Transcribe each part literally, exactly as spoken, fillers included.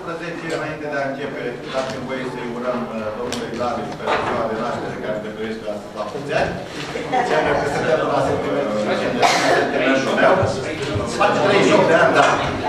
șaptesprezece, înainte de a începe, dați-mi voie să-i urăm domnului Vlad și pe ziua de naștere care te trăiește astăzi la mulți ani. Ce ani că suntem la sentimentul meu. Face treizeci și opt de ani, da.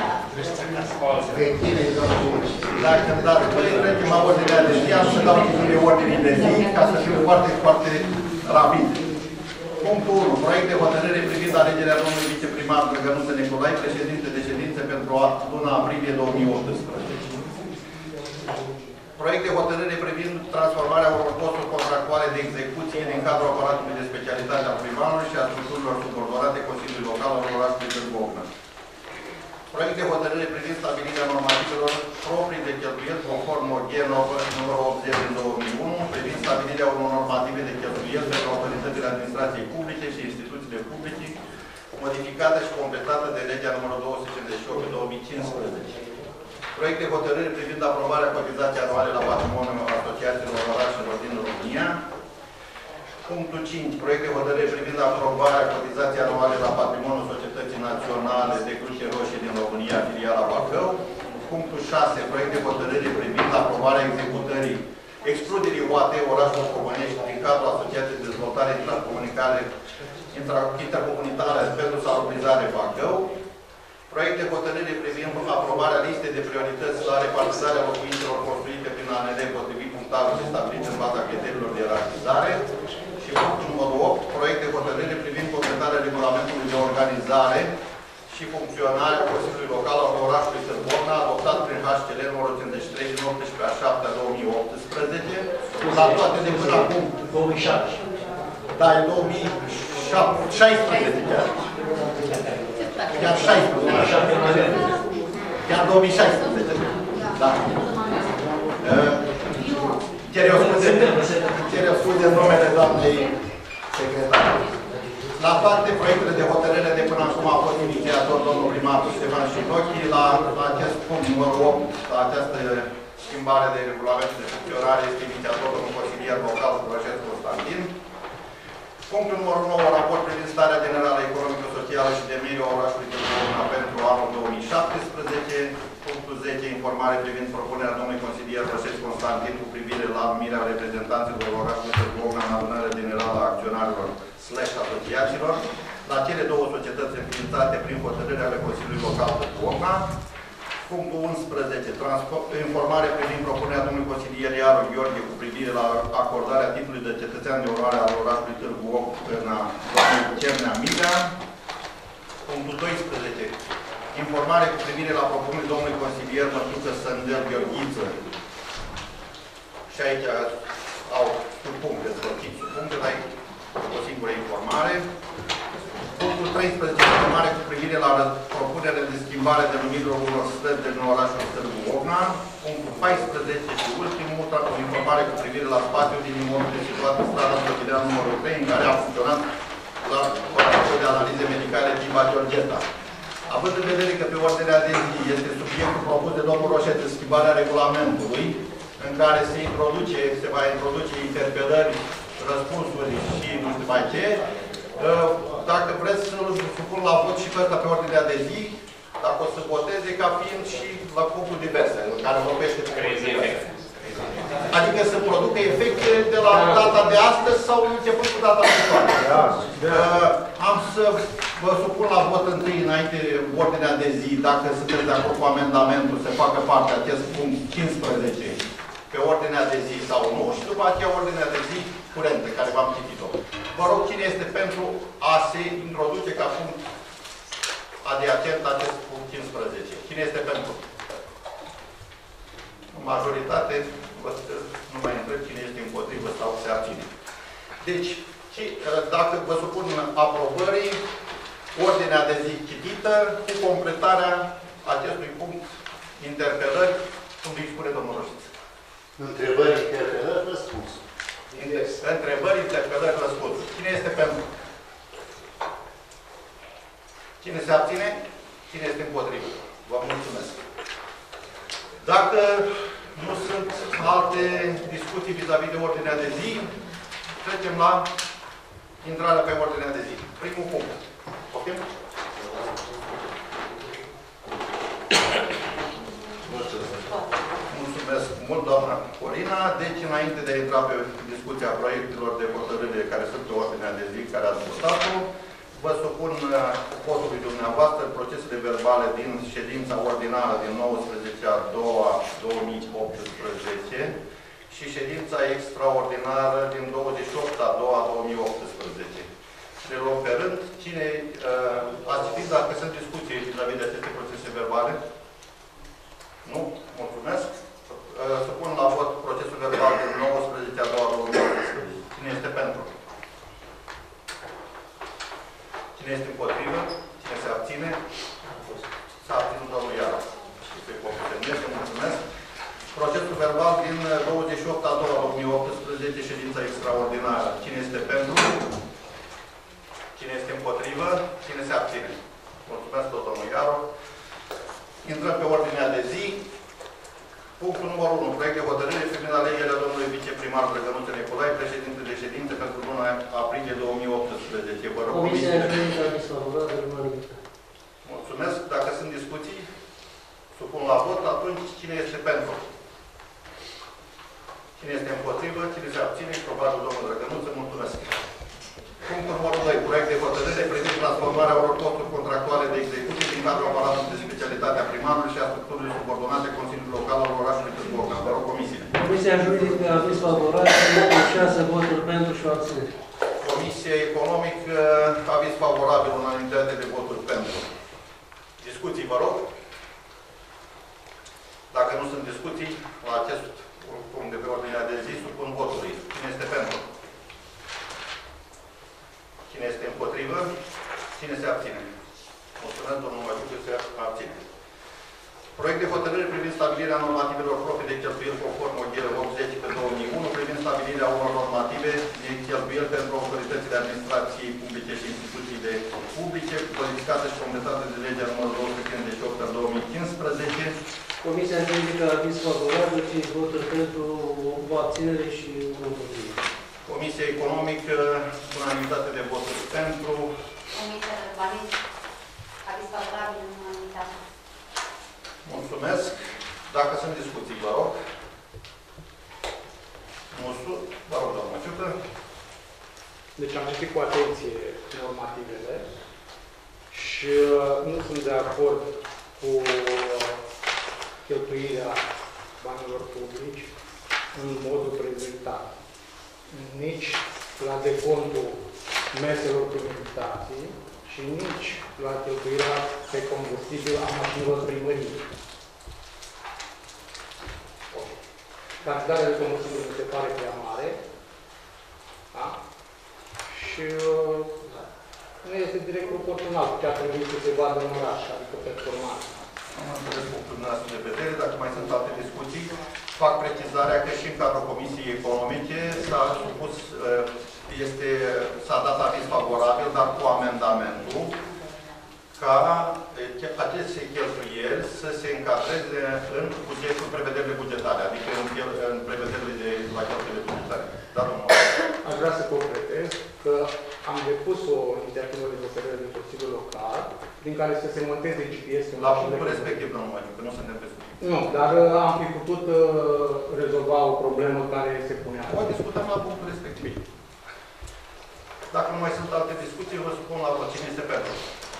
Dacă îmi dați voi, trecem la ordinea de zi, am să dau titlul ordinii de zi, ca să fiu foarte, foarte rapid. Punctul unu. Proiect de hotărâre privind alegerea domnului viceprimar Drăgănuță Necolai, președinte de ședință pentru luna aprilie două mii optsprezece. Proiect de hotărâre privind transformarea unor posturi contractuale de execuție din cadrul aparatului de specialitate al primarului și a structurilor subordonate Consiliului Local al orașului Târgu Ocna. Proiect de hotărâre privind stabilirea normativelor proprii de cheltuieli conform O G numărul optzeci din două mii unu, privind stabilirea unor normative de cheltuieli pentru autoritățile administrației publice și instituțiile publice, modificată și completată de legea numărul două sute cincizeci și opt din două mii cincisprezece. Proiect de hotărâre privind aprobarea cotizației anuale la patrimoniul asociațiilor orașelor din România. Punctul cinci. Proiect de hotărâre privind aprobarea cotizației anuale la patrimoniul Societății Naționale de Cruce Roșie din România, filiala Bacău. Punctul șase. Proiect de hotărâre privind aprobarea executării excluderii O A T orașul Comănești din cadrul Asociației de Dezvoltare Intercomunicare Intercomunitară pentru Salubrizare Bacău. Proiect de hotărâre privind aprobarea listei de priorități la repartizarea locuințelor construite prin A N L potrivit punctajului stabilit în baza criteriilor de ierarhizare. Și punctul numărul opt. Proiect de hotărâre privind completarea regulamentului de organizare și funcționare a Consiliului Local al orașului Târgu Ocna, adoptat prin H C L numărul cincizeci și trei din optsprezece a șaptea două mii optsprezece, la toate de până acum. două mii șapte. Da, e două mii șaisprezece chiar. Chiar șaisprezece. Chiar două mii șaisprezece. Da. Cer eu scuze, cer eu scuze în numele doamnei secretar. La toate proiectele de hotărâre de până acum a fost inițiator domnul primar Ștefan Șinochi. La acest punct numărul opt, la această schimbare de regulament de funcționare, este inițiator domnul consilier local Brășescu Constantin. Punctul numărul nouă, raport privind starea generală economică, socială și de mediu a orașului Târgu Ocna pentru anul două mii șaptesprezece. Punctul zece, informare privind propunerea domnului consilier Brășescu Constantin cu privire la numirea reprezentanților orașului Târgu Ocna în adunarea generală a acționarilor slash asociațiilor la cele două societăți înființate prin hotărâre ale Consiliului Local Târgu Ocna. Punctul unsprezece. Informare privind propunerea domnului consilier Iaru Gheorghe cu privire la acordarea titlului de cetățean de onoare al orașului Târgu Ocna doamnei Cernea Mirea. Punctul doisprezece. Informare cu privire la propunerea domnului consilier Mătucă Sândel Gheorghiță. Și aici au un punct de sfârșit. Puncte, dar o singură informare. Punctul treisprezece. Informare cu privire la propunerea de schimbare de numirilor unor străzi din orașul Târgu Ocna. Punctul paisprezece și ultimul, o informare cu privire la spațiul din imobil situat în strada Sotidean numărul trei, în care a funcționat la Laboratorul de Analize Medicale Tiba Georgeta. Având în vedere că pe ordinea de zi este subiectul propus de domnul Roșet de schimbarea regulamentului, în care se introduce, se va introduce interpelări, răspunsuri și nu știu mai ce, dacă vreți să-l supun la vot și pe ăsta pe ordinea de zi, dacă o să voteze ca fiind și la punctul diverse, în care vorbește pe diverse. Adică să producă efecte de la data de astăzi sau început cu data viitoare. Am să vă supun la vot întâi, înainte ordinea de zi, dacă sunteți de acord cu amendamentul, să facă parte acest punct cincisprezece pe ordinea de zi sau nu, și după aceea ordinea de zi curentă, care v-am citit-o. Vă rog, cine este pentru a se introduce ca punct adiacent acest punct cincisprezece? Cine este pentru? Majoritate, nu mai întreb cine este împotrivă sau se abține. Deci, dacă vă supun aprobării, ordinea de zi citită, cu completarea acestui punct interpelări, cum îi spune domnul Roșiță. Întrebări, interpelări, răspuns. Întrebări, interpelări, răspuns. Cine este pentru? Cine se abține? Cine este împotrivă? Vă mulțumesc. Dacă nu sunt alte discuții vis-a-vis de ordinea de zi, trecem la intrarea pe ordinea de zi. Primul punct. Ok? Mulțumesc. Mulțumesc mult, doamna Corina. Deci, înainte de a intra pe discuția proiectelor de hotărâre care sunt pe ordinea de zi, care ați votat-o, vă supun votului dumneavoastră procesele verbale din ședința ordinară din nouăsprezece a doua două mii optsprezece și ședința extraordinară din douăzeci și opt a doua două mii optsprezece. Le luăm pe rând. Cine uh, ați citit dacă sunt discuții vis-a-vis de aceste procese verbale? Nu? Mulțumesc. Uh, supun la vot procesul verbal din nouăsprezece a doua două mii optsprezece. Cine este pentru? Cine este împotrivă? Cine se abține? S-a abținut domnul Iara. Mulțumesc. Procesul verbal din douăzeci și opt a doua două mii optsprezece, ședința extraordinară. Cine este pentru? Cine este împotrivă? Cine se abține? Mulțumesc tot domnul Iaro. Intrăm pe ordinea de zi. Punctul numărul unu. Proiect de hotărâre privind alegerea domnului viceprimar Drăgănuță Nicolae, președinte de ședință pentru luna aprilie două mii optsprezece. Vă rog, Comisia Juridică a disfavorabil în unanimitate. Mulțumesc. Dacă sunt discuții, supun la vot. Atunci, cine este pentru? Cine este împotrivă? Cine se abține? Probabil domnul Drăgănuță. Mulțumesc. Punctul numărul doi. Proiect de hotărâre privind transformarea unor posturi contractuale de execuție din cadrul aparatului de specialitate a primarului și a structurii subordonate Consiliului Local al orașului Târgu. Vă rog, comisie. Comisia Juridică a aviz favorabil cu șase voturi pentru și o abținere. Comisia Economică aviz favorabil, unanimitate de voturi pentru. Discuții, vă rog. Dacă nu sunt discuții, la acest punct de pe ordinea de zi, supun votului. Cine este pentru? Cine este împotrivă? Cine se abține? Mulțumesc, domnul Măciucă, se abține. Proiect de hotărâre privind stabilirea normativelor proprii de cheltuieli conform O G L optzeci pe două mii unu, privind stabilirea unor normative de cheltuieli pentru autoritățile administrației publice și instituții de publice, codificate și completate de legea numărul două sute cincizeci și opt pe două mii cincisprezece. Comisia Juridică a aviz favorabil, cinci voturi pentru, o abținere și un împotrivă. Comisia Economică, unanimitate de voturi pentru. Comisia de Urbanism, aviz favorabil în unanimitate. Mulțumesc. Dacă sunt discuții, vă rog. Nu sunt. Vă rog, doamnă Ciucă. Deci am citit cu atenție normativele și nu sunt de acord cu cheltuirea banilor publici în modul prezentat. Nici la decontul meselor cu invitații și nici la cheltuirea pe combustibil a mașinilor primării. Cantitatea de combustibil mi se pare prea mare. Da? Și nu este direct proporțional cu ce ar trebui să se vadă în oraș, adică performanță. Am înțeles punctul dumneavoastră de vedere. Dacă mai sunt alte discuții, fac precizarea că și în cadrul Comisiei Economice s-a supus, este, s-a dat aviz favorabil, dar cu amendamentul ca aceste cheltuieli să se încadreze în bugetul, prevederile bugetare, adică în, în prevederile de la cheltuielile bugetare. Da, domnul? Aș vrea să completez că am depus o inițiativă de hotărâre din Consiliul Local, prin care să se monteze G P S. La punctul respectiv, domnul Măciu, că nu suntem pe subiect. Nu, dar am fi putut uh, rezolva o problemă care se punea. O discutăm la punctul respectiv. Dacă nu mai sunt alte discuții, vă supun la vot. Cine este pentru?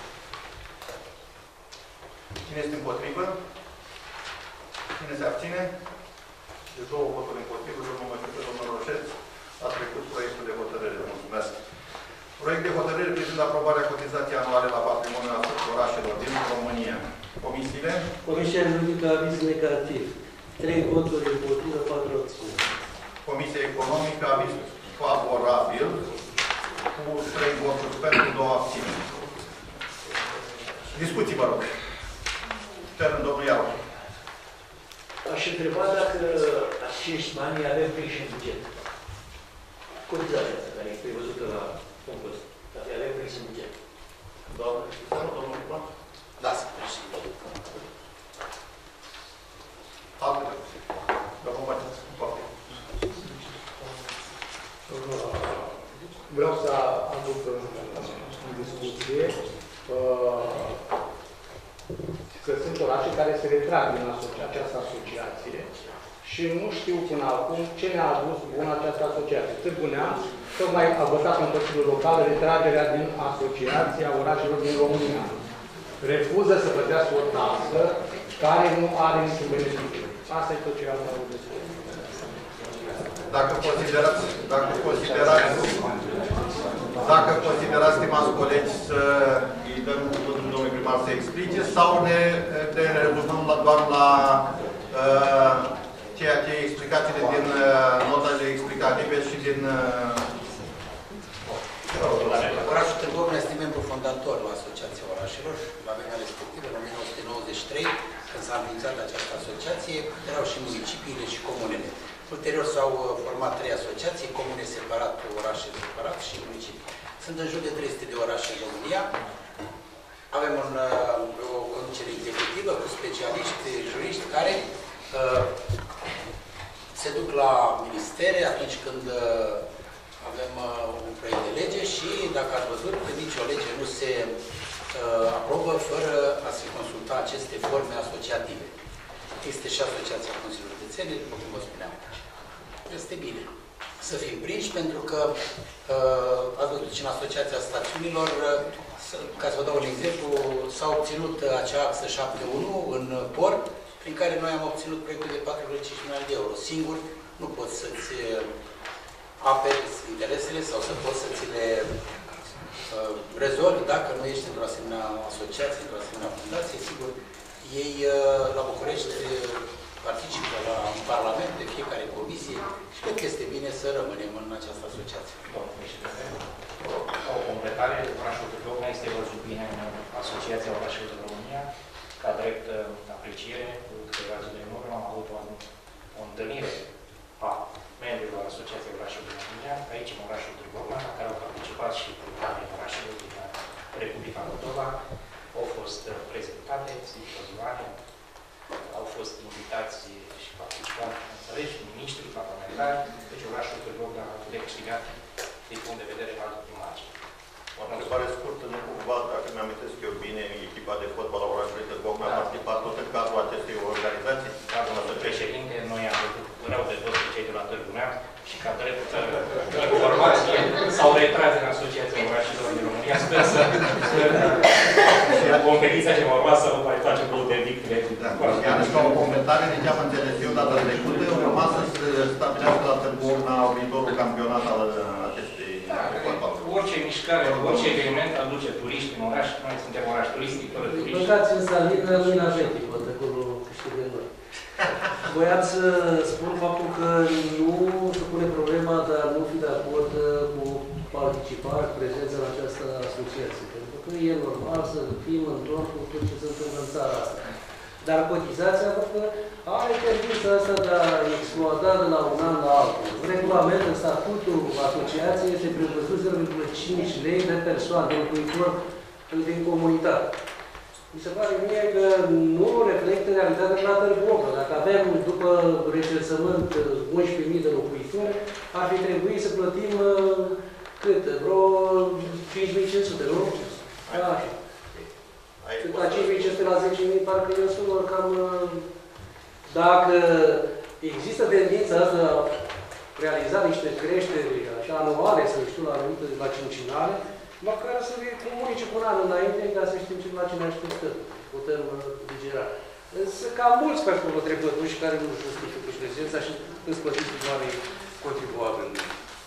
Cine este împotrivă? Cine se abține? De două voturi împotrivă, domnul Măciucă, domnul Roșeț, a trecut proiectul de hotărâre. Mulțumesc. Proiect de hotărâre privind aprobarea cotizației anuale la patrimoniul orașelor din România. Comisiile? Comisia Juridică a aviz negativ. trei voturi împotrivă, patru abțineri. Comisia Economică a aviz favorabil cu trei voturi pentru, două abțineri. Discuții, vă rog. Termen, domnul Iaru. Aș întreba dacă acești bani avem prinși în buget. Cotizația asta care e prevăzută la punctul ăsta. Dacă avem prins în buget. Doamne, domnul Ivan? Da, să mersi. Altele. Domnul Măciucă, poate. Vreau să aduc în, în discuție uh, că sunt orașe care se retrag din asocia această asociație și nu știu până acum ce ne-a adus bun această asociație. Târgu Neamț tocmai a votat în Consiliul Local retragerea din Asociația Orașelor din România. Refuză să plătească o taxă care nu are niciun beneficiu. Asta e tot ce am avut de spus. Dacă considerați, dacă considerați, dacă considerați, stimați colegi, să îi dăm cuvântul domnului primar să explice sau ne, ne rezumăm la, doar la uh, ceea ce explicațiile din uh, notele explicative și din... Uh, Orașul Târgu Mureș este membru fondator la Asociația Orașelor, la vremea respectivă, în o mie nouă sute nouăzeci și trei, când s-a înființat această asociație, erau și municipiile și comunele. Ulterior s-au format trei asociații, comune separat, orașe separat și municipii. Sunt în jur de trei sute de orașe în România. Avem un, o conducere executivă cu specialiști, juriști, care uh, se duc la ministere atunci când uh, avem uh, un proiect de lege și, dacă ați văzut, că nicio lege nu se uh, aprobă fără a se consulta aceste forme asociative. Este și Asociația Consiliului Județenii, după cum vă spuneam. Este bine să fim prinși, pentru că uh, ați văzut și în Asociația Stațiunilor, uh, ca să vă dau un exemplu, s-a obținut acea axă șapte unu în port, prin care noi am obținut proiectul de patru virgulă cinci milioane de euro. Singur nu poți să-ți aperi interesele sau să poți să ți le uh, rezolvi dacă nu ești într-o asemenea asociație, într-o asemenea fundație. Sigur, ei uh, la București uh, participă la un parlament de fiecare comisie și cred că este bine să rămânem în această asociație. Domnul președinte, o completare, orașul Târgu Mureș este văzut bine în Asociația Orașelor din România, ca drept apreciere, cu câteva zile în urmă am avut o, o întâlnire a membrilor Asociației Orașelor din România, aici în orașul Târgu Mureș, la care au participat și primării orașelor din Republica Moldova, au fost prezentate, simpozioane, au fost invitați și participanți, înțelegi, miniștri, parlamentari, deci orașul Târgu Mureș a putut câștigat din punct de vedere al imaginii. O întrebare scurtă, nu cumva, dacă mi-amintesc eu bine, echipa de fotbal a orașului Târgu Mureș a participat tot în cadrul acestei organizații? Domnul președinte, noi am văzut rău de tot cei de la Târgu Mureș și ca drept informație s-au retras în Asociația Orașelor din România. Sper să competiția ce va urma să nu mai facem vreo de victime. Iar ca o completare, deci am înțeles eu data trecută, urma să se stabilească la Târgu Mureș viitorul campionat al acestei fotbal. Orice mișcare, orice eveniment aduce turiști în oraș. Noi suntem oraș turistic, fără turiști. Păcați în Salină, nu-i avem protocolul câștigăm noi. Voiam să spun faptul că nu se pune problema de a nu fi de acord cu participare, cu prezența în această asociație. Pentru că e normal să fim în ton cu tot ce se întâmplă în țara asta. Dar cotizația, pentru că are tendința asta de a exploata de la un an la altul. În regulament, în statutul asociației este prevăzut zero virgulă cinci lei de persoană, de locuitor din comunitate. Mi se pare mie că nu reflectă realitatea de la Târgu Mureș. Dacă avem, după recensământ, unsprezece mii de locuitori, ar fi trebuit să plătim cât? Vreo cinci mii cinci sute, nu? Așa. La cinci mii cinci sute la zece mii, parcă eu sună cam... Dacă există tendința asta de a realiza niște creșteri așa anuale, să știu, la anumite, la cincinale, măcar să le comunice cu un an înainte, ca să știm ce la ce ne așteptăm. Putem digera. Însă cam mulți pe acolo trebuie duși care nu justifică și prezența și îți plătiți cu banii contribuabili.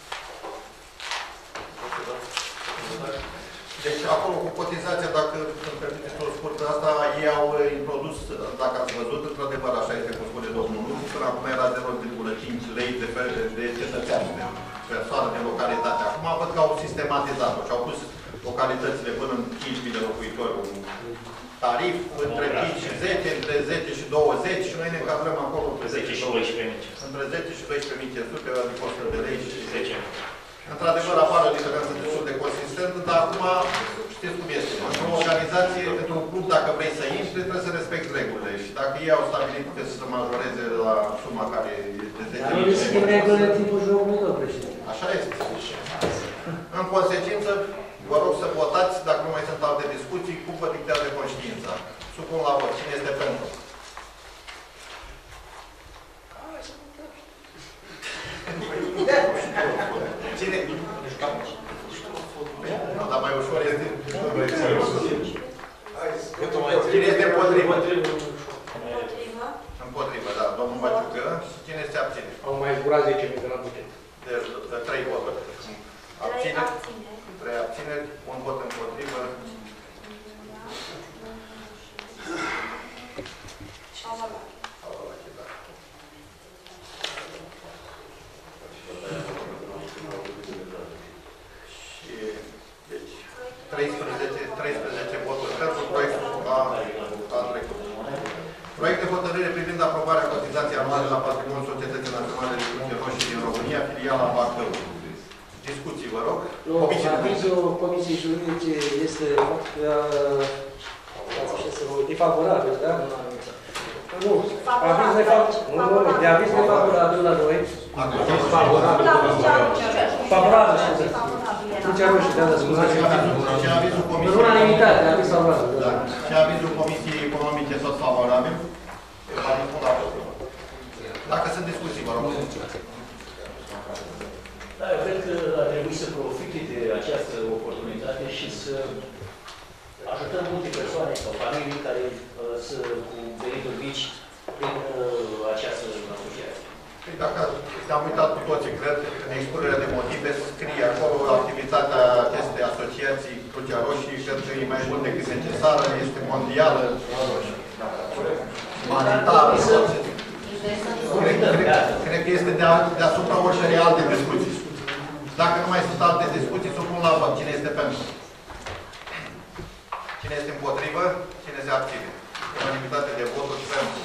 Deci, acolo cu cotizația, dacă îmi permiteți o scurtă asta, ei au introdus, dacă ați văzut, într-adevăr, așa este cum spune domnul Lucu, până acum era zero virgulă cinci lei de, de cetățean, de persoană de localitate. Acum văd că au sistematizat-o și au pus localitățile până în cinci mii de locuitori, un tarif între cinci și zece, între zece și douăzeci și noi ne încadrăm acolo între zece și doisprezece mii. Între zece și doisprezece mii cinci sute, adică o sută de lei și zece mii. Într-adevăr, apare o diferență destul de consistentă, dar acum știți cum este. Într-o organizație, într-un club, dacă vrei să intri, trebuie să respecti regulile. Și dacă ei au stabilit că să majoreze la suma care este de zece mii. Dar nu schimb regulile în timpul jocului, domnul președinte. Așa este. În consecință, vă rog să votați, dacă nu mai sunt alte discuții, cum vă dictează conștiința. Supun la vot. Cine este pentru? Cine se abține? Au mai zburat zece mii de la buget. Deci, de trei voturi. Abțineri? Trei abțineri, un vot împotrivă. Și, deci, treisprezece voturi pentru proiectul a, a trecut. Proiect de hotărâre privind aprobarea cotizației anuale la patrimoniul Societății Naționale de Cruce Roșii din România, filiala Bacău. Discuții, vă rog. Nu, avizul Comisiei Juridice este e favorabil, da? Nu, aviz nefavorabil. Nu, nu, de aviz nefavorabil la noi. Aviz favorabil. Favorabil, scuze. Crucea Roșie, da, da, scuzați. Și avizul Comisiei... În unanimitate, aviz favorabil. Da. Și avizul Comisiei Economice tot favorabil. Dacă sunt discuții, vă rog. Da, eu cred că ar trebui să profite de această oportunitate și să ajutăm multe persoane sau familii care uh, sunt cu venituri mici prin uh, această asociație. Păi dacă ne-am uitat cu toții, cred, în expunerea de motive scrie acolo activitatea acestei asociații Crucea Roșie, cred că e mai mult decât necesară, este mondială, umanitară. Cred, cred, cred că este deasupra oricărei alte discuții. Dacă nu mai sunt alte discuții, supun la vot. Cine este pentru? Cine este împotrivă? Cine se abține? Unanimitate de voturi pentru.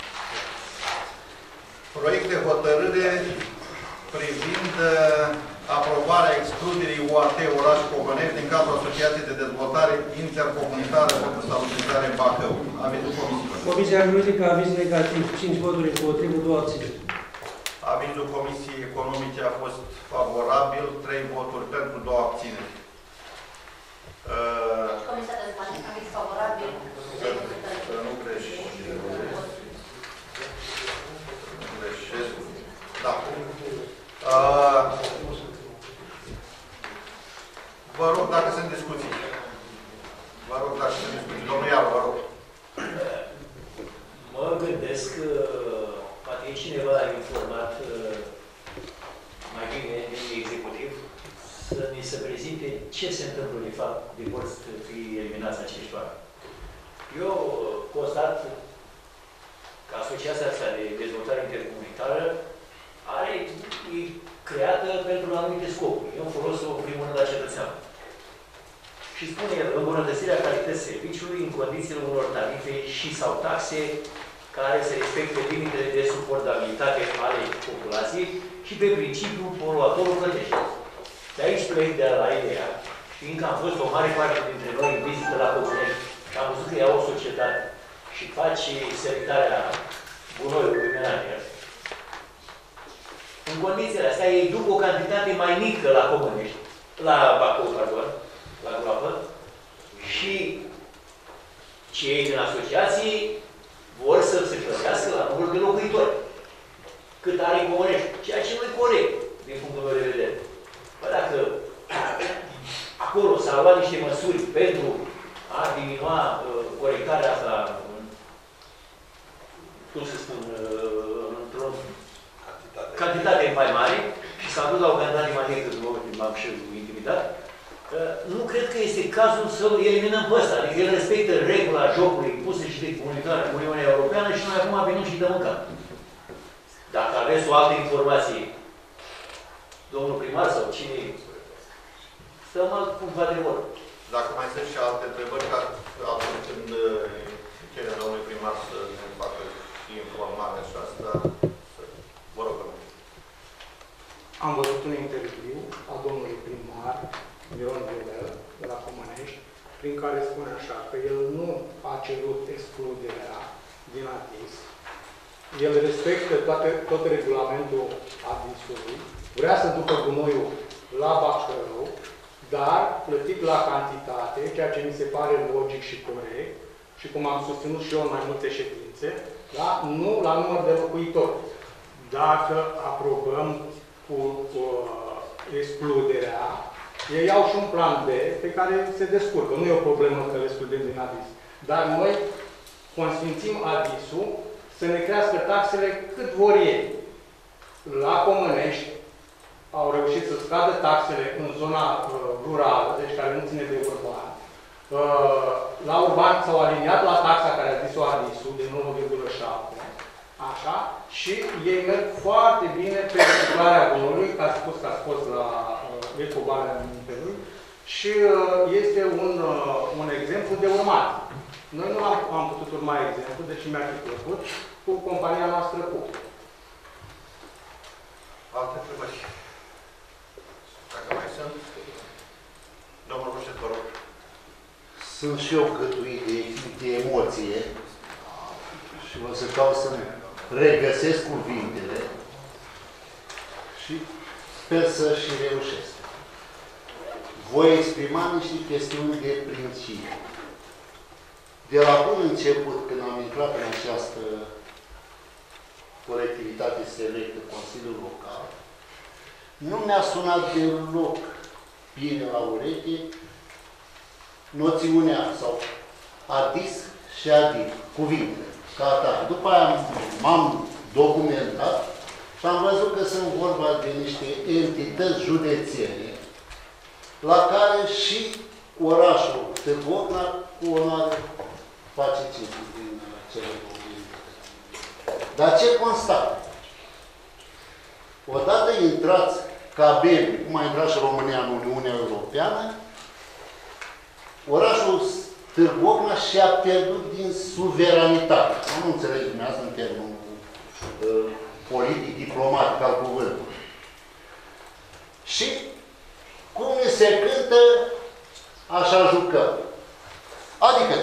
Proiect de hotărâre privind uh, aprobarea excluderii U A T Oraș Comănești din cadrul Asociației de Dezvoltare Intercomunitară pentru Salubrizare în Bacău. Avizul Comisiei. Comisia Juridică, aviz negativ, cinci voturi împotrivă, două abțineri. Avizul Comisiei Economice a fost favorabil, trei voturi pentru, două abțineri. Uh, Comisia de Bani, aviz favorabil, să, să nu greșesc. Greșesc. Da. Uh, vă rog dacă sunt discuții. Vă rog dacă sunt discuții. Domnul Iaru, vă rog. Mă gândesc că poate e cineva informat mai bine din executiv să ni se prezinte ce se întâmplă de fapt de vor fi eliminați acești oameni. Eu constat că asociația asta de dezvoltare intercomunitară are, e creată pentru anumite scopuri. E un folos în primul rând la cetățean. Și spune el, îmbunătățirea calității serviciului în condițiile unor tarife și sau taxe care să respecte limitele de suportabilitate ale populației și pe principiul poluatorul plătește. De aici plec de la ideea, fiindcă am fost o mare parte dintre noi în vizită la Comănești și am văzut că e o societate și face selectarea gunoiului menajerial. În condițiile astea, ei duc o cantitate mai mică la Comănești, la Bacău, pardon, la groapă, și cei din asociații vor să se plătească la numărul de locuitori. Cât are Comănești, ceea ce nu e corect, din punctul meu de vedere. Păi dacă acolo s-au luat niște măsuri pentru a diminua uh, corectarea asta, în, cum să spun, uh, într-o cantitate. cantitate mai mare, și s-a dus la o cantitate mai mică, că m-am și intimidat, uh, nu cred că este cazul să eliminăm pe ăsta. Adică el respectă regula jocului pusă și de Uniunea Europeană și noi acum venim și dăm în cap. Dacă aveți o altă informație, domnul primar sau cine, stăm alt punct de vor. Dacă mai sunt și alte întrebări, ca atunci când cerem domnului primar să ne facă și informare și asta, să... vă rog. Am văzut un interviu al domnului primar, Miron Violel, de la Comănești, prin care spune așa, că el nu a cerut excluderea din A D I S, el respectă toate, tot regulamentul A D I S-ului, vrea să ducă gunoiul la Bacău, dar plătit la cantitate, ceea ce mi se pare logic și corect, și cum am susținut și eu în mai multe ședințe, da? Nu la număr de locuitori. Dacă aprobăm cu uh, excluderea, ei au și un plan B pe care se descurcă. Nu e o problemă că le excludem din A D I S. Dar noi consfințim A D I S-ul să ne crească taxele cât vor ei. La Comănești au reușit să scadă taxele în zona uh, rurală, deci care nu ține de urban. Uh, la urban s-au aliniat la taxa care a zis-o Adisu de nouă virgulă șapte. Așa, și ei merg foarte bine pe reciclarea gunului, ca spus că a scos la uh, Ecovalea Muntelui, și uh, este un, uh, un exemplu de urmat. Noi nu am, am putut urma exemplu, deci mi-ar fi plăcut, cu compania noastră publică. Alte întrebări? Dacă mai sunt, domnul Roșet, vă rog. Sunt și eu gătuit de, de emoție și o să caut să-mi regăsesc cuvintele și sper să și reușesc. Voi exprima niște chestiuni de principiu. De la bun început, când am intrat în această colectivitate selectă, Consiliul Local, nu mi-a sunat deloc bine la ureche noțiunea sau adis și adit, cuvintele, ca atare. După aia m-am documentat și am văzut că sunt vorba de niște entități județene la care și orașul Târgu Ocna cu onoare face cinci din cele două. Dar ce constat? Odată intrați ca membri, cum a intrat și România în Uniunea Europeană, orașul Târgu Ocna și-a pierdut din suveranitate. Nu înțeleg dumneavoastră în termenul uh, politic, diplomatic al cuvântului. Și cum ni se cântă, așa jucăm. Adică,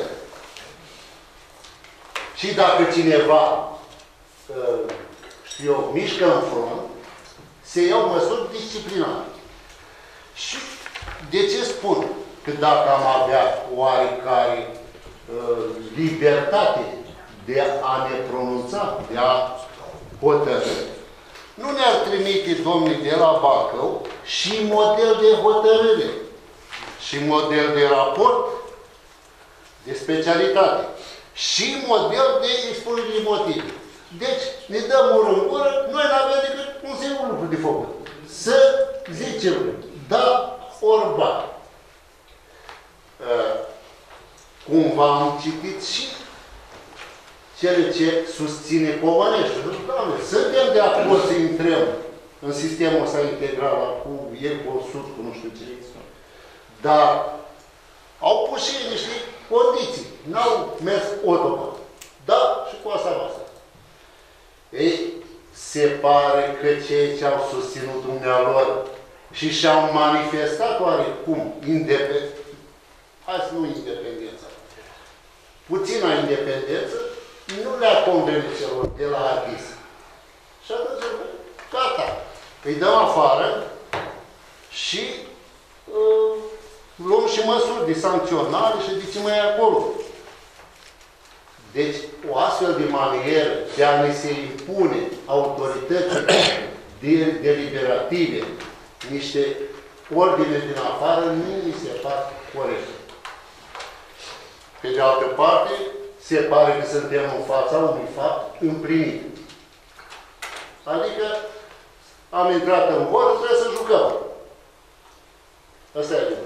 și dacă cineva, uh, știu eu, mișcă în front, se iau măsuri disciplinare. Și de ce spun? Că dacă am avea oarecare uh, libertate de a ne pronunța, de a hotărâ, nu ne-ar trimite domnii de la Bacău și model de hotărâre, și model de raport, de specialitate, și model de expunere de motive. Deci, ne dăm ură în gură, noi n-avem decât un singur lucru de făcut. Să zicem, da, orba. Uh, cumva am citit și cele ce susține Comăneștiul. Doamne, suntem de acord să intrăm în sistemul ăsta integral cu Ecosud, cu nu știu ce. Dar au pus și niște condiții. N-au mers automat. Da, și cu asta asta. Ei, se pare că cei ce au susținut dumnealor și și-au manifestat oarecum independența, hai să nu independența, puțina independență, nu le-a convenit celor de la Adis. Și atunci, gata, îi dăm afară și uh, luăm și măsuri de sancționare și de ce mai e acolo. Deci, o astfel de manieră de a ne se impune autorității deliberative niște ordine din afară, nu mi se par corecte. Pe de altă parte, se pare că suntem în fața unui fapt împlinit. Adică, am intrat în vor, trebuie să jucăm. Asta e adevărat.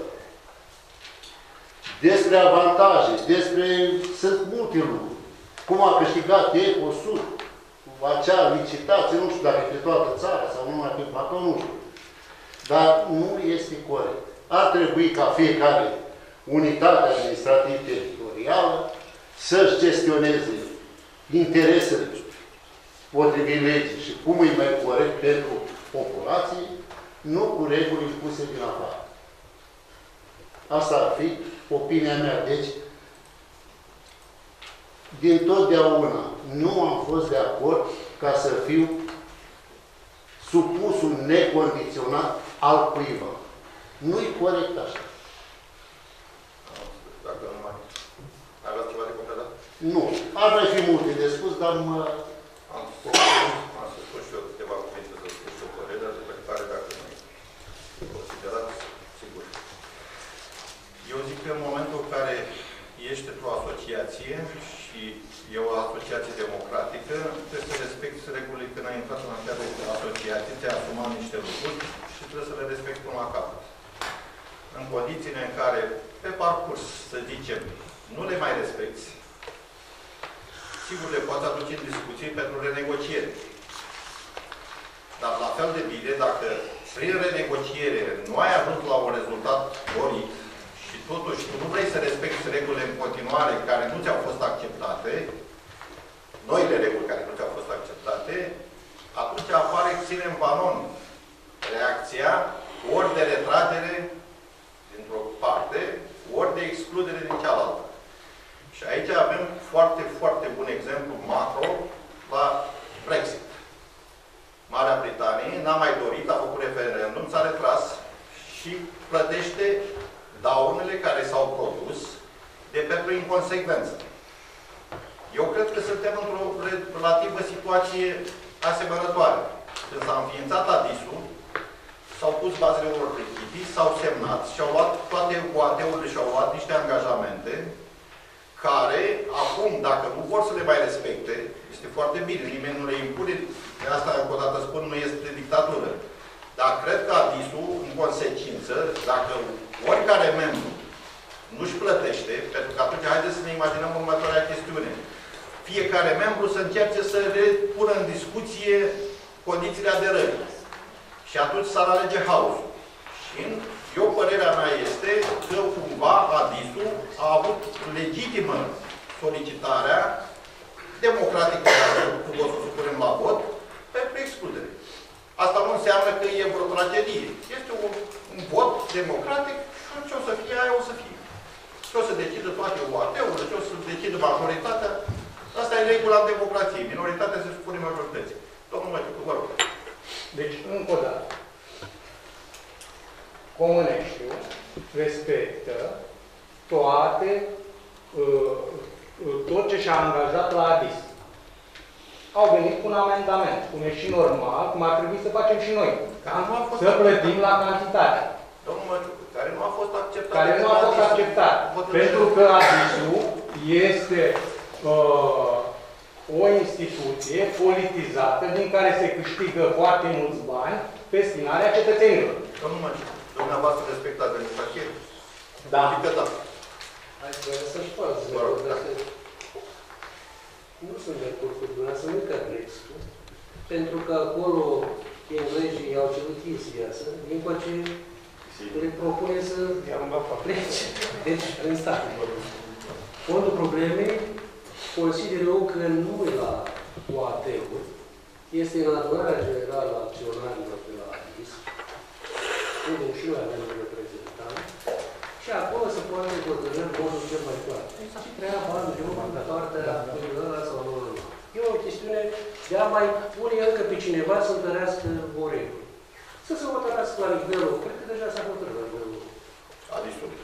Despre avantaje, despre... sunt multe lucruri. Cum a câștigat Ecosud cu acea licitație, nu știu dacă pe toată țara sau numai pe Bacău, nu știu. Dar nu este corect. Ar trebui ca fiecare unitate administrativ-teritorială să-și gestioneze interesele potrivit legii și cum e mai corect pentru populație, nu cu reguli impuse din afară. Asta ar fi opinia mea. Deci, din totdeauna nu am fost de acord ca să fiu supusul necondiționat al cuiva. Nu-i corect așa. Dacă nu mai aveți ceva de completat? Nu. Ar mai fi multe de spus, dar mă... Am spus, am să spun și eu câteva cuvinte, să spun și o părere, dar după care, dacă nu considerați, sigur. Eu zic că în momentul în care ești într-o asociație și e o asociație democratică, trebuie să respecti regulile când ai intrat în această asociație, ți-ai asumat niște lucruri și trebuie să le respecti până la capăt. În condițiile în care, pe parcurs, să zicem, nu le mai respecti, sigur le poți aduce în discuții pentru renegociere. Dar la fel de bine, dacă prin renegociere nu ai ajuns la un rezultat dorit și totuși tu nu vrei să respecti regulile în continuare care nu ți-au fost acceptate, noile reguli care nu ți-au fost acceptate, atunci apare, ține în banon reacția ori de retragere dintr-o parte, ori de excludere din cealaltă. Și aici avem foarte, foarte bun exemplu macro la Brexit. Marea Britanie n-a mai dorit, a făcut referendum, s-a retras și plătește daunele care s-au produs de pe prin inconsecvență. Eu cred că suntem într-o relativă situație asemănătoare. Când s-a înființat A D I S-ul, s-au pus bazele unor principii, s-au semnat și-au luat toate U A T-urile și-au luat niște angajamente care, acum, dacă nu vor să le mai respecte, este foarte bine, nimeni nu le impune, de asta, încă o dată spun, nu este dictatură. Dar cred că A D I S-ul, în consecință, dacă oricare membru nu-și plătește, pentru că atunci, haideți să ne imaginăm următoarea chestiune. Fiecare membru să încerce să pună în discuție condițiile aderării. Și atunci s-ar alege haosul. Și eu, părerea mea este că cumva A D I S-ul a avut legitimă solicitarea democratică, dacă nu o să supunem la vot, pentru excludere. Asta nu înseamnă că e vreo tragedie. Este un, un vot democratic și ce o să fie, aia o să fie. Ce o să decidă toate U A T-urile, ce o să decidă majoritatea. Asta e regula în democrație. Minoritatea se supune majorității. Domnul Măciucu, vă rog. Deci, încă o dată, Comăneștiul respectă toate, uh, tot ce și-a angajat la A D I S. Au venit cu un amendament, spune și normal, cum ar trebui să facem și noi. Să plătim la cantitate. Domnul Măciucu, care nu a fost acceptat. Care nu a fost acceptat. Pentru că A D I S-ul este uh, o instituție politizată din care se câștigă foarte mulți bani pe spinarea cetățenilor. Domnul Măciucu, dumneavoastră respectați democrație? Da. Adică da. Hai să-și față. Nu sunt de acord cu dumneavoastră, nu ca Brexit-ul. Pentru că acolo englezii i-au cerut chestia să, din ce le propune să plece. Deci, în stat. Fondul problemei, consider eu că nu e la U A T-uri, este în adunarea generală a acționarilor de la A D I S, unde și noi avem un reprezentant, și acolo se poate hotărâ în modul cel mai clar. Și treaba nu e o partea ăla sau nu ăla. E o chestiune de a mai pune încă pe cineva să întărească o regulă. Să se hotărească la nivelul, cred că deja s-a hotărât la nivelul A D I S-ului.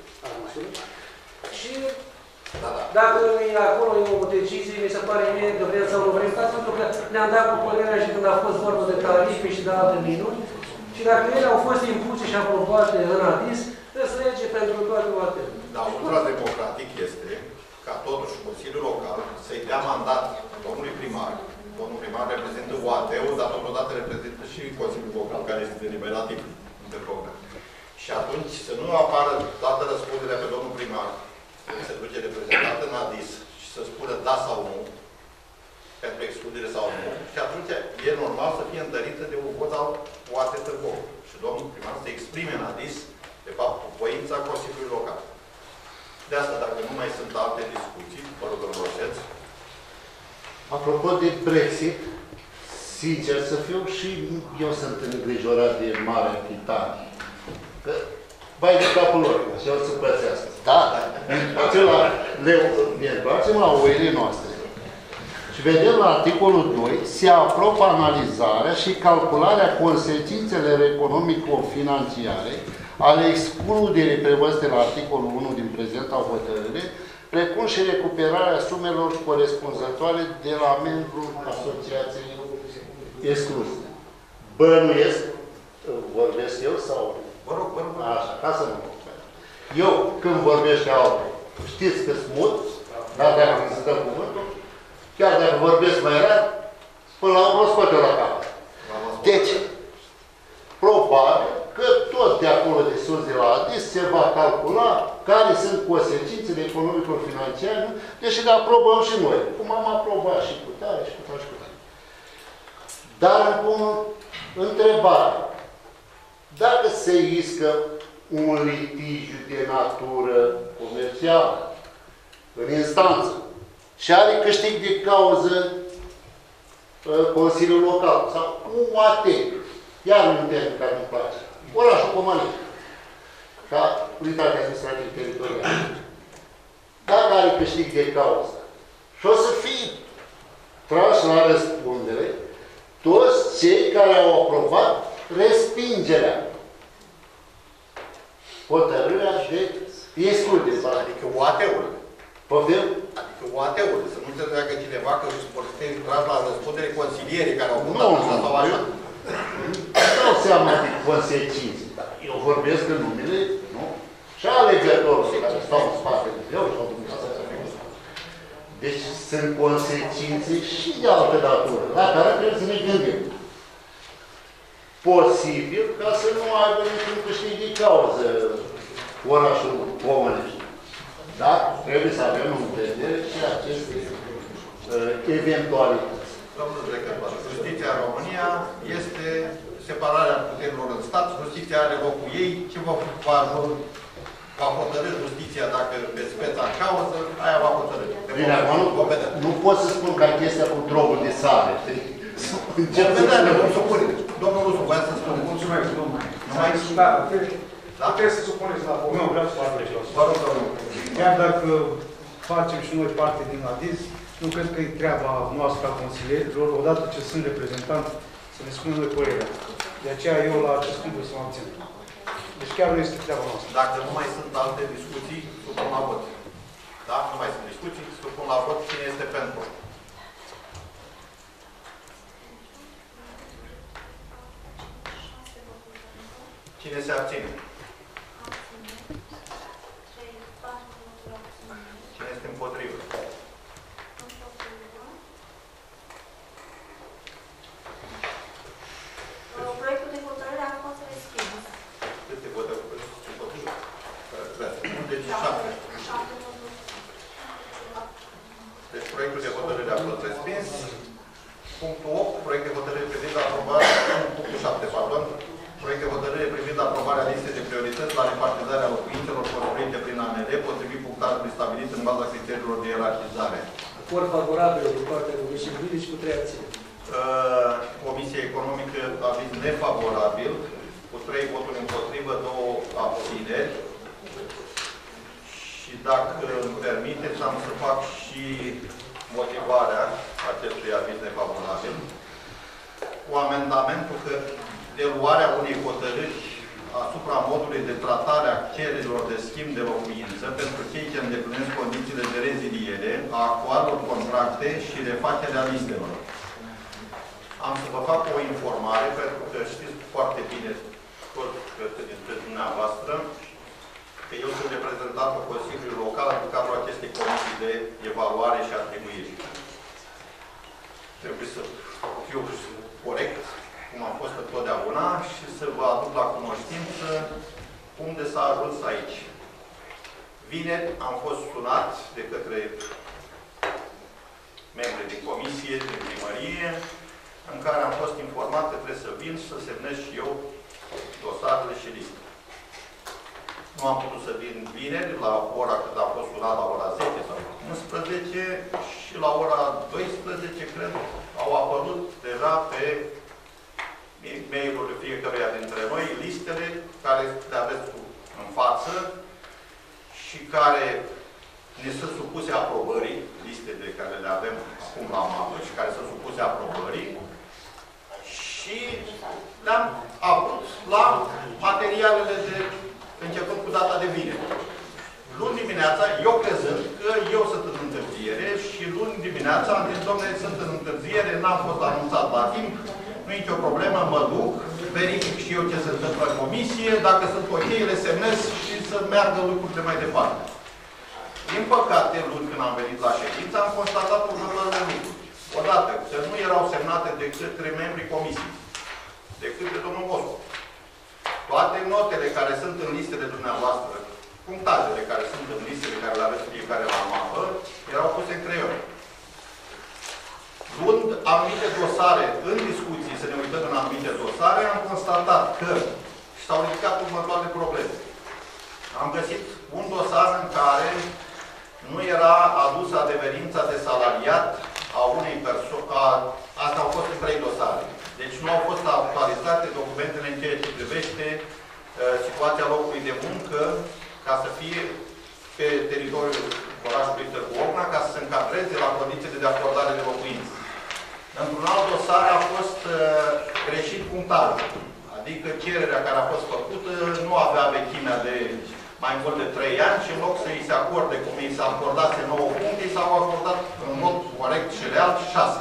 Și Da, da. dacă e acolo e o decizie, mi se pare mie că vrem sau nu vrem, pentru că ne-am dat cu părerea și când a fost vorba de tarife și de alte minuni, și dacă ele au fost impuse și aprobate în A D I S, trebuie să lege pentru toate U A T-urile. Da, ultra-democratic este ca totuși Consiliul Local să-i dea mandat domnului primar. Domnul primar reprezintă U A T-ul, dar totodată reprezintă și Consiliul Local, care este deliberativ de program. Și atunci să nu apară toată răspunderea pe domnul primar, se duce reprezentat în A D I S și să spună da sau nu, pentru excludere sau nu, și atunci e normal să fie întărită de un vot al U A T Târgoviu. Și domnul primar să exprime în A D I S, de fapt, voința Consiliului Local. De asta, dacă nu mai sunt alte discuții, vă rog, domnul Roșeț. Apropo de Brexit, sincer să fiu, și eu sunt îngrijorat de Marea Britanie. Că bai de capul lor, și o să pățească. Da, le întoarcem la oile noastre. Și vedem la articolul doi, se aprobă analizarea și calcularea consecințelor economico-financiare ale excluderii prevăzute la articolul unu din prezenta hotărâre, precum și recuperarea sumelor corespunzătoare de la membrul asociației excluse. Bănuiesc, vorbesc eu sau... Vă rog, vă rog. Așa, ca să nu mă eu, când vorbește altul, știți că smut, dar dacă îmi se dă cuvântul, Chiar dacă vorbesc mai rar, până la urmă scoate la capăt. Deci, probabil că tot de acolo de sus de la Adis se va calcula care sunt consecințele economico-financiare, deși le aprobăm și noi. Cum am aprobat și cu tare, și cu tare, și cu tare. Dar îmi pun întrebare. Dacă se iscă un litigiu de natură comercială în instanță și are câștig de cauză Consiliul Local sau un U A T, iar un termen care nu-mi place, orașul Comănești, ca unitate administrativă teritorială. Dacă are câștig de cauză și o să fie trași la răspundere toți cei care au aprobat respingerea hotărârea de excludere. Adică U A T-ul. Poftim? Adică U A T-ul. Să nu înțeleagă cineva că vor fi trași la răspundere consilierii care au Nu, votat așa sau așa. Îmi dau seama de consecințe. Eu vorbesc în numele, nu? Și alegătorul care stau în spatele meu și au dumneavoastră. Deci sunt consecințe și de altă natură, la care trebuie să ne gândim. Posibil ca să nu aibă niciun câștig de cauză orașul Comănești. Dar trebuie să avem în vedere și aceste uh, eventualități. Domnul director, justiția în România este separarea puterilor în stat, justiția are locul ei, ce va, va, va hotărâ justiția dacă pe speța în cauză, aia va hotărâ. Bine, acum nu, nu pot să spun ca chestia cu drogul de sare. Încep să vedem, nu supune. Domnul Rusu, voia să spune. Mulțumesc, domnule. Nu mai da, da? Trebuie să supuneți la vot. Nu, vreau să fac ceva. Vă rog, domnul. Chiar dacă facem și noi parte din ADIS, nu cred că e treaba noastră a consilierilor, odată ce sunt reprezentanți, să ne spunem noi părerea. De aceea eu la acest punct o să mă abțin. Deci chiar nu este treaba noastră. Dacă nu mai sunt alte discuții, supun la vot. Da? Nu mai sunt discuții, supun la vot. Cine este pentru? Cine se abține? Cine este împotrivă? Proiectul de hotărâre a fost respins. Câte vote au făcut împotrivă? Deci șapte. Deci proiectul de hotărâre a fost respins. Punctul opt, proiect de hotărâre privind aprobarea, punctul șapte, pardon, proiect de hotărâre privind aprobarea listei de priorități la repartizarea locuințelor construite prin A N R, potrivit punctajului stabilit în baza criteriilor de ierarhizare. Acord favorabil din partea Comisiei Juridice cu trei abțineri. Comisia Economică aviz nefavorabil, cu trei voturi împotrivă, două abțineri. Și dacă îmi permiteți, am să fac și motivarea acestui aviz nefavorabil cu amendamentul că de luarea unei hotărâri asupra modului de tratare a cererilor de schimb de locuință pentru cei ce îndeplinesc condițiile de reziliere a actualelor contracte și refacerea listelor. Am să vă fac o informare, pentru că știți foarte bine toți dintre dumneavoastră că eu sunt reprezentantul Consiliului Local în cadrul acestei comisii de evaluare și atribuire. Trebuie să fiu corect, cum am fost întotdeauna, și să vă aduc la cunoștință cum de s-a ajuns aici. Vineri am fost sunat de către membrii din comisie, din primărie, în care am fost informat că trebuie să vin să semnez și eu dosarele și liste. Nu am putut să vin vineri, la ora când am fost sunat, la ora zece sau unsprezece, și la ora doisprezece, cred, au apărut deja pe e-mail-ul fiecăruia dintre noi listele care le aveți în față și care ne sunt supuse aprobării, listele care le avem acum la mapă și care sunt supuse aprobării, și le-am avut la materialele de începând cu data de vineri. Luni dimineața, eu crezând că eu sunt în întârziere, și luni dimineața am zis, domnule, sunt în întârziere, n-am fost anunțat la timp, nu e nicio problemă, mă duc, verific și eu ce se întâmplă în comisie, dacă sunt ok, le semnez și să meargă lucrurile mai departe. Din păcate, luni când am venit la ședință, am constatat următoarele lucruri. Odată, că nu erau semnate de către membrii comisiei, decât de domnul Boscu. Toate notele care sunt în listele dumneavoastră, punctajele care sunt în listele care le aveți fiecare la mapă, erau puse în creion. Luând anumite dosare în discuții, să ne uităm în anumite dosare, am constatat că s-au ridicat următoarele probleme. Am găsit un dosar în care nu era adusă adeverința de salariat a unei persoane. Asta au fost în trei dosare. Deci nu au fost actualizate documentele în ceea ce privește uh, situația locului de muncă ca să fie pe teritoriul orașului Târgu Ocna, ca să se încadreze la condițiile de acordare de locuință. Într-un alt dosar a fost uh, greșit punctajul. Adică cererea care a fost făcută nu avea vechimea de mai mult de trei ani și în loc să îi se acorde cum îi s-a acordat nouă puncte, s-au acordat în mod corect și real șase.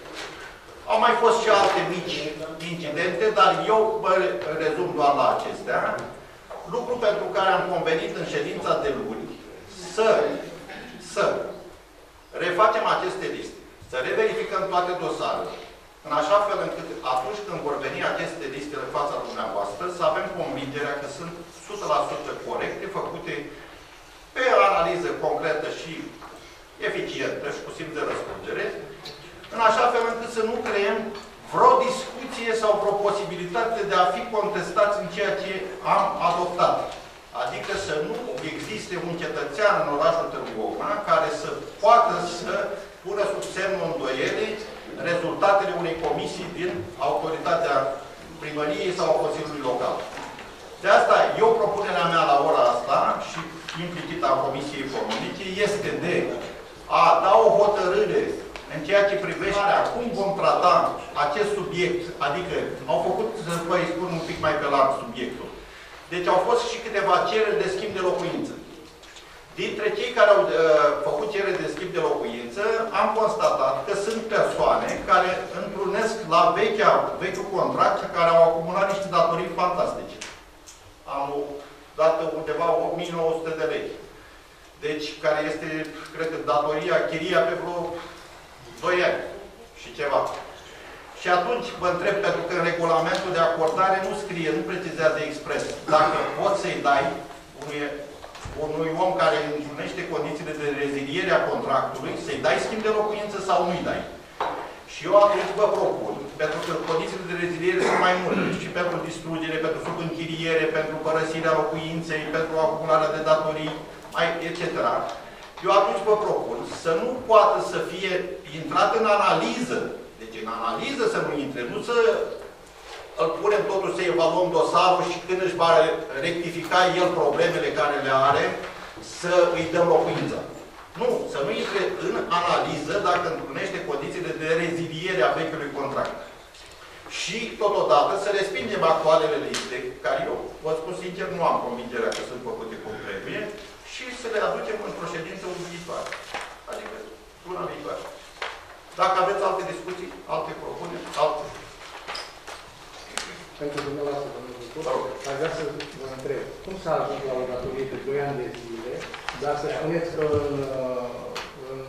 Au mai fost și alte mici incidente, dar eu mă rezum doar la acestea. Lucru pentru care am convenit în ședința de luni să, să refacem aceste liste, să reverificăm toate dosarele, în așa fel încât atunci când vor veni aceste liste în fața dumneavoastră, să avem convingerea că sunt o sută la sută corecte, făcute pe o analiză concretă și eficientă și cu simț de răspundere, în așa fel încât să nu creăm vreo discuție sau vreo posibilitate de a fi contestați în ceea ce am adoptat. Adică să nu existe un cetățean în orașul Târgu Ocna care să poată să pună sub semnul îndoielii rezultatele unei comisii din autoritatea primăriei sau a Consiliului Local. De asta, eu propunerea mea la ora asta și implicită a Comisiei Economice este de a da o hotărâre în ceea ce privește cum vom trata acest subiect, adică au făcut, să vă spun un pic mai pe larg subiectul. Deci au fost și câteva cereri de schimb de locuință. Dintre cei care au uh, făcut cereri de schimb de locuință, am constatat că sunt persoane care întrunesc la vechea, vechiul contract, care au acumulat niște datorii fantastice. Am dat undeva opt mii nouă sute de lei. Deci, care este, cred că, datoria, chiria pe vreo doi ani și ceva. Și atunci vă întreb, pentru că în regulamentul de acordare nu scrie, nu precizează expres, dacă poți să-i dai unui, unui om care întrunește condițiile de reziliere a contractului, să-i dai schimb de locuință sau nu-i dai. Și eu atunci vă propun, pentru că condițiile de reziliere sunt mai multe, și pentru distrugere, pentru subînchiriere, pentru părăsirea locuinței, pentru acumularea de datorii, et cetera. Eu atunci vă propun să nu poată să fie intrat în analiză. Deci în analiză să nu intre, nu să îl punem totuși să evaluăm dosarul și când își va rectifica el problemele care le are, să îi dăm locuința. Nu, să nu intre în analiză dacă întrunește condițiile de reziliere a vechiului contract. Și, totodată, să respingem actualele liste, care eu, vă spun sincer, nu am convingerea că sunt făcute cum trebuie, și să le aducem într-o ședință viitoare. Adică, luna viitoare. Dacă aveți alte discuții, alte propuneri, alte... Pentru dumneavoastră, domnul doctor, aș vrea să vă întreb, cum s-a ajuns la o datorie de doi ani de zile, dar să spuneți că în, în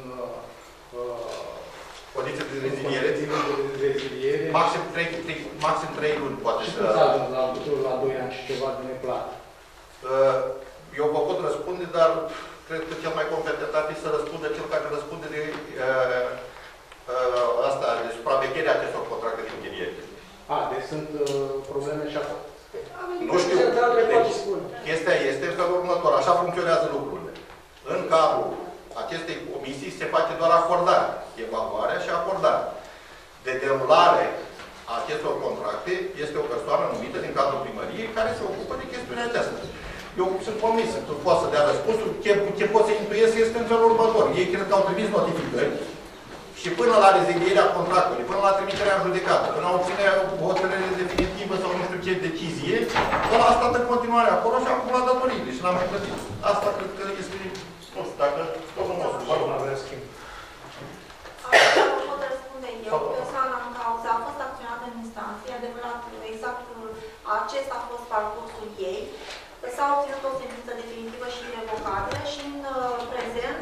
condiții de reziliere, de reziliere maxim trei, maxim trei luni, poate. Și cum s-a ajuns la, la doi ani și ceva de neplată? Eu vă pot răspunde, dar cred că cel mai competent ar fi să răspundă cel care răspunde de uh, uh, asta, de supravegherea acestor contracte de închiriere. A, deci sunt uh, probleme și acolo. Nu știu. Deci, chestia este în felul următor. Așa funcționează lucrurile. În cadrul acestei comisii se face doar acordarea. Evaluarea și acordarea. De derulare a acestor contracte este o persoană numită din cadrul primăriei care se ocupă de chestiunea aceasta. Eu sunt convins că poate să dea răspunsul. Ce, ce pot să intuiesc este în felul următor. Ei cred că au trimis notificări și până la rezilierea contractului, până la trimiterea în judecată, până la obținerea o hotărâre definitivă sau nu știu ce decizie, ăla a stat în continuare acolo și a acumulat datoriile și l-a mai plătit. Asta cred că este, nu știu, dacă domnul nostru, vă rog, avea schimb. Asta pot răspunde eu. Persoana în cauză a fost acționată în instanță. E adevărat, exact acesta a fost parcursul ei. S-a obținut o sentință definitivă și irrevocabilă și în prezent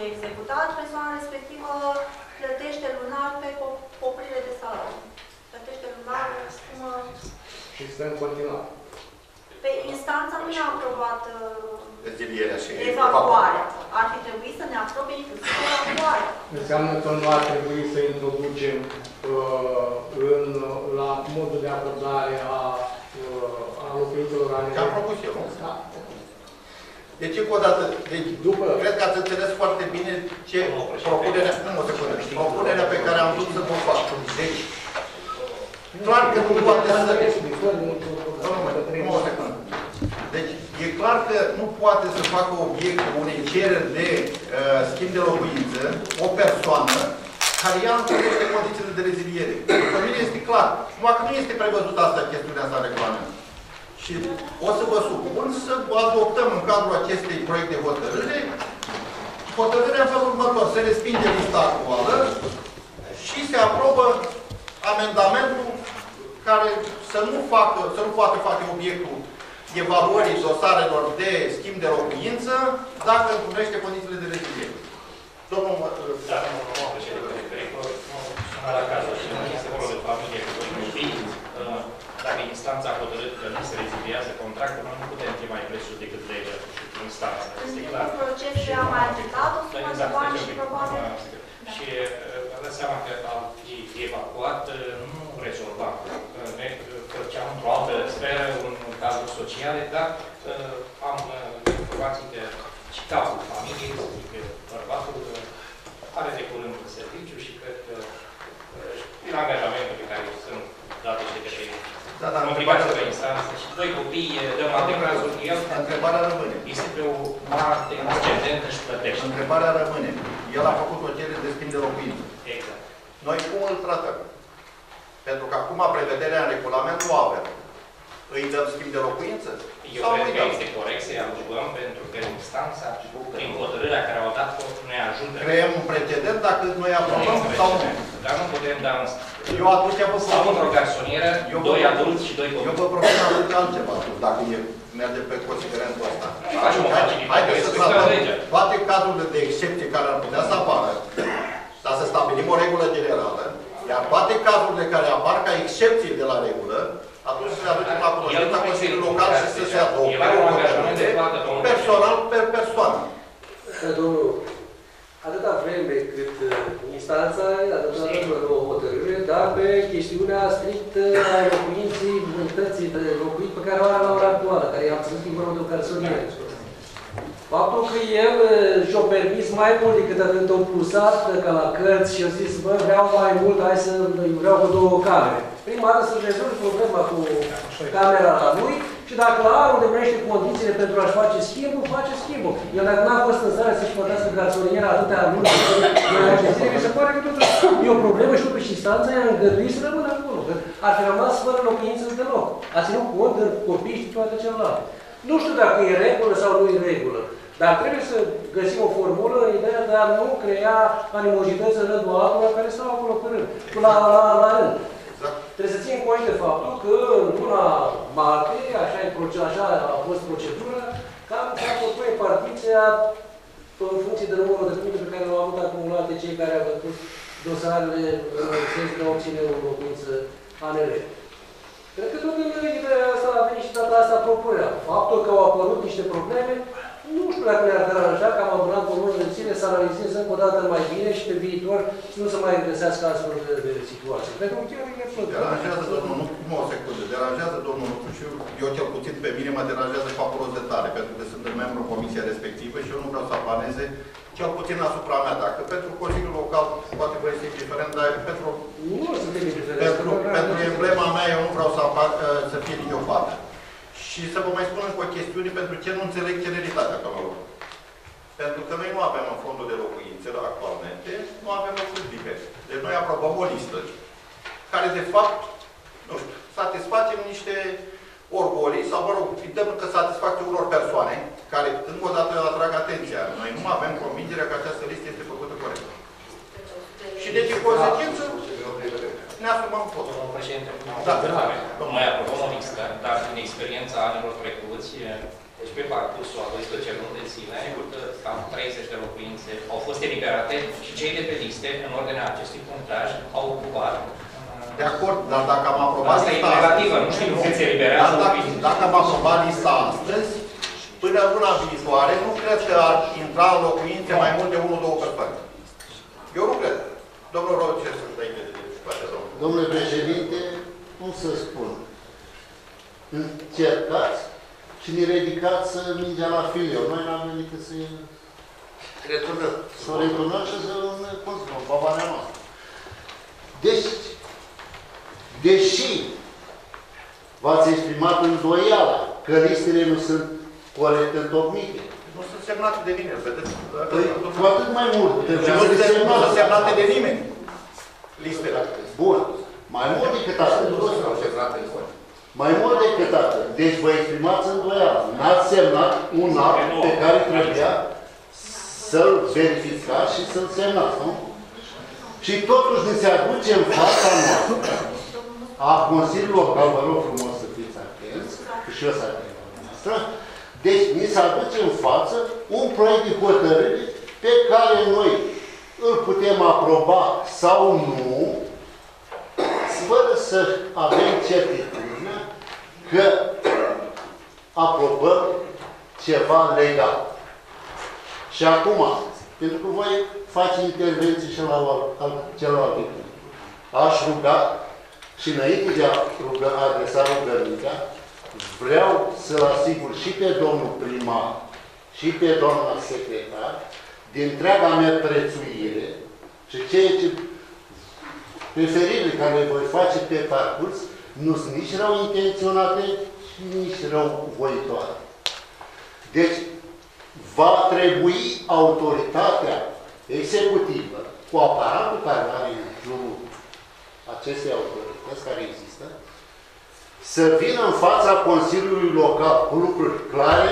executat, persoana respectivă plătește lunar pe poprire de salariu. Plătește lunar cum... Și stă în continuare. Pe instanța nu ne-a aprobat rezilierea și evacuarea. Ar fi trebuit să ne aprobe inclusiv evacuarea. Înseamnă că nu ar trebui să introducem uh, în, la modul de acordare a, uh, a locuințelor ale... Ce am propus eu, nu? Da. Deci, încă o dată, deci, după, cred că ați înțeles foarte bine ce propunerea, nu o secundă, propunerea pe care am vrut să vă fac. Deci, clar că nu poate să... Nu, o secundă. Deci, e clar că nu poate să facă obiectul unei cereri de uh, schimb de locuință o persoană care ea înțelește condițiile de reziliere. Pentru mine este clar. Numai că nu este prevăzut asta, chestiunea asta în regulament. Și o să vă supun să adoptăm în cadrul acestei proiect de hotărâre hotărârea în felul următor. Se respinge lista actuală și se aprobă amendamentul care să nu, facă, să nu poată face obiectul evaluării dosarelor de schimb de locuință dacă întrunește condițiile de reziliere. Domnul... Da, domnul președinte, nu la cazul și nu este vorba de familie cu doi copii. Dacă instanța a hotărât că nu se reziliază contractul, nu putem fi mai presus decât legea și instanța. Este clar. În proces de a mai aplicat o sumă de bani și probabil... Și vă dați seama că a fi evacuat nu rezolva. Ne făceam într-o altă sferă, un cazul social, dar am informații că și cazul familiei, că bărbatul are de curând în serviciu și cred că din angajamentul pe care sunt date și de către da, dar obligația pe instanță și doi copii, dăm alte cazuri, el întrebarea rămâne. Este pe o mare ascendentă și plătește. Întrebarea rămâne. El a făcut o cerere de schimb de locuință. Exact. Noi cum îl tratăm? Pentru că acum prevederea în regulament nu avem. Îi dăm schimb de locuință? Eu cred că este corect să-i adjugăm pentru că instanța, prin hotărârea care au dat-o, ne ajută. Creăm un precedent dacă noi aprobăm sau nu. Dar nu putem da în... Eu atunci vă sau într-o garsonieră, doi adulți și doi copii. Eu vă propun atunci altceva, dacă e, merge pe considerentul ăsta. Haideți să tratăm toate cazurile de excepție care ar putea să apară, dar să stabilim o regulă generală, iar toate cazurile care apar ca excepții de la regulă, atunci să le aducem la cunoștința Consiliului Local și să se adopte personal per persoană. Domnul, atâta vreme cât instanța a dat o hotărâre, dar pe chestiunea strict a locuinței, bunătății de locuit pe care o are la ora actuală, care i-am ținut din vorba de o garsonieră. Faptul că el și-o permis mai mult decât atât o plusat ca la cărți și a zis, bă, vreau mai mult, hai să vreau cu două camere. Prima dată să rezolvi problema cu camera lui și dacă la anul îndeplinește condițiile pentru a-și face schimbul, face schimbul. El dacă n-a fost în stare să-și plătească garsoniera atâtea luni, mi se pare că totuși e o problemă și totuși instanța i-a îngăduit să rămână acolo. Că ar fi rămas fără locuință deloc. A ținut cont de copii și toate celelalte. Nu știu dacă e în regulă sau nu e în regulă, dar trebuie să găsim o formulă în ideea de a nu crea animozități în rândul altora care stau acolo pe rând, la, la, la rând. Exact. Trebuie să ținem cont de faptul că în luna martie, așa, așa a fost procedura, cam s-a făcut repartiția în funcție de numărul de puncte pe care le-au avut acumulate cei care au făcut dosarele în sens de a obține o locuință A N R. Cred că tot în ideea asta a venit și data asta propunerea. Faptul că au apărut niște probleme, nu știu dacă ne-ar deranja ca ambulant o lună de zile să analizeze încă o dată mai bine și pe viitor nu se mai găsească astfel de, de situații. Pentru că chiar e plăcut. Deranjează domnul Nucu, nu o secundă, deranjează domnul Nucu și eu cel puțin pe mine mă deranjează fabulos de tare, pentru că sunt membru în comisia respectivă și eu nu vreau să aplaneze cel puțin asupra mea. Dacă pentru Consiliul Local poate vă este indiferent, dar pentru, nu, pentru, pentru emblema mea eu nu vreau să, apar, să fie niciodată. Și să vă mai spun încă o chestiune pentru ce nu înțeleg celeritatea până la urmă. Pentru că noi nu avem în fondul de locuințe actualmente, nu avem locuri libere. Deci noi aprobăm o listă care de fapt, nu știu, satisfacem niște orgolii sau, mă rog, dăm că satisfacție unor persoane care, încă o dată, atrag atenția. Noi nu avem convingerea că această listă este făcută corect. Și deci, în consecință, ne asumăm tot. Domnul președinte, da, noi aprobăm o listă, dar din experiența anilor trecuți, Deci pe parcursul a doisprezece luni de zile, cam treizeci de locuințe au fost eliberate și cei de pe liste, în ordinea acestui punctaj, au ocupat. De acord, dar dacă am aprobat asta lista e negativă, nu știu cum se eliberează. Dar dacă, dacă am aprobat lista astăzi, până luna viitoare, nu cred că ar intra în locuințe mai mult de unu două persoane. Eu nu cred. Domnul Rod, ce să dai de poate, domnul? Domnule președinte, cum să spun? Încercați și ne ridicați mingea la filiu. Noi n-am venit decât să returnăm. Să o returnăm și să ne consumăm bavarea noastră. Deci, deși v-ați exprimat îndoiala că listele nu sunt corect întocmite. Nu sunt semnate de nimeni, vedeți? Păi, cu atât mai mult. Nu sunt semnate de nimeni. Listele. Bun. Mai mult decât atât. Mai mult decât atât. Deci vă exprimați îndoială. N-ați semnat un act pe care trebuia să-l verificați și să-l semnați, nu? Și totuși ne se aduce în fața noastră a Consiliului Local, vă rog frumos să fiți atenți, că și eu să atent la noastră. Deci ne se aduce în față un proiect de hotărâre pe care noi îl putem aproba sau nu, fără să avem certitudine că aprobăm ceva legal. Și acum, pentru că voi face intervenții și la celălalt punct, aș ruga și înainte de a ruga, adresa rugămintea, vreau să-l asigur și pe domnul primar și pe doamna secretar de întreaga mea prețuire și ceea ce preferirile care le voi face pe parcurs nu sunt nici rău intenționate și nici rău voitoare. Deci, va trebui autoritatea executivă, cu aparatul care are în jurul acestei autorități care există, să vină în fața Consiliului Local cu lucruri clare,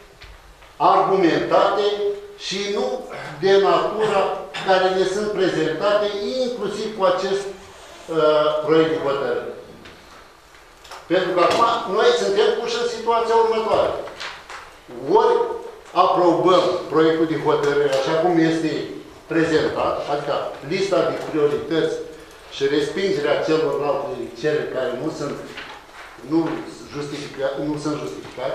argumentate și nu de natura care ne sunt prezentate, inclusiv cu acest uh, proiect de hotărâre. Pentru că acum noi suntem puși în situația următoare. Ori aprobăm proiectul de hotărâre așa cum este prezentat, adică lista de priorități și respingerea celorlalte cereri care nu sunt, nu, justifica, nu sunt justificate,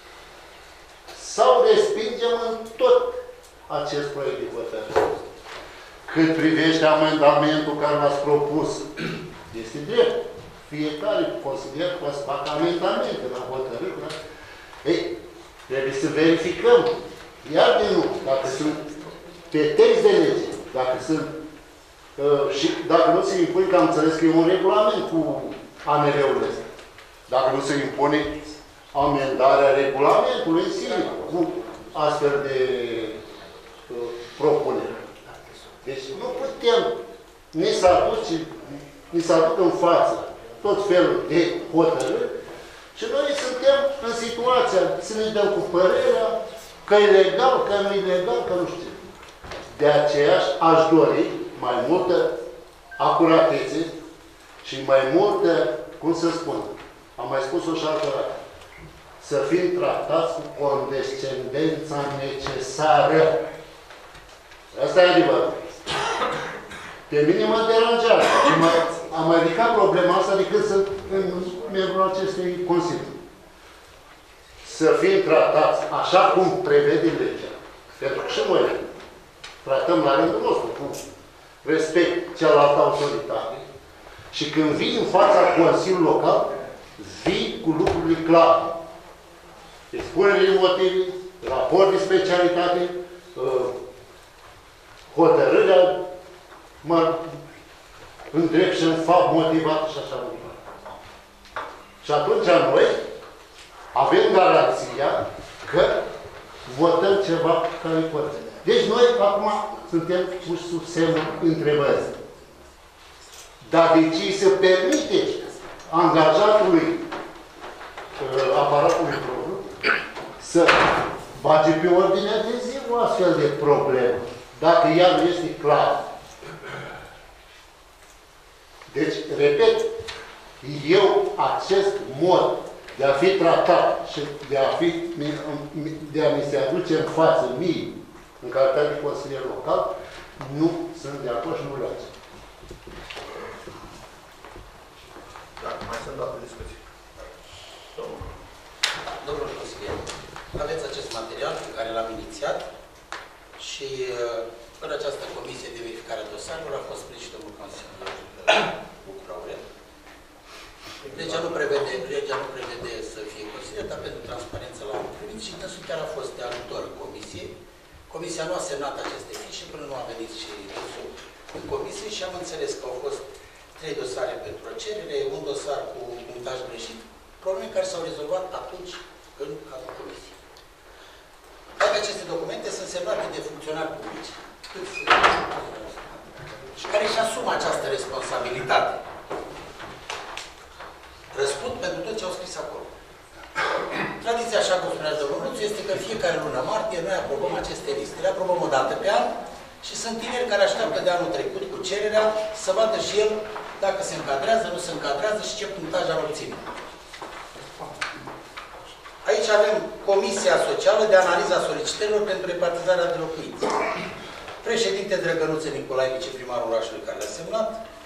sau respingem în tot acest proiect de hotărâre. Cât privește amendamentul care l-ați propus, este drept. Fiecare consider că să facă amendamente la hotărâre. Da? Ei, trebuie să verificăm. Iar de nu, dacă sunt pe text de lege, dacă sunt uh, și dacă nu se impune, că am înțeles că e un regulament cu A M R-urile astea. Dacă nu se impune amendarea regulamentului în sine cu astfel de uh, propuneri. Deci nu putem, ni s-a aduce, ni s-a aduc în față tot felul de hotărâri și noi suntem în situația să ne dăm cu părerea că e legal, că nu e legal, că nu știu. De aceea aș dori mai multă acuratețe și mai multă, cum să spun, am mai spus-o și altă dată, să fim tratați cu condescendența necesară. Asta e adevărat. Pe mine mă deranjează și mă, am mai ridicat problema asta decât sunt în membrul acestei Consiliu. Să fim tratați așa cum prevede legea. Pentru că și noi tratăm la rândul nostru cu respect cealaltă autoritate. Și când vii în fața Consiliului Local, vii cu lucrurile clare. Expunerile motive, raport de specialitate, hotărârea mă îndrept și în fapt motivat și așa mai departe. Și atunci noi avem garanția că votăm ceva care e corect. Deci noi acum suntem puși sub semnul întrebării. Dar de ce se permite angajatului aparatului propriu să bage pe ordinea de zi o astfel de problemă, dacă ea nu este clară. Deci, repet, eu acest mod de a fi tratat și de a, fi, de a mi se aduce în față mie, în calitate de consilier local, nu sunt de acord și nu le ați. Dacă mai sunt alte discuții. Domnul consilier, aveți acest material pe care l-am inițiat și fără această comisie de verificare a dosarelor a fost prins și domnul consilier Bucur Aurel. Legea nu prevede, legea nu prevede să fie consilier, dar pentru transparență l-am primit și dânsul chiar a fost de ajutor în comisie. Comisia nu a semnat aceste fișe până nu a venit și dânsul în comisie și am înțeles că au fost trei dosare pentru o cerere, un dosar cu punctaj greșit, probleme care s-au rezolvat atunci în cadrul comisiei. Toate aceste documente sunt semnate de funcționari publici și care își asumă această responsabilitate. Răspund pentru tot ce au scris acolo. Tradiția, așa cum spunea domnul Nuțu, este că fiecare lună martie noi aprobăm aceste liste. Le aprobăm o dată pe an și sunt tineri care așteaptă de anul trecut cu cererea să vadă și el dacă se încadrează, nu se încadrează și ce punctaj ar obține. Aici avem Comisia Socială de Analiză a Solicitărilor pentru repartizarea de locuințe. Președinte Drăgănuță Nicolae, viceprimarul orașului care le-a semnat.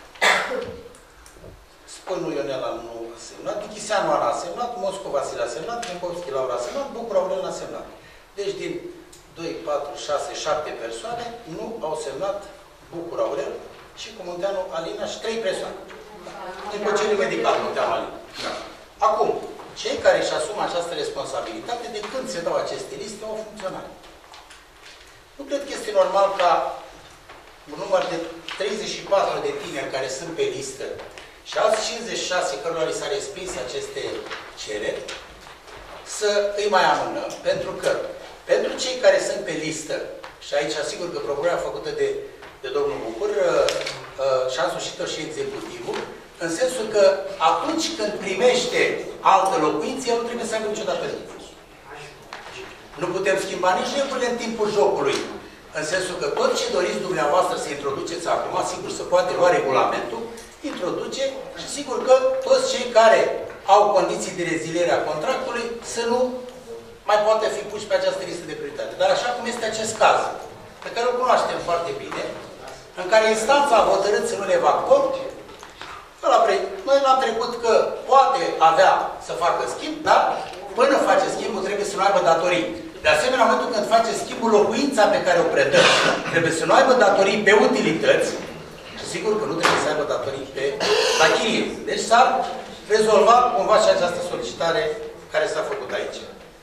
Spănu Ionela nu a semnat, Dichiseanu Ana a semnat, Mosco Vasile a semnat, Mincovski Laura a semnat, Bucur Aurel a semnat. Deci din doi, patru, șase, șapte persoane nu au semnat Bucur Aurel și cu Munteanu Alina și trei persoane. Din concediu medical, Munteanu Alina. Da. Acum, cei care își asumă această responsabilitate, de când se dau aceste liste, au funcționat. Nu cred că este normal ca un număr de treizeci și patru de tineri care sunt pe listă și alți cincizeci și șase cărora li s-a respins aceste cereri, să îi mai amânăm, pentru că pentru cei care sunt pe listă, și aici asigur că propunerea făcută de, de domnul Bucur și-a însușit-o și executivul, în sensul că atunci când primește altă locuință, el nu trebuie să aibă niciodată reguli. Nu putem schimba nici regulile în timpul jocului. În sensul că tot ce doriți dumneavoastră să introduceți acum, sigur se poate lua regulamentul, introduce și sigur că toți cei care au condiții de reziliere a contractului să nu mai poate fi puși pe această listă de prioritate. Dar așa cum este acest caz, pe care îl cunoaștem foarte bine, în care instanța a hotărât să nu le fac cont, noi l-am trecut că poate avea să facă schimb, dar până face schimbul trebuie să nu aibă datorii. De asemenea, în momentul când face schimbul, locuința pe care o predă trebuie să nu aibă datorii pe utilități și sigur că nu trebuie să aibă datorii pe la chirie. Deci s-a rezolvat cumva și această solicitare care s-a făcut aici.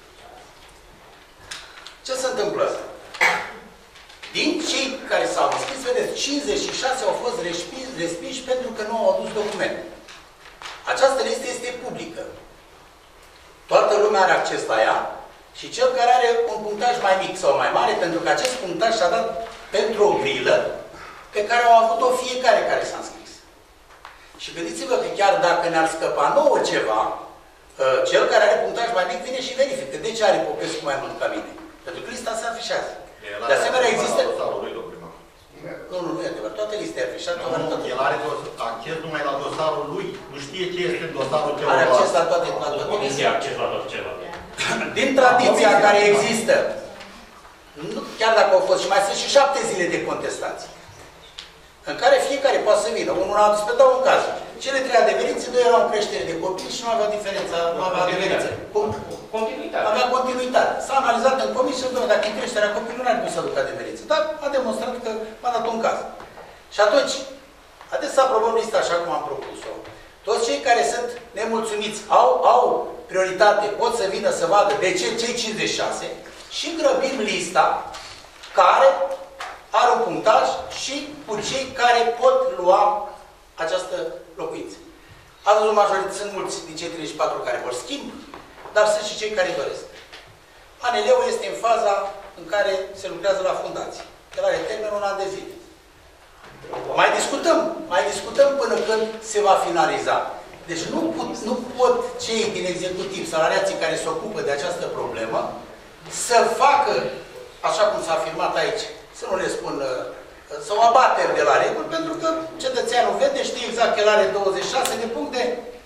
Ce se întâmplă? Din cei care s-au înscris, vedeți, cincizeci și șase au fost respinși, respinși pentru că nu au adus documente. Această listă este publică. Toată lumea are acces la ea și cel care are un punctaj mai mic sau mai mare, pentru că acest punctaj s-a dat pentru o grilă pe care au avut-o fiecare care s-a înscris. Și gândiți-vă că chiar dacă ne-ar scăpa nouă ceva, cel care are punctaj mai mic vine și verifică. De ce are Popescu mai mult ca mine? Pentru că lista se afișează. De asemenea, există... Nu, nu, nu e adevărat. Toate listele afișate. El are acces numai la dosarul lui. Nu știe ce este în dosarul celălalt. Are acces la toate. Comisia are acces la toate celălalt. Din tradiția care există, chiar dacă au fost și mai sunt și șapte zile de contestații, în care fiecare poate să vină. Unul a adus pe dau un caz. Cele trei adeverințe, doi erau în creștere de copii și nu aveau diferența, nu aveau adeverință. Continuitate. Avea continuitate. S-a analizat în comisie și dacă în creșterea copilului nu ar trebui să aducă adeverință. Dar a demonstrat că m-a dat un caz. Și atunci, haideți să aprobăm lista așa cum am propus-o. Toți cei care sunt nemulțumiți, au, au prioritate, pot să vină să vadă de ce cei cincizeci și șase și grăbim lista care are un punctaj și cu cei care pot lua această locuință. Ați văzut majoritate, sunt mulți din cei treizeci și patru care vor schimb, dar sunt și cei care doresc. A N L-ul este în faza în care se lucrează la fundație. El are termen un an de zile. Mai discutăm, mai discutăm până când se va finaliza. Deci nu, put, nu pot cei din executiv, salariații care se ocupă de această problemă, să facă, așa cum s-a afirmat aici, să nu le spun, să o abatem de la reguli, pentru că cetățeanul vede, știe exact că el are douăzeci și șase de puncte,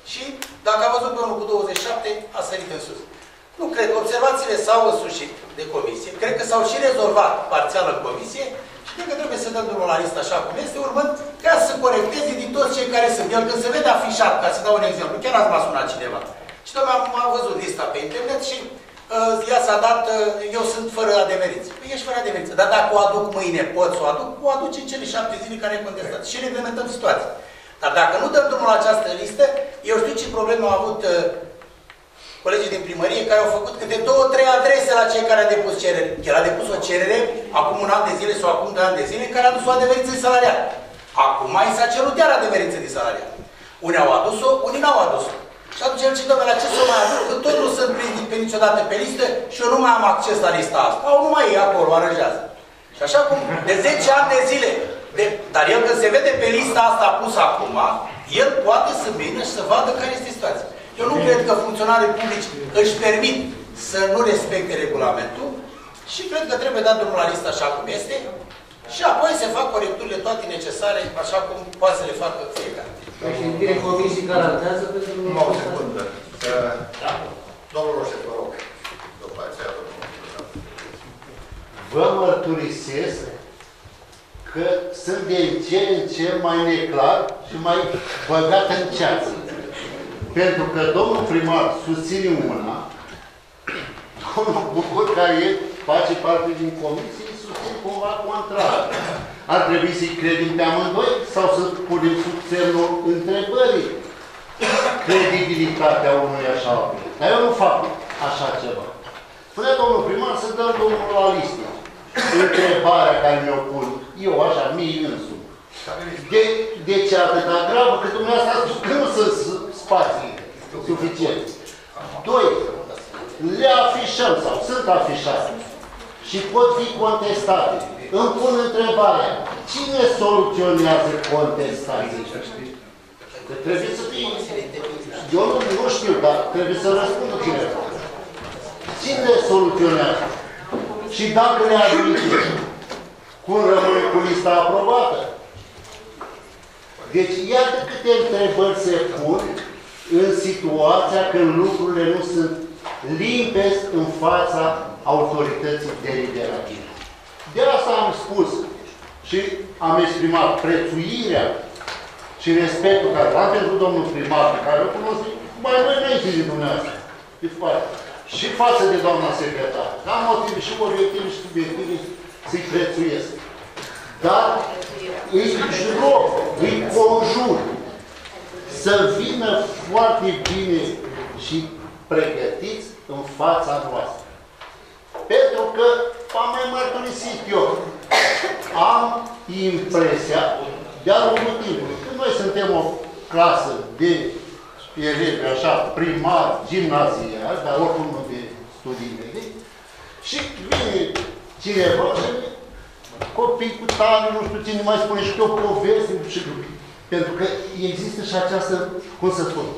Și dacă a văzut pe unul cu douăzeci și șapte, a sărit în sus. Nu cred că observațiile s-au însușit de comisie. Cred că s-au și rezolvat parțial în comisie și cred că trebuie să dăm drumul la listă așa cum este, urmând ca să corecteze din toți cei care sunt. El când se vede afișat, ca să dau un exemplu, chiar azi m-a sunat cineva. Și domnule, am, am văzut lista pe internet și uh, ea s-a dat, uh, eu sunt fără adeverință. Păi ești fără adeverință. Dar dacă o aduc mâine, pot să o aduc, o aduc în cele șapte zile care e contestat. Și reglementăm situația. Dar dacă nu dăm drumul la această listă, eu știu ce problemă au avut uh, colegii din primărie care au făcut câte două, trei adrese la cei care au depus cerere. El a depus o cerere acum un an de zile sau acum doi ani de zile în care a adus o adeverință de salariat. Acum mai s-a cerut iar adeverință de salariat. Unii au adus-o, unii n-au adus-o. Și atunci el zice, domnule, la ce să mai aduc? Că tot nu sunt prins pe niciodată pe listă și eu nu mai am acces la lista asta. Au, nu mai e acolo, aranjează. Și așa cum de zece ani de zile, de, dar el când se vede pe lista asta pusă acum, el poate să vină și să vadă care este situația. Eu nu cred că funcționarii publici își permit să nu respecte regulamentul și cred că trebuie dat drumul la listă așa cum este și apoi se fac corecturile toate necesare așa cum poate să le facă fiecare. Președintele Comisiei garantează pentru... Nu, o secundă. Domnul Roșet, vă rog. După aceea, domnul. Vă mărturisesc că sunt din ce în ce mai neclar și mai băgat în ceață. Pentru că domnul primar susține una, domnul Bucur, care face parte din comisie, susține cumva contrar. Ar trebui să-i credem pe amândoi sau să punem sub semnul întrebării credibilitatea unui așa oameni. Dar eu nu fac așa ceva. Spunea domnul primar să dăm domnul la listă. Întrebarea care mi-o pun, eu așa, mie însumi. De, de ce atâta gravă? Că dumneavoastră a spus că nu sunt spații suficiente. Doi, le afișăm sau sunt afișate și pot fi contestate. Îmi pun întrebarea, cine soluționează contestații? Că trebuie să fie... Eu nu, nu știu, dar trebuie să răspundă cineva. Cine soluționează? Și dacă le admite, cum rămâne cu lista aprobată? Deci, iată câte întrebări se pun în situația când lucrurile nu sunt limpezi în fața autorității deliberative. De asta am spus și am exprimat prețuirea și respectul care l-am pentru domnul primar, pe care îl cunosc mai noi înainte de dumneavoastră. Și față de doamna secretar. Am motive și obiective și subiective să-i prețuiesc. Dar îi rog, îi conjur să vină foarte bine și pregătiți în fața noastră. Pentru că am mai mărturisit eu. Am impresia, de-a lungul timpului, că noi suntem o clasă de elevi, așa, primar, gimnazial, dar oricum nu de studii medii, și vine cineva și copii cu tare, nu știu cine mai spune și o poveste, și pentru că există și această, cum să spun,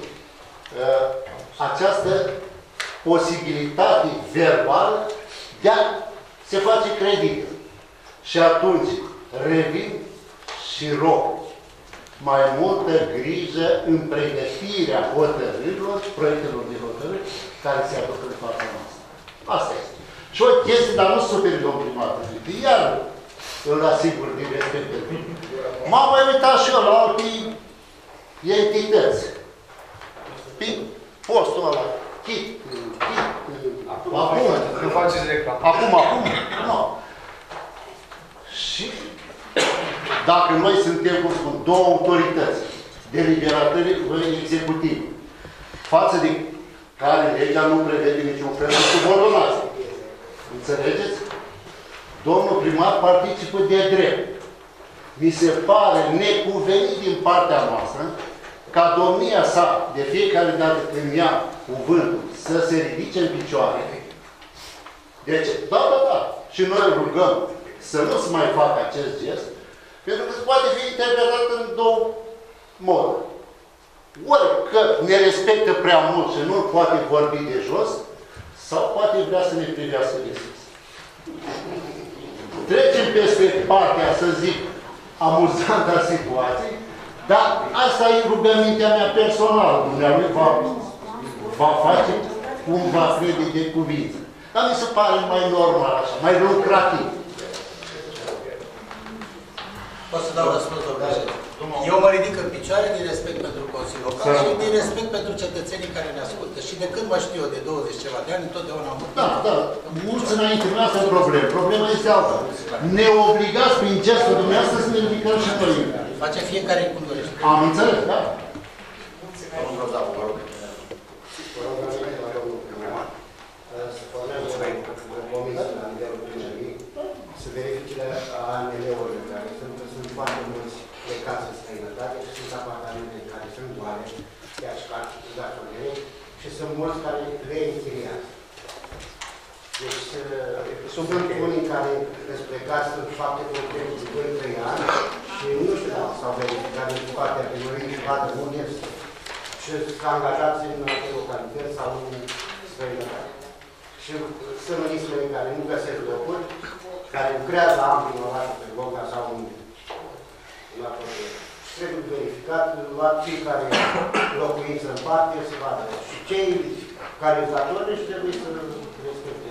această posibilitate verbală de a se face credit. Și atunci revin și rog mai multă grijă în pregătirea hotărârilor, proiectelor de hotărâri care se aduc în fața noastră. Asta este. Și o chestie, dar nu superi domnul primar, iar îl asigur din respect. M-am mai uitat și eu la alte entități. Pe postul ăla, chit, chit, acum, acum, acum, nu. Și dacă noi suntem, cum spun, două autorități deliberatorii executive, față de care legea nu prevede niciun fel de subordonație. Înțelegeți? Domnul primar participă de drept. Mi se pare necuvenit din partea noastră ca domnia sa, de fiecare dată când ia cuvântul, să se ridice în picioare. Deci, da, da, da. Și noi rugăm să nu se mai facă acest gest, pentru că poate fi interpretat în două moduri. Ori că ne respectă prea mult și nu poate vorbi de jos, sau poate vrea să ne privească de sus. Trecem peste partea, să zic, amuzantă a situației, Dar asta e rugămintea mea personală. Dumnealui va, va face cum va crede de cuvință. Dar mi se pare mai normal așa, mai lucrativ. Pot să dau răspuns, domnule președinte. Eu mă ridic în picioare din respect pentru Consiliul Local și din respect pentru cetățenii care ne ascultă. Și de când mă știu eu, de douăzeci ceva de ani, întotdeauna am vorbit. Da, da. Mulți înainte nu asta e problemă. Problema este alta. Ne obligați prin gestul dumneavoastră să ne ridicăm și noi. Face fiecare cum dorește. Am înțeles, da? Domnul Grozavu, vă rog. Vă rog, domnul primar, să formează o comisie la nivelul primării, să verifice A N L-urile care sunt, sunt foarte mulți plecați în străinătate și sunt apartamente care sunt goale, chiar și garsoniere, și sunt mulți care le închiriază. Deci, sunt unii care sunt plecați, sunt foarte concrete de doi trei ani și nu știu dacă s-au verificat din partea primării și vadă unde și sunt angajați în alte localități sau în străinătate. Și sunt ministrele care nu găsesc locuri, care lucrează ampli în orașul pe Loga sau în la problemă. Trebuie verificat la cei care locuință în parte să vadă. Și cei care sunt datorici trebuie să respecte.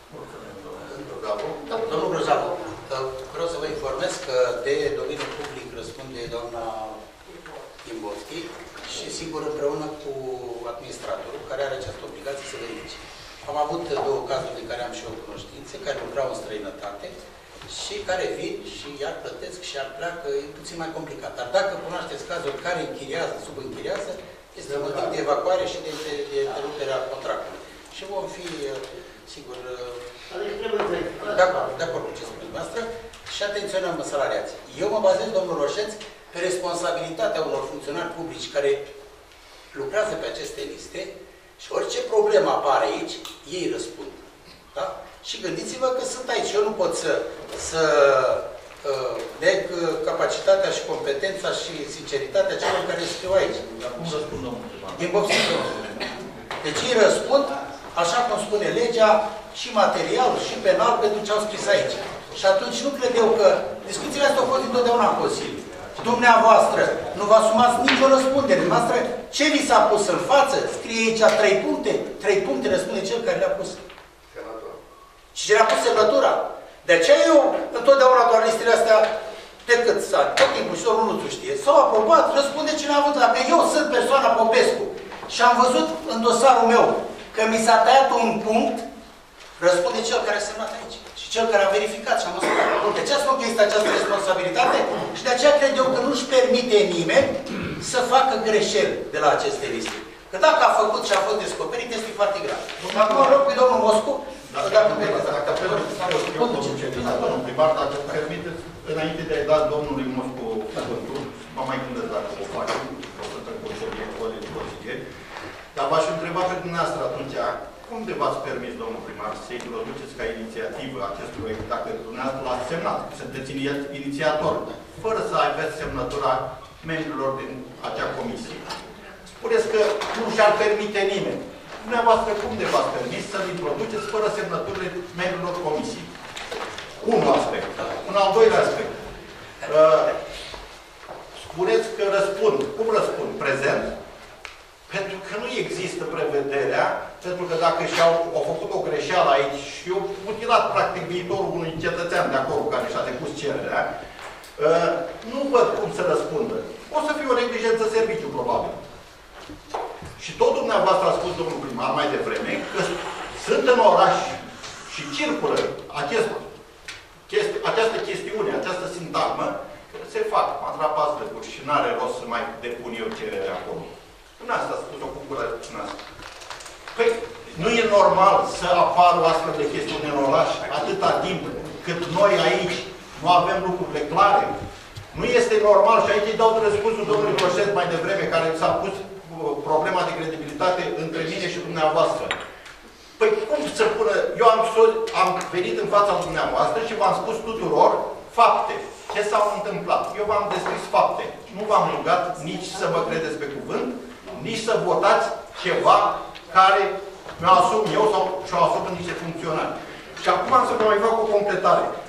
Domnul Grozavu, vreau să vă informez că de domeniul public răspunde doamna Imbovski și sigur împreună cu administratorul care are această obligație să verifice. Am avut două cazuri de care am și eu cunoștințe, care lucrau în străinătate și care vin și iar plătesc și iar pleacă, e puțin mai complicat. Dar dacă cunoașteți cazuri care închiriază, subînchiriază, este motiv de evacuare și de, de, de întreruperea contractului. Și vom fi, sigur, de acord, de acord cu ce spuneți noastră și atenționăm salariații. Eu mă bazez, domnul Roșeț, pe responsabilitatea unor funcționari publici care lucrează pe aceste liste și orice problemă apare aici, ei răspund. Da? Și gândiți-vă că sunt aici. Eu nu pot să, să uh, neg capacitatea și competența și sinceritatea celor care scriu aici. Dar cum răspund, domnul primar? Din boxul. Deci ei răspund, așa cum spune legea, și material, și penal, pentru ce au scris aici. Și atunci nu cred eu că discuțiile astea au fost întotdeauna în Consiliu. Dumneavoastră nu vă asumați nicio răspundere. Dumneavoastră, ce vi s-a pus în față? Scrie aici trei puncte. Trei puncte răspunde cel care le-a pus. Și ce le-a pus semnătura. De aceea eu, întotdeauna doar listele astea, de cât s-a, tot timpul și domnul Nuțu știe, s-au aprobat, răspunde cine a avut. Dacă eu sunt persoana Popescu și am văzut în dosarul meu că mi s-a tăiat un punct, răspunde cel care a semnat aici. Și cel care a verificat și a măsurat. De aceea spun că este această responsabilitate și de aceea cred eu că nu-și permite nimeni să facă greșeli de la aceste liste. Că dacă a făcut și a fost descoperit, este foarte grav. Acum rog pe domnul Moscu, dacă Dacă domnul primar, dacă permiteți, înainte de a-i da domnului Moscu cuvântul, mă mai gândesc dacă o facem, o să trec cu consilieri, dar v-aș întreba pe dumneavoastră atunci, cum de v-ați permis, domnul primar, să introduceți ca inițiativă acest proiect, dacă dumneavoastră l-ați semnat, sunteți inițiator, fără să aveți semnătura membrilor din acea comisie? Spuneți că nu și-ar permite nimeni. Dumneavoastră, cum de v-ați permis să-l introduceți fără semnăturile membrilor comisiei? Un aspect. Un al doilea aspect. Uh, spuneți că răspund. Cum răspund? Prezent? Pentru că nu există prevederea, pentru că dacă și-au au făcut o greșeală aici și au mutilat practic viitorul unui cetățean de acolo care și-a depus cererea, uh, nu văd cum să răspundă. O să fie o neglijență serviciu, probabil. Și tot dumneavoastră a spus, domnul primar, mai devreme, că sunt în oraș și circulă acest, chesti, această chestiune, această sintagmă, că se fac matrapați de buri și n-are rost să mai depun eu cererea acolo. Dumneavoastră a spus-o cu gură dumneavoastră. Păi, nu e normal să apară o astfel de chestiune în oraș atâta timp cât noi aici nu avem lucrurile clare. Nu este normal, și aici îi dau răspunsul domnului Roșet mai devreme, care s-a pus problema de credibilitate între mine și dumneavoastră. Păi cum să pună... Eu am, am venit în fața dumneavoastră și v-am spus tuturor fapte. Ce s-au întâmplat? Eu v-am descris fapte. Nu v-am rugat nici să mă credeți pe cuvânt, nici să votați ceva care mi-o asum eu sau și-o asumă niște funcționari. Și acum am să vă mai fac o completare.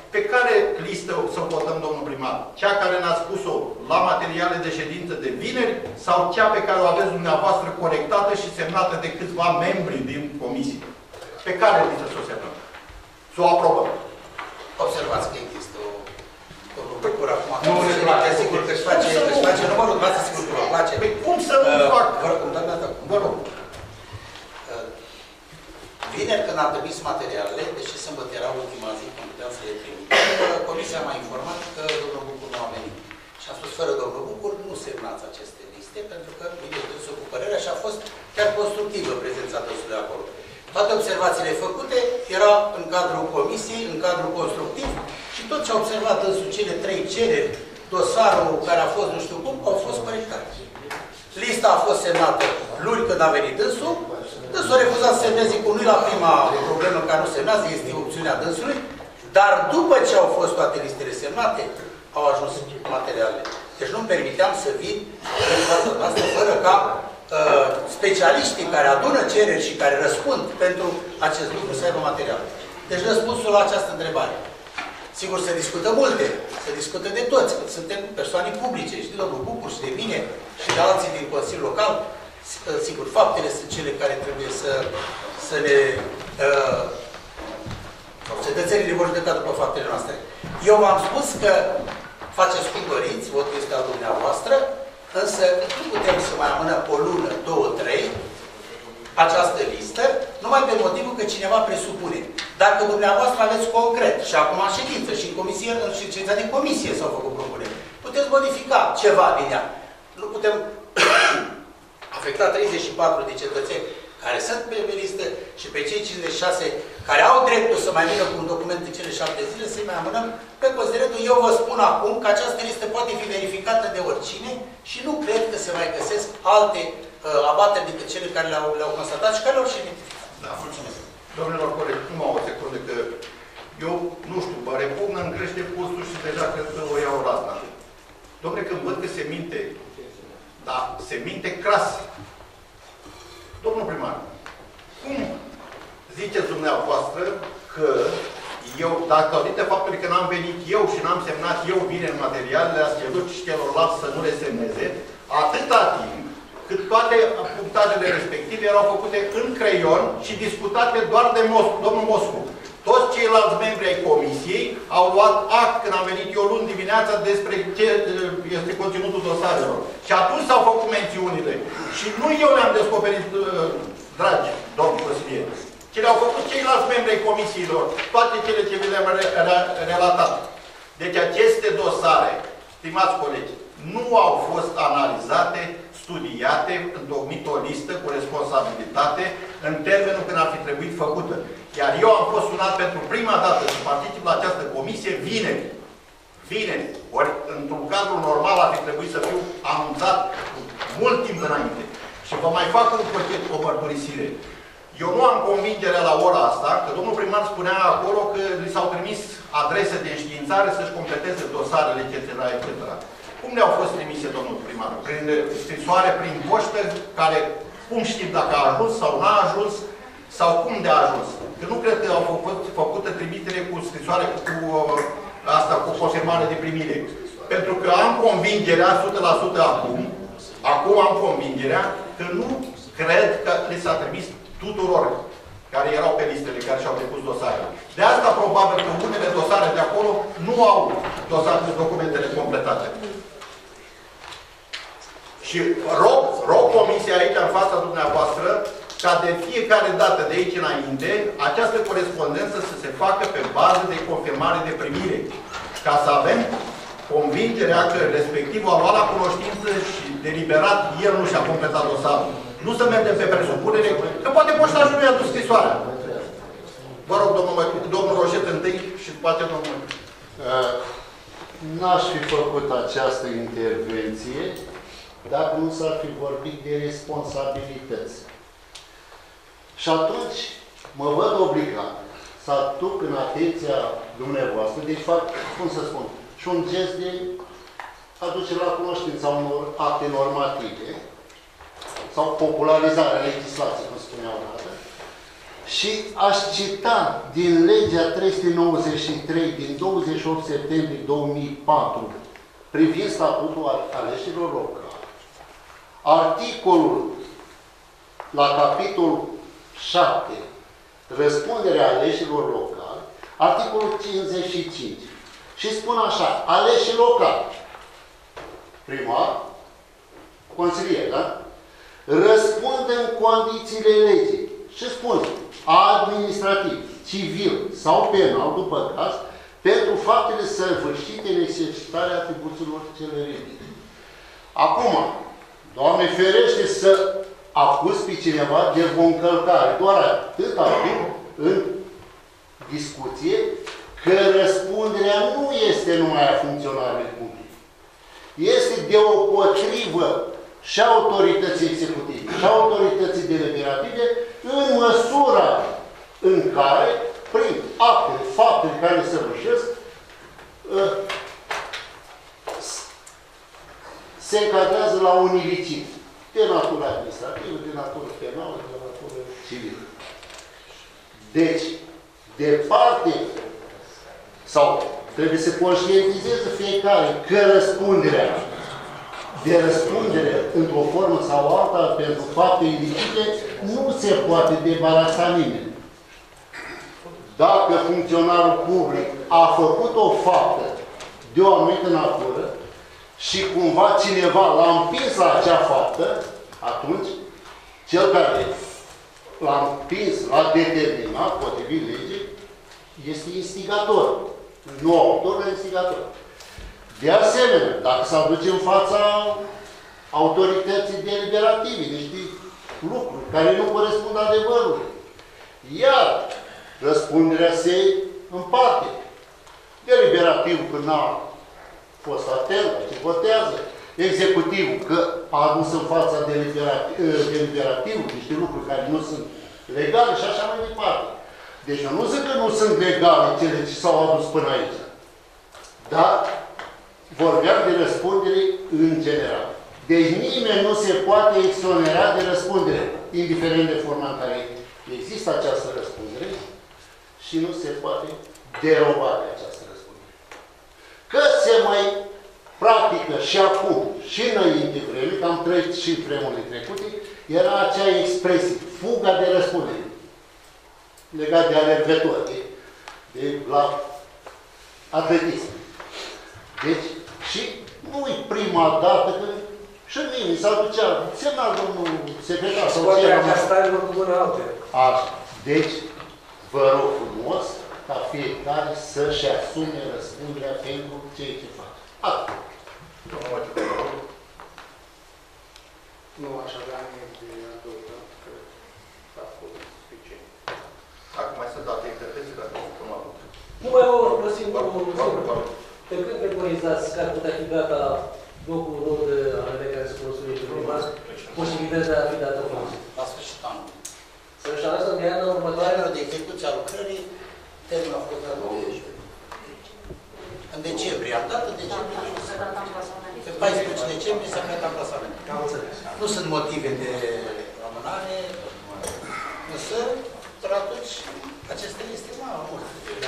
Pe care listă să votăm, domnul primar? Cea care ne-a spus-o la materiale de ședință de vineri sau cea pe care o aveți dumneavoastră corectată și semnată de câțiva membri din comisie? Pe care listă să o semnăm? Să o aprobăm? Observați că există o... Domnul procuror acum... Nu ne place. Sigur că își face, își face numărul, dumneavoastră sigur că vă place. Păi cum să nu uh, fac? Vă rog, doamna, vă rog. Vineri, când am trimis materialele, deși sâmbătă era ultima zi, când puteam să le trimit, comisia m-a informat că domnul Bucur nu a venit. Și am spus, fără domnul Bucur, nu semnați aceste liste, pentru că vine dânsul cu părerea și a fost chiar constructivă prezența dânsului acolo. Toate observațiile făcute era în cadrul comisiei, în cadrul constructiv, și tot ce a observat dânsul, cele trei cereri, dosarul care a fost nu știu cum, au fost corectate. Lista a fost semnată luni când a venit dânsul, dânsul a refuzat să semneze cu nu la prima problemă care nu semnează, este opțiunea dânsului, dar după ce au fost toate listele semnate, au ajuns materialele. Deci nu-mi permiteam să vin în fața noastră fără ca uh, specialiștii care adună cereri și care răspund pentru acest lucru să aibă material. Deci răspunsul la această întrebare. Sigur, se discută multe, se discută de toți, că suntem persoane publice, și de domnul Bucur, și de mine, și de alții din Consiliul Local. Sigur, faptele sunt cele care trebuie să, să ne... Uh, cetățenii vor judeca după faptele noastre. Eu v-am spus că faceți cum doriți, votul este al dumneavoastră, însă nu putem să mai amânăm o lună, două, trei, această listă, numai pe motivul că cineva presupune. Dacă dumneavoastră aveți concret, și acum în ședință, și în comisie, în ședința din comisie s-au făcut propuneri, puteți modifica ceva din ea. Nu putem afecta treizeci și patru de cetățeni care sunt pe listă și pe cei cincizeci și șase care au dreptul să mai vină cu un document în cele șapte zile, să-i mai amânăm pe considerentul. Eu vă spun acum că această listă poate fi verificată de oricine și nu cred că se mai găsesc alte uh, abateri decât cele care le-au le constatat și care le-au și identificat. Da, mulțumesc. Domnilor colegi, numai o secundă, că eu, nu știu, mă repugnă, îmi crește pulsul și deja cred că o iau razna. Domnule, când văd că se minte, da, se minte cras. Domnul primar, cum ziceți dumneavoastră că eu, datorită faptului că n-am venit eu și n-am semnat eu bine în materialele, le-ați cerut și celorlalți să nu le semneze, atâta timp cât toate punctajele respective erau făcute în creion și discutate doar de Moscu, domnul Moscu. Toți ceilalți membri ai comisiei au luat act când am venit eu luni dimineața despre ce este conținutul dosarelor. Și atunci s-au făcut mențiunile. Și nu eu le-am descoperit, dragi domnul consilier, ci le-au făcut ceilalți membri ai comisiilor, toate cele ce vi le-am relatat. Deci aceste dosare, stimați colegi, nu au fost analizate, studiate, întocmit o listă cu responsabilitate în termenul când ar fi trebuit făcută. Iar eu am fost sunat pentru prima dată să particip la această comisie vineri. Vineri. Ori, într-un cadru normal, ar fi trebuit să fiu anunțat mult timp înainte. Și vă mai fac un păchet, o mărturisire. Eu nu am convingerea la ora asta, că domnul primar spunea acolo că li s-au trimis adrese de înștiințare să-și completeze dosarele, et cetera, et cetera. Cum le-au fost trimise, domnul primar? Prin scrisoare, prin poștă, care, cum știm dacă a ajuns sau n-a ajuns, sau cum de a ajuns? Că nu cred că au făcut făcută trimitere cu scrisoare, cu asta, cu confirmare de primire. Pentru că am convingerea, o sută la sută acum, acum am convingerea că nu cred că le s-a trimis tuturor care erau pe listele, care și-au depus dosarele. De asta, probabil că unele dosare de acolo nu au dosarele, documentele completate. Și rog, rog comisia aici, în fața dumneavoastră, ca de fiecare dată de aici înainte, această corespondență să se facă pe bază de confirmare de primire. Ca să avem convingerea că respectivul a luat la cunoștință și deliberat, el nu și-a completat dosarul. Nu să mergem pe presupunere, că poate poștașul nu i-a dus scrisoarea. Vă rog, domnul, domnul Roșet întâi și poate domnul... Uh, N-aș fi făcut această intervenție dacă nu s-ar fi vorbit de responsabilități. Și atunci mă văd obligat să aduc în atenția dumneavoastră, deci fac, cum să spun, și un gest de aducere la cunoștința unor acte normative sau popularizarea legislației, cum spunea o dată, Și aș cita din legea trei sute nouăzeci și trei din douăzeci și opt septembrie două mii patru privind statutul aleșilor locali. Articolul la capitolul șapte, răspunderea aleșilor locali, articolul cincizeci și cinci. Și spun așa, aleșii locali, primar, consilier, da? Răspund în condițiile legii și spun administrativ, civil sau penal, după caz, pentru faptele săvârșite în exercitarea atribuțiilor cele revine. Acum, Doamne ferește să acuz pe cineva de o încălcare, doar atâta timp în discuție că răspunderea nu este numai a funcționarului public. Este deopotrivă și autorității executive și autorității deliberative în măsura în care, prin actele, faptele care se săvârșesc, se încadrează la un ilicit de natură administrativă, de natură penală, de natură civilă. Deci, departe, sau trebuie să conștientizeze fiecare că răspunderea de răspundere într-o formă sau alta pentru fapte ilicite nu se poate debarasa nimeni. Dacă funcționarul public a făcut o faptă de o anumită natură și cumva cineva l-a împins la acea faptă, atunci cel care l-a împins, l-a determinat, potrivit legii, este instigator. Nu autor, dar instigator. De asemenea, dacă s-ar duce în fața autorității deliberative, niște lucruri care nu corespund adevărului, iar răspunderea se împarte. Deliberativul, când n-a fost atent, ce votează, executivul, că a adus în fața deliberativului niște lucruri care nu sunt legale și așa mai departe. Deci eu nu zic că nu sunt legale cele ce s-au adus până aici. Dar vorbeam de răspundere în general. Deci nimeni nu se poate exonera de răspundere, indiferent de forma în care există această răspundere și nu se poate deroba de această răspundere. Că se mai practică și acum, și înainte vreme, că am trăit și vremurile trecute, era acea expresie, fuga de răspundere, legat de alergători, de, de la atletism. Deci, și nu-i prima dată că și mie mi s-a ducea, semnal domnul secretar sau poate ce aceasta are cu mână alte. Așa. Deci, vă rog frumos ca fiecare să-și asume răspunderea pentru ceea ce face. Atât. Nu aș avea nimic de adăugat, cred că a fost suficient. Acum mai sunt date intervenții, dacă nu cum am avut. Numai o, o singură. Pe când preconizați că ar putea fi gata locul lor de anele care se construiește primar, posibilitatea de a fi dată frumos? La sfârșit anului. Să-și arătă în iarna următoare? Termenul de execuție a lucrării, termenul a fost dat în decembrie. Am dat în decembrie. Pe paisprezece decembrie s-a creat amplasament. Nu sunt motive de amânare, însă, dar atunci, acesta este mai mult.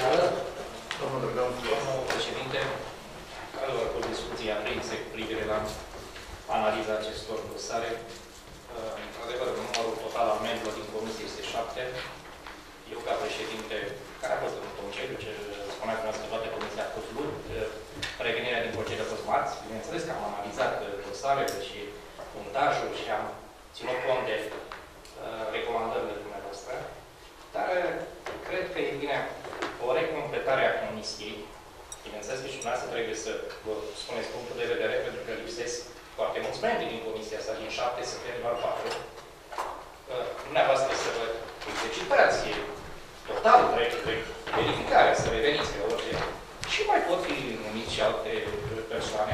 Domnul președinte, cu discuția aprinse cu privire la analiza acestor dosare, într-adevăr, numărul total al membrilor din comisie este șapte. Eu, ca președinte, care a fost în concediu, ce spunea că noastră toate comisia a fost luni, revenirea din concediu a fost marți. Bineînțeles că am analizat dosarele și punctajul și am ținut cont de recomandările dumneavoastră, dar cred că e bine o recompletare a comisiei. Bineînțeles că și dumneavoastră trebuie să vă spuneți punctul de vedere, pentru că lipsesc foarte mulți membri din comisia asta, din șapte, să fie doar patru. Dumneavoastră să vă exercitați total proiectul de verificare, să reveniți pe orice. Și mai pot fi numiți și alte persoane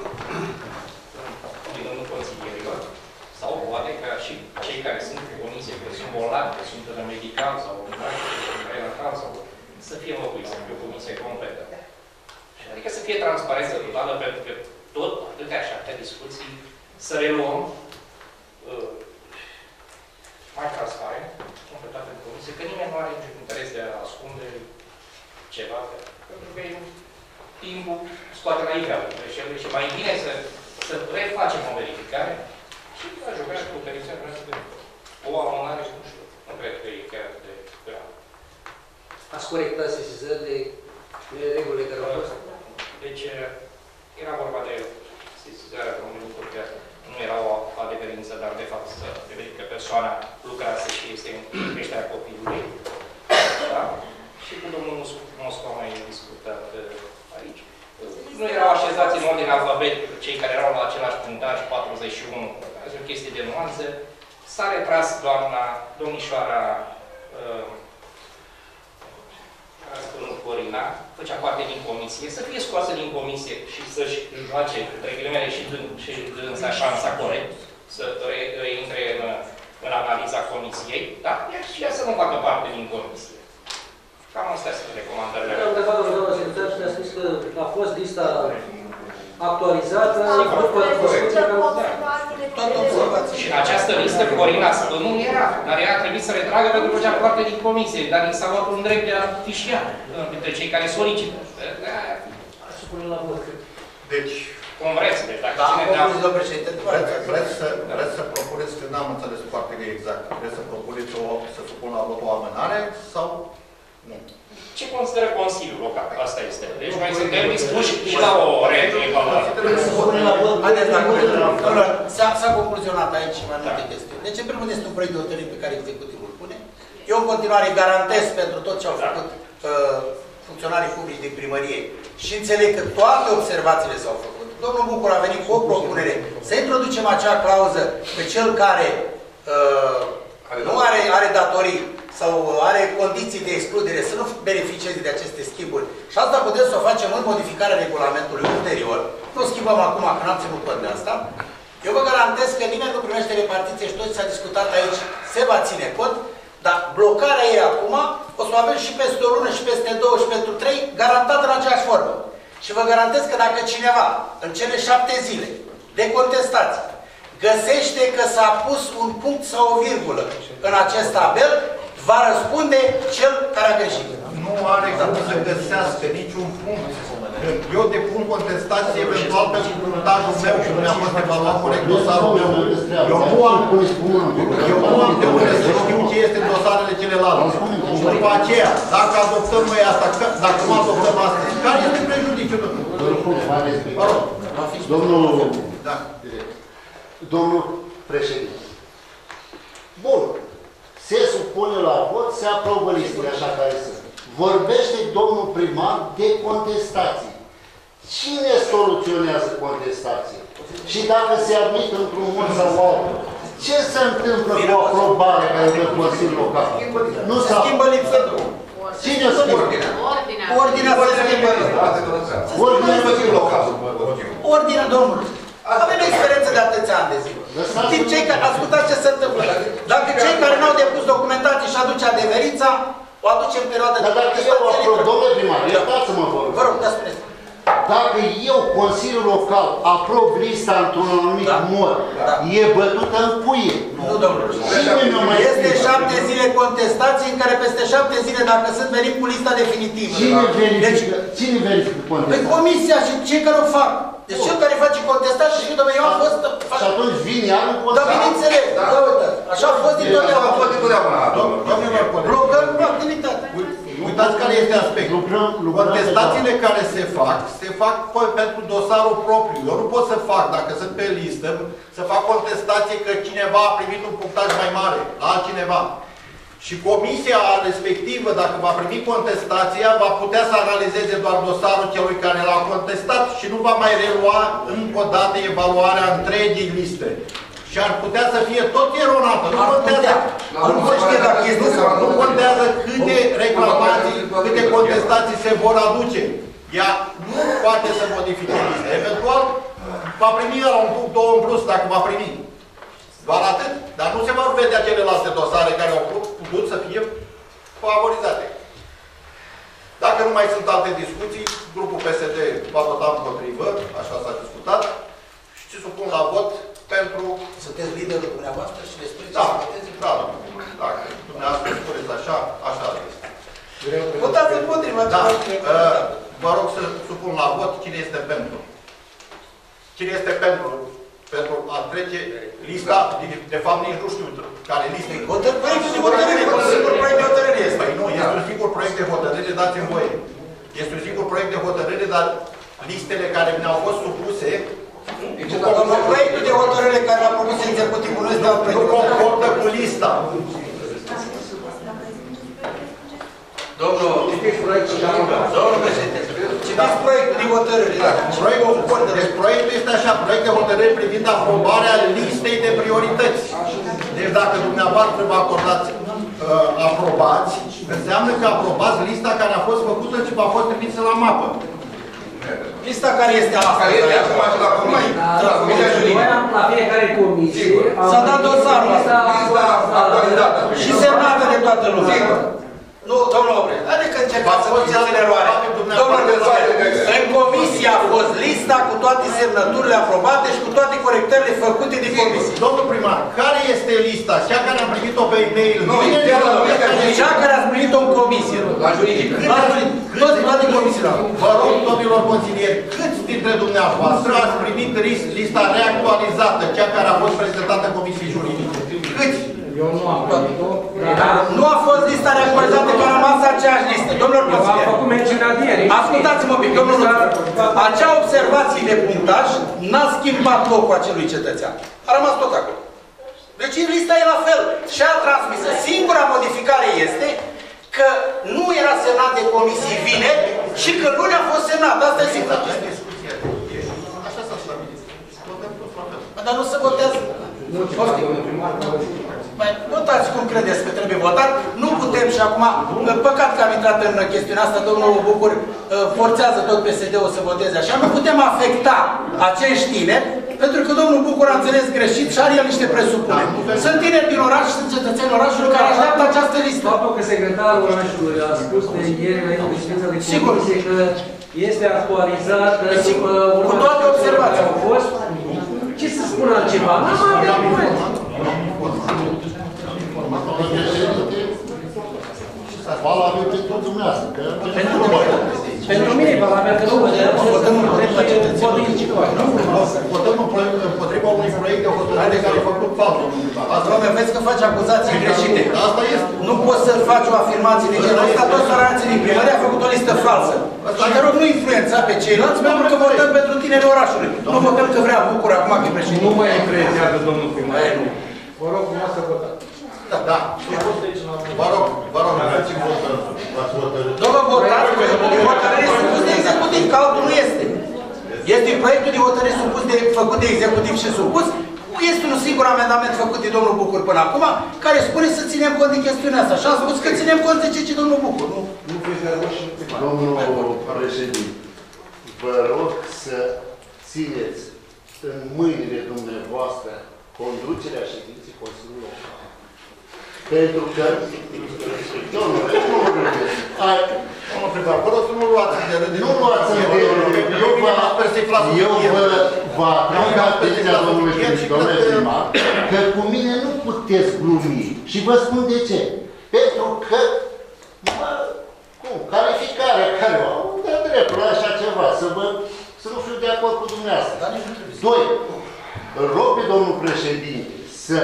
din rândul consilierilor. Sau poate ca și cei care sunt pe comisie, că sunt bolnavi, că sunt medicali sau prenatal, sau să fie înlocuiți, să fie o comisie completă. Adică să fie transparență totală, pentru că tot atâtea și atâtea discuții să reluăm uh, mai transparent, completat în comisie, că nimeni ceva, pentru că timpul scoate la iveală. Deci el zice, mai bine să, să refacem o verificare și a jucat cu permiția noastră de o amânare, nu știu, nu cred că e chiar de grav. Ați corectat sesizările, regulile care au fost? Deci, era vorba de sesizarea domnului Curtea. Nu era o adeverință, dar de fapt să verifică că persoana lucrase și este în creșterea copilului. Da? Și cu domnul Moscova mai discutat aici. Nu erau așezați în ordine alfabetic cei care erau la același punctaj, patruzeci și unu. Asta e o chestie de nuanță. S-a retras doamna, domnișoara uh, Corina, făcea parte din comisie, să fie scoasă din comisie și să-și joace, între ghilimele, și, și dânsa șansa corect, să intre în, în analiza comisiei, da? Și ea să nu facă parte din comisie. Cam astea sunt recomandările. Am întrebat pe doamna secretar și ne-a spus că a fost lista actualizată. Și în această listă Corina Stănu nu era, dar ea a trebuit să retragă pentru că făcea parte din comisie, dar i s-a luat un drept de a fișia între cei care solicită. Supunem la vot. Deci, cum vreți, deci dacă da, cine vreți, domnul președinte, vreți, vreți, să, vreți să propuneți, că n-am înțeles foarte exact, vreți să propuneți o, să supun la vot o amânare sau nu? Ce consideră Consiliul Local? Asta este. Deci noi suntem dispuși și la o reevaluare. Haideți la S-a concluzionat aici mai multe chestiuni. Deci, în primul rând, este un proiect de hotărâre pe care executivul îl pune. Eu, în continuare, garantez pentru tot ce au făcut uh, funcționarii publici din primărie și înțeleg că toate observațiile s-au făcut. Domnul Bucur a venit cu o propunere să introducem acea clauză pe cel care uh, nu are, are datorii sau are condiții de excludere să nu beneficieze de aceste schimburi. Și asta putem să o facem în modificarea regulamentului ulterior. Nu schimbăm acum, că n-am ținut cont de asta. Eu vă garantez că nimeni nu primește repartiție și tot ce s-a discutat aici se va ține cont, dar blocarea ei acum o să o avem și peste o lună, și peste două, și pentru trei, garantat în aceeași formă. Și vă garantez că dacă cineva, în cele șapte zile de contestație, găsește că s-a pus un punct sau o virgulă în acest tabel, va răspunde cel care a greșit. Nu are cum să găsească niciun punct. Eu depun contestație eventual pentru punctajul meu și nu mi-a fost evaluat corect dosarul meu. Eu nu am, eu nu am de unde să știu ce este în dosarele celelalte. Și după aceea, dacă adoptăm noi asta, dacă nu adoptăm asta, care este prejudiciul? Domnul, domnul președinte. Bun. Se supune la vot, se aprobă listele așa care sunt. Vorbește domnul primar de contestații. Cine soluționează contestații? Și dacă se admit într-un mod sau altul, ce se întâmplă cu aprobarea care dă Consiliul Local? Nu se schimbă lipsă. Cine schimbă? Ordinea. Ordinea se schimbă. Ordinea, domnul. Avem experiență de atâția ani de zile. Timp cei care, ascultați ce se întâmplă. Dacă cei care n-au depus documentații și aduce adeverința, o aduce în perioada de contestație. Dar dacă eu aprob, domnule primar, iertați-mă, vă rog. Vă rog, da, spuneți. Dacă eu, Consiliul Local, aprob lista într-un anumit da. mod, da. e bătută în cuie. Nu, domnule. Este șapte zile contestații în care peste șapte zile, dacă sunt, venim cu lista definitivă. Cine verifică, deci, cine verifică contestații? Pe comisia și cei care o fac. Deci cel care face contestații și domnule, eu am fost... Și atunci vin iar în contestații. Da, bineînțeles. Da, uite. Așa a fost dintotdeauna. Blocăm cu activitate. Uitați care este aspectul. Contestațiile care se fac, se fac pentru dosarul propriu. Eu nu pot să fac, dacă sunt pe listă, să fac contestație că cineva a primit un punctaj mai mare la altcineva. Și comisia respectivă, dacă va primi contestația, va putea să analizeze doar dosarul celui care l-a contestat și nu va mai relua încă o dată evaluarea întregii liste. Și ar putea să fie tot eronată. Nu contează, nu, nu contează câte reclamații, câte contestații se vor aduce. Ea nu poate să modifice lista. Eventual, va primi la un punct, două în plus, dacă va primi. Doar atât. Dar nu se vor vedea celelalte dosare care au putut să fie favorizate. Dacă nu mai sunt alte discuții, grupul P S D va vota împotrivă, așa s-a discutat, și supun la vot pentru... Sunteți liderul dumneavoastră și le spuneți da, să voteze? Da, dacă dumneavoastră spuneți așa, așa este. Votați împotriva. Da. Vă rog să supun la vot cine este pentru. Cine este pentru? Pentru a trece lista, de fapt nici nu știu care listă. Proiectul de hotărâre, un singur proiect de hotărâre este. Păi nu, este un singur proiect de hotărâre, dați-mi voie. Este un singur proiect de hotărâre, dar listele care mi-au fost supuse proiectul de hotărâre care l-a propus executivul nu este nu concordă cu lista. Domnul, domnul președinte, citiți proiectul de hotărâre. Deci proiectul este așa, proiect de hotărâre privind aprobarea listei de priorități. Deci dacă dumneavoastră vă acordați uh, aprobați, înseamnă că aprobați lista care a fost făcută și v-a fost trimisă la mapă. Lista care este asta? Care este acum și la comisie? Noi am la fiecare comisie. S-a dat dosarul ăsta. Și semnată de toată lumea. Nu, domnul Obre, adică încercați să duceți în eroare. Domnul în comisie a fost lista cu toate semnăturile aprobate și cu toate corectările făcute de comisie. Domnul primar, care este lista? Cea care am primit-o pe e-mail? Nu, cea care ați primit-o în comisie. La juridic. La juridic. Toți, toate comisiile. Vă rog, domnilor consilieri, câți dintre dumneavoastră ați primit lista reactualizată, cea care a fost prezentată comisiei juridice? Câți? Eu nu am primit-o. Nu a fost lista reactualizată, că a rămas aceeași listă. Domnilor consilieri. Eu am făcut mențiunea de ieri. Ascultați-mă un pic, domnul acea observație de punctaj n-a schimbat locul acelui cetățean. A rămas tot acolo. Deci lista e la fel. Și a transmisă. Singura modificare este că nu era semnat de comisie vineri și că luni a fost semnat. Asta e singura. Așa s-a stabilit. Dar nu se votează. Mai votați cum credeți că trebuie votat. Nu putem și acum, păcat că am intrat în chestiunea asta, domnul Bucur forțează tot P S D-ul să voteze așa. Nu putem afecta acești tineri, pentru că domnul Bucur a înțeles greșit și are el niște presupuneri. Sunt tineri din oraș și sunt cetățeni orașului care așteaptă această listă. Faptul că secretarul orașului a spus de ieri la ședința de comisie că este actualizat cu toate observațiile. Au fost. Ce să spun altceva? N-am avea moment. Valabil pentru dumneavoastră. Pentru mine e valabil că nu votăm împotriva cetățenilor. Votăm împotriva unui proiect de hotărâre care a făcut faptul. Dom'le, vezi că faci acuzații greșite. Asta este. Nu poți să faci o afirmație de genul ăsta, toți sărănații din primărie a făcut o listă falsă. Și te rog, nu influența pe ceilalți, pentru că votăm pentru tinerii orașului. Nu votăm că vrea Bucur acum că e președinte. Nu mai influențează domnul primar. Vă rog frumos să votați. Da, da. Vă rog, vă rog. Domnul, votați, proiectul de hotărâre supus de executiv, că altul nu este. Este proiectul de hotărâre supus de, făcut de executiv și supus. Este un singur amendament făcut de domnul Bucur până acum, care spune să ținem cont de chestiunea asta. Și am spus că ținem cont de ce ce domnul Bucur. Nu, nu Domnul președinte, vă rog să țineți în mâinile dumneavoastră conducerea ședinței Consiliului Local. Pentru că, domnule, nu mă gândesc. Domnul primar, vă rog să nu luați în rând. Nu luați în rând. Eu vă atrag atenția domnului primar că cu mine nu puteți glumi. Și vă spun de ce. Pentru că, mă, cum, calificarea care o am, de dreptul la așa ceva, să vă, să nu fiu de acord cu dumneavoastră. Doi, rog pe domnul președinte să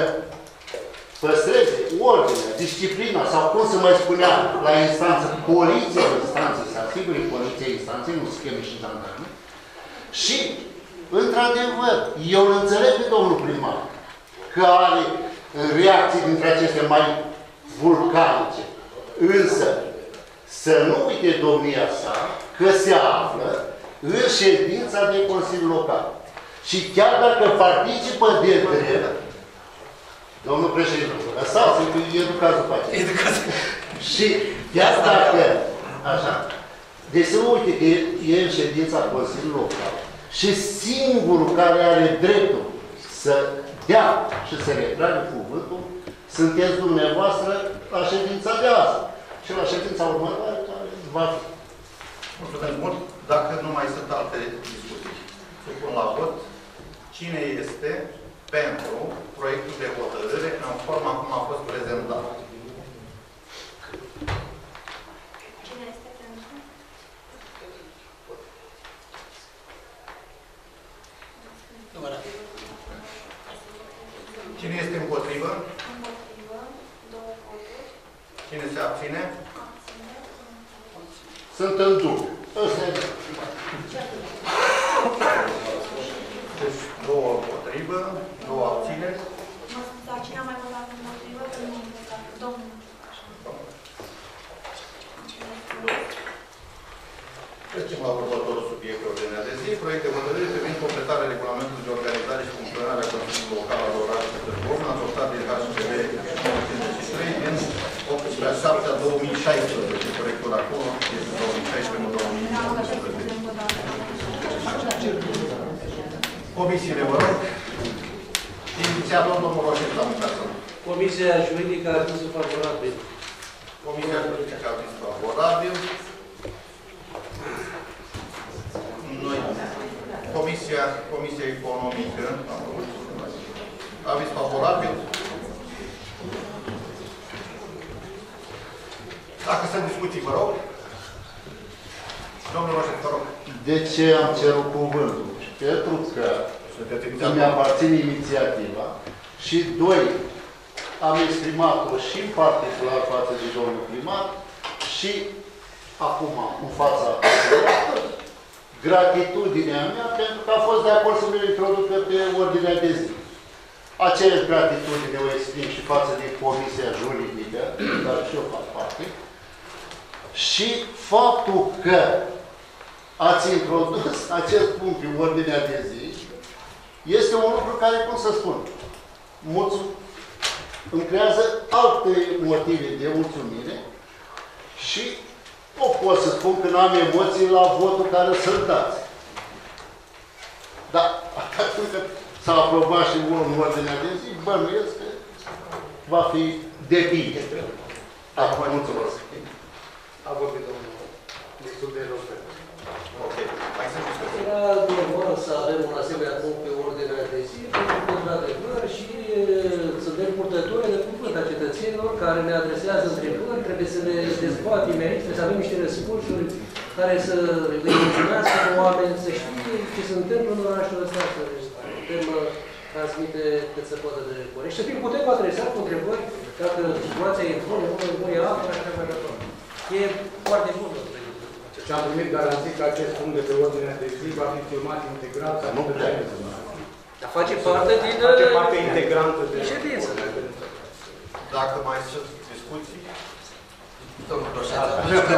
păstreze ordinea, disciplina, sau cum se mai spunea la instanță, poliția instanță, să asigure poliția instanței, nu scheme și jandarme. Și, într-adevăr, eu îl înțeleg pe domnul primar că are reacții dintre acestea mai vulcanice. Însă, să nu uite domnia sa că se află în ședința de Consiliu Local. Și chiar dacă participă de drept, domnul președinte, lăsați-l că educați după aceea. Și chiar dacă, așa, deci să uite că e în ședința Consiliului Local și singurul care are dreptul să dea și să retrage cuvântul, sunteți dumneavoastră la ședința de azi. Și la ședința următoare va fi. Mulțumesc mult. Dacă nu mai sunt alte discuții, supun la vot. Cine este pentru proiectul de hotărâre în forma cum a fost prezentat? Cine este pentru? Cine se abține? Sunt în dubiu. Ăsta e. Deci, două împotrivă, două abțineri. Mă scuzați, cine a mai votat împotrivă? Că nu am votat. Domnul. Trecem la următorul subiect pe ordinea de zi. Proiect de hotărâre privind completarea regulamentului de organizare și funcționare a Consiliului Local al orașului Târgu Mureș, adoptat de H C V nouă cincizeci și trei din optsprezece a șaptea două mii șaisprezece. Corectul acolo este două mii șaisprezece, nu două mii cincisprezece. Comisiile, vă rog. Inițiator, domnul Roșet, la muncă. Comisia juridică a fost favorabil. Comisia juridică a fost favorabil. Noi, Comisia, Comisia Economică, aviz favorabil. Dacă sunt discuții, vă rog. Domnul Roșet, vă rog. De ce am cerut cuvântul? Pentru că îmi aparține inițiativa și, doi, am exprimat-o și în particular față de domnul primar și acum, în fața gratitudinea mea, pentru că a fost de acord să mi-o introducă pe ordinea de zi. Aceeași gratitudine o exprim și față de Comisia Juridică, dar și eu fac parte, și faptul că ați introdus acest punct în ordinea de zi este un lucru care, cum să spun, mulțum, îmi creează alte motive de mulțumire și o pot să spun că n-am emoții la votul care să-l dați. Dar atunci că s-a aprobat și unul în ordinea de zi, bănuiesc că va fi de bine. Acum, mulțumesc. A vorbit domnul destul de rău. Ok. Mai sunt discuții. Era normal să avem un asemenea punct pe ordinea de zi, pentru că, într-adevăr, și suntem purtători de cuvânt a cetățenilor care ne adresează întrebări, trebuie să le dezbatem aici, trebuie să avem niște răspunsuri care să le mulțumească pe oameni, să știe ce se întâmplă în orașul ăsta, să putem transmite cât se poate de corect. Și să fim putem adresa cu întrebări dacă situația e bună, nu e bună, e apă, așa mai departe. E foarte bună. Și am primit garanții că acest punct de pe ordinea de zi va fi filmat integral. Nu prea. Dar face parte din face parte integrantă de ședință. Dacă mai sunt discuții. Domnul Roșeță,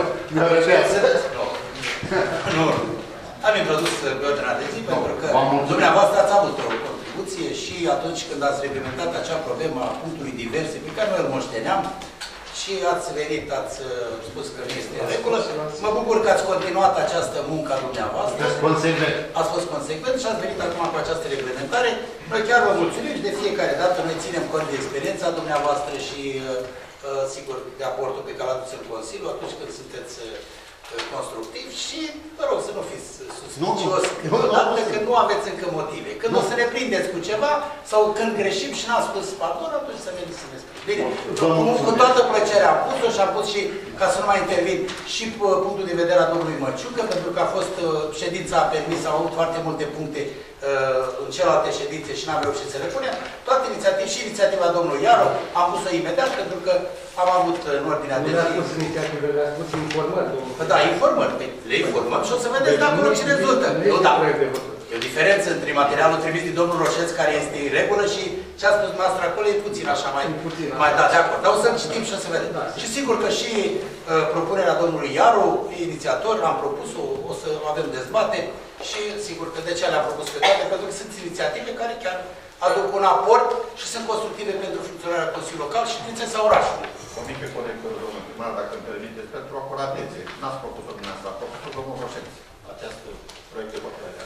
nu. Am introdus pe ordinea de zi pentru că dumneavoastră ați avut o contribuție și atunci când ați reglementat acea problemă a punctului diverse pe care noi îl moșteneam, și ați venit, ați spus că nu este în regulă. Mă bucur că ați continuat această muncă a dumneavoastră. Ați consecvent. Ați fost consecvent și ați venit acum cu această reglementare. Noi chiar vă mulțumim de fiecare dată. Noi ținem cont de experiența dumneavoastră și, sigur, de aportul pe care l-ați în Consiliu atunci când sunteți constructiv și, vă rog, să nu fiți suspicios câteodată că nu aveți încă motive. Când nu. o să ne prindeți cu ceva sau când greșim și n-am spus pardon, atunci să veniți să ne spuneți. Bine, cu toată plăcerea am pus-o și am pus și, ca să nu mai intervin, și punctul de vedere a domnului Măciucă, pentru că a fost ședința permisă, au avut foarte multe puncte în celelalte ședințe și n-am reușit să le punem. Toate inițiative și inițiativa domnului Iaru am pus-o imediat pentru că am avut în ordinea de zi. Nu le-ați pus inițiative, le-ați pus informări. Da, informări. Le informăm și o să vedeți de acolo ce rezultă. Eu, da. E o diferență între materialul trimis de domnul Roșeț, care este în regulă, și ce a spus dumneavoastră acolo e puțin așa mai, mai da, de acord. Dar o să-l citim și o să vedem. Da. Și sigur că și uh, propunerea domnului Iaru, inițiator, am propus-o, o să avem dezbate și sigur că de ce le-am propus pe toate, pentru că sunt inițiative care chiar aduc un aport și sunt constructive pentru funcționarea Consiliului Local și prințesa orașului. O mică corectură, domnul primar, dacă îmi permiteți, pentru acuratețe. N-ați propus-o dumneavoastră, a propus-o domnul Roșeț. Această proiect de hotărâre.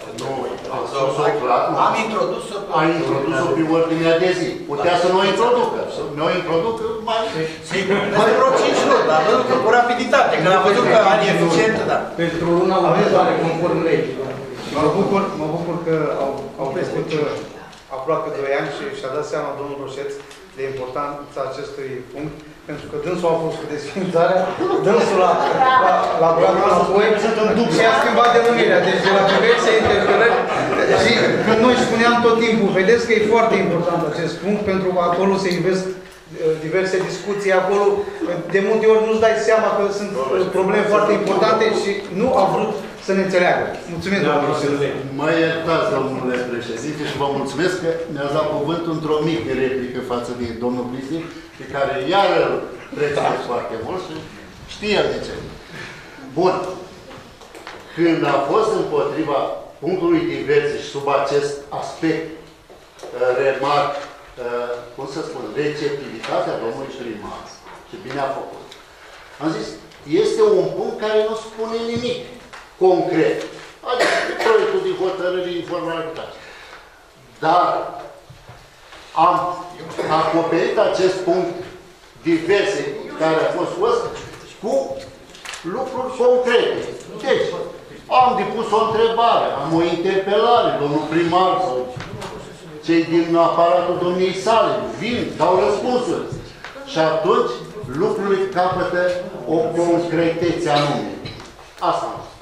Am introdus-o pe, a introdus-o pe ordinea de zi. Putea să nu o introducă. Să nu o introducă mai... Sigur, mai vreo cinci luni, dar văzut că cu rapiditate, că am văzut că are eficientă, da. Pentru luna următoare, conform legii. Mă bucur, mă bucur că au, au trecut aproape doi ani și și-a dat seama domnul Roșeț de importanța acestui punct, pentru că dânsul a fost cu desfințarea, dânsul la laboratul înapoi și a schimbat denumirea. Deci de la diverse interpelări și când noi spuneam tot timpul, vedeți că e foarte important acest punct, pentru că acolo se invest diverse discuții acolo. De multe ori nu-ți dai seama că sunt probleme foarte importante și nu au vrut să ne înțeleagă. Mulțumesc, domnul președinte. Mă iertați, domnule președinte, și vă mulțumesc că mi-ați dat cuvântul într-o mică replică față de domnul Cristi, pe care iar îl prețuiesc foarte mult și știe de ce. Bun. Când a fost împotriva punctului diverse și sub acest aspect, remarc, cum să spun, receptivitatea domnului primar, și bine a făcut. Am zis, este un punct care nu spune nimic concret. Adică proiectul de hotărâre informatică. Dar am acoperit acest punct diverse care a fost fost cu lucruri concrete. Deci, am depus o întrebare, am o interpelare, domnul primar sau cei din aparatul domniei sale vin, dau răspunsuri. Și atunci lucrurile capătă o concretețe anume. Asta am spus.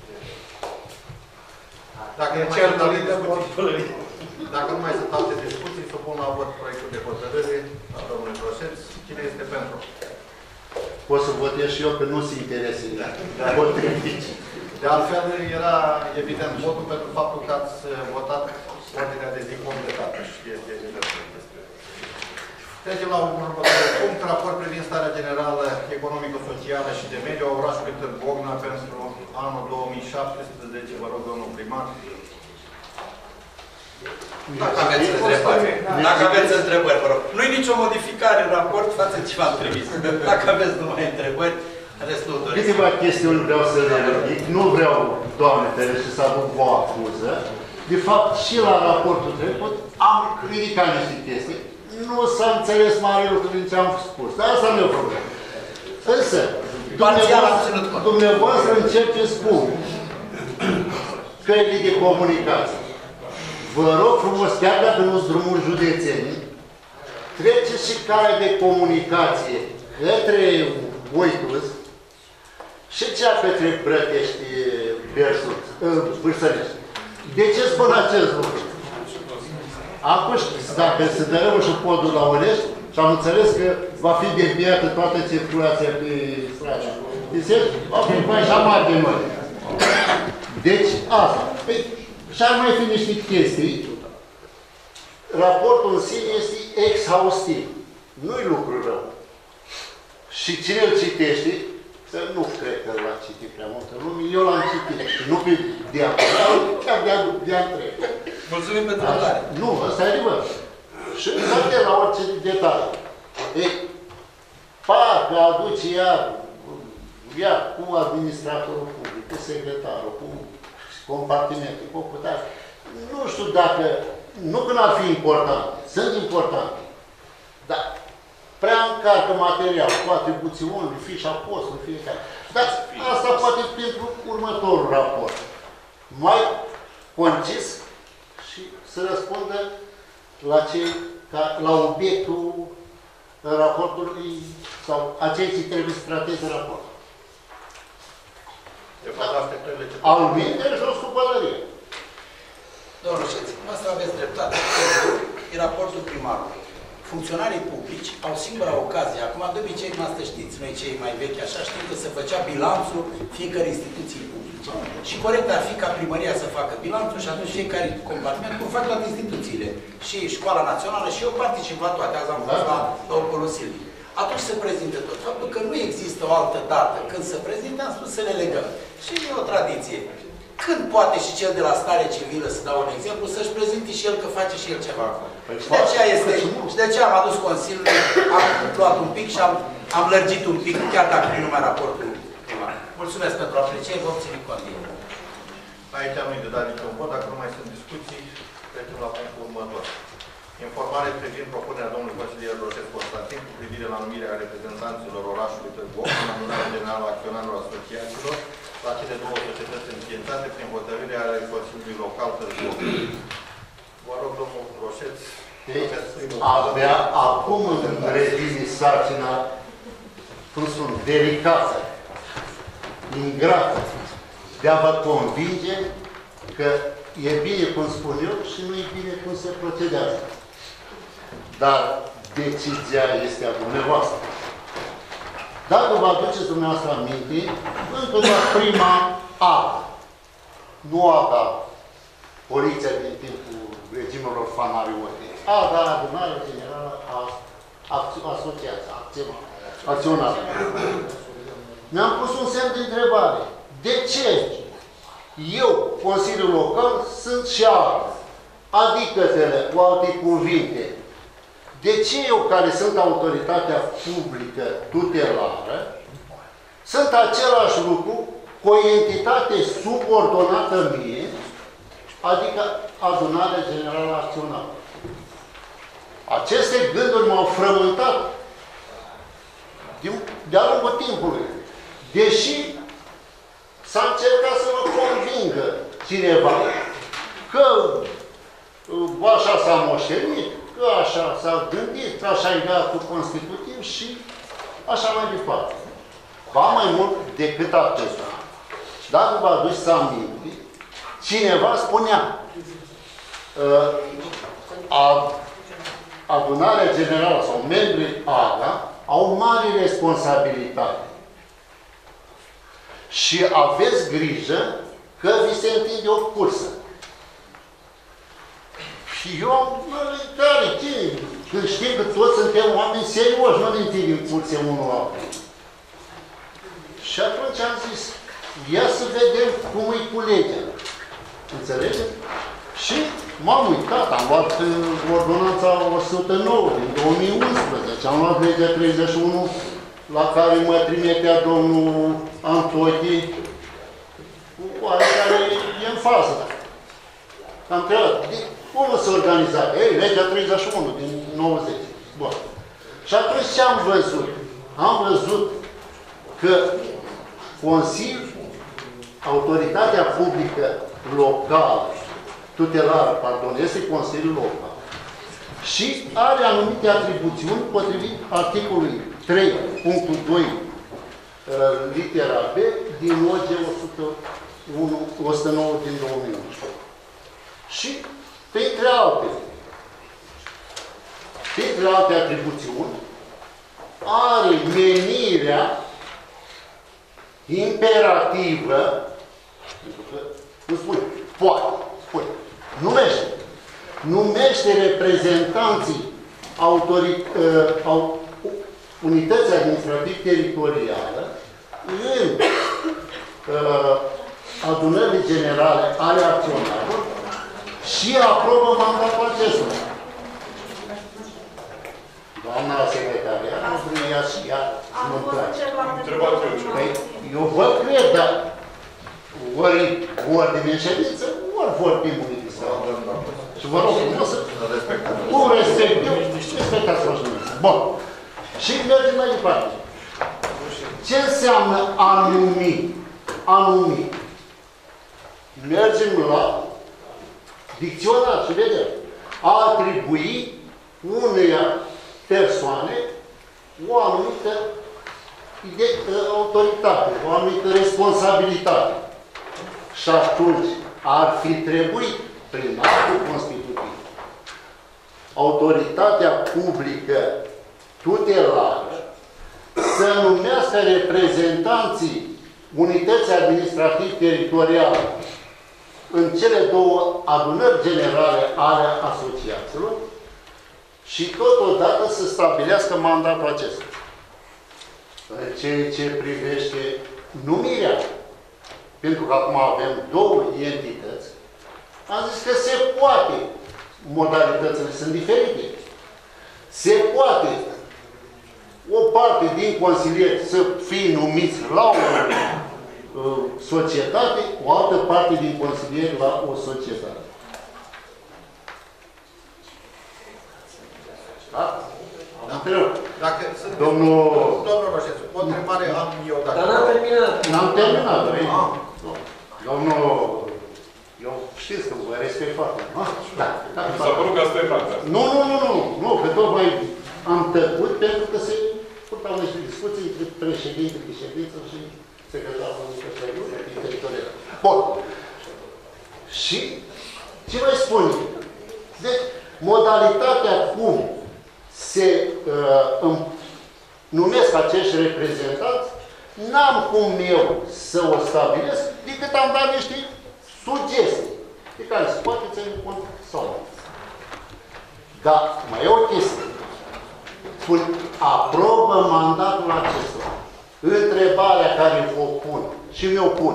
Dacă nu mai sunt alte discuții, dacă nu mai sunt alte discuții, să pun la vot proiectul de hotărâre a domnului Roșeț. Cine este pentru? Pot să votez și eu, că nu se interesează. De altfel, era evident votul pentru faptul că ați votat ordinea de zi completată și este evident. Trecem la următorul punct, raport privind starea generală economico-socială și de mediu a orașului Târgu Ocna pentru anul două mii șaptesprezece. Vă rog, domnul primar. Dacă aveți întrebări, dacă aveți întrebări, vă rog. Nu-i nicio modificare în raport față ce v-am trimis. Dacă aveți numai întrebări, restul doresc. Câteva chestiuni vreau să le ridic. Nu vreau, Doamne ferește, să aduc o acuză. De fapt, și la raportul trecut am ridicat niște chestii. Nu s-a înțeles mare lucru din ce am spus. Dar asta nu e o problemă. Însă, dumneavoastră, dumneavoastră încerceți cu căile de comunicație. Vă rog frumos, chiar dacă nu-s drumuri județene, treceți și calea de comunicație către Voicuz și cea către Brătești Vârsănești. De ce spun acest lucru? Acum, dacă se dărâmă și podul la Olești, și am înțeles că va fi deviată toată circulația pe stradă. Deci, va fi mai așa mari de noi. Deci, asta. Păi, și ar mai fi niște chestii. Raportul în sine este exhaustiv. Nu-i lucru rău. Și cine îl citește, că nu cred că l-a citit prea multă lume, eu l-am citit. Nu pe diagonal, chiar de-a întreg. Mulțumim pentru răbdare. Nu, ăsta e adevăr. Și să la orice detaliu. Ei, parcă aduce iar, iar cu administratorul public, cu secretarul, cu compartimentul, cu putere. Nu știu dacă, nu că n-ar fi important, sunt importante, dar prea încarcă material, cu atribuțiuni, fișa postului, fiecare. Dar asta poate pentru următorul raport. Mai concis și să răspundă la, cei, ca, la obiectul raportului sau a cei ce trebuie să trateze raportul. Al minte jos cu pălărie. Domnul Șeț, asta aveți dreptate. E raportul primarului. Funcționarii publici au singura ocazie. Acum, de obicei, noastră știți, noi cei mai vechi așa, știm că se făcea bilanțul fiecare instituții publice. Și corect ar fi ca primăria să facă bilanțul și atunci fiecare compartiment, cum fac toate instituțiile. Și Școala Națională și eu particip la toate. Azi am fost la domnul Silviu. Atunci se prezintă tot. Faptul că nu există o altă dată când se prezintă, am spus să le legăm. Și e o tradiție. Când poate și cel de la stare civilă, să dau un exemplu, să-și prezinte și el că face și el ceva acolo. Și de aceea este, și de aceea am adus Consiliul, am luat un pic și am, am lărgit un pic, chiar dacă nu numai raportul primar. Mulțumesc pentru apreciere, vom ține cont din el. Aici nu-i de dat niciun vot, dacă nu mai sunt discuții, trecem la punctul următor. Informare privind propunerea domnului consilier Roșet Constantin cu privire la numirea reprezentanților orașului Târgu Ocna în adunarea generală a acționarilor asociațiilor la cele două societăți înființate prin hotărâre ale Consiliului Local Târgu Ocna. Vă rog, domnul Roșet. Abia acum îmi revine sarcina, cum spun, delicată, ingrată, de a vă convinge că e bine cum spun eu și nu e bine cum se procedează. Dar decizia este a dumneavoastră. Dacă vă aduceți dumneavoastră aminte, încă la prima actă, nu acta poliția din timpul regimelor fanariote, acta adunarea generală a asociației, acționară. Mi-am pus un semn de întrebare. De ce eu, Consiliul Local, sunt și altă? Adică, cu alte cuvinte, de ce eu, care sunt autoritatea publică tutelară, sunt același lucru cu o entitate subordonată mie, adică Adunarea Generală Acționară? Aceste gânduri m-au frământat de-a lungul timpului. Deși s-a încercat să mă convingă cineva că așa s-a moștenit, că așa s-a gândit, că așa e actul constitutiv și așa mai departe. Ba mai mult decât acesta. Dacă vă aduceți aminte, cineva spunea uh, Adunarea Generală sau membrii A G A au mare responsabilitate. Și aveți grijă că vi se întinde o cursă. Și eu am care, când știm că toți suntem oameni serioși, nu ne întindem curse unul altul. Și atunci am zis, ia să vedem cum e cu legea. Înțelegeți? Și m-am uitat, am luat ordonanța o sută nouă din două mii unsprezece, am luat legea treizeci și unu la care mă trimitea domnul Antochi, cu care e în fază. Am întrebat, cum se organiza? Ei, legea treizeci și unu din nouăzeci. Bun. Și atunci ce am văzut? Am văzut că Consiliul, autoritatea publică locală, tutelară, pardon, este Consiliul Local. Și are anumite atribuțiuni potrivit articolului trei punctul doi litera B din O G o sută nouă din două mii unsprezece. Și, printre alte, printre alte atribuțiuni, are menirea imperativă, pentru că, nu spune, poate, spune, numește, numește reprezentanții autorit, uh, au, unității administrativ-teritoriale în uh, adunările generale ale acționarilor și aprobă mandatul acesta. Doamna secretariat, nu vrea și ea nu-mi place. Păi, eu vă cred, dar ori ordine în ședință, ori vorbim unii de sau. Și vă rog, nu să... Cu respect, eu respectați vă ședință. Bun. Și mergem mai departe. Ce înseamnă anumi? Anumi. Mergem la dicționar și vedem. A atribui uneia persoane o anumită autoritate, o anumită responsabilitate. Și atunci ar fi trebuit, prin actul constitutiv, autoritatea publică tutelară să numească reprezentanții unității administrativ-teritoriale în cele două adunări generale ale asociațiilor și totodată să stabilească mandatul acesta. În ceea ce privește numirea, pentru că acum avem două entități, am zis că se poate, modalitățile sunt diferite, se poate o parte din consilieri să fie numiți la o uh, societate, o altă parte din consilieri la o societate. Da? Da. Dacă sunt... Domnul... Domnul Roșețu, o întrebare am eu dacă... Dar n-am terminat. N-am terminat, ah. Domnul... Eu știți că vă respect foarte mult. Da. Mi s-a părut că asta e practic. Nu, nu, nu, nu. Nu, că tocmai am tăcut pentru că se purtau niște discuții între președinte de ședință și secretarul din teritorial. Bun. Și ce mai spun? Deci, modalitatea cum se uh, îmi numesc acești reprezentanți, n-am cum eu să o stabilesc, decât am dat niște sugestii pe care se poate ține cont sau nu. Dar mai e o chestie. Spun, aprobă mandatul acesta. Întrebarea care o pun și mi-o pun.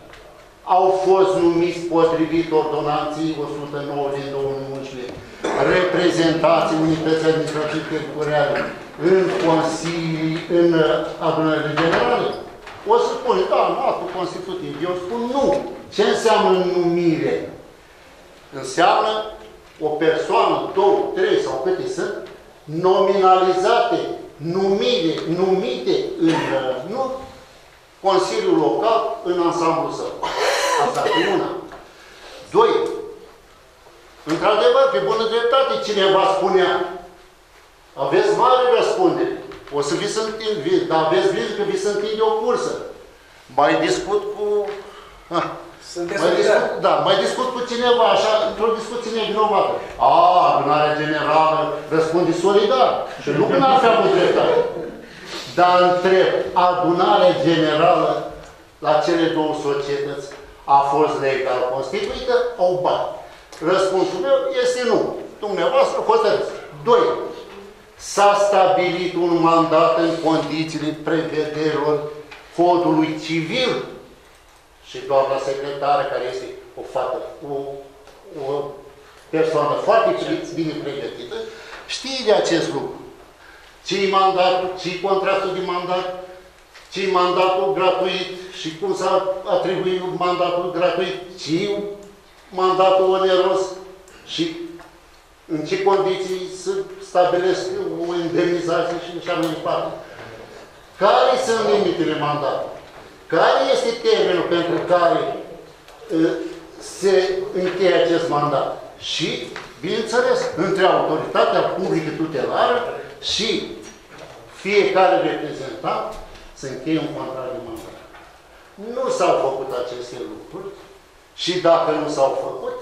Au fost numiți potrivit ordonanței o sută nouă din două mii unsprezece reprezentanții unității administrative teritoriale în consilii, în adunările generale? O să spune, da, în actul constitutiv. Eu spun nu. Ce înseamnă numire? Înseamnă o persoană, două, trei sau câte sunt, nominalizate, numire, numite în nu, Consiliul Local în ansamblul său. Asta e una. Doi. Într-adevăr, pe bună dreptate, cineva spunea, aveți mare răspundere. O să vi se întinde, dar aveți grijă că vi se întinde o cursă. Mai discut cu... Ah. Mai discut, da, mai discut cu cineva, așa, într-o discuție nevinovată. A, adunarea generală răspunde solidar. Și nu că n-ar fi avut dreptate. Dar întreb, adunarea generală la cele două societăți a fost legal constituită, au bani. Răspunsul meu este nu. Dumneavoastră hotărâți. Doi. S-a stabilit un mandat în condițiile prevederilor codului civil. Și doamna secretară, care este o fată, o, o persoană foarte bine pregătită, știe de acest lucru. Ce-i mandatul, ce-i contractul de mandat, ce-i mandatul gratuit și cum s-a atribuit mandatul gratuit, ce-i mandatul oneros și în ce condiții se stabilesc o indemnizație și așa mai departe. Care sunt limitele mandatului? Care este termenul pentru care uh, se încheie acest mandat? Și, bineînțeles, între autoritatea publică tutelară și fiecare reprezentant să încheie un contract de mandat. Nu s-au făcut aceste lucruri și dacă nu s-au făcut,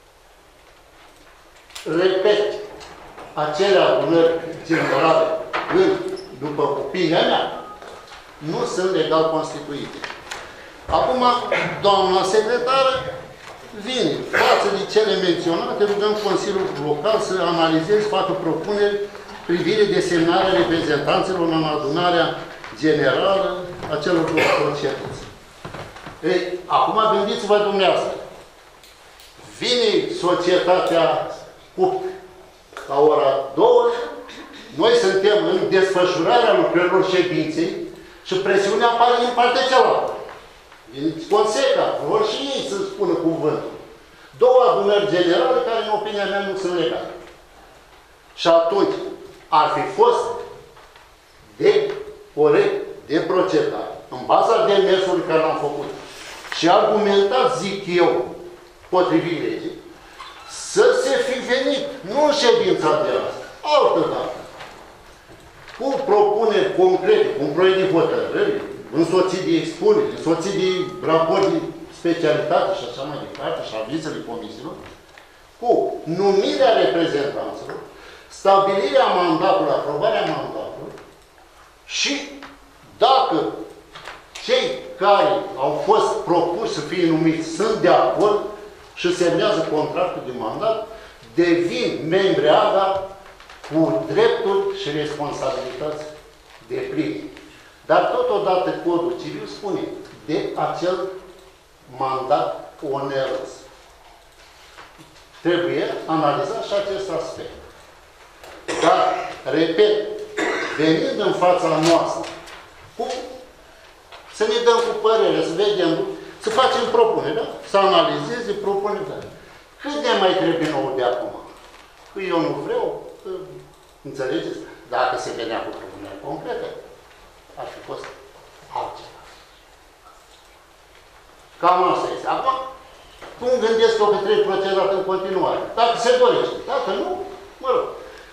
repet, acele adunări generale, în, după opinia mea, nu sunt legal constituite. Acum, doamna secretară vine. Față de cele menționate, rugăm Consiliul Local să analizeze, facă propuneri privire desemnarea reprezentanților în adunarea generală a celor două societăți. Ei, acum gândiți-vă dumneavoastră. Vine societatea cu la ora două, noi suntem în desfășurarea lucrărilor ședinței și presiunea apare din partea cealaltă. Din Conseca, vor și ei să spună cuvântul. Două adunări generale care, în opinia mea, nu sunt legale. Și atunci, ar fi fost de corect, de procedat, în baza demersului care l-am făcut și argumentat, zic eu, potrivit legii, să se fi venit, nu în ședința de asta, altă dată, cu propuneri concrete, cu un proiect de hotărâri, însoțit de expuneri, însoțit de raport de specialitate și așa mai departe, și avizele comisiilor, cu numirea reprezentanților, stabilirea mandatului, aprobarea mandatului și dacă cei care au fost propuși să fie numiți sunt de acord și semnează contractul de mandat, devin membri A D A cu drepturi și responsabilități depline. Dar totodată Codul Civil spune de acel mandat oneros. Trebuie analizat și acest aspect. Dar, repet, venind în fața noastră, cu, să ne dăm cu părere, să vedem, să facem propuneri, da? Să analizeze propuneri. Da? Cât de mai trebuie nou de acum? Că eu nu vreau, că, înțelegeți? Dacă se venea cu propuneri concrete, ar fi fost altceva. Cam asta este. Acum, cum gândesc eu că trebuie procedat în continuare? Dacă se dorește. Dacă nu, mă rog.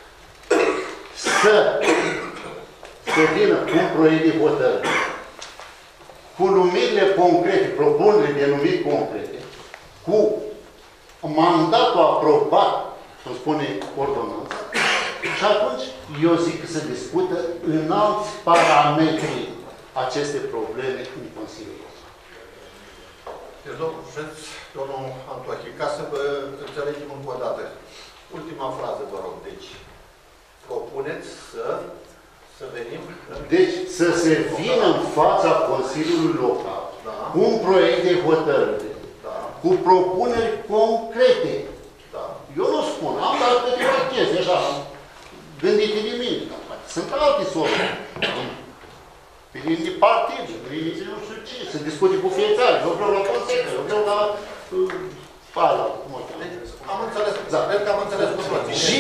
Să se vină cu un proiect de hotărâre, cu numirile concrete, propunerile de numiri concrete, cu mandatul aprobat, cum spune ordonanța, și atunci eu zic că se discută în alți parametri aceste probleme în Consiliul. Deci, domnul președinte, domnul Antochi, ca să vă înțelegem încă o dată, ultima frază, vă rog, deci, propuneți să, să venim... Deci, să se vină în fața Consiliului Local da. cu un proiect de hotărâre, da. cu propuneri concrete. Da. Eu nu spun, am dat câteva chestii, așa, gândite de mine. Sunt alte soluții. Pe linii partide, pe linii nu știu ce, se discute cu fiecare. Eu vreau la Consiliu, eu vreau la... Pala, cum o cheamă. Am înțeles, da. Cred că am înțeles cu toții. Și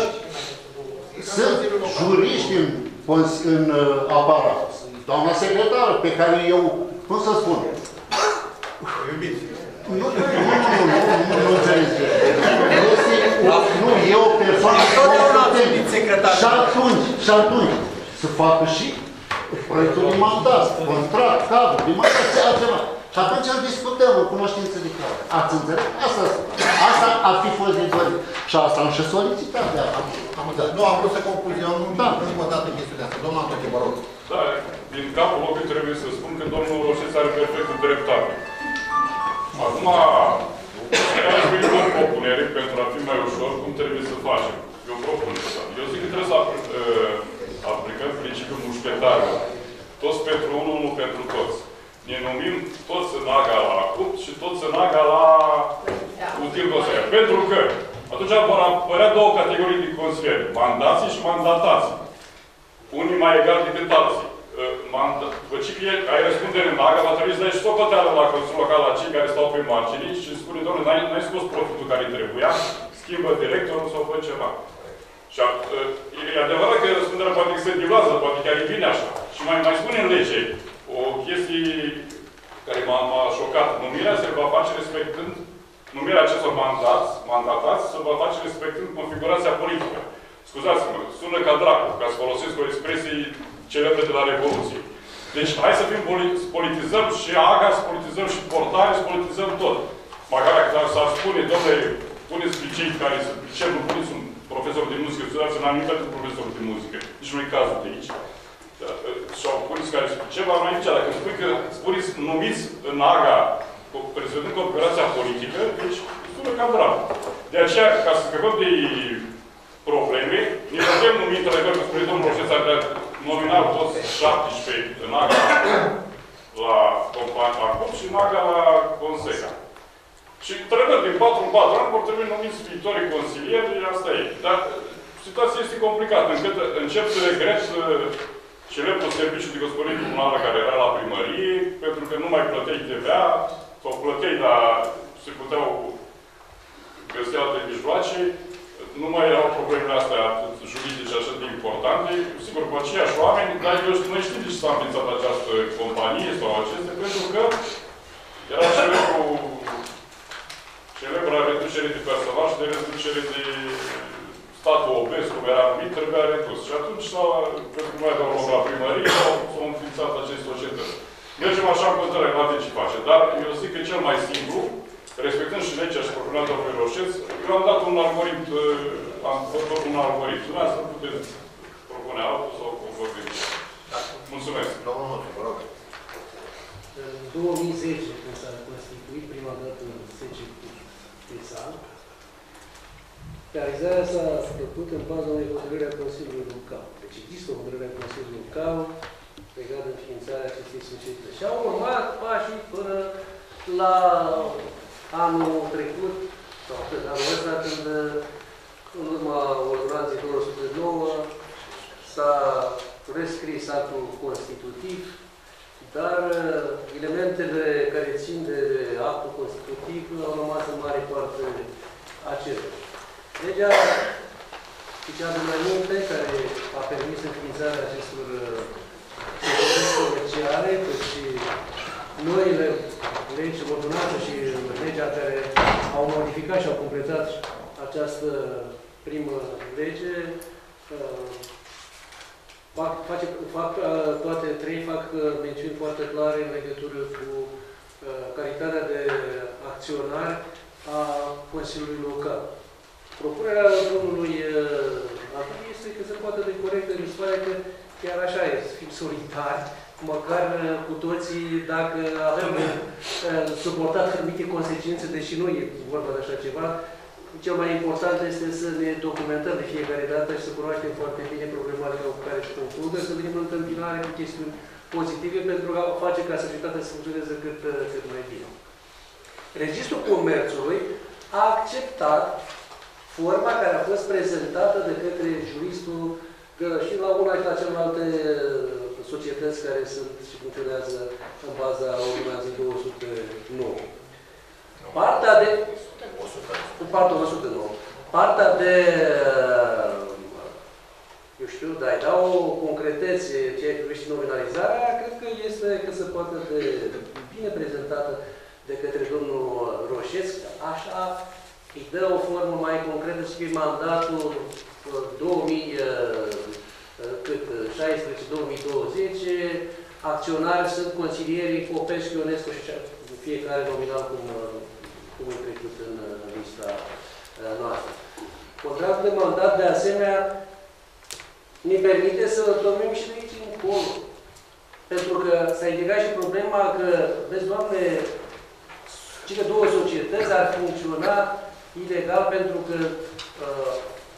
sunt juriști în, în uh, aparat. Doamna secretară, pe care eu, cum să spun? Iubiți. Nu, nu, nu, nu, nu, nu înțeles. Este, nu, e o persoană competentă. Și atunci, și atunci, să facă și proiectul de mandat, contract, cadru, de mandat, altceva. Și atunci îl discutăm în cunoștință de cauză. Ați înțeles? Asta, asta ar fi fost de dorit. Și asta am și solicitat de asta. Am înțeles. Nu, am vrut să concluzionăm da. încă o dată chestiunea asta. Domnul Antochi, vă rog. Da, din capul locului trebuie să spun că domnul Roșeț are perfect dreptate. Acum, aș veni o propunere pentru a fi mai ușor cum trebuie să facem. Eu propun asta. Eu zic că trebuie să aplicăm principiul mușchetarului. Toți pentru unul, unul pentru toți. Ne numim toți în aga la cupt și toți în aga la util consilier. Pentru că atunci vor apărea două categorii de consilieri. Mandații și mandatații. Unii mai egali decât alții. După ce ai răspundere în aga, va trebui să dai și socoteală la Consiliul Local la cei care stau pe margini și spune, doamne, n-ai scos profitul care trebuia, schimbă directorul sau fă ceva. Și e adevărat că răspunderea poate că se diluează, poate chiar e bine așa. Și mai, mai spune în lege o chestie care m-a șocat. Numirea se va face respectând, numirea acestor mandați, mandatați se va face respectând configurația politică. Scuzați-mă, sună ca dracu, ca să folosesc o expresie celebră de la Revoluție. Deci, hai să fim politizăm și aga, să politizăm și portare, să politizăm tot. Măcar dacă s-ar spune, domnule, puneți pe cei care se pricep, nu puneți un profesor de muzică, studați în anumit pentru profesor de muzică. Nici nu e cazul de aici. Sau puneți care se pricep, am aici. Dacă spui că spuneți, numiți în aga, prezentând configurația politică, deci sună cam drag. De aceea, ca să scăpăm de probleme, ne putem numi, într-adevăr, că spune domnul Roșeț, ar nominal toți șaptesprezece în aga la compania acum și în aga la Conseca. Și, într-adevăr, din patru în patru ani vor trebui numiți viitorii consilieri, asta e. Dar situația este complicată, încât încep să regret celebrul serviciu de gospodărie comunală care era la primărie, pentru că nu mai plăteai T V A, sau plăteai, dar se puteau găsi alte mijloace. Nu mai erau problemele astea atât juridice așa de importante. Sigur, cu aceiași oameni, dar eu știu, noi știm de ce s-a înființat această companie sau aceste, pentru că era celebrul, celebra reducere de personal și de reducere de statul obez, cum era numit, trebuia redus. Și atunci, pentru că nu mai aveau loc la primărie, s-au înființat aceste societăți. Mergem așa în continuare, la ce face. Dar eu zic că cel mai simplu, respectând și legea și propunerea domnului Roșeț, eu am dat un algoritm, am făcut un algoritm. Dumneavoastră puteți propune altul sau vorbim. Mulțumesc. Domnul Mătu, vă rog. În două mii zece, când s-a constituit prima dată în zece Pisan, realizarea s-a făcut în baza unei hotărâri a Consiliului Local. Deci există o hotărâre a Consiliului Local legată de înființarea acestei societăți. Și au urmat pașii până la anul trecut, sau atât, anul ăsta, când în urma ordonanței două sute nouă s-a rescris actul constitutiv, dar elementele care țin de actul constitutiv au rămas în mare parte aceleași. Legea cea de înainte, care a permis înființarea acestor societăți comerciale, și noile legi, ordonanță și legea care au modificat și au completat această primă lege, fac, face, fac, toate trei fac mențiuni foarte clare în legătură cu calitatea de acționar a Consiliului Local. Propunerea domnului Atunci este că se poate de corectă, mi se pare că chiar așa e, să fim solidari, măcar cu toții, dacă avem uh, suportat anumite consecințe, deși nu e vorba de așa ceva, cel mai important este să ne documentăm de fiecare dată și să cunoaștem foarte bine problematica cu care se confruntă, să venim în întâmpinare cu chestiuni pozitive pentru a face ca societatea să funcționeze cât, cât mai bine. Registrul Comerțului a acceptat forma care a fost prezentată de către juristul că și la una și la celelalte societăți care sunt și funcționează în baza ordonanței două sute nouă. Partea de... Partea o sută nouă. Partea de... Eu știu, da, da o concretețe ceea ce privește nominalizarea, cred că este că se poate de bine prezentată de către domnul Roșesc, așa îi dă o formă mai concretă și fie mandatul două mii șaisprezece două mii douăzeci, acționari sunt consilierii Popescu, Ionescu și fiecare nominal cum, cum e trecut în lista noastră. Contractul de mandat, de asemenea, ne permite să dormim și de aici încolo. Pentru că s-a indicat și problema că, vezi, Doamne, cele două societăți ar funcționa ilegal pentru că uh,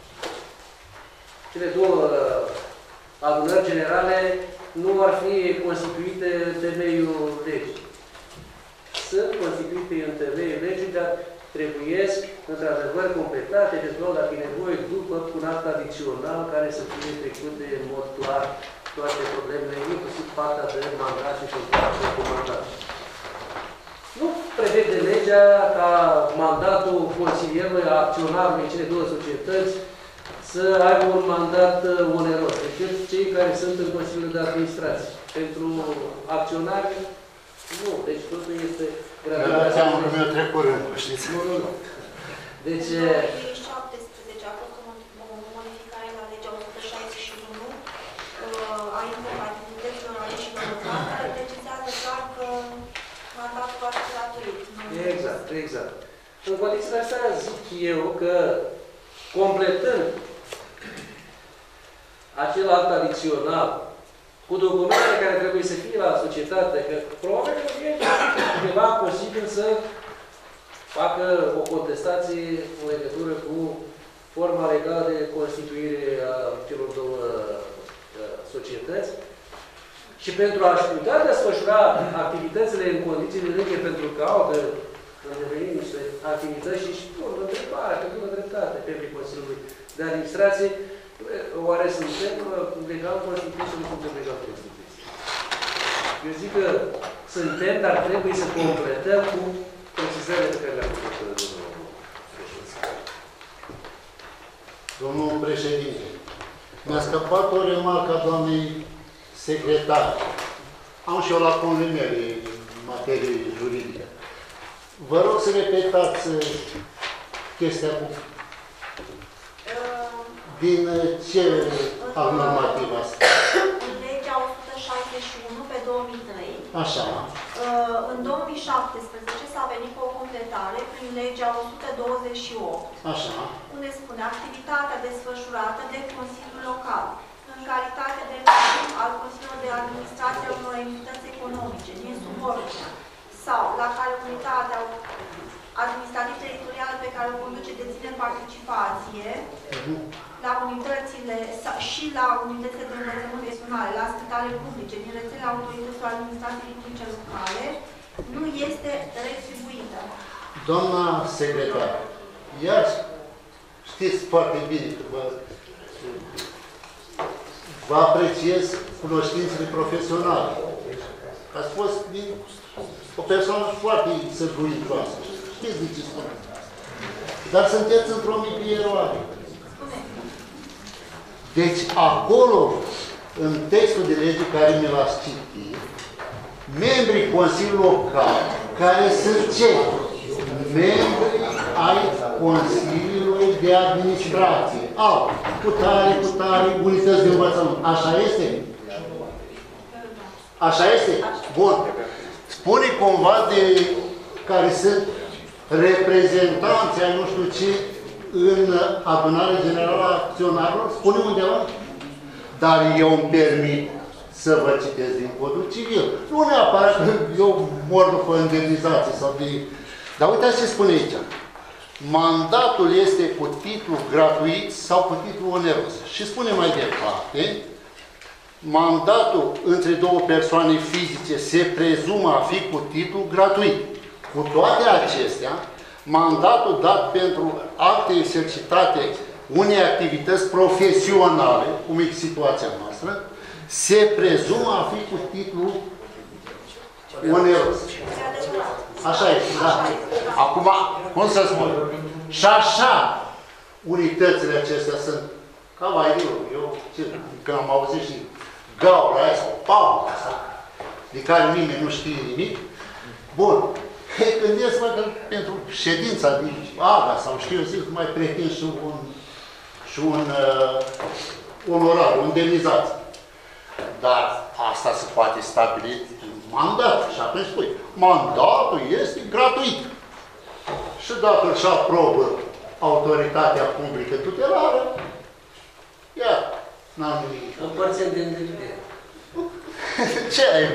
cele două uh, adunări generale nu ar fi constituite în temeiul legii. Sunt constituite în temeiul legii, dar trebuiesc, într-adevăr, completate, eventual, dacă e nevoie, după un act adițional care să fie trecute în mod clar toate problemele, inclusiv partea de mandat și contractul cu mandat. Nu prevede legea ca mandatul consilierului, a acționarului cele două societăți să aibă un mandat oneros, decât cei care sunt în Consiliul de Administrație. Pentru acționari, nu. Deci totul este gratuit. Da, ți-am că mi-a trecut rândul, știți? Nu, nu, nu. Deci... În două mii șaptesprezece a fost o modificare la legea o sută șaizeci și unu a incompatibilităților aleșilor locali, care precizează clar că mandatul va fi gratuit. Exact, exact. În condițiile astea zic eu că, completând acel act adițional cu documentele care trebuie să fie la societate, că probabil că e ceva posibil să facă o contestație în legătură cu forma legală de constituire a celor două societăți și pentru a-și putea desfășura activitățile în condiții de lege, pentru că au de îndevenit niște activități și și vor de întrebare, pe bună dreptate, pe Consiliului de Administrație, oare suntem legal constituiți sau nu suntem legal constituiți? Eu zic că suntem, dar trebuie să completăm cu precizările pe care le-am făcut domnul președinte. Domnul președinte, mi-a scăpat o remarcă a doamnei secretar. Am și eu la convenire în materie juridică. Vă rog să repetați chestia cu... Din ce al normativ asta? În legea o sută șaizeci și unu pe două mii trei. Așa. În două mii șaptesprezece s-a venit cu o completare prin legea o sută douăzeci și opt. Așa. Unde spune activitatea desfășurată de Consiliul Local în calitate de membru al Consiliului de Administrație a unor entități economice din subordine sau la care unitatea administrativ-teritorială pe care o conduce deține participație la unitățile și la unitățile de învățământ personale, la spitale publice, din rețelele autorităților administrației publice locale, nu este retribuită. Doamna secretar, ea știți foarte bine că vă, vă apreciez cunoștințele profesionale. Ați fost o persoană foarte săruitoasă. Știți de ce spun? Dar sunteți într-o mică eroare. Deci acolo, în textul de lege care mi l-ați citit, membrii Consiliului Local, care sunt ce? Membri ai Consiliului de Administrație. Au, cu tare, cu tare, unități de învățământ. Așa este? Așa este? Bun. Spune cumva de care sunt reprezentanții ai nu știu ce în adunare generală a acționarilor, spune undeva, dar eu îmi permit să vă citesc din codul civil. Nu neapărat că eu mor după indemnizație sau de... Dar uitați ce spune aici. Mandatul este cu titlu gratuit sau cu titlu oneros. Și spune mai departe, mandatul între două persoane fizice se prezumă a fi cu titlu gratuit. Cu toate acestea, mandatul dat pentru acte exercitate unei activități profesionale, cum e situația noastră, se prezumă a fi cu titlu oneros. Așa este, da. Acum, cum să spun? Și așa, unitățile acestea sunt ca vailul. Eu, ce, când am auzit și gaura aia sau paula asta, de care nimeni nu știe nimic, bun. Gândeți-vă că pentru ședința din AGA sau știu eu zic, mai pretind și un, și un uh, onorar, o indemnizație. Dar asta se poate stabili în mandat. Și atunci spui, mandatul este gratuit. Și dacă își aprobă autoritatea publică tutelară, iar n-am nimic. Împărțim din dividend. Ce ai?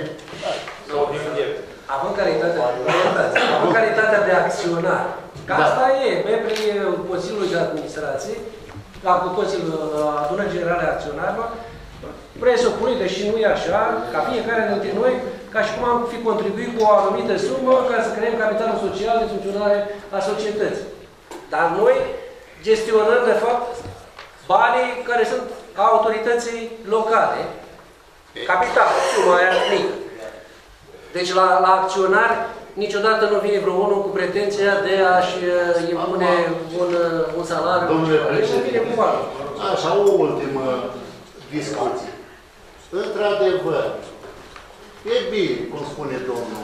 Având calitatea, având calitatea de acționar, că da. Asta e, membrii Consiliului de Administrație, la Consiliul Adunării Generale a Acționarilor, presupune, deși nu e așa, ca fiecare dintre noi, ca și cum am fi contribuit cu o anumită sumă ca să creăm capitalul social de funcționare a societății. Dar noi gestionăm, de fapt, banii care sunt a autorității locale, capital, suma aia mică. Deci la, la acționari niciodată nu vine vreo unul cu pretenția de a-și impune un, un salariu. Domnule președinte, cu bani. Așa, o ultimă discuție. Într-adevăr, e bine, cum spune domnul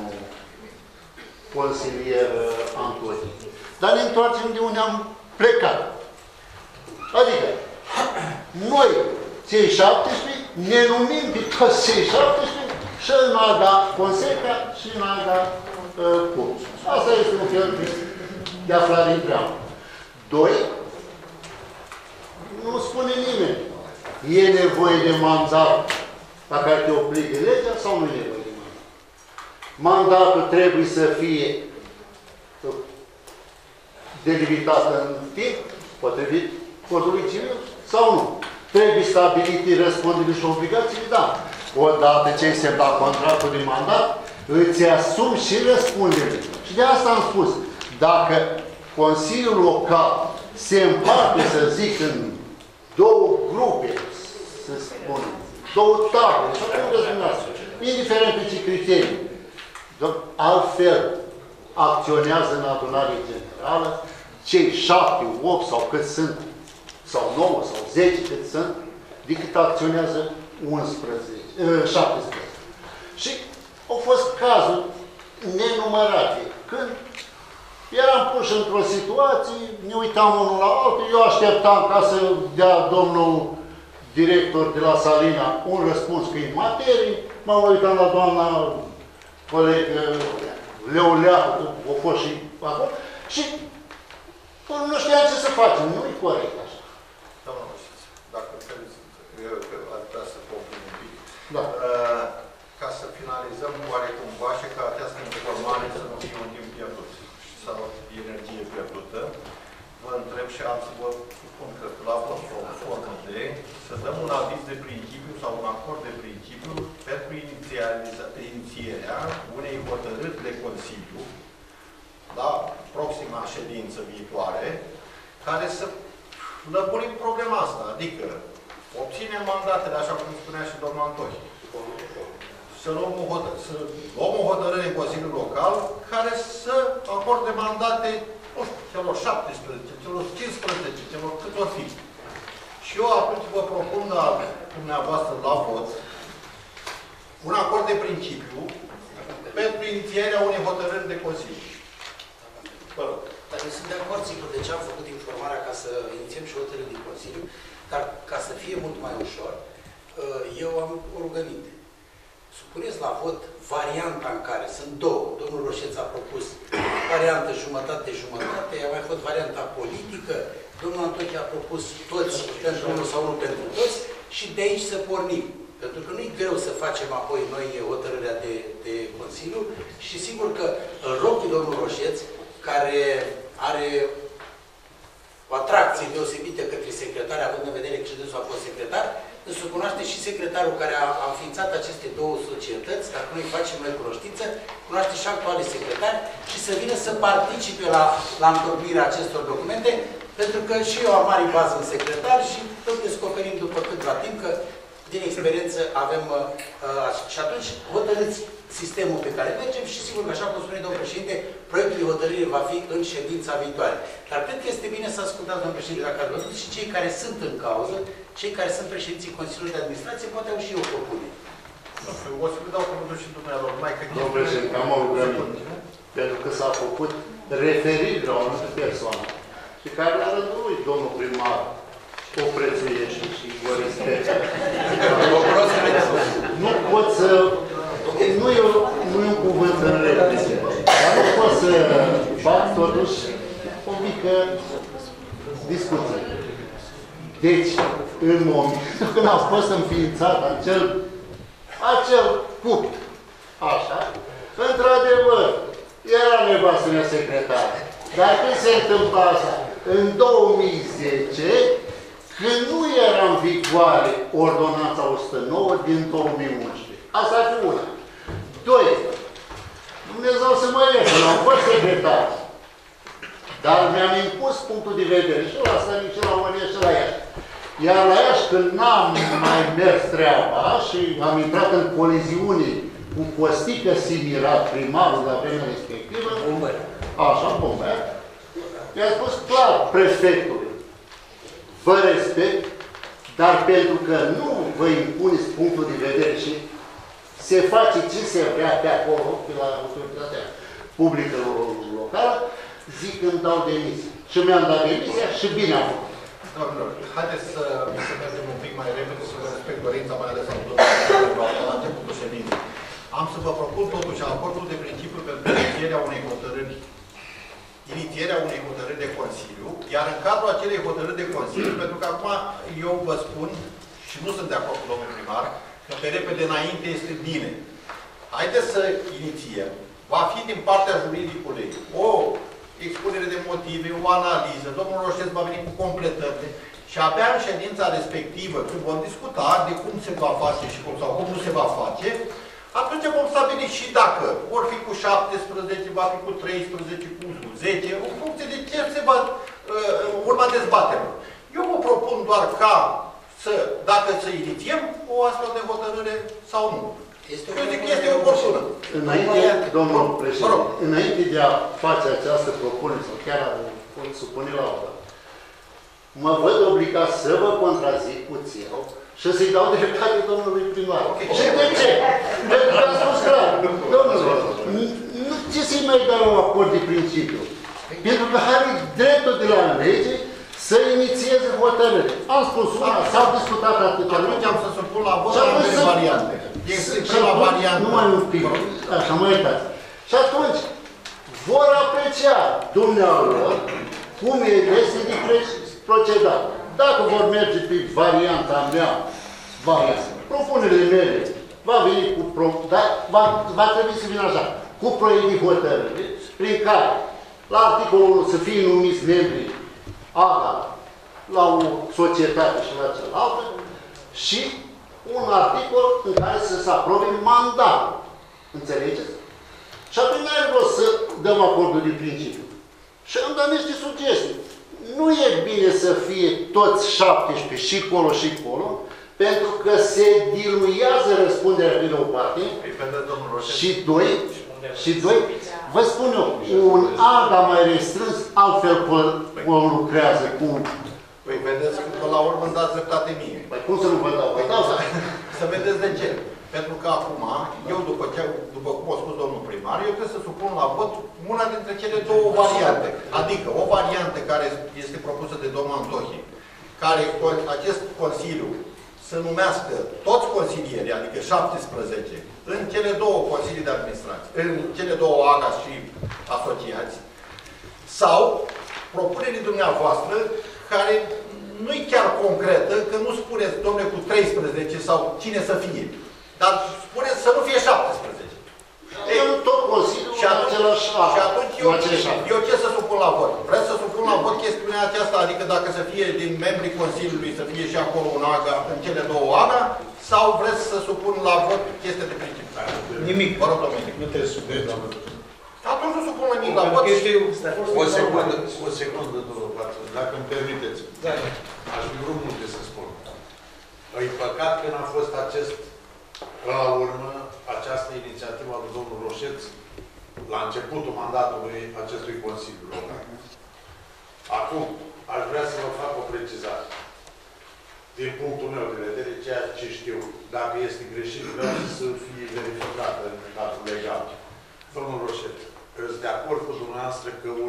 consilier Antoni, dar ne întoarcem de unde am plecat. Adică, noi, cei șaptesprezece, ne numim pe toți cei șaptesprezece și în AGA Conseca și în AGA uh, Curs. Asta este un fel de aflare întreabă. Doi, nu spune nimeni. E nevoie de mandat la care te obligă legea sau nu e nevoie de mandat? Mandatul trebuie să fie delimitat în timp, potrivit codului civil, sau nu? Trebuie stabilite răspunderile și obligațiile, da. Odată ce ai semnat contractul de mandat, îți asumi și răspunderile. Și de asta am spus, dacă Consiliul Local se împarte, să zic, în două grupe, să spun, două tabere, și acum răzbunați, indiferent pe ce criterii, altfel acționează în adunare generală, cei șapte, opt sau cât sunt, sau nouă sau zece cât sunt, decât acționează unsprezece, șaptesprezece. Și au fost cazuri nenumărate. Când eram puși într-o situație, ne uitam unul la altul, eu așteptam ca să dea domnul director de la Salina un răspuns că e în materie, m-am uitat la doamna colegă Leoleacu, că a fost și acolo, și nu știam ce să facem, nu e corect așa. Doamna Mășiță, dacă trebuie, eu ar putea să compun un pic. Da. Uh, ca să finalizăm oarecumva și ca această informare să nu fie un timp pierdut sau energie pierdută, vă întreb și am să vă spun că la o formă de să dăm un aviz de principiu sau un acord de principiu pentru inițierea unei hotărâri de Consiliu la proxima ședință viitoare, care să lămurim problema asta, adică obținem mandatele, așa cum spunea și domnul Antoni. Să luăm o hotărâre, să luăm o hotărâre în Consiliul Local care să acorde mandate, nu știu, celor șaptesprezece, celor cincisprezece, celor cât o fi. Și eu atunci vă propun la dumneavoastră la vot un acord de principiu pentru inițierea unei hotărâri de Consiliu. Vă rog. Dar eu sunt de acord, sigur, de ce am făcut informarea ca să inițiem și hotărâri din Consiliu, dar ca să fie mult mai ușor, eu am o rugăminte. Supuneți la vot varianta în care sunt două. Domnul Roșeț a propus variantă jumătate-jumătate, a mai fost varianta politică, Domnul Antochi a propus toți pentru unul sau unul pentru toți și de aici să pornim. Pentru că nu e greu să facem apoi noi hotărârea de, de Consiliu și sigur că îl rog pe domnul Roșeț, care are o atracție deosebită către secretari, având în vedere că și dânsul a fost secretar, însă cunoaște și secretarul care a, a înființat aceste două societăți, dacă noi facem noi cunoștință, cunoaște și actuale secretari și să vină să participe la, la întocmirea acestor documente, pentru că și eu am mare bază în secretar și tot descoperim după câtva timp că din experiență avem uh, și atunci hotărâți sistemul pe care mergem și sigur că, așa cum spune domnul președinte, proiectul de hotărâre va fi în ședința viitoare. Dar cred că este bine să ascultați, domnul președinte, dacă ați văzut, și cei care sunt în cauză, cei care sunt președinții Consiliului de Administrație, poate au și eu propuneri. O să vă dau cuvântul și dumneavoastră, mai că... Domnul președinte, am o rugăminte, pentru că s-a făcut referire la o anumită persoană pe care la rândul lui, domnul primar, o prețuiește și o respectă. Nu pot să... Nu e, nu e un cuvânt în replică, dar nu pot să fac totuși o mică discuție. Deci, în momentul când a fost înființat acel, acel cupt, așa, într-adevăr, era nevastă mea secretară. Dar când se întâmplă asta? În două mii zece, când nu era în vigoare ordonanța o sută nouă din două mii unsprezece. Asta ar fi una. Doi. Dumnezeu să mă ierte, am fost secretar. Dar mi-am impus punctul de vedere și la Stănic, și la Onia, și la Iași. Iar la Iași, când n-am mai mers treaba și am intrat în coliziune cu Costică Simirat, primarul la vremea respectivă, așa, Bombăr, mi-a spus clar prefectului, vă respect, dar pentru că nu vă impuneți punctul de vedere și se face ce se vrea pe acolo, pe la autoritatea publică locală, zic că îmi dau demisia. Și mi-am dat demisia și bine am făcut. Doamnelor, haideți să, să mergem un pic mai repede, să vă respect dorința, mai ales a domnului la începutul ședinței. Am să vă propun totuși acordul de principiu pentru inițierea unei hotărâri, inițierea unei hotărâri de Consiliu, iar în cadrul acelei hotărâri de Consiliu, pentru că acum eu vă spun, și nu sunt de acord cu domnul primar, că pe repede înainte este bine. Haideți să inițiem. Va fi din partea juridicului o expunere de motive, o analiză, domnul Roșeț va veni cu completări și abia în ședința respectivă, când vom discuta de cum se va face și cum, sau cum nu se va face, atunci vom stabili și dacă vor fi cu șaptesprezece, va fi cu treisprezece, cu zece, în funcție de ce se va uh, urma dezbaterea. Eu vă propun doar ca să, dacă să inițiem o astfel de hotărâre sau nu. Este Eu zic că este oportună. Înainte, domnul președinte, înainte de a face această propunere, sau chiar a supune la o mă văd obligat să vă contrazic puțin și să-i dau dreptate domnului primar. Okay. Și de ce? Pentru că am spus clar, domnule, ce să-i mai dau un acord de principiu? Pentru că are dreptul de la lege să inițieze hotărâre. Am spus una, s-au discutat atâtea. Atunci am să supun la vot ambele variante. Este prima variantă. Numai un pic, așa, mă uitați. Și atunci, vor aprecia dumneavoastră cum este de procedat. Dacă vor merge pe varianta mea, varianta, propunerile mele, va veni cu, pro, dar va, va trebui să vină așa, cu proiect de hotărâre, prin care, la articolul unu să fie numiți membri A G A la o societate și la cealaltă, și un articol în care să se aprobe mandatul. Înțelegeți? Și atunci nu are rost să dăm acordul de principiu. Și îmi dăm niște sugestii. Nu e bine să fie toți șaptesprezece și colo și colo, pentru că se diluiază răspunderea de o parte. Și doi, și doi, vă spun eu, un A G A mai restrâns, altfel lucrează cu... Păi vedeți că la urmă îmi dați dreptate mie. Păi cum să nu vă dau? Vă dau să... Să vedeți de ce. Pentru că acum, eu după, ce, după cum a spus domnul primar, eu trebuie să supun la vot una dintre cele două variante. Adică o variantă care este propusă de domnul Antochi, care acest Consiliu să numească toți consilierii, adică șaptesprezece, în cele două consilii de administrație, în cele două A G A și asociați, sau propunerii dumneavoastră care nu e chiar concretă, că nu spuneți, domnule, cu treisprezece sau cine să fie. Dar spuneți să nu fie șaptesprezece. Ei, eu tot Consiliul și atunci, același și atunci eu, eu ce să supun la vot? Vreți să supun la vot chestiunea aceasta, adică dacă să fie din membrii Consiliului, să fie și acolo un AGA, în cele două AGA, sau vreți să supun la vot chestia de principiu? Nimic. Vă rog, domnule. Nu trebuie să supun la vot. Atunci nu supun nimic la vot. O secundă, o secundă, domnul Pață, dacă îmi permiteți. Da. Aș fi vrut multe să spun. E păcat că n-a fost acest, până la urmă, această inițiativă a lui domnul Roșeț la începutul mandatului acestui Consiliu Local. Acum, aș vrea să vă fac o precizare. Din punctul meu de vedere, ceea ce știu, dacă este greșit, vreau să fie verificată în cadrul legal. Domnul Roșet, sunt de acord cu dumneavoastră că un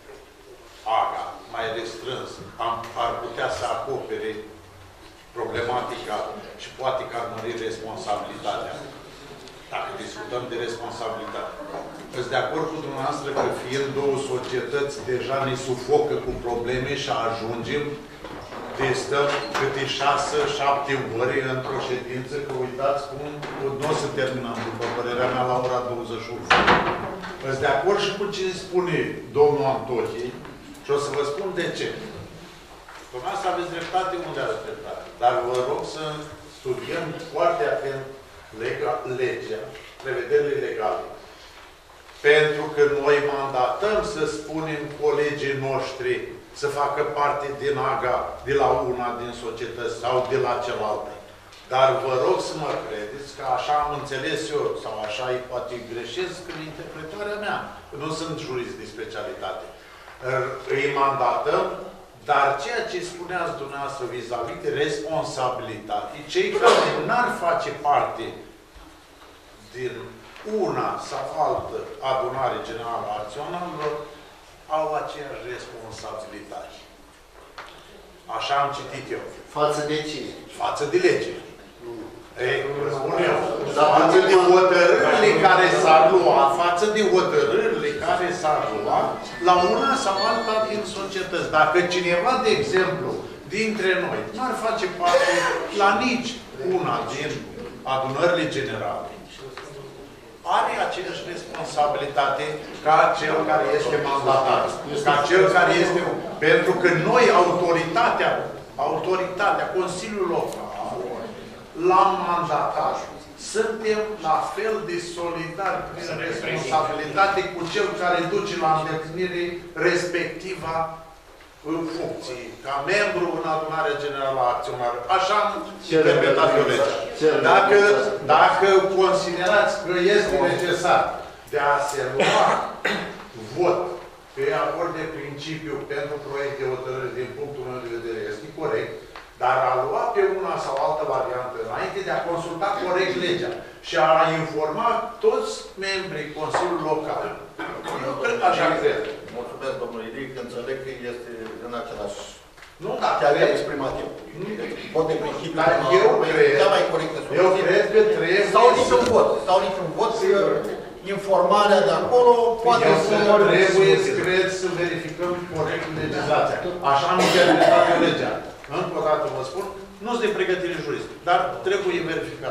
AGA mai restrâns am, ar putea să acopere problematica și poate că ar mări responsabilitatea. Dacă discutăm de responsabilitate. Sunt de acord cu dumneavoastră că fiind două societăți deja ne sufocă cu probleme și ajungem de stăm câte șase, șapte ori într-o ședință, că uitați cum nu o să terminăm, după părerea mea, la ora douăzeci și unu. Sunt de acord și cu ce spune domnul Antohii și o să vă spun de ce. Dumneavoastră aveți dreptate unde aveți dreptate. Dar vă rog să studiem foarte atent lega, legea, prevederile legale. Pentru că noi mandatăm să spunem colegii noștri să facă parte din AGA, de la una din societăți sau de la cealaltă. Dar vă rog să mă credeți că așa am înțeles eu, sau așa poate greșesc în interpretarea mea. Nu sunt jurist de specialitate. Îi mandatăm, dar ceea ce spuneați dumneavoastră vis-a-vis de responsabilitate, cei care n-ar face parte din una sau altă adunare generală a acționarilor, au aceeași responsabilitate. Așa am citit eu. Față de cine? Față de lege. Ei, spun eu. Față de hotărârile care s-ar lua, față de hotărârile care s-ar lua, la una sau alta din societăți. Dacă cineva, de exemplu, dintre noi, n-ar face parte la nici una din adunările generale, are aceeași responsabilitate ca cel care este mandatar. Ca cel care este... Pentru că noi, autoritatea, autoritatea, Consiliul Local, l-am mandatat, suntem la fel de solidari prin responsabilitate cu cel care duce la îndeplinire respectiva în funcție, ca membru în adunarea generală a acționarilor. Așa am interpretat eu legea. Dacă, dacă considerați că este necesar de a se lua vot pe acord de principiu pentru proiect de hotărâre din punctul meu de vedere este corect, dar a lua pe una sau altă variantă înainte de a consulta corect legea și a informa toți membrii Consiliului Local. Eu cred că așa cred. Mulțumesc, domnul Ilic, că înțeleg că este în același... Nu, dar chiar de exprimat eu. Vot de principiu. Dar eu cred, cea mai corectă soluție. Eu cred că trebuie... Sau niciun vot. Sau niciun vot. Informarea de acolo poate eu să... Trebuie, cred, să verificăm corect legislația. Așa am interpretat eu legea. Încă o dată vă spun, nu sunt de pregătire juristă, dar trebuie verificat.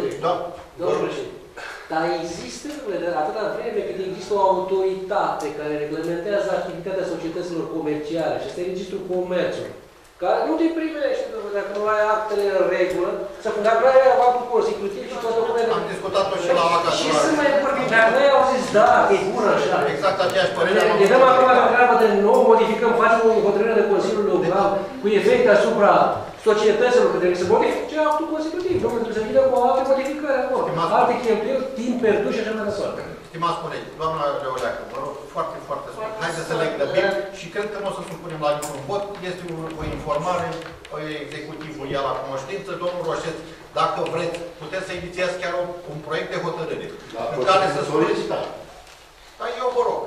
Domnul președinte, dar există, atâta vreme cât există o autoritate care reglementează activitatea societăților comerciale, și este Registrul Comerțului, care nu te primește, dacă nu ai actele în regulă, să dacă nu ai actul constitutiv și toate documentele. Am discutat-o și la ACA. Și să mai vorbim, dacă noi au zis, da, e bună așa. Exact aceeași părere. Ne dăm acum la treabă de nou, modificăm, facem o hotărâre de Consiliul Local cu efecte asupra societăților, că trebuie să modifice actul constitutiv. Nu trebuie să vină cu alte modificări acolo. Alte cheltuieli, timp pierdut și așa mai departe. Stimați colegi, doamna Leoleacă, vă rog foarte, foarte scurt. Haideți să le grăbim și cred că nu o să supunem la niciun vot. Este o, o informare, o executivul ia la cunoștință. Domnul Roșeț, dacă vreți, puteți să inițiați chiar un, un proiect de hotărâre. Da, în care să spuneți... Da, eu vă rog.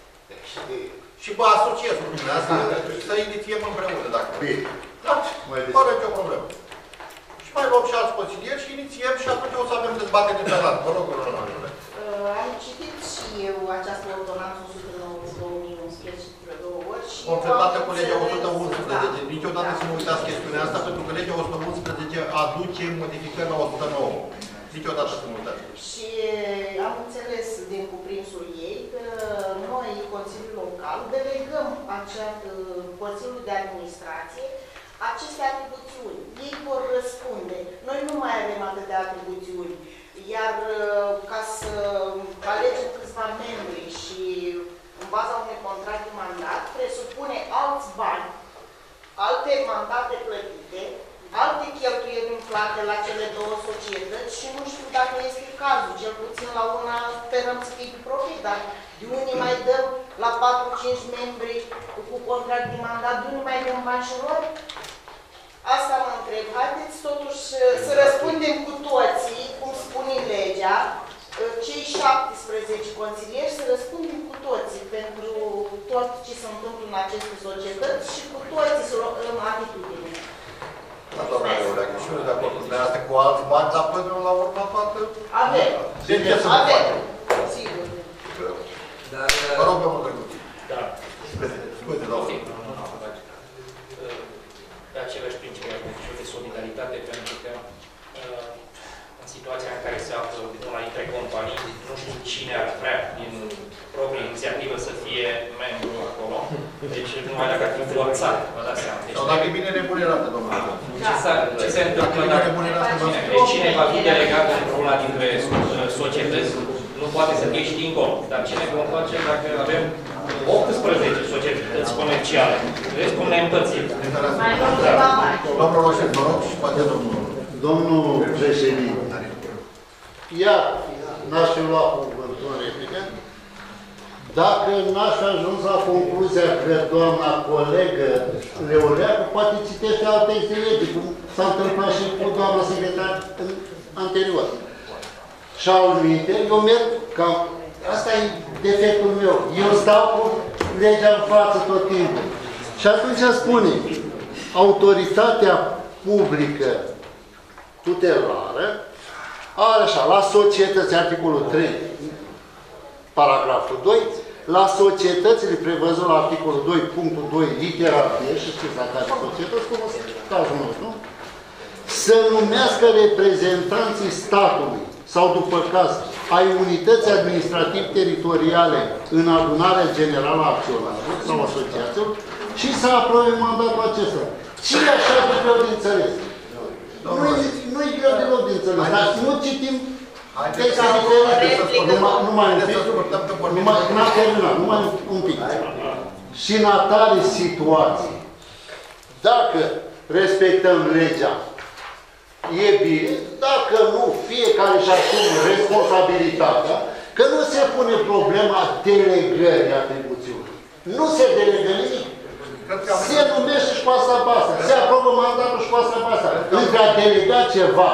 Și vă asociez cu dumneavoastră să inițiem împreună, dacă vreți. Da, fără nicio problemă. Și mai luăm și alți consilieri și inițiem și atunci o să avem dezbatere de pe Vă rog, Ronald. Am citit și eu această ordonanță o sută nouăzeci din două mii unsprezece de două ori și... Completată cu legea o sută unsprezece niciodată să nu uitați chestiunea asta, pentru că legea o sută unsprezece aduce modificări la o sută nouă. Niciodată să nu uitați. Și am înțeles din cuprinsul ei că noi, Consiliul Local, delegăm acea, Consiliul de Administrație aceste atribuțiuni. Ei vor răspunde. Noi nu mai avem atâtea atribuțiuni. Iar ca să alegem câțiva membri și în baza unui contract de mandat, presupune alți bani, alte mandate plătite, alte cheltuieli umflate la cele două societăți și nu știu dacă este cazul, cel puțin la una sperăm să fie profit, dar de unii mai dăm la patru cinci membri cu contract de mandat, de unii mai dăm bani și roli? Asta mă întreb. Haideți totuși să răspundem cu toții, cum spune legea, cei șaptesprezece consilieri, să răspundem cu toții pentru tot ce se întâmplă în aceste societăți și cu toții să luăm atitudine. Da, doamna Euleacă, și eu de acord cu dumneavoastră cu alți bani, dar până la urmă toată... Avem. De ce să nu Avem. facem? Sigur. Dar... Vă rog, domnul Drăguț. Da. Scuze, scuze, domnul. De același principiu și de solidaritate, pentru că în situația în care se află una dintre companii, nu știu cine ar vrea din proprie inițiativă să fie membru acolo. Deci numai dacă ar fi forțat, vă dați seama. Deci, sau dacă e bine remunerată, domnule. Ce se întâmplă dacă cine? Deci cine va fi delegat într-una dintre societăți, nu poate să fie și dincolo. Dar cine vom face dacă avem optsprezece societăți comerciale? Vezi cum ne împărțim. Domnul Roșet, vă rog, și poate domnul. Domnul președinte, iar n-aș fi luat cuvântul în replică, dacă n-aș fi ajuns la concluzia că doamna colegă Leoleacu poate citește alte legi, cum s-a întâmplat și cu doamna secretar anterior. Și al minte, eu merg cam... Asta e defectul meu. Eu stau cu legea în față tot timpul. Și atunci spune, autoritatea publică tutelară are așa, la societăți, articolul trei, paragraful doi, la societățile prevăzut la articolul doi, punctul doi, litera B, și știți la care societăți, cum este cazul nostru, nu? Să numească reprezentanții statului sau, după caz, ai unității administrativ-teritoriale în adunarea generală a acționarilor sau asociațiilor și să aprobe mandatul acesta. Ce e așa de greu de înțeles? Nu-i greu deloc de înțeles, dar nu citim textele diferite. Numai un pic, n-am terminat, numai un pic. Și în atare situații, dacă respectăm legea, e bine, dacă nu, fiecare își asumă responsabilitatea, că nu se pune problema delegării atribuțiunii. Nu se delegă nimic. Se numește și pasa basta. Se aprobă mandatul și pasa basta. Între a delega ceva,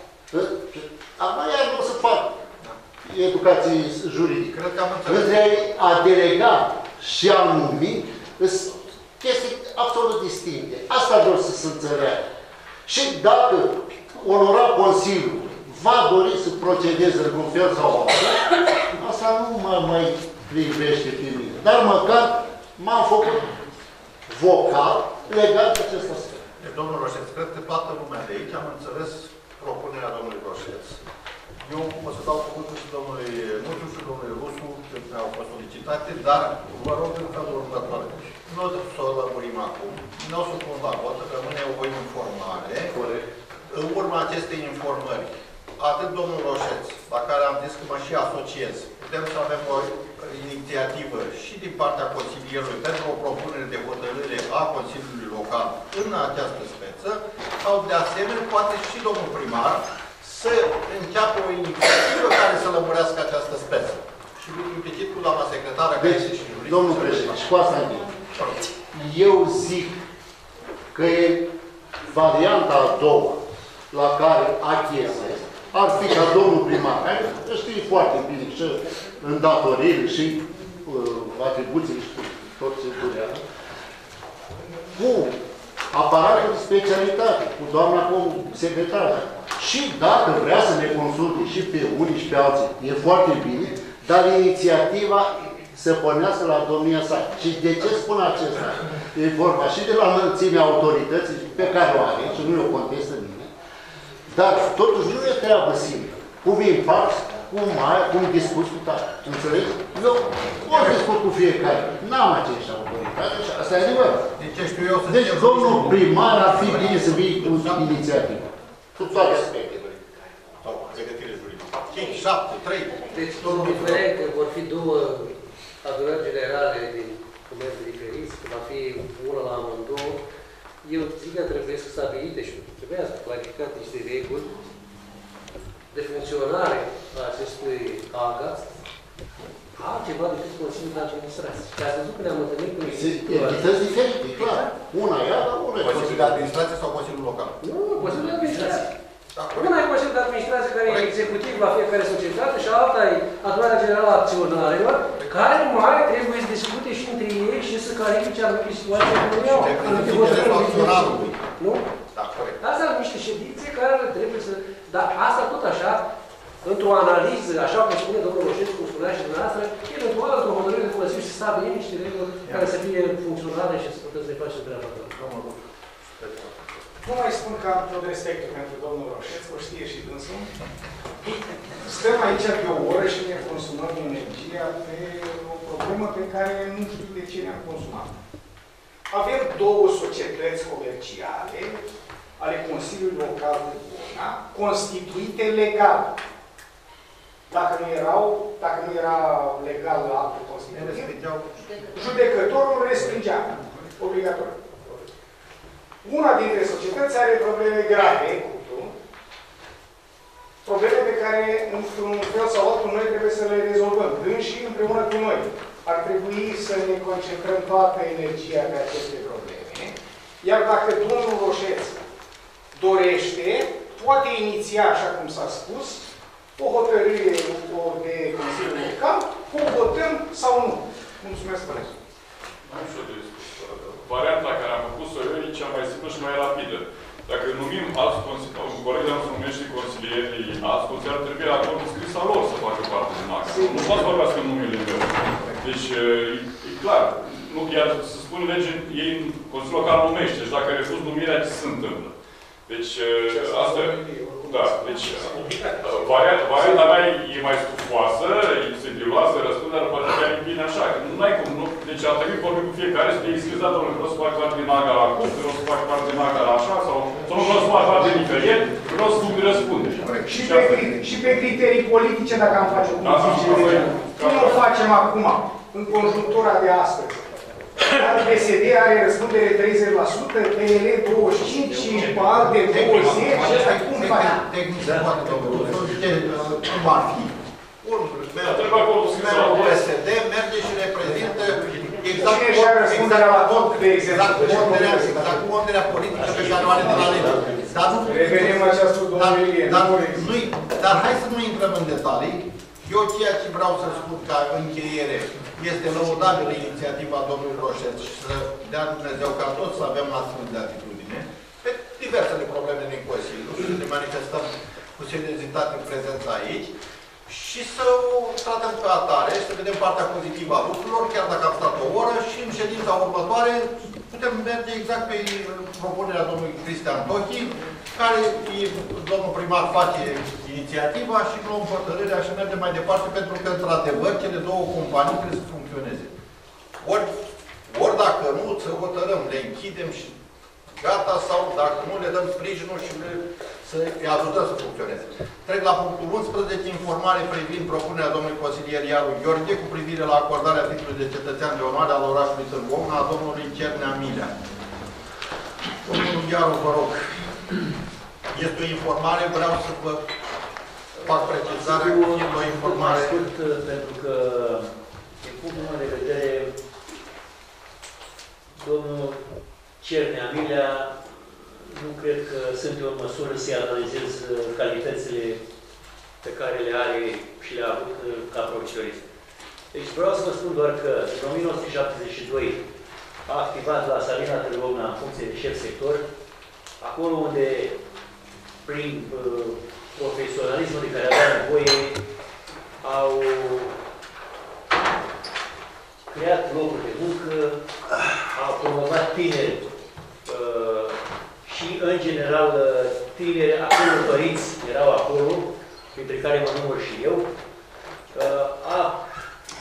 acum iar nu se fac educații juridică. Între a delega și a numi, sunt chestii absolut distincte. Asta vreau să se înțeleagă. Și dacă onora Consiliul va dori să procedeze într-un fel sau altul, asta nu mă mai privește pe mine. Dar măcar m-am făcut vocal legat de acest aspect. Domnul Roșeț, cred că toată lumea de aici am înțeles propunerea domnului Roșeț. Eu o să dau cuvântul și domnului Nuciu și domnului Rusu, când au fost solicitate, dar vă rog în felul următor. Nu o să o lămurim acum, nu o să pun la vot, rămâne o informare. Corect. În urma acestei informări, atât domnul Roșeț, la care am zis că mă și asociez, putem să avem o inițiativă și din partea consilierului pentru o propunere de hotărâre a Consiliului Local în această speță, sau de asemenea, poate și domnul primar să înceapă o inițiativă care să lămurească această speță. Și implicit cu doamna secretară, care este și juridică. Domnul președinte, și cu asta închid. Eu zic că e varianta a doua la care achiesez, ar fi ca domnul primar, care știe foarte bine și îndatoririle și uh, atribuțiile și tot ce durează, cu aparatul de specialitate, cu doamna secretară. Și dacă vrea să ne consulte și pe unii și pe alții, e foarte bine, dar inițiativa să pornească la domnia sa. Și de ce spun acesta? E vorba și de la înălțimea autorității pe care o are, și nu o contestă nimeni, dar totuși nu e treabă simplă. Cum vin fax, cum mai, cum discuți cu tare. Înțelegi? Eu pot discut cu fiecare. N-am aceeași autoritate și asta e adevărat. Deci, știu eu să deci domnul primar ar fi bine să vii cu inițiativă. Cu toate aspectele. Sau pregătire juridică. cinci, șapte, trei. Deci, indiferent că vor fi două adunări generale din comerț diferiți, că va fi una la amândouă, eu zic că trebuie să stabilite și trebuie să clarificat niște reguli de funcționare a acestui AGA, altceva decât Consiliul de Administrație. Și ați văzut că ne-am întâlnit cu entități diferite, clar. Una e AGA, una e Consiliul de Administrație sau Consiliul Local? Nu, Consiliul de Administrație. Una e Consiliul de Administrație, care e executiv la fiecare societate, și alta e Adunarea Generală a Acționarilor, care mai trebuie să discute și între ei și să clarifice anumite situații cu eu. Nu? Da, corect. Asta sunt niște ședințe care trebuie să... Dar asta tot așa, într-o analiză, așa cum spune domnul Roșescu, cum spunea și dumneavoastră, eventual într-o hotărâre de Consiliu și stabilim niște reguli care să fie funcționale și să putem să ne facem treaba ta. Nu mai spun că am tot respectul pentru domnul Roșescu, știe și dânsul. Stăm aici de o oră și ne consumăm energia pe o problemă pe care nu știu de ce ne-am consumat. Avem două societăți comerciale ale Consiliului Local de Bona, constituite legal. Dacă nu erau, dacă nu era legal la actul constituit, judecătorul respingea. Obligatoriu. Una dintre societăți are probleme grave, probleme pe care, într-un fel sau altul, noi trebuie să le rezolvăm, și împreună cu noi. Ar trebui să ne concentrăm toată energia pe aceste probleme, iar dacă domnul Roșescu dorește, poate iniția, așa cum s-a spus, o hotărâre de Consiliul Local, o votăm sau nu. Mulțumesc, Părinte. Nu știu de varianta care am propus-o eu e cea mai simplă și mai rapidă. Dacă numim alți consilieri, colegii noastre numește consilierii alți consilieri, ar trebui acordul scris al lor să facă parte din AGA. Nu poate să vorbească în numele meu. Deci, e, e clar. Nu, iar să spun lege, ei în Consiliul Local numește. Deci dacă refuz numirea, ce se întâmplă? Deci, asta da, deci, varianta, varianta mea e mai stufoasă, e sediloasă, răspunde, dar poate că e bine așa. Nu ai cum, nu? Deci ar trebui vorbi cu fiecare să te-i scris, da, domnule, vreau să fac parte din AGA la cum, vreau să fac parte din AGA la așa, sau, sau nu vreau să fac parte din nicăieri, vreau să nu-mi răspunde. Și pe, și pe criterii politice, dacă am face o confuzie. Cum o facem acum, în conjunctura de astăzi? P S D are răspundere treizeci la sută, P L douăzeci și cinci și ALDE douăzeci la sută. Cum facem? Tehnic se poate, domnul. Cum ar fi? P S D merge și reprezintă exact ponderea politică pe care o are de la lege. Revenim la ce a spus domnul Ilie. Dar hai să nu intrăm în detalii. Eu ceea ce vreau să spun ca încheiere este lăudabilă inițiativa domnului Roșescu și să dea Dumnezeu ca toți să avem astfel de atitudine pe diversele probleme din Consiliu și să ne manifestăm cu seriozitate în prezența aici și să o tratăm pe atare și să vedem partea pozitivă a lucrurilor, chiar dacă am stat o oră, și în ședința următoare putem merge exact pe propunerea domnului Cristian Tochi, care domnul primar face inițiativa și luăm hotărârea și mergem mai departe, pentru că, într-adevăr, cele două companii trebuie să funcționeze. Ori, ori dacă nu, să hotărâm, le închidem și gata, sau dacă nu, le dăm sprijinul și le, să îi ajutăm să funcționeze. Trec la punctul unsprezece, informare privind propunerea domnului consilier Iaru Gheorghe cu privire la acordarea titlului de cetățean de onoare al orașului Târgu Ovna a domnului Cernea Milea. Domnul Iaru, vă rog. Este o informare, vreau să vă fac precizare, fiind o informare. Scurt, pentru că, din punctul meu de vedere, domnul Cernea Milea nu cred că sunt în măsură să-i analizez calitățile pe care le are și le-a avut ca procedurist. Deci vreau să vă spun doar că în o mie nouă sute șaptezeci și doi a activat la Salina Târgu Ovna în funcție de șef sector, acolo unde, prin uh, profesionalismul de care avea nevoie, au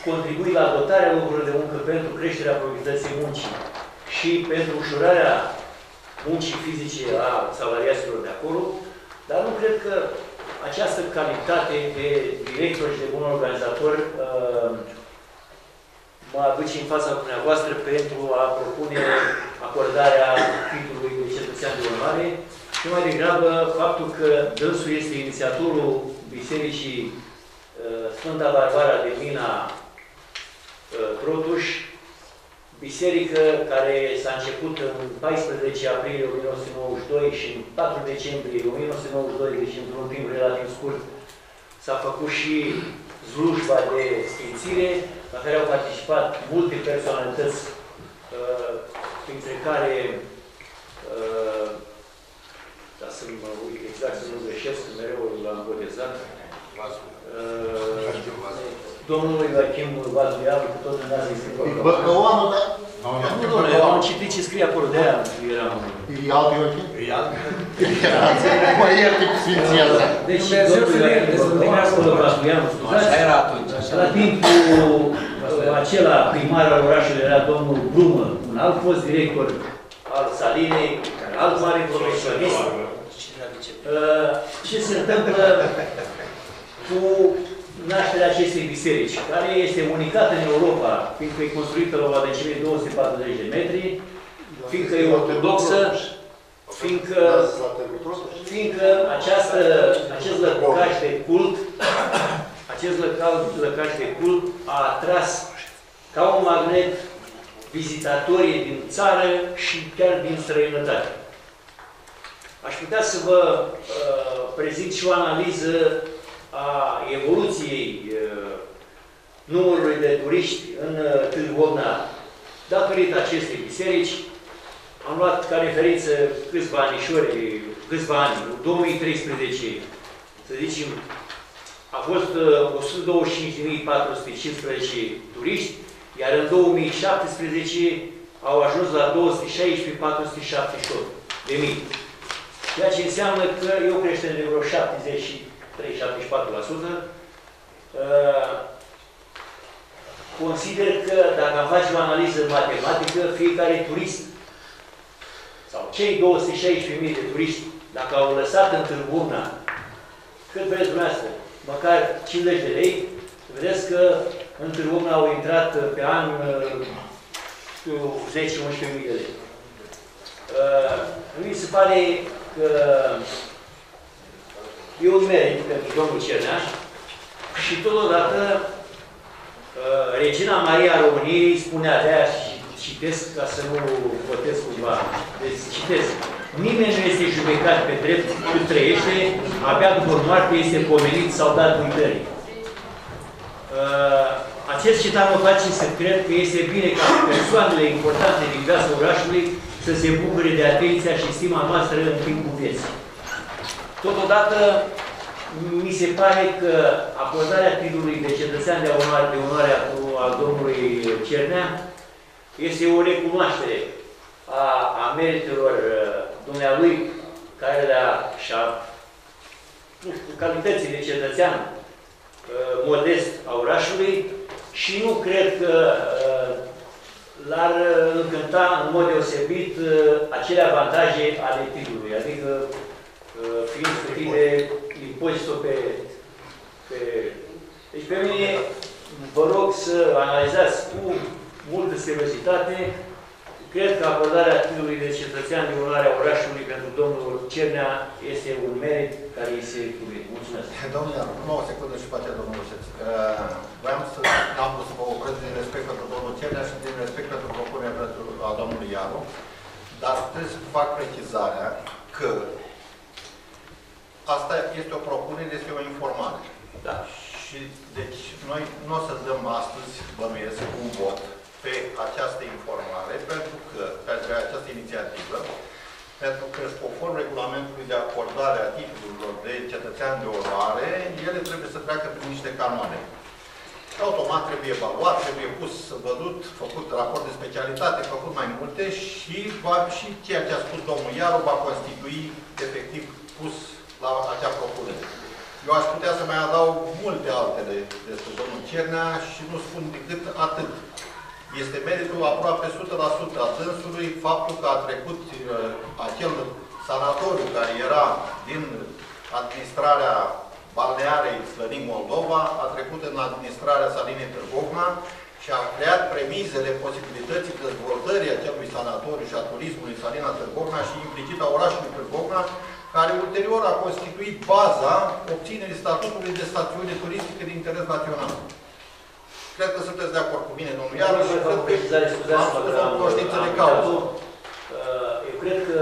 contribui la dotarea locurilor de muncă pentru creșterea productivității muncii și pentru ușurarea muncii fizice a salariaților de acolo, dar nu cred că această calitate de director și de bun organizator uh, mă aduce în fața dumneavoastră pentru a propune acordarea titlului de cetățean de onoare, și mai degrabă faptul că dânsul este inițiatorul Bisericii uh, Sfânta Barbara de Mina uh, Crotuș, biserică care s-a început în paisprezece aprilie o mie nouă sute nouăzeci și doi și în patru decembrie o mie nouă sute nouăzeci și doi, deci într-un timp relativ scurt, s-a făcut și slujba de sfințire, la care au participat multe personalități, uh, printre care, uh, ca să mă uit exact, să nu greșesc, mereu l-am botezat, uh, domnul Ioachim Vazuialu, că tot îndată îi scrie acolo. Băcăoanul, da? Nu, domnule, am citit ce scrie acolo, de-aia eram... E alt Ioachim? E alt. Mă ierte cu sfinția asta. Deci, domnul Ioachim Vazuialu, scuzați, la timpul acela primar al orașului era domnul Blumă, un alt fost director al Salinei, alt mare profesionist. Ce se întâmplă cu nașterea acestei biserici, care este unicată în Europa, fiindcă e construită la o adâncime de două sute patruzeci de metri, fiindcă e ortodoxă, fiindcă, fiindcă această, acest lăcaș de cult, acest lăcaș de cult a atras ca un magnet vizitatorii din țară și chiar din străinătate. Aș putea să vă uh, prezint și o analiză a evoluției uh, numărului de turiști în uh, Târgu Ocna, datorită acestei biserici. Am luat ca referință câțiva anișori, câțiva ani, două mii treisprezece, să zicem, a fost uh, o sută douăzeci și cinci de mii patru sute cincisprezece turiști, iar în două mii șaptesprezece au ajuns la două sute șaisprezece mii patru sute șaptezeci și opt de mii. Ceea ce înseamnă că e o creștere de vreo șaptezeci și trei - șaptezeci și patru la sută. Uh, consider că dacă am face o analiză matematică, fiecare turist sau cei două sute șaisprezece mii de turiști, dacă au lăsat în Târgu Ocna, cât vreți dumneavoastră, măcar cincizeci de lei, vedeți că în Târgu Ocna au intrat pe an zece - unsprezece mii de lei. Uh, mi se pare că e un merit pentru domnul Cernea și totodată uh, Regina Maria României spunea, de-aia și citesc ca să nu votez cumva, deci citesc: nimeni nu este judecat pe drept cât trăiește, abia după moarte este pomenit sau dat uitării. Uh, acest citat mă face să cred că este bine ca persoanele importante din viața orașului să se bucure de atenția și stima noastră în timpul vieții. Totodată, mi se pare că acordarea titlului de cetățean de onoare, de onoare al domnului Cernea este o recunoaștere a, a meritelor dumnealui, care le-a și-a, nu știu, calității de cetățean modest a orașului, și nu cred că l-ar încânta în mod deosebit acele avantaje ale titlului, adică fiind scătit de impozitul pe, pe... Deci pe mine vă rog să analizați cu multă seriozitate. Cred că acordarea titlului de cetățean de onoare a orașului pentru domnul Cernea este un merit care îi se cuvine. Mulțumesc. Domnule, nouă secunde și pe aceea, domnul Roșeț. Vreau să am vrut să vă opresc din respect pentru domnul Cernea și din respect pentru propunerea a domnului Iaru, dar trebuie să fac precizarea că asta este o propunere, este o informare. Da. Și deci noi nu o să dăm astăzi, bănuiesc, un vot pe această informare, pentru că, pentru această inițiativă, pentru că, conform regulamentului de acordare a titlurilor de cetățean de onoare, ele trebuie să treacă prin niște canoane. Și automat trebuie evaluat, trebuie pus, văzut, făcut raport de specialitate, făcut mai multe și, va, și ceea ce a spus domnul Iaru va constitui efectiv pus la acea propunere. Eu aș putea să mai adaug multe altele despre domnul Cernea și nu spun decât atât. Este meritul aproape o sută la sută a dânsului faptul că a trecut uh, acel sanatoriu care era din administrarea balnearei Slănin Moldova, a trecut în administrarea Salinei Târgovna și a creat premizele posibilității dezvoltării acelui sanatoriu și a turismului Salina Târgovna și implicit a orașului Târgovna, care ulterior a constituit baza obținerii statutului de stațiune turistică de interes național. Cred că sunteți de acord cu mine, domnul Iară, și cred că am spus o cunoștință de cauză. Eu cred că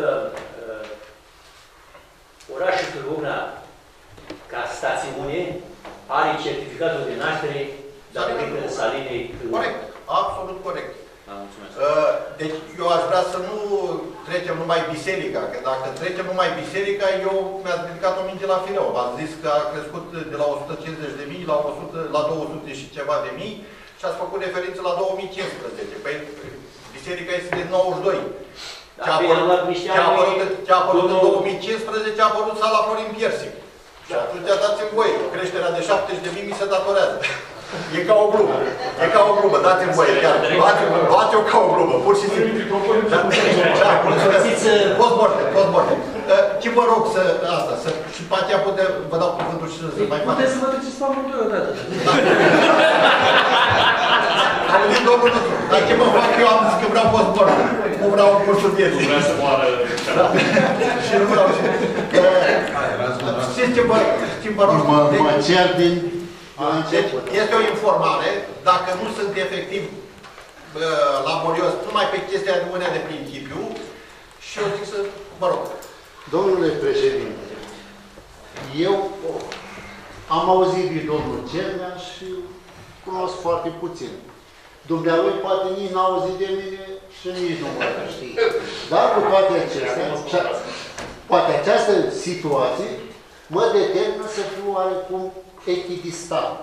orașul Târgovna, ca stațiune, are certificatul de naștere datorită Salinei Târgovna. Corect, absolut corect. Deci eu aș vrea să nu trecem numai biserica, că dacă trecem numai biserica, eu mi-ați ridicat o minge la fireu. V-am zis că a crescut de la o sută cincizeci de mii la, o sută, la două sute și ceva de mii și ați făcut referință la două mii cincisprezece. Păi biserica este de nouăzeci și doi. Ce a apărut, ce a apărut în două mii cincisprezece a apărut sala Florin Piersic. Și atunci dați-mi voie, creșterea de șaptezeci de mii mi se datorează. E ca o glumă. E ca o glumă, dați-mi voie, chiar. Luați-o ca o glumă, pur și simplu. Da, mulțumesc. Post morte, post morte. Ce vă rog să, asta, să, și pe aceea pute, vă dau cuvântul și să mai fac. Puteți să vă duceți pe amândoi odată. Am zis domnul nostru, dar ce mă fac eu, am zis că vreau post morte. Nu vreau un cursul vieții. Nu vrea să moară. Și nu vreau și... Știți ce vă rog? Mă cer din... Deci, este o informare, dacă nu sunt efectiv uh, laborios, numai pe chestia de mâine de principiu, și eu zic să, mă rog. Domnule președinte, eu am auzit de domnul Cernea și cunosc foarte puțin. Dumnealui poate nici n-a auzit de mine și nici nu mă știe. Dar cu toate acestea, poate această situație mă determină să fiu oarecum echidistant.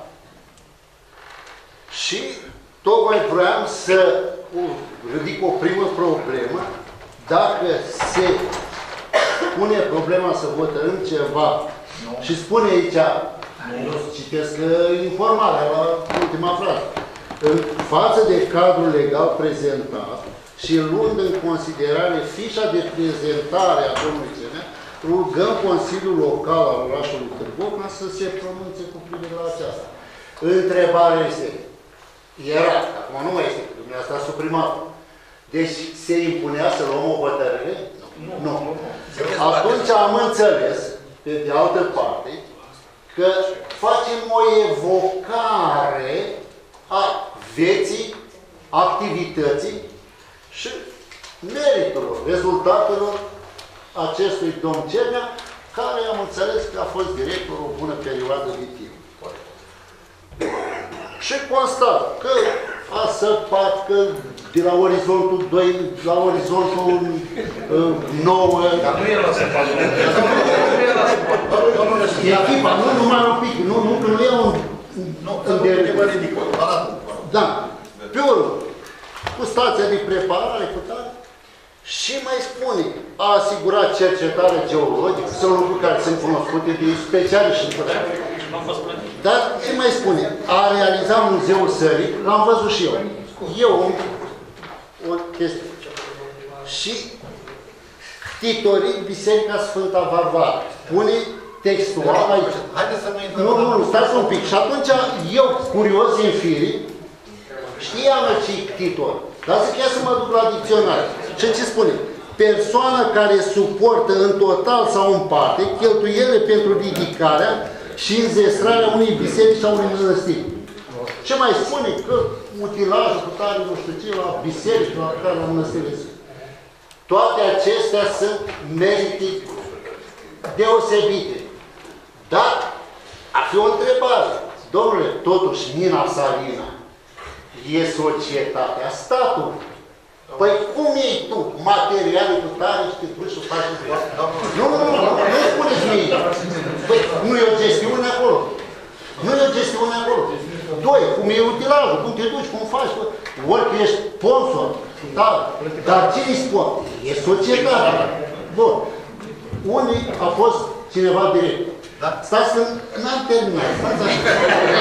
Și tocmai vreau să ridic o primă problemă. Dacă se pune problema să hotărâm ceva no. și spune aici, no. citesc informarea la ultima frază, în față de cadrul legal prezentat și luând în considerare fișa de prezentare a domnului Cernea, rugăm Consiliul Local al orașului Târgovna să se pronunțe cu privire la aceasta. Întrebarea este, era, acum nu mai este, dumneavoastră a suprimat. Deci se impunea să luăm o hotărâre? Nu. nu. nu. Atunci am înțeles, pe de altă parte, că facem o evocare a vieții, activității și meritelor, rezultatelor acestui domn Cernea, care am înțeles că a fost director o bună perioadă de timp. Și constat că a săpat, că de la orizontul doi la orizontul nouă... Dar nu e la săpat. Echipa, nu numai un pic, nu, nu, că nu e un... Nu, nu mă ridic, da, pe urmă, cu stația de preparare, cu tare, și mai spune, a asigurat cercetare geologică, sunt lucruri care sunt cunoscute de specialiști și dar ce mai spune? A realizat Muzeul Sării, l-am văzut și eu. Eu, o chestie. Și titorit Biserica Sfânta Varvara. Pune textual aici. Haideți să nu intrăm. Nu, nu, stați un pic. Și atunci eu, curios în firi, știam ce titor. Dar zic, ia să mă duc la dicționar. Și ce spune? Persoană care suportă în total sau în parte cheltuielile pentru ridicarea și înzestrarea unei biserici sau unei mănăstiri. Ce mai spune? Că utilajul cu tare, nu știu ce, la biserici, la care la mănăstire. Toate acestea sunt merite deosebite. Dar ar fi o întrebare. Domnule, totuși, Nina Salina e societatea statului. Păi cum iei tu materiale cu tare și te duci și faci cu toate? Nu, nu, nu, nu spuneți mie. Păi nu e o gestiune acolo. Nu e o gestiune acolo. Doi, cum e utilajul, cum te duci, cum faci. Ori că ești sponsor, da, dar cine-i sponsor? E societatea. Bun. Unii a fost cineva direct. Da? Stați că n-am terminat. Stați așa.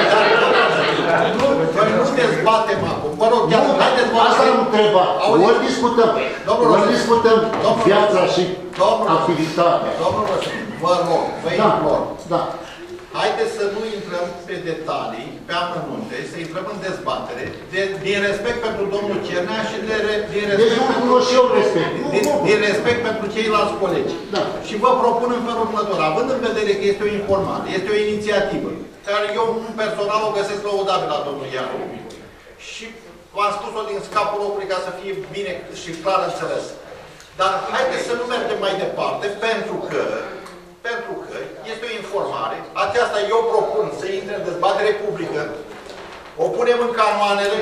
Nu, noi nu dezbatem acum. Vă rog, chiar, haideți vă asta am întrebat. Ori discutăm, ori discutăm viața și activitatea. Domnul Roșet, vă rog, vă implor. Da. Haideți să nu intrăm pe detalii, pe amănunte, să intrăm în dezbatere, de, din respect pentru domnul Cernea și de, din respect, deci pentru, și eu respect. Din, din respect pentru ceilalți colegi. Da. Și vă propun în felul următor, având în vedere că este o informare, este o inițiativă, care eu personal o găsesc lăudabil la domnul Ianu. Și v-am spus-o din scapul locului ca să fie bine și clar înțeles. Dar haideți să nu mergem mai departe, pentru că Pentru că este o informare, aceasta eu propun să intre în dezbatere publică, o punem în canoanele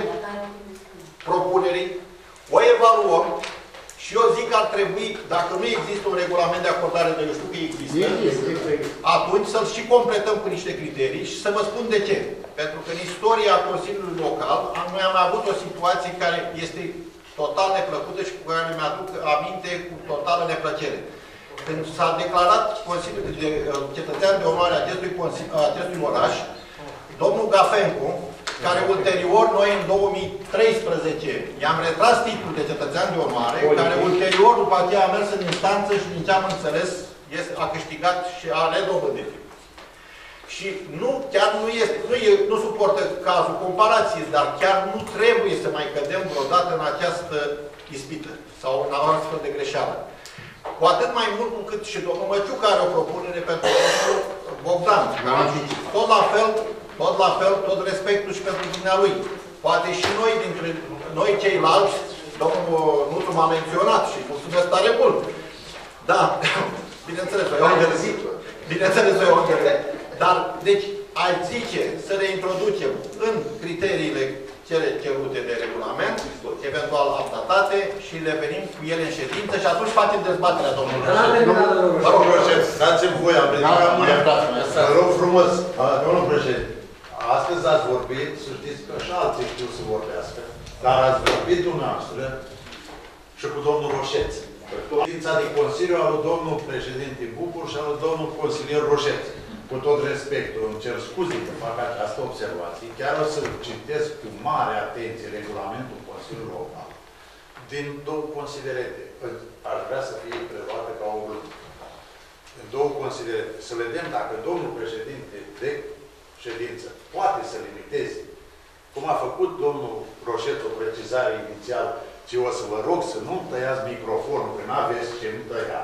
propunerii, o evaluăm și eu zic că ar trebui, dacă nu există un regulament de acordare, dar eu știu că există, atunci să-l și completăm cu niște criterii și să vă spun de ce. Pentru că în istoria Consiliului Local noi am avut o situație care este total neplăcută și cu care mi-aduc aminte cu totală neplăcere. Când s-a declarat Consiliul de Cetățean de Onoare acestui, acestui oraș, domnul Gafencu, care ulterior, noi în două mii treisprezece, i-am retras titlul de Cetățean de Onoare, care ulterior, după aceea, a mers în instanță și, din ce am înțeles, este, a câștigat și a redobândit. Și nu, chiar nu este, nu, e, nu suportă cazul comparației, dar chiar nu trebuie să mai cădem vreodată în această ispită sau în astfel de greșeală. Cu atât mai mult cu cât și domnul Măciuc are o propunere pentru domnul Bogdan. Tot la fel, tot la fel, tot respectul și pentru dumnealui. Poate și noi, dintre noi ceilalți, domnul Nuțu m-a menționat și mulțumesc tare mult. Da, bineînțeles, o iau de zi. Bineînțeles, o iau de Dar, deci, aș zice să reintroducem în criteriile cele cerute de regulament, eventual updatate, și le venim cu ele în ședință și atunci facem dezbaterea, domnul Roșet. Vă rog, Roșet, dați-mi voie, am ridicat mâna. Vă rog frumos, domnul președinte, astăzi ați vorbit, să știți că și alții știu să vorbească, dar ați vorbit dumneavoastră și cu domnul Roșet. Ședința de Consiliu al lui domnul președinte Bucur și al lui domnul consilier Roșet. Cu tot respectul, îmi cer scuze că fac această observație, chiar o să citesc cu mare atenție regulamentul Consiliului Local. Din două considerente, aș vrea să fie preluată ca o glumă. În două considerente, să vedem dacă domnul președinte de ședință poate să limiteze, cum a făcut domnul Roșet o precizare inițială, ci o să vă rog să nu tăiați microfonul, că n-aveți ce nu tăia.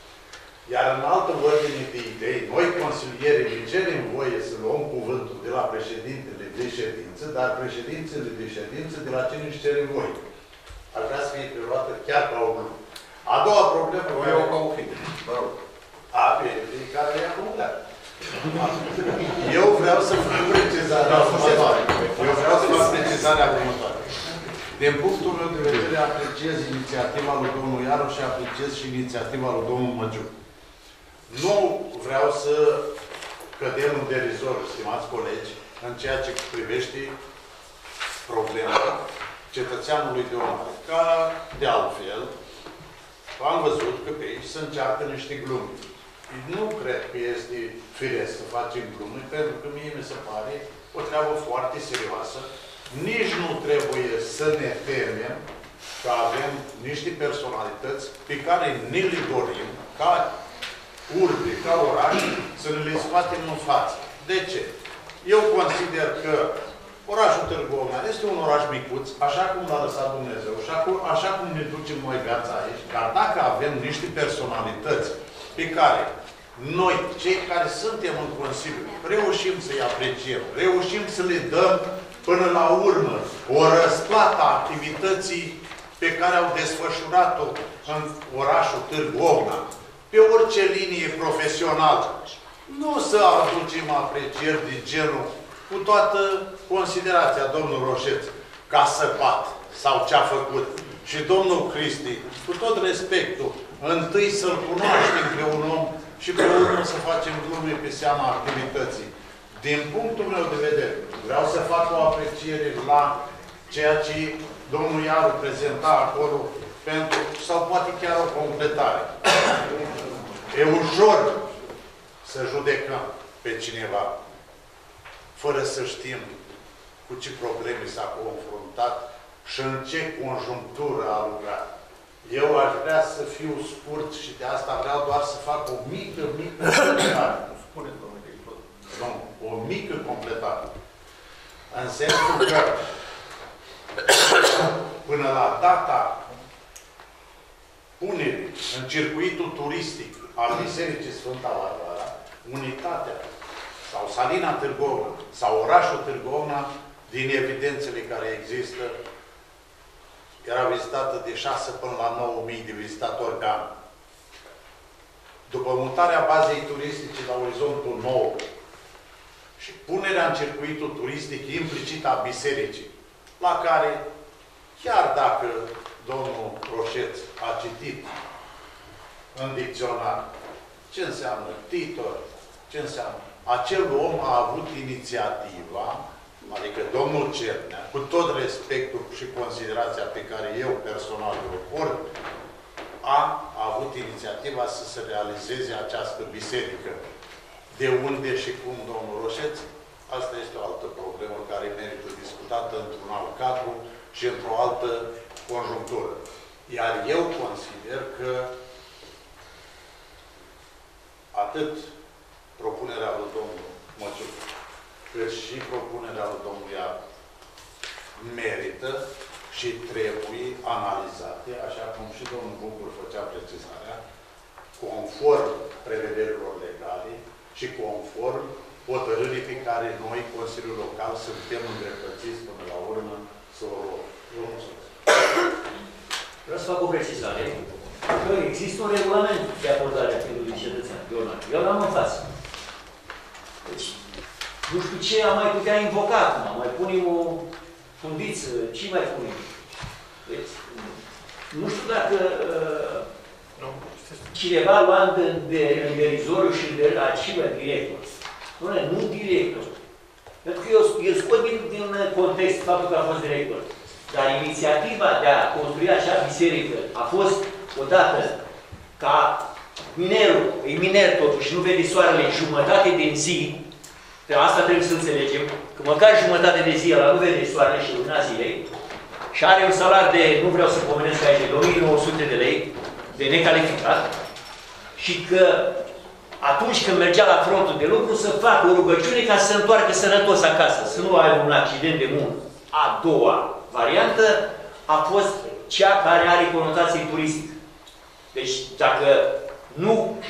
Iar în altă ordine de idei, noi, consilierii, ne cerem voie să luăm cuvântul de la președintele de ședință, dar președințele de ședință de la cine își cerem voie. Ar vrea să fie preluată chiar ca o glumă. A doua problemă... O iau ca o critică, vă rog. A, bine, fiecare e acumulat. Eu vreau să fac precizarea următoare. Eu vreau să fac precizarea următoare. Din punctul meu de vedere, apreciez inițiativa lui domnul Iaru și apreciez și inițiativa lui domnul Măciuc. Nu vreau să cădem în derizor, stimați colegi, în ceea ce privește problema cetățeanului de onoare. Ca de altfel, am văzut că pe aici se încearcă niște glume. Nu cred că este firesc să facem glume, pentru că mie mi se pare o treabă foarte serioasă. Nici nu trebuie să ne temem că avem niște personalități pe care ne le dorim, ca urbe, ca oraș, să ne le scoatem în față. De ce? Eu consider că orașul Târgu Mureș este un oraș micuț, așa cum l-a lăsat Dumnezeu, așa cum, așa cum ne ducem noi viața aici, dar dacă avem niște personalități pe care noi, cei care suntem în Consiliu, reușim să-i apreciem, reușim să le dăm până la urmă o răsplată a activității pe care au desfășurat-o în orașul Târgu Mureș, pe orice linie profesională. Nu să aducem aprecieri de genul, cu toată considerația, domnul Roșet, ca săpat sau ce-a făcut. Și domnul Cristi, cu tot respectul, întâi să-l cunoaștem pe un om și pe urmă să facem glume pe seama activității. Din punctul meu de vedere, vreau să fac o apreciere la ceea ce domnul Iaru prezenta acolo, pentru, sau poate chiar o completare. E ușor să judecăm. pe cineva, fără să știm cu ce probleme s-a confruntat și în ce conjunctură a lucrat. Eu aș vrea să fiu scurt și de asta vreau doar să fac o mică, mică completare. Nu, o mică completare. În sensul că până la data punerii în circuitul turistic al Bisericii Sfânta Barbara, unitatea sau Salina Târgovna sau orașul Târgovna, din evidențele care există, era vizitată de șase până la nouă mii de vizitatori pe an. După mutarea bazei turistice la Orizontul Nou și punerea în circuitul turistic implicit a bisericii, la care, chiar dacă domnul Roșeț a citit în dicționar ce înseamnă titor, ce înseamnă, acel om a avut inițiativa, adică domnul Cernea, cu tot respectul și considerația pe care eu personal o port, a avut inițiativa să se realizeze această biserică. De unde și cum, domnul Roșeț? Asta este o altă problemă care merită discutată într-un alt cadru și într-o altă conjunctură. Iar eu consider că atât propunerea lui domnul Măciuc, cât și propunerea lui domnul Iar merită și trebuie analizate, așa cum și domnul Bucur făcea precizarea, conform prevederilor legale și conform hotărârii pe care noi, Consiliul Local, suntem îndreptățiți până la urmă să o luăm. Vă mulțumesc. Vreau să fac o precizare. Că există un regulament de abordare a titlului cetățean. Eu, eu l-am în față. Deci, nu știu ce am mai putea invoca acum. Mai punem o fundiță, ce mai punem? Deci, nu știu dacă uh, cineva luat de, de, în derizoriu și de la cine director. Nu, nu director. Pentru că eu, eu scot din, din context faptul că a fost director. Dar inițiativa de a construi acea biserică a fost odată ca minerul, e miner totuși, nu vede soarele jumătate din zi, asta trebuie să înțelegem, că măcar jumătate de zi ăla nu vede soarele și lumina zilei și are un salar de, nu vreau să pomenesc aici, de o mie nouă sute de lei, de necalificat, și că atunci când mergea la frontul de lucru să facă o rugăciune ca să se întoarcă sănătos acasă, să nu aibă un accident de muncă. A doua variantă a fost cea care are conotație turistică. Deci, dacă nu,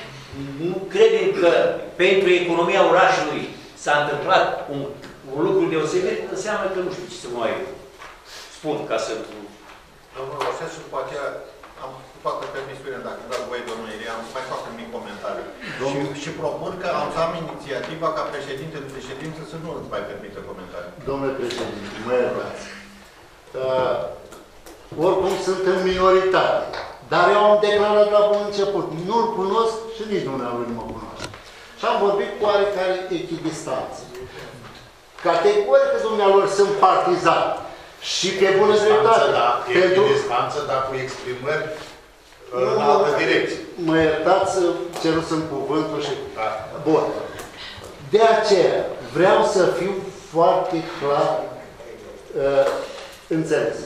nu credem că pentru economia orașului s-a întâmplat un, un lucru deosebit, înseamnă că nu știu ce să mai spun ca să... Domnul Roșet, și după aceea am cu toată permisiunea, dacă dați voie, domnul Ilie, am mai fac un mic comentariu. Și, și propun că am să am inițiativa ca președintele de ședință să nu îți mai permită comentarii. Domnule președinte, mă iertați. Uh, oricum sunt în minoritate. Dar eu am declarat la bun început. Nu-l cunosc și nici dumneavoastră nu mă cunoaște. Și am vorbit cu oarecare echidistanță. Categoric că dumneavoastră sunt partizani. Și pe bună dreptate. Da, pentru distanță, dar cu exprimări în altă direcție. Mă iertați, cerusem cuvântul și... Da. Bun. De aceea vreau să fiu foarte clar uh, înțeles.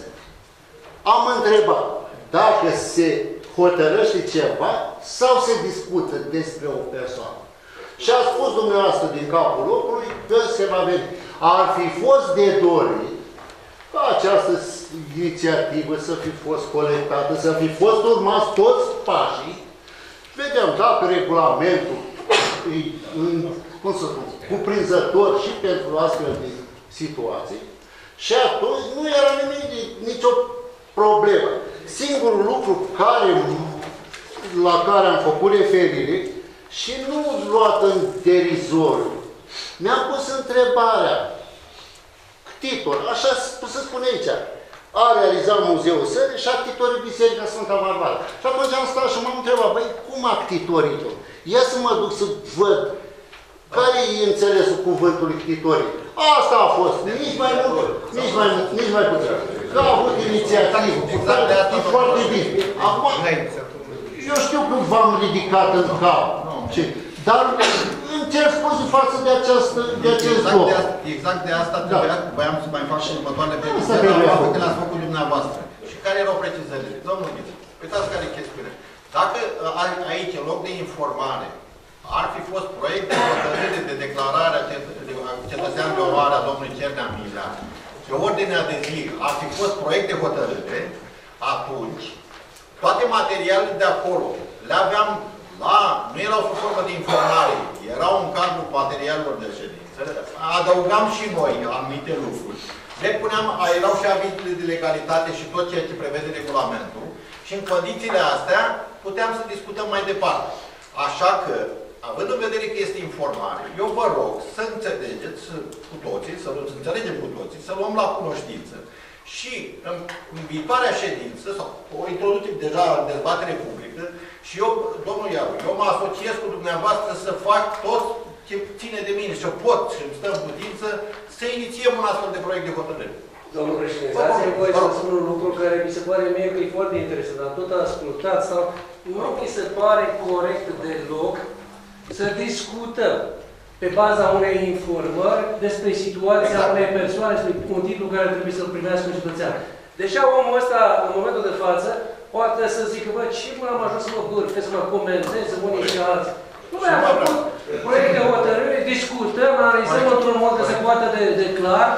Am întrebat dacă se hotărăște ceva sau se discută despre o persoană. Și a spus dumneavoastră din capul locului că se va veni. Ar fi fost de dorit ca această inițiativă să fi fost colectată, să fi fost urmați toți pașii. Vedem dacă regulamentul e, cum să spun, cuprinzător și pentru astfel de situații. Și atunci nu era nimic, nicio problemă. Singurul lucru care, la care am făcut referire și nu luat în derizoriu, mi-am pus întrebarea, titor, așa se spune aici, a realizat Muzeul Sării și actitorii Biserica Sfânta Barbara. Și atunci am stat și m-am întrebat, băi, cum actitorii? Ia să mă duc să văd care e înțelesul cuvântului actitorii. Asta a fost, nici mai mult, nici mai mult, nici mai puțin. Că a avut inițiativă, e foarte bine. Acum, eu știu că v-am ridicat în cap, dar îmi cer scuze față de, această, de acest exact bloc. de asta, exact de asta trebuia, da. Voiam să mai fac și următoarele Asta precizări la că le-ați făcut dumneavoastră. Și care erau precizările? Domnul Ghiță, uitați care e chestiune. Dacă aici, în loc de informare, ar fi fost proiect de hotărâre de declarare a cetățean de onoare a domnului Cernea Milea, pe ordinea de zi ar fi fost proiect de hotărâre, atunci toate materialele de acolo le aveam la, nu erau sub formă de informare, erau în cadrul materialelor de ședință, adăugam și noi anumite lucruri, le puneam, erau și avizele de legalitate și tot ceea ce prevede regulamentul și în condițiile astea puteam să discutăm mai departe. Așa că, având în vedere că este informare, eu vă rog să înțelegeți cu toții, să înțelegem cu toții, să luăm la cunoștință și în, în viitoarea ședință, sau o introducem deja în dezbatere publică, și eu, domnul Iaru, eu mă asociez cu dumneavoastră să fac tot ce ține de mine și eu pot și îmi stă în putință să inițiem un astfel de proiect de hotărâre. Domnul președinte, dați-mi voie să spun un lucru care mi se pare mie că e foarte interesant, dar tot ascultat sau nu mi se pare corect deloc să discutăm pe baza unei informări despre situația exact. unei persoane, despre un titlu care trebuie să-l primească un cetățean. Deja omul ăsta, în momentul de față, poate să zică, bă, ce mă am ajuns să mă bârfe, să mă comenteze unii și alții. Nu mai am făcut proiect de hotărâre, discutăm, analizăm într-un mod că se poate de, de clar,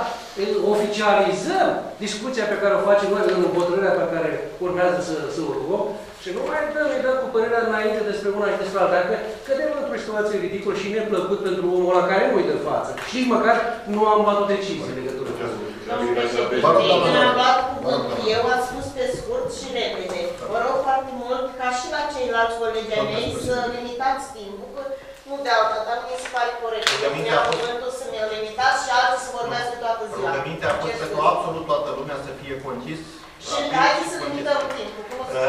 oficializăm discuția pe care o facem noi în hotărârea pe care urmează să, să o luăm și nu mai dăm, îi dăm cu părerea înainte despre una și despre alta. Dacă cădem într-o situație ridicolă și neplăcut pentru omul ăla care nu e de față și măcar nu am luat o decizie în legătură cu asta. Domnul președinte, când am luat cuvântul eu, ați spus pe scurt și repede. Vă rog foarte mult, ca și la ceilalți colegi ai mei, să limitați timpul, că nu de alta, dar mi se pare corect. Eu am cuvântul să mi-l limitați și alții să vorbească toată ziua. Rugămintea a fost pentru absolut toată lumea să fie concis. Și haideți să limităm timpul.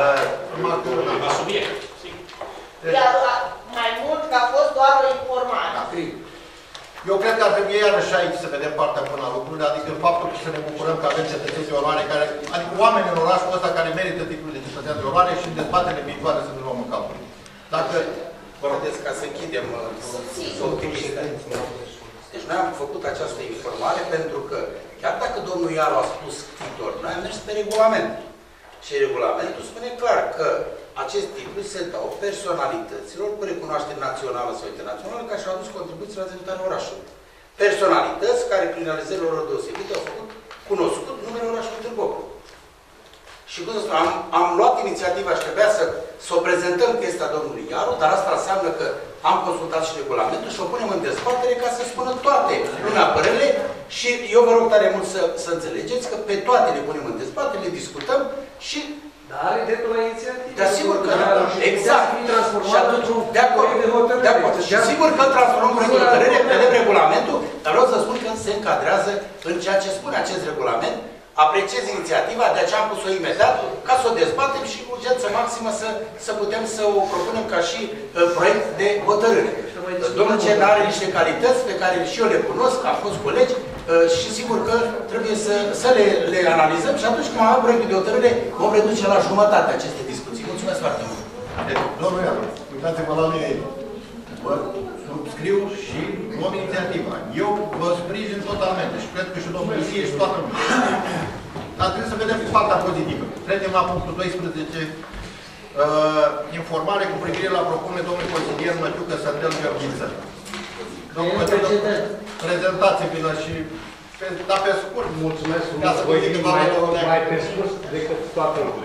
La subiect. Iar mai mult că a fost doar o informare. Eu cred că ar trebui iarăși aici să vedem partea bună a lucrurilor, adică faptul că să ne bucurăm că avem cetățeni de onoare, care, adică oameni în orașul ăsta care merită titlul de cetățean de onoare și în dezbaterile viitoare să ne luăm în calcul. Dacă vă vedeți, ca să închidem optimiste. Deci noi am făcut această informare pentru că, chiar dacă domnul Iaru a spus titlor, noi am mers pe regulament. Și regulamentul spune clar că acest titlu se dau personalităților cu recunoaștere națională sau internațională care și-au adus contribuții la dezvoltarea orașului. Personalități care, prin realizările lor deosebite, au făcut cunoscut numele orașului Târgoviște. Și cum să spun, am, am luat inițiativa și trebuia să, să o prezentăm chestia domnului Iaru, dar asta înseamnă că am consultat și regulamentul și o punem în dezbatere ca să spună toate lumea părerile și eu vă rog tare mult să, să înțelegeți că pe toate le punem în dezbatere, le discutăm și... Dar are dreptul la inițiativă. Dar sigur că da, exact. Și atunci, de acord, de acord. Și sigur că transformăm proiectul de hotărâre, vedem regulamentul, dar vreau să spun că se încadrează în ceea ce spune acest regulament. Apreciez inițiativa, de aceea am pus-o imediat, ca să o dezbatem și cu urgență maximă să, să putem să o propunem ca și uh, proiect de hotărâre. Domnul Cernea are niște calități pe care și eu le cunosc, am fost colegi uh, și sigur că trebuie să, să le, le analizăm și atunci când am avut proiectul de hotărâre vom reduce la jumătate aceste discuții. Mulțumesc foarte mult! Domnul Iaru, uitați-vă la mine aici. Vă subscriu și luăm inițiativa. Eu vă sprijin totalmente și cred că și domnul Ilie și toată lumea. Dar trebuie să vedem partea pozitivă. Trecem la punctul doisprezece. Uh, informare cu privire la propunerea domnului consilier Măciucă Săndel Gheorghiță. Domnul Măciucă, prezentați-vi-l și pe, dar pe scurt. Mulțumesc frumos. Voi fi mai, mai pe scurt decât toată lumea.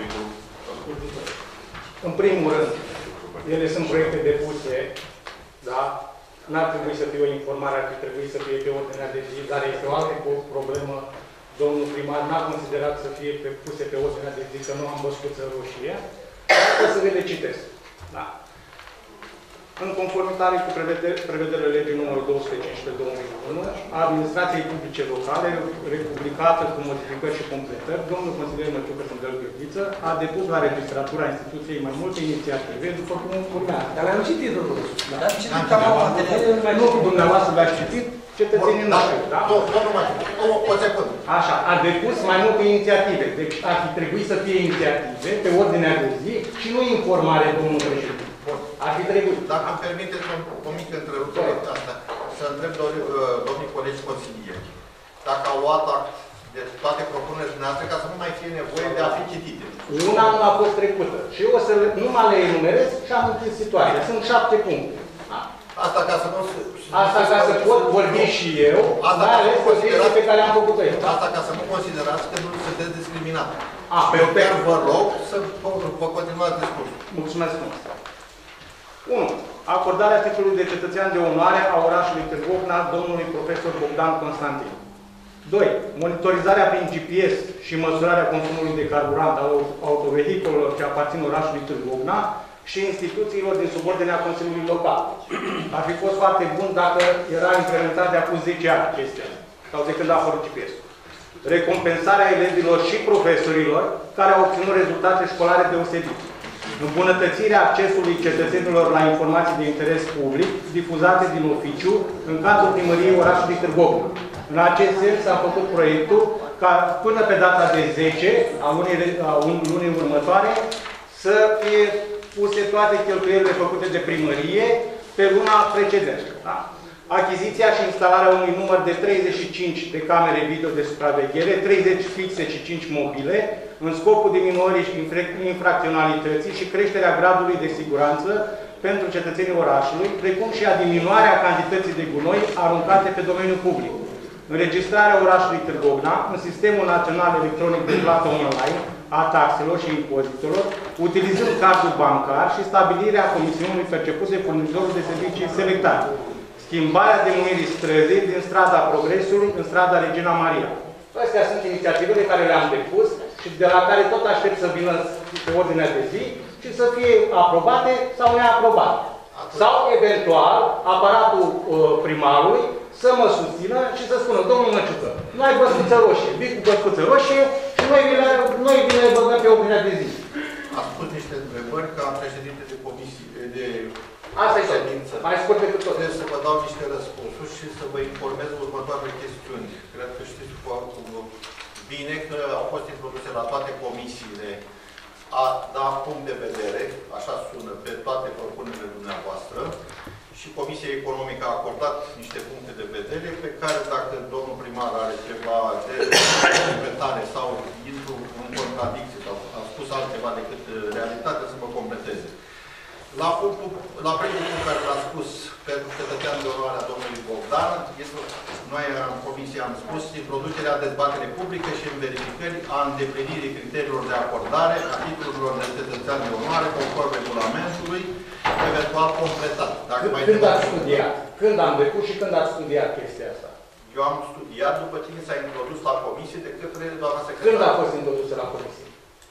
În primul rând, ele sunt proiecte depuse, da? N-ar trebui să fie o informare, ar trebui să fie pe ordinea de zi, dar este o altă problemă. Domnul primar n-a considerat să fie pe, puse pe ordinea de zi, că nu am văzut să roșie. O să vi le citesc. Da. În conformitate cu prevederile legii numărul două sute cincisprezece două mii unu, a administrației publice locale, republicată cu modificări și completări, domnul consilier Măciucă Săndel Gheorghiță a depus la registratura instituției mai multe inițiative, după cum urmează. Dar le-am citit, domnule. Da? Am citit cam nu cu dumneavoastră le-ați citit, cetățenii noștri. Da? O secundă. Așa, a depus mai multe inițiative. Deci ar fi trebuit să fie inițiative pe ordinea de zi și nu informare, domnul președinte. Ar fi trebuit. Dacă îmi permiteți o, o mică întrerupere asta, să întreb domnii colegi consilieri, dacă au luat act de toate propunerile dumneavoastră, ca să nu mai fie nevoie de a fi citite. Una nu a fost trecută. Și eu o să le, numai le enumerez și am închis situația. Sunt șapte puncte. Asta ca să nu... Asta ca să pot vorbi și eu, asta mai ales considerați pe care am făcut-o eu. Asta ca să nu considerați că nu sunteți discriminat. A, pe chiar vă rog să vă continuați discursul. Mulțumesc mult. unu. Acordarea titlului de cetățean de onoare a orașului Târgu Ocna domnului profesor Bogdan Constantin. doi. Monitorizarea prin G P S și măsurarea consumului de carburant al autovehiculelor ce aparțin orașului Târgu Ocna și instituțiilor din subordinea Consiliului Local. Ar fi fost foarte bun dacă era implementat de acum zece ani chestia, sau de când a apărut G P S-ul. Recompensarea elevilor și profesorilor care au obținut rezultate școlare deosebite. Îmbunătățirea accesului cetățenilor la informații de interes public difuzate din oficiu în cadrul primăriei orașului Târgu Ocna. În acest sens am făcut proiectul ca până pe data de zece a lunii, a lunii următoare să fie puse toate cheltuielile făcute de primărie pe luna precedentă. Da? Achiziția și instalarea unui număr de treizeci și cinci de camere video de supraveghere, treizeci fixe și cinci mobile, în scopul diminuării infracționalității și creșterea gradului de siguranță pentru cetățenii orașului, precum și a diminuarea cantității de gunoi aruncate pe domeniul public. Înregistrarea orașului Târgu Ocna în Sistemul Național Electronic de Plată Online a taxelor și impozitelor, utilizând cardul bancar și stabilirea comisiunii percepute de furnizorul de servicii selectate. Schimbarea denumirii străzii din strada Progresului în strada Regina Maria. Astea sunt inițiativele care le-am depus și de la care tot aștept să vină pe ordinea de zi și să fie aprobate sau neaprobate. Sau, eventual, aparatul uh, primarului să mă susțină și să spună, domnul Măciucă, nu ai băscuță roșie, vii cu băscuță roșie și noi vi le, noi vi le băgăm pe ordinea de zi. Am spus niște întrebări ca președinte de comisie, de Asta e ședință. Mai scurt decât tot. Trebuie să vă dau niște răspunsuri și să vă informez următoarele chestiuni. Cred că știți foarte bine că au fost introduse la toate comisiile a da punct de vedere, așa sună, pe toate propunerile dumneavoastră. Și Comisia Economică a acordat niște puncte de vedere pe care, dacă domnul primar are ceva de interpretare sau intru în contradicție sau a spus altceva decât realitate, să mă completeze. La, punctul, la primul punct care l-a spus pentru cetățean de onoare a domnului Bogdan, este, noi în comisie am spus introducerea dezbaterii publice și în verificări a îndeplinirii criteriilor de acordare a titlurilor de cetățean de onoare conform regulamentului, eventual completat. Dacă când mai când ați studiat? Când am depus și când ați studiat chestia asta? Eu am studiat după ce mi s-a introdus la comisie de către doamna secretară. Când a fost introdusă la comisie?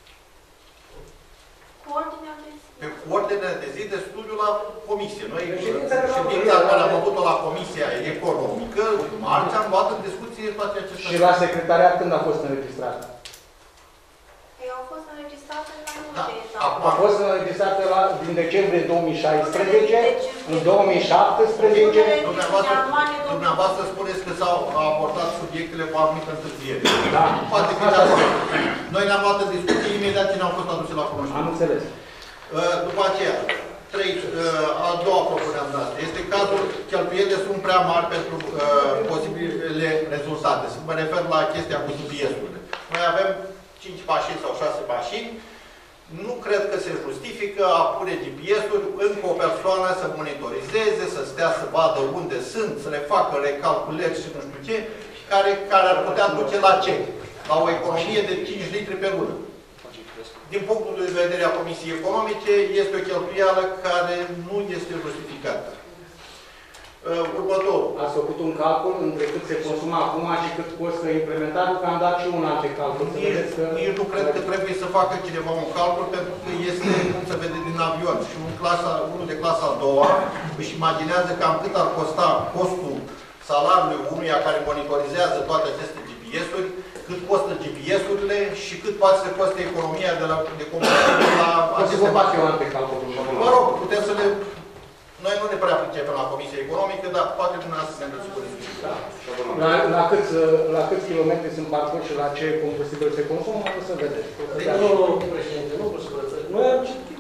Cu ordinea de zi. Pe cu ordinea de zi de studiu la comisie. Noi, ședința care am avut-o la Comisia Economică, marți, am luat în discuție toate aceste... Și la secretariat când a fost înregistrată? Ei au fost înregistrate în mai multe Da. etape. A fost înregistrată la, din decembrie două mii șaisprezece, în două mii șaptesprezece. Dumneavoastră, dumneavoastră spuneți că s-au abordat subiectele cu anumită întârziere. Da. Poate că noi ne-am luat în discuție imediat ce ne-au fost aduse la cunoștință. Am înțeles. După aceea, trei, a doua propunere am dat. Este cazul cheltuielile sunt prea mari pentru uh, posibile rezultate. Să mă refer la chestia cu G P S-urile. Noi avem cinci mașini sau șase mașini. Nu cred că se justifică a pune G P S-uri încă o persoană să monitorizeze, să stea să vadă unde sunt, să le facă recalculări și nu știu ce, care, care ar putea duce la ce? La o economie de cinci litri pe lună. Din punctul de vedere a Comisiei Economice, este o cheltuială care nu este justificată. Următorul. Ați făcut un calcul între cât se consumă acum și cât costă implementarul, că am dat și un alt calcul. Nici, că... nici nu cred că trebuie să facă cineva un calcul, pentru că este, cum se vede din avion. Și un clasa, unul de clasa a doua își imaginează cam cât ar costa costul salariului unuia care monitorizează toate aceste G P S-uri, cât costă G P S-urile și cât poate să coste economia de, la, de combustibil la aceste... Să fac eu alte calculuri. Mă rog, putem să le... Noi nu ne prea pricepem la Comisia Economică, dar poate dumneavoastră ne dăți cu discuții. La, la, câți, la câți kilometri sunt parcuri și la ce combustibil se consumă, o să vedeți. Domnul președinte, nu vreau să vă... Noi am citit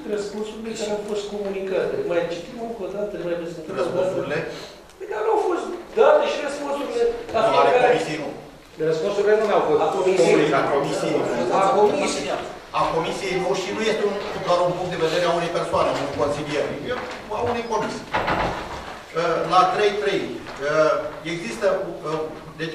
răspunsurile care au fost comunicate. Mai citim încă o dată, mai prezentăm o dată. Răspunsurile? Păi dar nu au fost date și răspunsurile la Nu, ale fiecare... comisii nu. Răspunsurile nu mi-au fost A comisiei. A comisiei nu. A comisiei. A comisiei nu și nu este un, doar un punct de vedere a unei persoane, un consilier, e a unei comisii. La trei trei există, deci,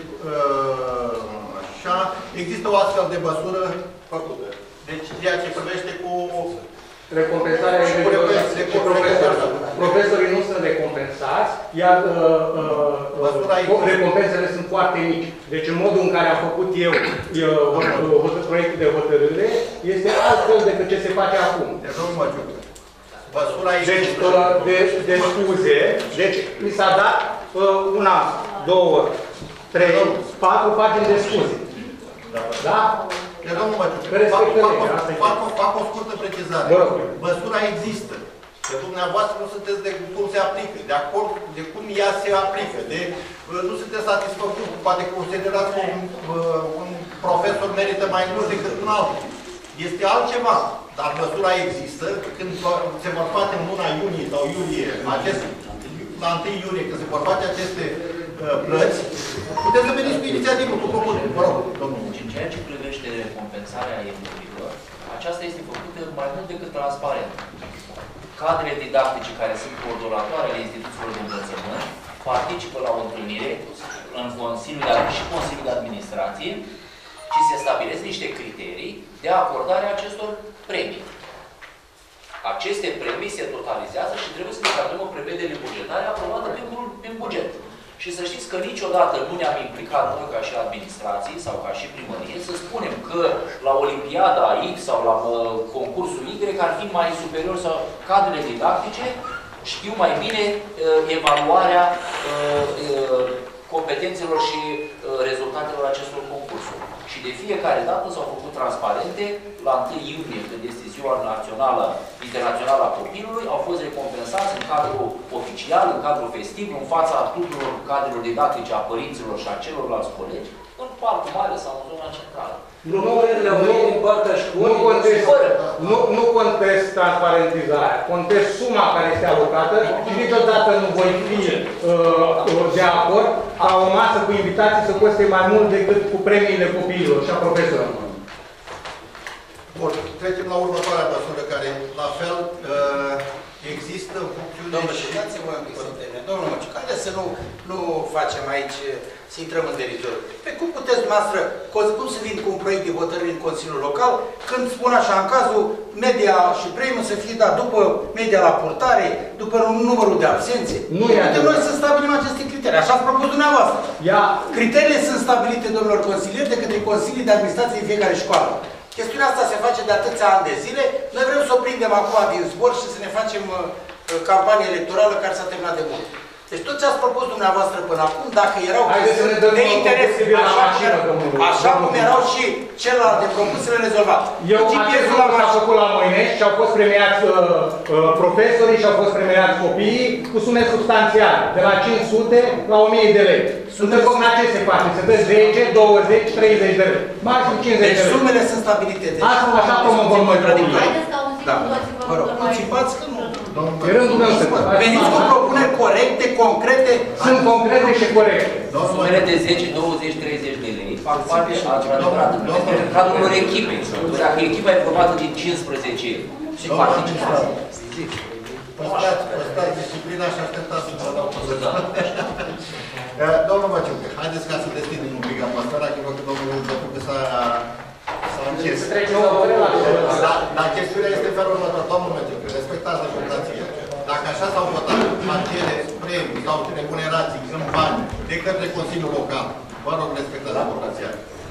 așa, există o astfel de măsură făcută. Deci ceea ce privește cu recompensarea profesorilor. Profesorii nu sunt recompensați, iar uh, uh, recompensele sunt foarte mici. Deci în modul în care am făcut eu uh, proiectul de hotărâre, este altfel decât ce se face acum. Deci nu mă ciucă. Deci, uh, de, de scuze, deci mi s-a dat uh, una, două, trei, patru pagini de scuze. Da? Deci, domnul Măciucă, fac, fac, fac, fac o scurtă precizare. Măsura există. Că dumneavoastră nu sunteți de cum se aplică, de acord de cum ea se aplică, de nu sunteți satisfăcut, poate considerați că un, un profesor merită mai mult decât un altul. Este altceva, dar măsura există. Când se vor face în luna iunie sau iulie, acest, la întâi iulie, când se vor face aceste uh, plăți, puteți să veniți cu inițiativă, cu propunere. Vă rog, domnul. În ceea ce privește compensarea evolurilor, aceasta este făcută mai mult decât transparent. Cadrele didactice care sunt coordonatoarele instituțiilor de învățământ participă la o întâlnire în Consiliul de, și Consiliul de Administrație și se stabilesc niște criterii de acordare a acestor premii. Aceste premii se totalizează și trebuie să avem o prevedere bugetară aprobată prin, prin buget. Și să știți că niciodată nu ne-am implicat noi ca și administrații sau ca și primărie să spunem că la Olimpiada X sau la uh, concursul Y ar fi mai superior sau cadrele didactice știu mai bine uh, evaluarea uh, uh, competențelor și uh, rezultatelor acestor concursuri. Și de fiecare dată s-au făcut transparente. La întâi iunie, când este ziua națională, internațională a copilului, au fost recompensați în cadrul oficial, în cadrul festiv, în fața tuturor cadrelor didactice a părinților și a celorlalți colegi, în Parcul Mare sau în zona centrală. Nu, nu, nu, contest, nu, nu contest transparentizarea, contest suma care este alocată și niciodată nu voi fi uh, de acord ca o masă cu invitații să coste mai mult decât cu premiile copiilor și a profesorilor. Bun, trecem la următoarea măsură care, la fel, uh, există funcțiune. Domnul, și dați-vă un pic să termine. Domnul Măciuc, haideți să nu, nu facem aici, să intrăm în teritoriu. Pe cum puteți dumneavoastră, cum să vin cu un proiect de hotărâre în Consiliul Local, când spun așa, în cazul media și premiul să fie dat după media la purtare, după numărul de absențe? Nu e adevărat. Noi să stabilim aceste criterii. Așa ați propus dumneavoastră. Ia. Criteriile sunt stabilite, domnilor consilieri, de către Consilii de Administrație din fiecare școală. Chestiunea asta se face de atâția ani de zile. Noi vrem să o prindem acum din zbor și să ne facem uh, campanie electorală care s-a terminat de mult. Deci tot ce ați propus dumneavoastră până acum, dacă erau de interes, așa, așa cum erau și celelalte propus, să le rezolvați. Eu acest lucru s-a făcut la Moinești și au fost premiați uh, uh, profesorii și au fost premiați copiii cu sume substanțiale, de la cinci sute la o mie de lei. Sunt cum la ce se face? Se dă zece, douăzeci, treizeci de lei. Maxim cincizeci de lei. Deci sumele sunt stabilite. Deci asta, așa promovăm noi copiii. Da. Vă rog, anticipați că nu. E rândul meu să veniți cu propuneri corecte, concrete. Sunt concrete și corecte. Sumele de zece, douăzeci, treizeci de lei fac parte și adevărat în cadrul unor echipe. Dacă echipa e formată din cincisprezece și participați. Păstrați, păstrați disciplina și așteptați să vă dau poziția. Domnul Măciucă, haideți ca să deschidem un pic atmosfera, că văd că domnul Măciucă s-a închis. Dar chestiunea este în felul următor. Domnul Măciucă, respectați democrația. Dacă așa s-au votat materiile, premii sau remunerații în bani de către Consiliul Local, vă rog, respectați democrația.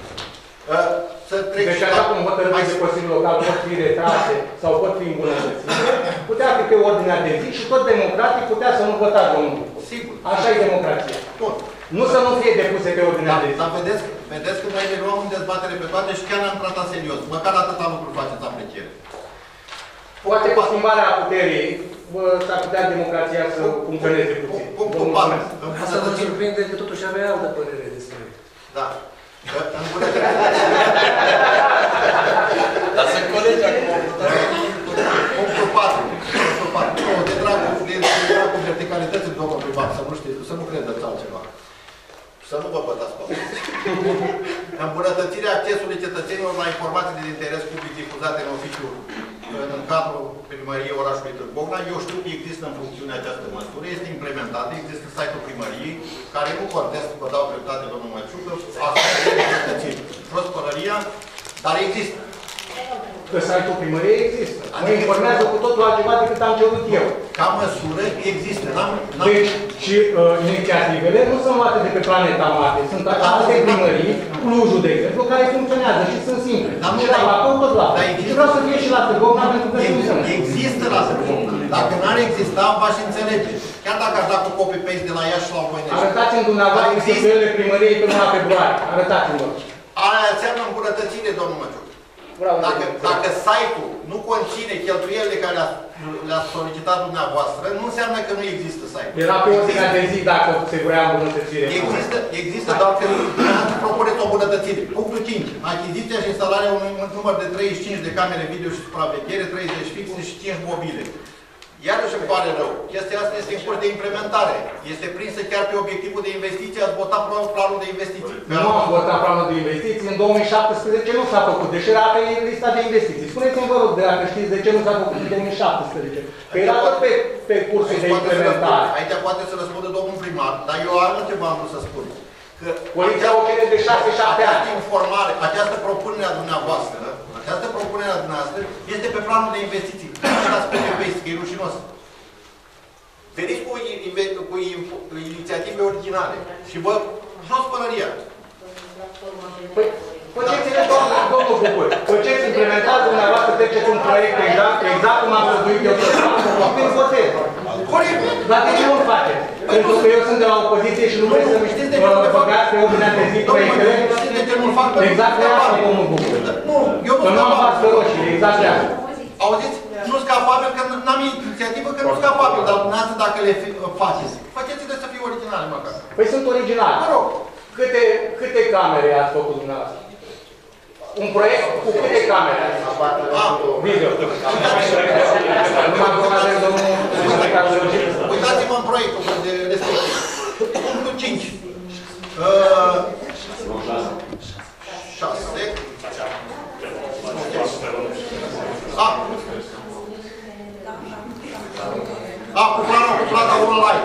Deci așa cum hotărârile de Consiliul Local pot fi retrase sau pot fi îmbunătățite, putea fi pe ordinea de zi și tot democratic putea să nu votați domnul. Sigur. Așa e democrația. Bun. Nu să nu fie depuse pe ordinea de zi. Dar vedeți, vedeți că noi le luăm în dezbatere pe toate și chiar ne-am tratat serios. Măcar atâta lucru faceți apreciere. Poate cu schimbarea puterii s-ar putea democrația să funcționeze puțin. Punctul patru. Asta mă surprinde că totuși avea altă părere despre. Da. Dar sunt colegi acum. Punctul îmbunătățirea accesului cetățenilor la informații de interes public difuzate în oficiu în cadrul primăriei orașului Târgu Bocna. Eu știu că există în funcțiune această măsură, este implementată, există site-ul primăriei, care nu contest, vă dau dreptate, domnul Măciucă, asta este îmbunătățiri. Prospărăria, dar există. Că site-ul primăriei există. Mă informează cu totul altceva decât am cerut eu. Ca măsură există. Deci, și uh, inițiativele nu sunt luate de pe planeta Marte. Sunt alte primării, Clujul, de exemplu, care funcționează și sunt simple. Și la Bacău tot la fel. Și vreau să fie și la Târgu Bocna pentru că funcționează. Există la Târgu Bocna. Dacă n-ar exista, v-aș înțelege. Chiar dacă aș da cu copy-paste de la Iași și la Voinești. Arătați-mi dumneavoastră cheltuielile primăriei pe luna februarie. Arătați-mi-vă. Aia înseamnă îmbunătățire, domnul Măciuc. Dacă, dacă site-ul nu conține cheltuielile care le-a solicitat dumneavoastră, nu înseamnă că nu există site-ul. Era pe ordinea de zi dacă se vrea îmbunătățire. Există, există, dar că propuneți o îmbunătățire. Punctul cinci. Achiziția și instalarea unui număr de treizeci și cinci de camere video și supraveghere, treizeci fixe și cinci mobile. Iarăși îmi pare rău. Chestia asta este în curs de implementare. Este prinsă chiar pe obiectivul de investiție. Ați votat planul de investiții. Nu am votat planul de investiții. În două mii șaptesprezece nu s-a făcut. Deși era pe lista de investiții. Spuneți-mi, vă rog, dacă știți de ce nu s-a făcut în două mii șaptesprezece. Că era tot pe, pe cursul de implementare. Aici poate să răspundă domnul primar, dar eu altceva am vrut să spun. Că Poliția o cere de șase șapte ani. Această informare, această propunere a dumneavoastră, această propunere a dumneavoastră este pe planul de investiții. Nu dați pe paste, că e rușinos. Veniți cu, cu, cu inițiative originale și vă jos pălăria. Păi, faceți-le, domnul Bucur, faceți, implementați dumneavoastră, treceți un proiect exact, exact cum am văzut eu să fac, și când votez. Corect. Dar de ce nu-l faceți? Pentru că eu sunt de la opoziție și nu vreți să mi băgați pe ordinea de zi proiectele? Exact de asta, domnul Bucur. Eu nu am fac roșii, exact de asta. Auziți? Nu sunt capabil, că n-am inițiativă, că nu sunt capabil, dar dumneavoastră dacă le faceți, faceți-le să fie originale măcar. Păi sunt originale. Mă rog. Câte, câte camere ați făcut dumneavoastră? Un proiect cu câte camere ați făcut? Ah, video. Numai vorba de domnul uitați-vă în proiectul de respectiv. Punctul cinci. șase. Ah. Ah, cu plana, cu plana online.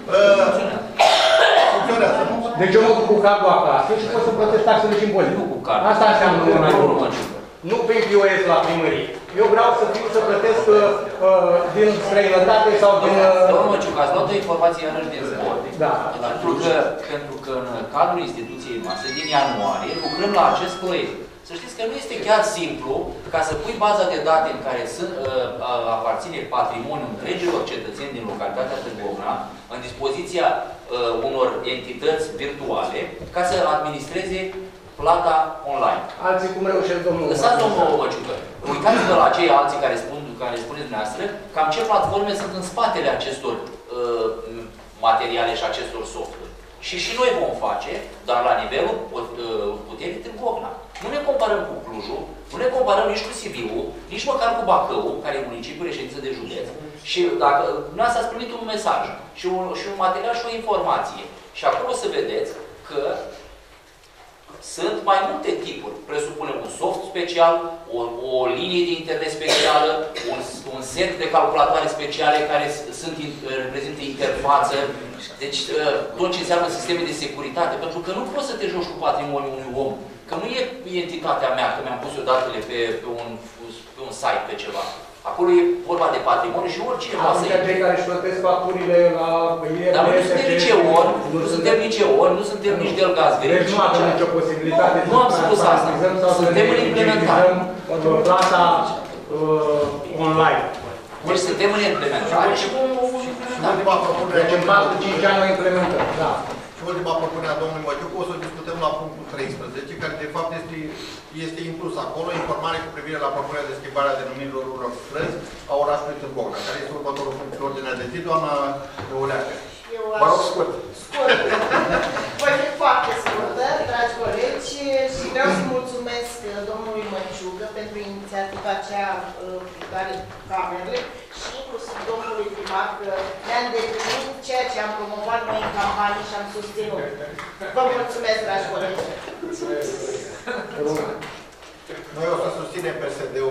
Funcționează, nu? Deci eu mă duc cu cardul acasă și pot să plătesc taxele și impozite. Asta înseamnă online. Nu prin P O S la primărie. Eu vreau să fiu să plătesc uh, din străinătate sau din... Uh... Domnul Măciuc, ați luat o informație iarăși din sport. Da. Pentru că, pentru că în cadrul instituției noastre, din ianuarie, lucrăm la acest proiect. Să știți că nu este chiar simplu ca să pui baza de date în care sunt, uh, aparține patrimoniul întregilor cetățeni din localitatea Târgu Bocna în dispoziția uh, unor entități virtuale ca să administreze plata online. Alții cum reușesc, domnul? Lăsați, domnul Măciucă. Uitați-vă la cei alții care spun, care spuneți dumneavoastră, cam ce platforme sunt în spatele acestor uh, materiale și acestor softuri. Și și noi vom face, dar la nivelul uh, puterii Târgu Bocna. Nu ne comparăm cu Clujul, nu ne comparăm nici cu Sibiu, nici măcar cu Bacău, care e municipiul reședință de județ. Și dacă dumneavoastră ați primit un mesaj și un, și un material și o informație, și acolo să vedeți că sunt mai multe tipuri. Presupune un soft special, o, o linie de internet specială, un, un set de calculatoare speciale care sunt, reprezintă interfață. Deci tot ce înseamnă sisteme de securitate. Pentru că nu poți să te joci cu patrimoniul unui om. Că nu e entitatea mea, că mi-am pus eu datele pe, pe, un, pe un site, pe ceva. Acolo e vorba de patrimoniu și oricine poate să intre. Cei care își plătesc facturile la... Dar nu suntem nici eoni, nu suntem nici eoni, nu suntem nici Delgaz Greci. Deci nu avem nicio posibilitate nu am spus asta. Suntem în implementare. Plata online. Deci suntem în implementare și vom... Deci în patru cinci ani o implementăm. Da. Și ultima propunere a domnului Măciuc, o să discutăm la punctul treisprezece, care de fapt este, este inclus acolo, informare cu privire la propunerea de schimbare a denumirilor unor străzi a orașului Târgu Bocna, care este următorul punct pe ordinea de zi, doamna Oleacă. Vă rog scurt. Scurt. Voi fi foarte scurtă, dragi colegi, și vreau să mulțumesc domnului Măciucă pentru inițiativa aceea care camerele și inclusiv domnului primar că ne-a îndeplinit ceea ce am promovat noi în campanie și am susținut. Vă mulțumesc, dragi colegi. Noi o să susținem P S D-ul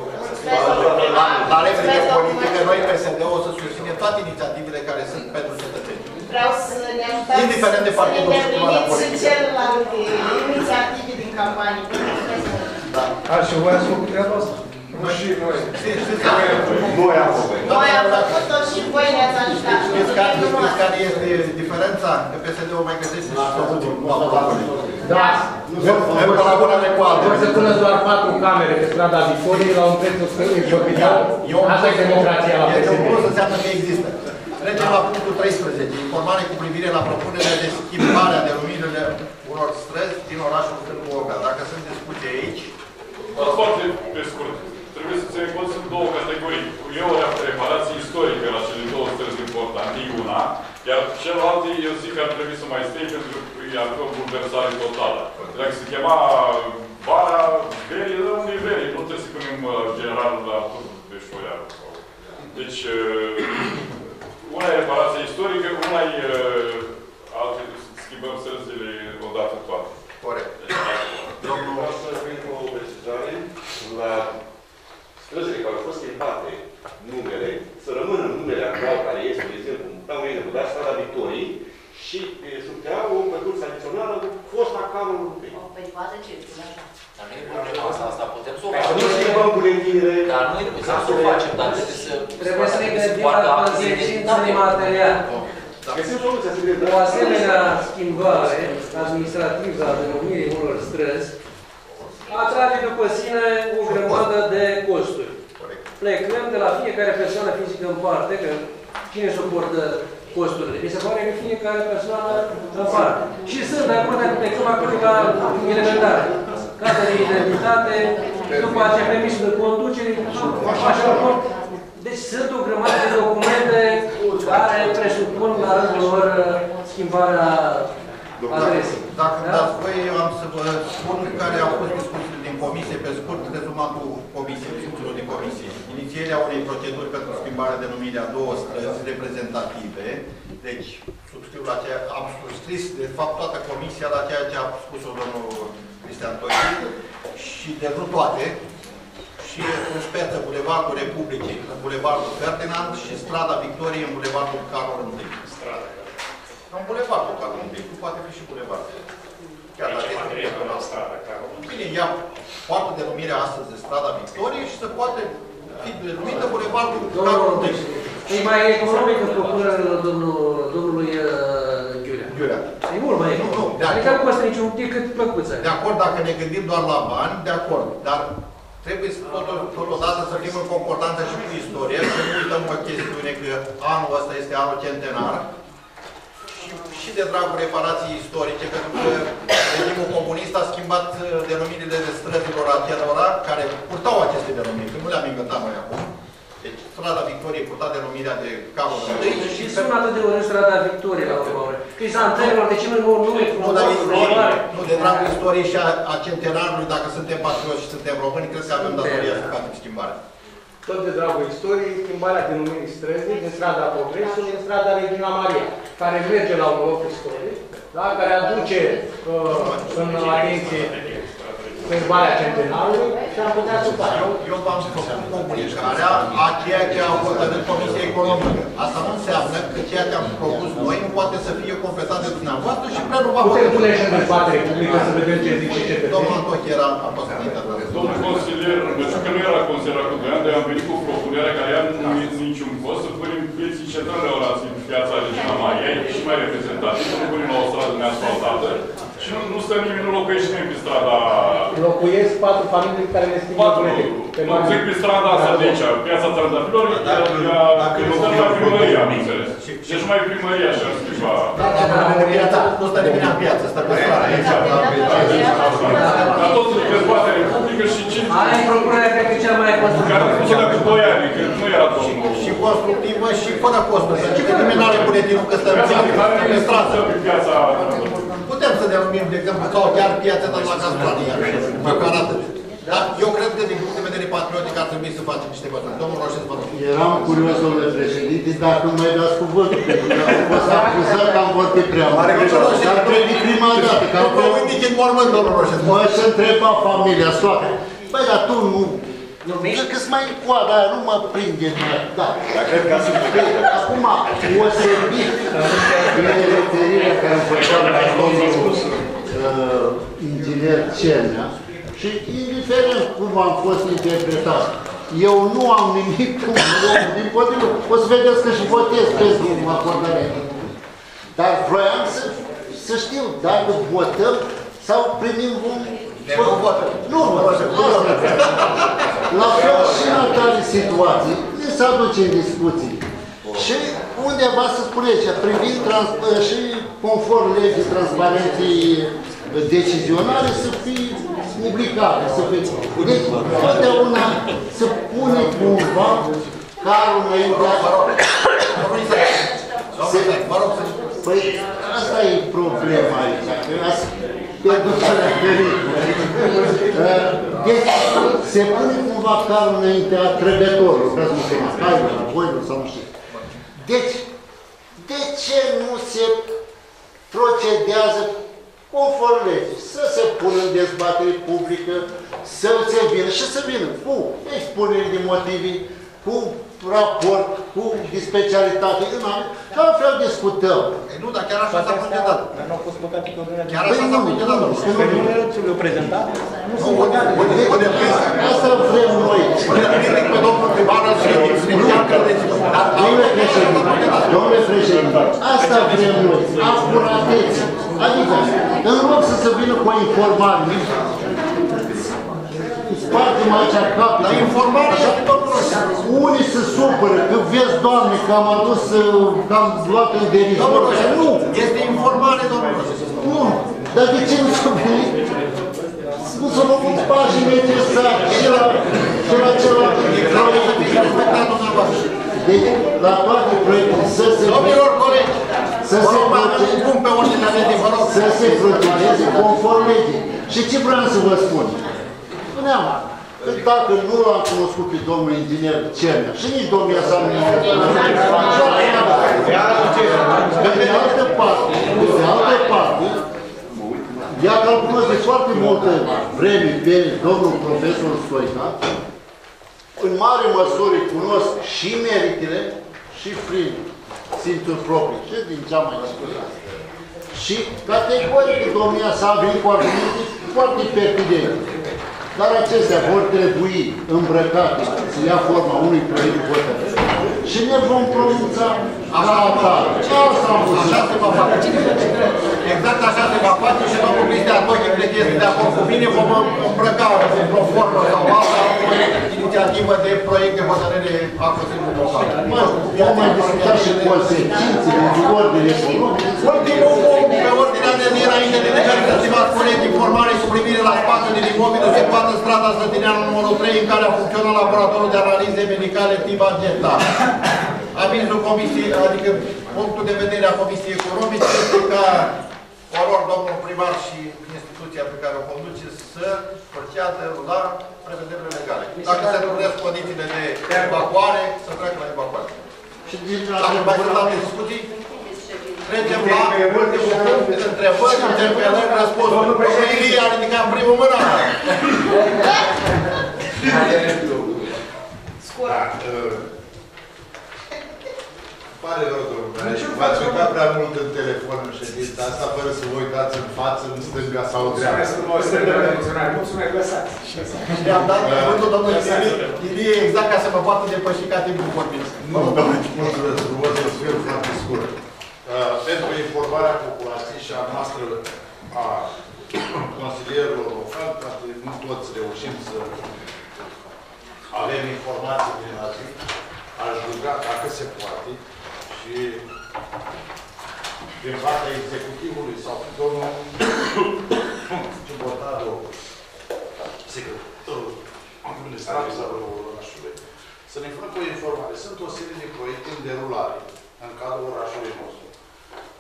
la replică politică, noi P S D-ul o să susținem toate inițiativele care sunt pentru cetățeni. Vreau să ne ajutați indiferent de partidul și culoarea politică. și celelalte inițiative din campanie. Da. A, și voi ați făcut treaba asta? Nu și noi. Noi am făcut. Noi am făcut-o și voi ne-ați ajutat. Știți care este diferența? Că P S D-ul mai găsește și soluții la planuri. Da. În colaborare cu alte. Vor să pună doar patru camere pe strada Victoriei la un preț exorbitant. Asta e democrația la P S D. Nu înseamnă că există. Trecem la punctul treisprezece. Informare cu privire la propunerea de schimbare a denumirilor unor străzi din orașul Târgu Olga. Dacă sunt discuții aici... Foarte pe scurt. Trebuie să ținem cont, sunt două categorii. E o reparație istorică la cele două străzi importante, una, iar celelalte, eu zic că ar trebui să mai stai pentru că ar fi o bulversare totală. Dacă se chema Vara Verii, de unde e Verii? Nu trebuie să punem generalul Artur de Șoiară. Deci, una e reparație istorică, una e alte, schimbăm străzile odată toate. Corect. Domnul, vreau să vin cu o precizare la străzile care au fost schimbate numele, să rămână numele actual care este, de exemplu, dau un exemplu, dar strada Victoriei și subtea o pădure adițională cu fosta calul lui. O perioadă ce ține așa. Dar nu e problema asta, asta putem să o Ca să facem. nu schimbăm buletinile. Dar nu e putem să o facem, dar trebuie să... Trebuie să ne gândim la consecințele materiale. O asemenea schimbare administrativă a denumirii unor străzi atrage după sine o grămadă de costuri. Plecând de la fiecare persoană fizică în parte, că cine suportă costurile? Mi se pare că fiecare persoană în parte. Și sunt de acord că plecăm acolo la elementare. Carta de identitate, după aceea permisul de conducere, pașaport. Deci sunt o grămadă de documente care presupun la rândul lor schimbarea adresei. Dacă îmi dați voi, eu am să vă spun care au fost discuțiile din comisie, pe scurt, rezumatul comisiei, discuțiilor din comisie. Inițierea unei proceduri pentru schimbarea denumirii a două străzi reprezentative. Deci, subscriu la ceea, am subscris, de fapt, toată comisia la ceea ce a spus-o domnul Cristian Toici și de nu toate. Și în speță Bulevardul Republicii, în Bulevardul Ferdinand și strada Victoriei în Bulevardul Carol I. Strada. În Bulevardul Carol I, nu poate fi și Bulevardul. Chiar dacă este la strada Carol I. Bine, ea poate denumirea astăzi de strada Victoriei și se poate fi denumită Bulevardul Carol I. E mai economică propunerea domnului Ghiulea. Ghiulea. E mult mai economic. Adică nu costă niciun decât plăcuță. De acord, dacă ne gândim doar la bani, de acord. Dar trebuie totodată să fim în concordanță și cu istoria, să nu uităm o chestiune că anul ăsta este anul centenar și, și de dragul reparației istorice, pentru că regimul comunist a schimbat denumirile de străzilor acelora care purtau aceste denumiri, că nu le-am inventat noi acum. Deci, strada Victoriei purta denumirea de Carol I. Și sună atât de urât strada Victoriei la urmă. Crizantenilor, de ce nu nume frumos? Nu, de dragul istoriei și a, a centenarului, dacă suntem patrioți și suntem români, cred că avem datoria să facem schimbarea. Tot de dragul istoriei, schimbarea denumirii străzii din strada Progresului în strada Regina Maria, care merge la un loc istoric, da? Care aduce uh, în atenție schimbarea centenarului și am putea să fac. Eu, eu v-am făcut comunicarea a ceea ce a hotărât Comisia Economică. Asta nu înseamnă că ceea ce am propus noi nu poate să fie completat de dumneavoastră și prea nu va putem pune și în dezbatere publică să vedem ce zice cetățenii. Domnul Antochi era a fost Domnul consilier, pentru că nu era consilier cu doi ani, dar am venit cu propunerea care ea nu este niciun cost să punem pieții centrale orații în piața Regina Mariei și mai reprezentativ, să nu punem la o stradă neasfaltată și nu, nu stă nimeni, nu locuiește nimeni pe strada... Locuiesc patru familii care ne schimbă buletin. Nu zic pe strada asta de aici, piața Trandafilor, când nu stă numai primăria, am înțeles. Deci numai primăria și-ar schimba. Nu stă nimeni în piață, stă pe stradă. Dar tot dezbatere publică și cine... Aia e propunerea, cred că cea mai constructivă. Care nu se cu doi ani, că nu era domnul. Și constructivă și fără costuri. Să că nimeni n-are buletinul că stă pe stradă. Putem să denumim, de exemplu, sau chiar piața de la Castroanie. Măcar atât. Dar eu cred că din punct de vedere patriotic că ar trebui să facem niște bătăi. Domnul Roșes, vă rog. Eram curios, domnule președinte, dacă nu mai dați cuvântul, pentru că am fost acuzat că am vorbit prea mult. Dar trebuie prima dată, că am vorbit. Mă și întreba familia, soacră. Băi, dar tu nu... Zic că-s mai în coada aia, nu mă prinde. Da. Acum, o servit din referirea care îmi făceam la domnul inginer Cernea și indiferent cum am fost interpretat, eu nu am nimic cu omul, din potrivă. O să vedeți că și votez pentru acordarea. Dar vroiam să, să știu dacă votăm sau primim un... Nu, la fel și în alte situații, ne se aduce în discuții. Și undeva se spune aici, privind și conform legii transparenței decizionale, să fie publicate. Să fie... Deci, totdeauna să pune cumva carul înaintea... Păi, asta e problema aici. Deci, se pune cumva carul înaintea trăgătorului, ca să nu se mascailor, boilor sau nu știu. Deci, de ce nu se procedează conform legii? Să se pună în dezbatere publică, să se vină și să vină cu expunere de motive, cu raport, cu specialitate, și altfel discutăm. Nu, dar chiar așa s-a procedat. Dar nu au fost băgate pe ordinea de zi. Chiar așa s-a procedat. Nu le-au prezentat? Nu sunt băgate. Asta vrem noi. Pe domnul primar și Domnule președinte, domnule președinte, asta vrem noi, acuratețe. Adică, în loc să se vină cu o informare, spartem aici capul. Dar informarea și domnul Unii se supără că vezi, Doamne, că am adus, că am luat în derizor. Nu! Este informare, domnul Nu! Dar de ce nu s-o venit? Nu s-o făcut pașii necesari și la celălalt proiect. Deci, la toate proiectele să se... Domnilor colegi, să se să se procedeze conform legii. Și ce vreau să vă spun? Spuneam, că dacă nu l-am cunoscut pe domnul inginer Cernea și nici domnia sa nu i-a de altă parte, de altă parte, ea că-l cunosc de foarte multă vreme pe domnul profesor Stoica, în mare măsură cunosc și meritele și prin simțuri proprii, și din cea mai discutat. Și categoric domnia sa a venit cu argumente foarte pertinente. Dar acestea vor trebui îmbrăcate să ia forma unui proiect de hotărâre și ne vom pronunța la atare. Asta am văzut. Așa se va face. Exact așa se va face și domnul Cristian Toche, cred că este de acord cu mine, vom îmbrăca într-o formă sau alta o inițiativă de proiect de hotărâre a Consiliului Local. Vom mai discuta și consecințele de ordine economică. Ultimul punct pe ordinea de zi înainte de diverse, stimați colegi, informare și primire la spațiu din imobilă situată în strada Sătineanu numărul trei, în care a funcționat laboratorul de analize medicale tip Agenta. Avizul comisiei, adică punctul de vedere a Comisiei Economice este ca oror domnul primar și instituția pe care o conduce să proceadă la prevederile legale. Dacă se întrunesc condițiile de evacuare, să treacă la evacuare. Dacă mai sunt alte discuții, trecem la ultimul punct de întrebări, interpelări, răspunsuri. Domnul Ilie a ridicat în primul mână. Pare rău, domnule. V-ați uitat prea mult în telefon în ședința asta, fără să vă uitați în față, în stânga sau în dreapta. Mulțumesc, lăsați. Și am dat cuvântul domnului Ilie exact ca să mă poată depăși ca timpul vorbit. Nu, domnule, mulțumesc frumos, o să fiu foarte scurt. Pentru informarea populației și a noastră, a consilierilor locali, pentru că nu toți reușim să avem informații din la zi, aș ruga, dacă se poate, și din partea executivului sau domnul Ciubotaru, secretarul administrației orașului, să ne facă o informare. Sunt o serie de proiecte în derulare în cadrul orașului nostru.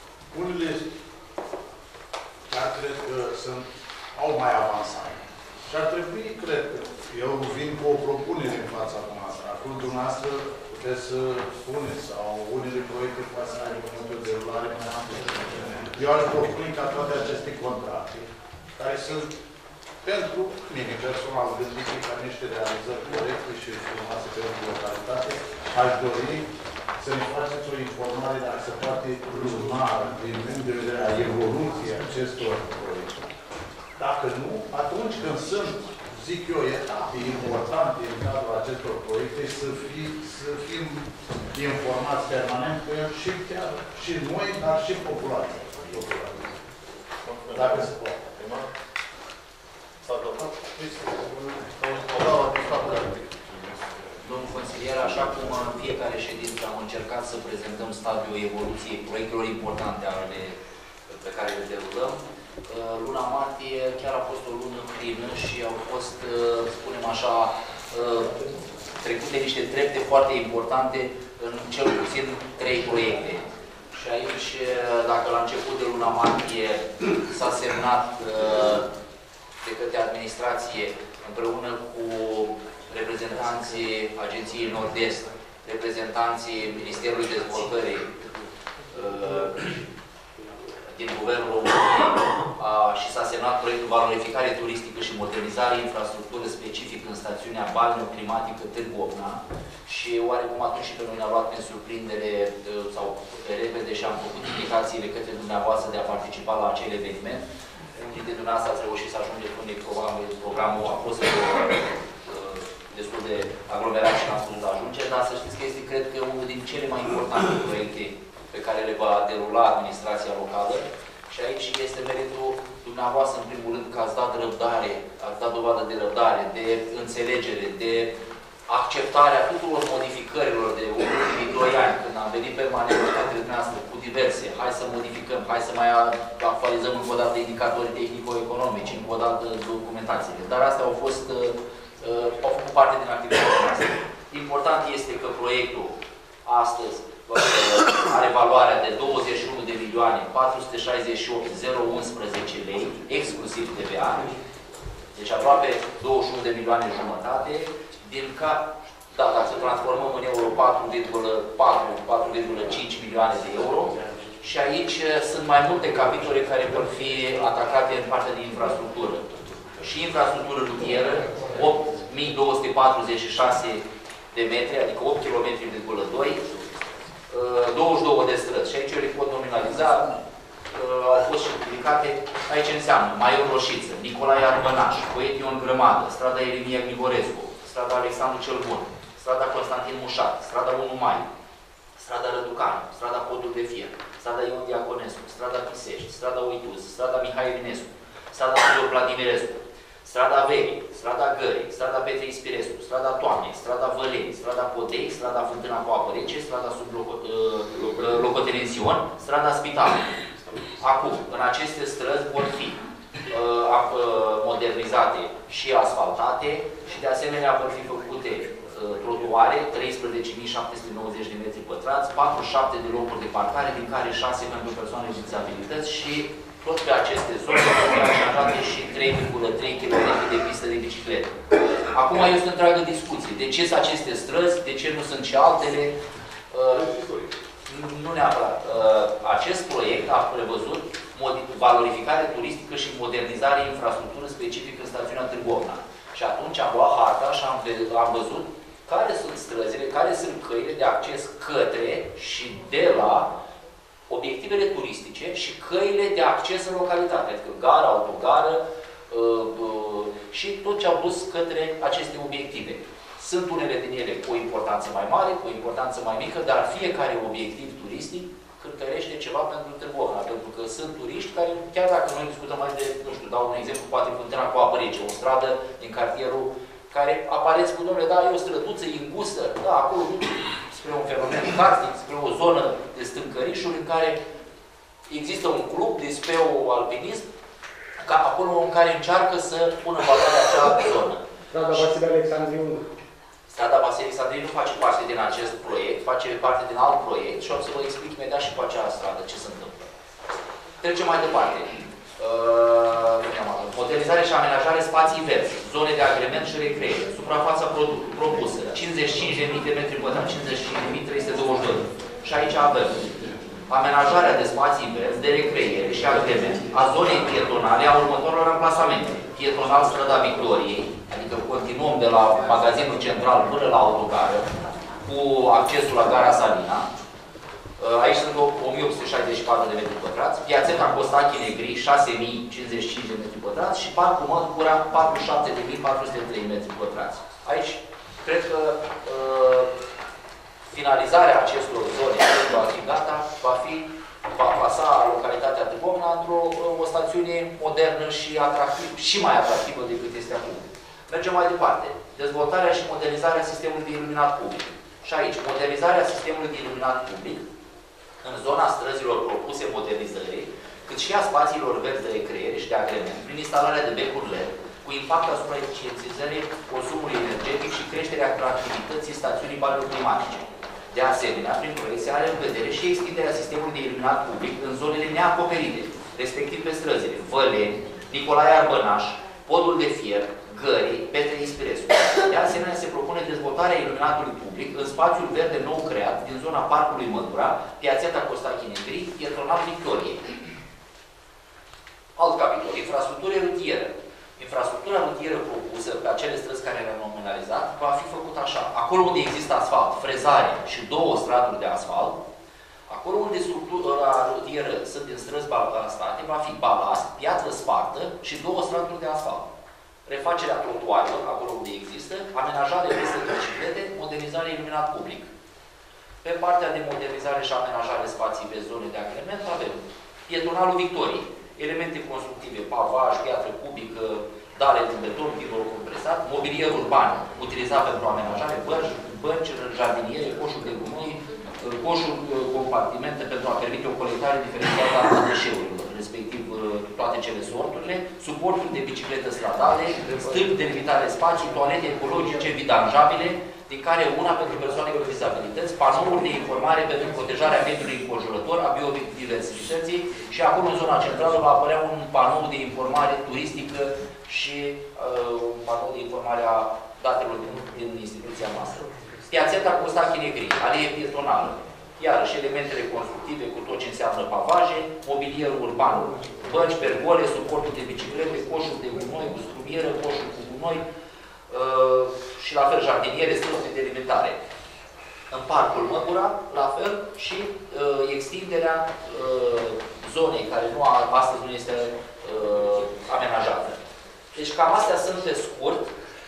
Unele chiar cred că sunt, au mai avansat. Și ar trebui, cred că, eu vin cu o propunere în fața noastră. Acum, dumneavoastră, puteți să spuneți, sau unele proiecte poate să aibă momentul de derulare mai amplă. Eu aș propune ca toate aceste contracte, care sunt pentru mine personal gândite ca niște realizări corecte și frumoase pentru localitate, aș dori să ne faceți o informare, dacă se poate, lunară, din punct de vedere a evoluției acestor proiecte. Dacă nu, atunci când sunt, zic eu, etape importante în cadrul acestor proiecte, să, fi, să fim informați permanent cu el și chiar și noi, dar și populația. Dacă se poate. Domnul consilier, așa cum în fiecare ședință am încercat să prezentăm stadiul evoluției proiectelor importante ale pe care le derulăm, luna martie chiar a fost o lună plină și au fost, spunem așa, trecute niște trepte foarte importante în cel puțin trei proiecte. Și aici, dacă la început de luna martie s-a semnat de către administrație împreună cu reprezentanții Agenției Nord-Est, reprezentanții Ministerului Dezvoltării din Guvernul României și s-a semnat proiectul valorificare turistică și modernizare infrastructură specifică în stațiunea balneoclimatică Târgu Ocna și oarecum atunci și pe noi ne-a luat prin surprindere sau pe repede și am făcut indicațiile către dumneavoastră de a participa la acel eveniment. Unii dintre dumneavoastră ați reușit să ajungeți unde programul, programul a fost destul de aglomerat și n-a putut ajunge, dar să știți că este, cred că, unul din cele mai importante proiecte pe care le va derula administrația locală. Și aici este meritul dumneavoastră, în primul rând, că ați dat răbdare, ați dat dovadă de răbdare, de înțelegere, de acceptarea tuturor modificărilor de ultimii doi ani, când am venit permanent către dumneavoastră cu diverse, hai să modificăm, hai să mai actualizăm încă o dată indicatorii tehnico-economici, încă o dată documentațiile. Dar astea au fost, uh, au făcut parte din activitatea noastră. Important este că proiectul astăzi are valoarea de douăzeci și unu de milioane patru sute șaizeci și opt mii unsprezece lei, exclusiv T V A, deci aproape douăzeci și unu de milioane jumătate, din care, da, dacă să transformăm în euro patru virgulă patru - patru virgulă cinci milioane de euro, și aici sunt mai multe capitole care vor fi atacate în partea de infrastructură. Și infrastructură rutieră, opt mii două sute patruzeci și șase de metri, adică opt kilometri virgulă doi, douăzeci și două de străzi. Și aici eu le pot nominaliza, au fost și publicate. Aici înseamnă Maior Roșiță, Nicolae Arbănaș, Poet Ion Grămadă, strada Elimia Grigorescu, strada Alexandru cel Bun, strada Constantin Mușat, strada unu Mai, strada Răducanu, strada Podul de Fier, strada Ion Diaconescu, strada Pisești, strada Uituz, strada Mihai Eminescu, strada Tudor Vladimirescu, strada Verii, strada Gării, strada Petrei Spirescu, strada Toamnei, strada Văleni, strada Podei, strada Fântâna cu Apă Rece, strada sub Locotenent Sion, strada Spitalului. Acum, în aceste străzi vor fi uh, modernizate și asfaltate și de asemenea vor fi făcute uh, trotuare, treisprezece mii șapte sute nouăzeci de metri pătrați, patruzeci și șapte de locuri de parcare, din care șase pentru persoane cu dizabilități și tot pe aceste zone vor fi aranjate și trei virgulă trei kilometri de pistă de bicicletă. Acum este o întreagă discuție. De ce sunt aceste străzi? De ce nu sunt și altele? Uh, nu neapărat. Uh, acest proiect a prevăzut valorificare turistică și modernizare infrastructură specifică în stațiunea Târgu Ocna. Și atunci am luat harta și am, am văzut care sunt străzile, care sunt căile de acces către și de la obiectivele turistice și căile de acces în localitate, adică gară, autogară uh, uh, și tot ce au dus către aceste obiective. Sunt unele din ele cu o importanță mai mare, cu o importanță mai mică, dar fiecare obiectiv turistic cântărește ceva pentru Târgu Ocna, pentru că sunt turiști care, chiar dacă noi discutăm mai de, nu știu, dau un exemplu, poate Fântâna cu Apă Rece, o stradă din cartierul care apare, spun, domnule, da, e o străduță îngustă, da, acolo spre un fenomen karstic, spre o zonă de stâncărișuri în care există un club de speo-alpinism, ca acolo în care încearcă să pună valoare acea zonă. Strada Vasile Alexandriu. Strada Vasile Alexandriu nu face parte din acest proiect, face parte din alt proiect și o să vă explic imediat și cu acea stradă ce se întâmplă. Trecem mai departe. Uh, nu am avut modernizare și amenajare spații verzi, zone de agrement și recreere, suprafața propusă, cincizeci și cinci de mii de metri pătrați, cincizeci și cinci de mii trei sute douăzeci și doi. Și aici avem amenajarea de spații verzi, de recreere și agrement a zonei pietonale a următorilor amplasamente. Pietonal Strada Victoriei, adică continuăm de la magazinul central până la autogară, cu accesul la gara Salina. Aici sunt o mie opt sute șaizeci și patru de metri pătrați, Piațeta Costache Negri, șase mii cincizeci și cinci de metri pătrați și Parcul Măgura, patruzeci și șapte de mii patru sute trei metri pătrați. Aici, cred că uh, finalizarea acestor zone va fi gata, va fi, va pasa localitatea Târgovna într-o o stațiune modernă și atractivă, și mai atractivă decât este acum. Mergem mai departe. Dezvoltarea și modernizarea sistemului de iluminat public. Și aici, modernizarea sistemului de iluminat public în zona străzilor propuse modernizării, cât și a spațiilor verzi de recreere și de agrement, prin instalarea de becuri L E D, cu impact asupra eficientizării consumului energetic și creșterea atractivității stațiunii paleoclimatice. De asemenea, prin proiect se are în vedere și extinderea sistemului de iluminat public în zonele neacoperite, respectiv pe străzile Văleni, Nicolae Arbănaș, Podul de Fier, Gării, Petre Ispirescu. De asemenea, se propune dezvoltarea iluminatului public în spațiul verde nou creat din zona Parcului Mădura, Piațeta Costache Negri, Pietonal Victoriei. Alt capitol, infrastructură rutieră. Infrastructura rutieră propusă pe acele străzi care le-am nominalizat va fi făcută așa. Acolo unde există asfalt, frezare și două straturi de asfalt, acolo unde structura rutieră sunt din străzi balastate, va fi balast, piatră spartă și două straturi de asfalt. Refacerea trotuarelor, acolo unde există, amenajare de piste de biciclete, modernizare iluminat public. Pe partea de modernizare și amenajare spații pe zone de agrement avem pietonalul Victoriei, elemente constructive, pavaj, piatră cubică, dale din beton, tibor compresat, mobilier urban utilizat pentru amenajare, bănci, bănci, jardiniere, coșuri de gunoi, coșuri, compartimente pentru a permite o colectare diferențiată a deșeurilor, respectiv toate cele sorturile, suporturi de biciclete stradale, stâlpi de limitare spații, toalete ecologice, vidanjabile, din care una pentru persoane cu dizabilități, panouri de informare pentru protejarea mediului înconjurător, a biodiversității și acolo în zona centrală va apărea un panou de informare turistică și uh, un panou de informare a datelor din, din instituția noastră. Piațeta Costache Negri, alie pietonală, iarăși elementele constructive cu tot ce înseamnă pavaje, mobilier urban, bănci, pergole, suporturi de biciclete, coșuri de gunoi cu strumieră, coșuri cu gunoi, Uh, și la fel jardiniere, stâlpi de delimitare. În Parcul Măgura, la fel, și uh, extinderea uh, zonei, care nu a, astăzi nu este uh, amenajată. Deci cam astea sunt pe scurt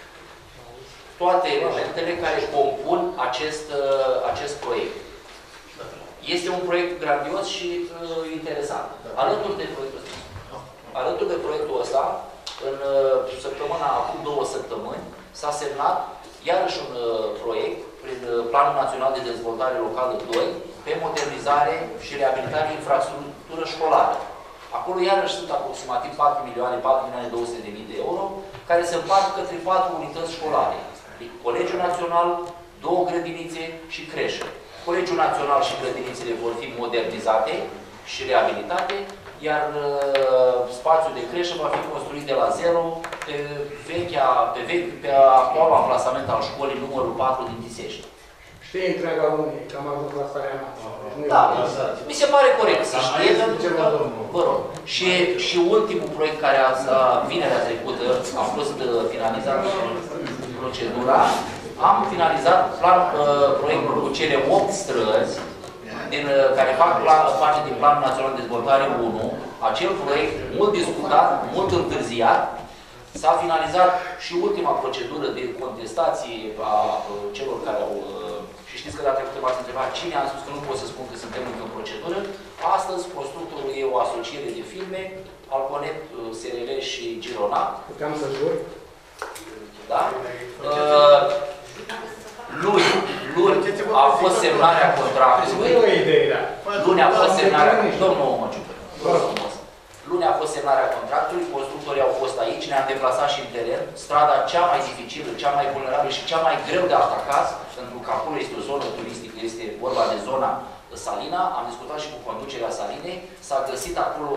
toate elementele care compun acest, uh, acest proiect. Este un proiect grandios și uh, interesant. Alături de proiectul ăsta, alături de proiectul ăsta, în uh, săptămâna, acum două săptămâni, s-a semnat iarăși un uh, proiect prin uh, Planul Național de Dezvoltare Locală doi pe modernizare și reabilitare infrastructură școlară. Acolo iarăși sunt aproximativ patru milioane, patru milioane două sute de mii de euro, care se împart către patru unități școlare. Colegiul Național, două grădinițe și creșă. Colegiul Național și grădinițele vor fi modernizate și reabilitate, iar uh, spațiul de creșă va fi construit de la zero pe, vechea, pe, vechi, pe actualul amplasament al școlii numărul patru din Tisești. Știi întreaga Românie, că am ajuns la starea mea. Da, mi se pare corect să știe, pentru că, vă rog, și, și ultimul proiect care a, a, vinerea trecută a fost uh, finalizat procedura, am finalizat plan, uh, proiectul cu cele opt străzi din, care fac plan, parte din Planul Național de Dezvoltare unu, acel proiect mult discutat, mult întârziat, s-a finalizat și ultima procedură de contestație a celor care au... Și știți că data trecută m-ați întrebat cine, am spus că nu pot să spun că suntem încă în procedură. Astăzi, constructorul e o asociere de firme, Alconet, S R L și Girona. Puteam să jur? Da? Uh, luni, luni a fost semnarea contractului. Nu e o idee, da. Luni a fost semnarea... Domnul Măciucă, luni a fost semnarea contractului, constructorii au fost aici, ne-am deplasat și în teren. Strada cea mai dificilă, cea mai vulnerabilă și cea mai greu de atacat, pentru că acolo este o zonă turistică, este vorba de zona Salina. Am discutat și cu conducerea Salinei. S-a găsit acolo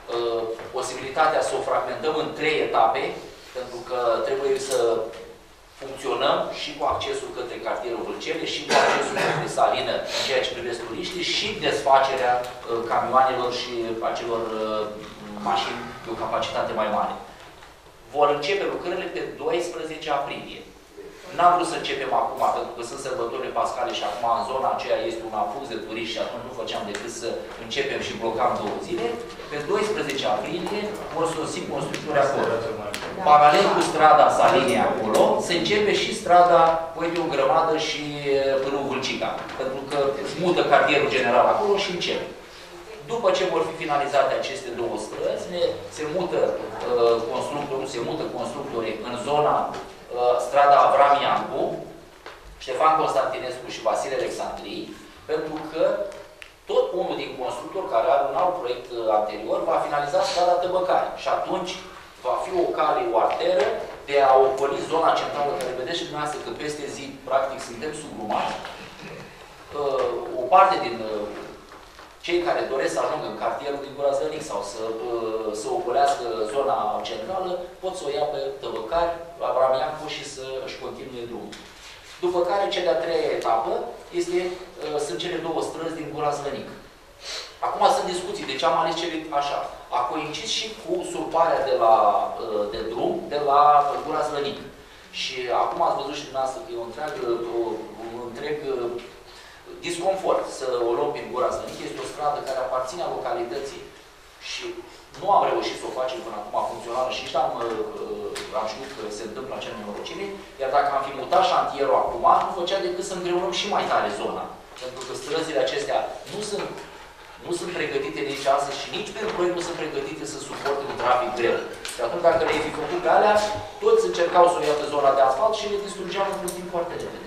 posibilitatea să o fragmentăm în trei etape, pentru că trebuie să funcționăm și cu accesul către cartierul Vâlcele, și cu accesul către Salină, în ceea ce privește turiștii, și desfacerea camioanelor și acelor mașini de o capacitate mai mare. Vor începe lucrările pe doisprezece aprilie. N-am vrut să începem acum, pentru că sunt sărbătorile pascale și acum în zona aceea este un aflux de turiști și atunci nu făceam decât să începem și blocam două zile. Pe doisprezece aprilie vor sosi constructori acolo. Paralel cu strada Salinei acolo, se începe și strada Poete o Grămadă și Râul Vâlcica, pentru că mută cartierul general acolo și începe. După ce vor fi finalizate aceste două străzi, ne, se mută uh, constructorul, se mută constructorii în zona uh, strada Avram Iancu, Ștefan Constantinescu și Vasile Alexandrii, pentru că tot unul din constructori care are un alt proiect uh, anterior va finaliza strada Tăbăcari și atunci va fi o cale, o arteră de a ocoli zona centrală, care vedeți și dumneavoastră că peste zi, practic, suntem subrumați. Uh, o parte din uh, cei care doresc să ajungă în cartierul din Gura Zănic sau să, să ocolească zona centrală, pot să o ia pe Tăbăcari, la Avram Iancu și să își continue drumul. După care, cea de-a treia etapă este, sunt cele două străzi din Gura Zănic. Acum sunt discuții, deci am ales cele așa. A coincis și cu surparea de, la, de drum de la Gura Zănic. Și acum ați văzut și dumneavoastră că e un întreg, un întreg disconfort să o luăm prin Gura Zănic. Este o stradă care aparține localității și nu am reușit să o facem până acum funcțională și nici am, am știut că se întâmplă acea nenorocire, iar dacă am fi mutat șantierul acum, nu făcea decât să îngreunăm și mai tare zona. Pentru că străzile acestea nu sunt, nu sunt pregătite nici astăzi și nici pentru proiect nu sunt pregătite să suporte un trafic greu. Și atunci, dacă le-ai fi făcut pe alea, toți încercau să o ia pe zona de asfalt și le distrugeam într-un timp foarte repede.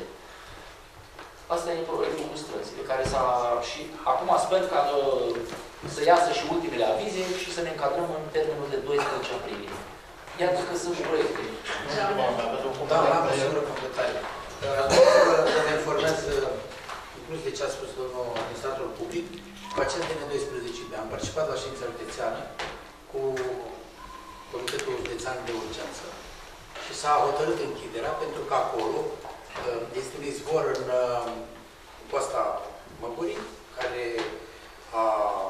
Asta e proiectul cu străzile, care s-a... și acum sper ca uh, să iasă și ultimele avize și să ne încadrăm în termenul de doisprezece aprilie. Iată că sunt proiecte. Da, am o singură completare. Să ne informez, în plus de ce a spus domnul administrator public, cu acest D N doisprezece B am participat la ședința județeană cu Comitetul Județean de Urgență și s-a hotărât închiderea pentru că acolo este un izvor în coasta Măgurii, care a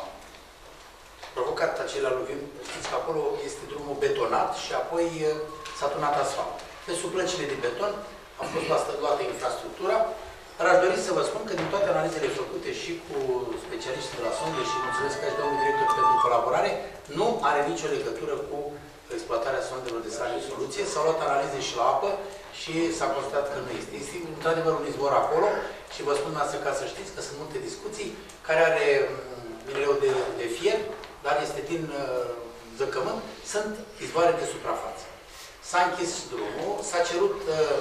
provocat acele aluviuni. Știți că acolo este drumul betonat și apoi s-a turnat asfalt. Pe sub plăcile de beton a fost luată infrastructura, dar aș dori să vă spun că din toate analizele făcute și cu specialiștii de la sonde și mulțumesc că aș domnul director pentru colaborare, nu are nicio legătură cu exploatarea sondelor de sale de soluție. S-au luat analize și la apă și s-a constatat că nu este. Este într-adevăr un izvor acolo și vă spun asta ca să știți că sunt multe discuții care are minereu de, de fier, dar este din uh, zăcământ, sunt izvoare de suprafață. S-a închis drumul, s-a cerut uh,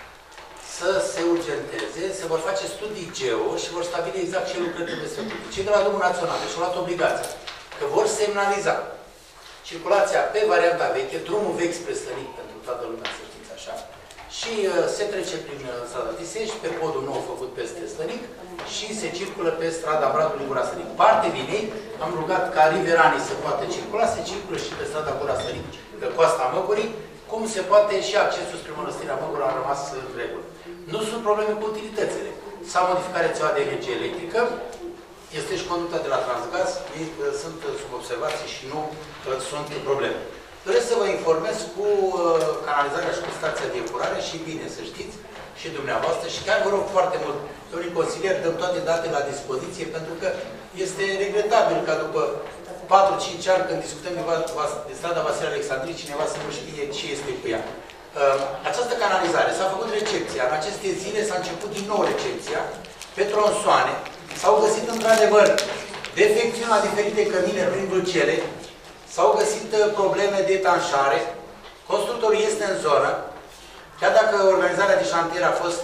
să se urgenteze, se vor face studii geo și vor stabili exact ce lucrări trebuie să făcute. Cei de la Drumul Național și-au luat obligația că vor semnaliza circulația pe varianta veche, drumul vechi spre Slănic, pentru toată lumea, să știți așa, și uh, se trece prin uh, strada Tisești, pe podul nou făcut peste Slănic și se circulă pe strada Bradului Gura Slănic. Parte din ei am rugat ca riveranii să poată circula, se circulă și pe strada Gura Slănic, pe coasta Măgurii, cum se poate și accesul spre Mănăstirea Măgura a rămas în regulă. Nu sunt probleme cu utilitățile. S-a modificat rețeaua de energie electrică, este și conducta de la Transgaz, ei sunt sub observație și nu sunt probleme. Doresc să vă informez cu canalizarea și cu stația de epurare și bine să știți, și dumneavoastră, și chiar vă rog foarte mult, domnii consilieri, dăm toate datele la dispoziție, pentru că este regretabil ca după patru cinci ani, când discutăm de strada Vasile Alexandrii, cineva să nu știe ce este cu ea. Această canalizare s-a făcut recepția. În aceste zile s-a început din nou recepția pe tronsoane. S-au găsit într-adevăr defecțiuni la diferite cămine prin Vâlcele. S-au găsit probleme de etanșare. Constructorul este în zonă. Chiar dacă organizarea de șantier a fost,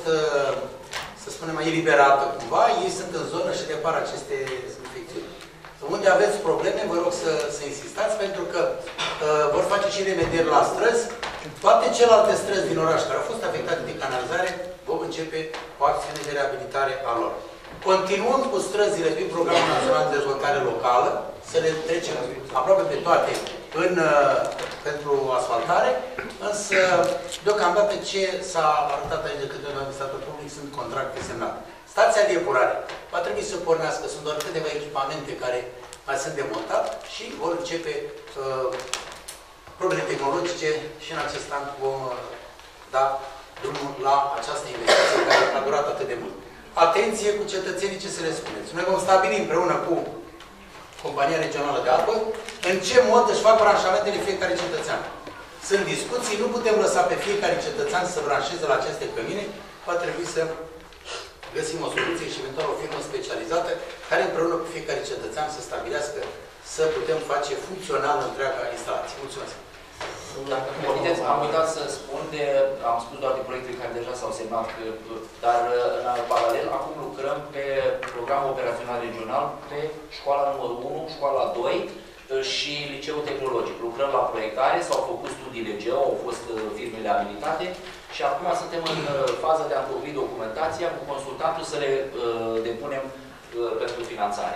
să spunem, eliberată cumva, ei sunt în zonă și repar aceste infecțiuni. Unde aveți probleme, vă rog să, să insistați, pentru că uh, vor face și remedieri la străzi. Toate celelalte străzi din oraș care au fost afectate de canalizare vom începe o acțiune de reabilitare a lor. continuăm cu străzile din Programul Național de Dezvoltare Locală, să le trecem aproape pe toate în, pentru asfaltare, însă, deocamdată, ce s-a arătat aici de către administrator public sunt contracte semnate. Stația de epurare va trebui să pornească, sunt doar câteva echipamente care mai sunt de montat și vor începe uh, probleme tehnologice și în acest an vom uh, da drumul la această investiție care a durat atât de mult. Atenție cu cetățenii, ce să le spuneți. Noi vom stabili împreună cu Compania Regională de Apă în ce mod își fac branșamentele fiecare cetățean. Sunt discuții, nu putem lăsa pe fiecare cetățean să branșeze la aceste cămine, va trebui să găsim o soluție și eventual o firmă specializată care împreună cu fiecare cetățean să stabilească să putem face funcțională întreaga instalație. Mulțumesc! Dacă îmi permiteți, am uitat să spun de, am spus doar de proiectele care deja s-au semnat, dar în paralel acum lucrăm pe programul operațional regional pe școala numărul unu, școala doi și liceul tehnologic. Lucrăm la proiectare, s-au făcut studiile geo, au fost firmele abilitate și acum suntem în faza de a întocmi documentația cu consultantul să le uh, depunem uh, pentru finanțare.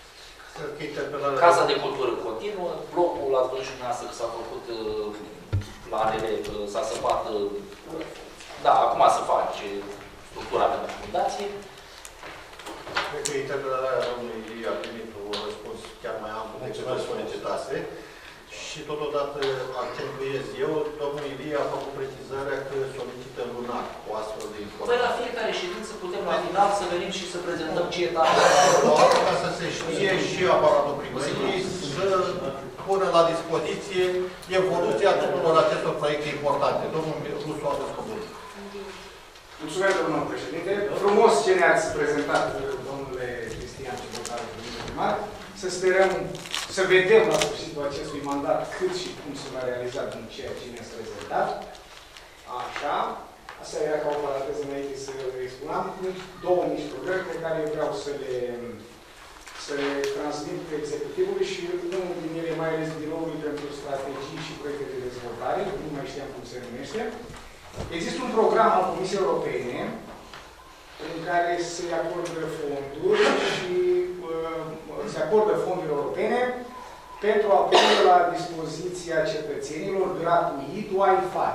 Casa de cultură continuă, blocul, ați văzut și dumneavoastră că s-a făcut uh, planele, uh, s-a săpat, uh, da, acum se face structura pentru fundație. Cred că interpelarea domnului Ilie a primit un răspuns chiar mai amplu decât îl solicitase. Și totodată accentuez eu, domnul Ilie a făcut precizarea că solicită lunar o astfel de informație. Păi la fiecare ședință putem la final să venim și să prezentăm ce etapă. Ca să se știe și aparatul primăriei să pună la dispoziție evoluția tuturor acestor proiecte importante. Domnul Rusu a dus cuvântul. Mulțumesc, domnul președinte. Frumos ce ne-ați prezentat, domnule Cristian, și domnul primar. Să sperăm, să vedem la sfârșitul acestui mandat cât și cum se va realiza din ceea ce ne-ați prezentat. Așa. Asta era ca o paranteză înainte să expunam. Două mici probleme pe care eu vreau să le, să le transmit executivului și unul din ele mai ales biroului pentru strategii și proiecte de dezvoltare, nu mai știam cum se numește. Există un program al Comisiei Europene în care se acordă fonduri și uh, se acordă fonduri europene pentru a pune la dispoziția cetățenilor gratuit Wi-Fi.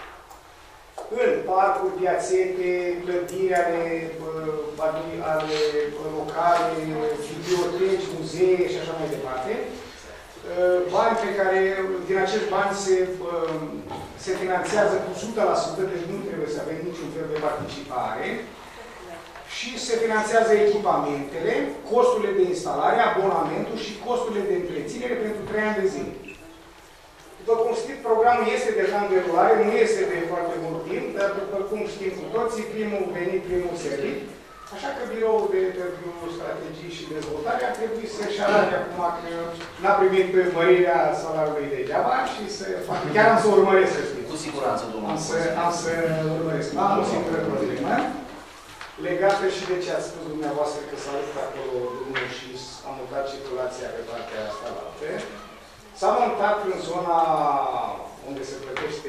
În parcuri, piațete, clădiri ale, uh, ale locale, biblioteci, muzee și așa mai departe. Uh, bani pe care, din acești bani se, uh, se finanțează cu o sută la sută, deci nu trebuie să avem niciun fel de participare. Și se finanțează echipamentele, costurile de instalare, abonamentul și costurile de întreținere pentru trei ani de zile. După cum știți, programul este deja în derulare, nu este de foarte mult timp, dar după cum știm cu toții, primul venit, primul servit. Așa că biroul de, pentru strategii și dezvoltare ar trebui să-și arate acum că n-a primit mărirea salariului degeaba și să facă. Chiar am să urmăresc, să știți. Cu siguranță, domnul. Am să, am să urmăresc. Am o singură problemă legată și de ce ați spus dumneavoastră că s-a rupt acolo drumul și a mutat circulația pe partea asta la altă. S-a montat în zona unde se plătește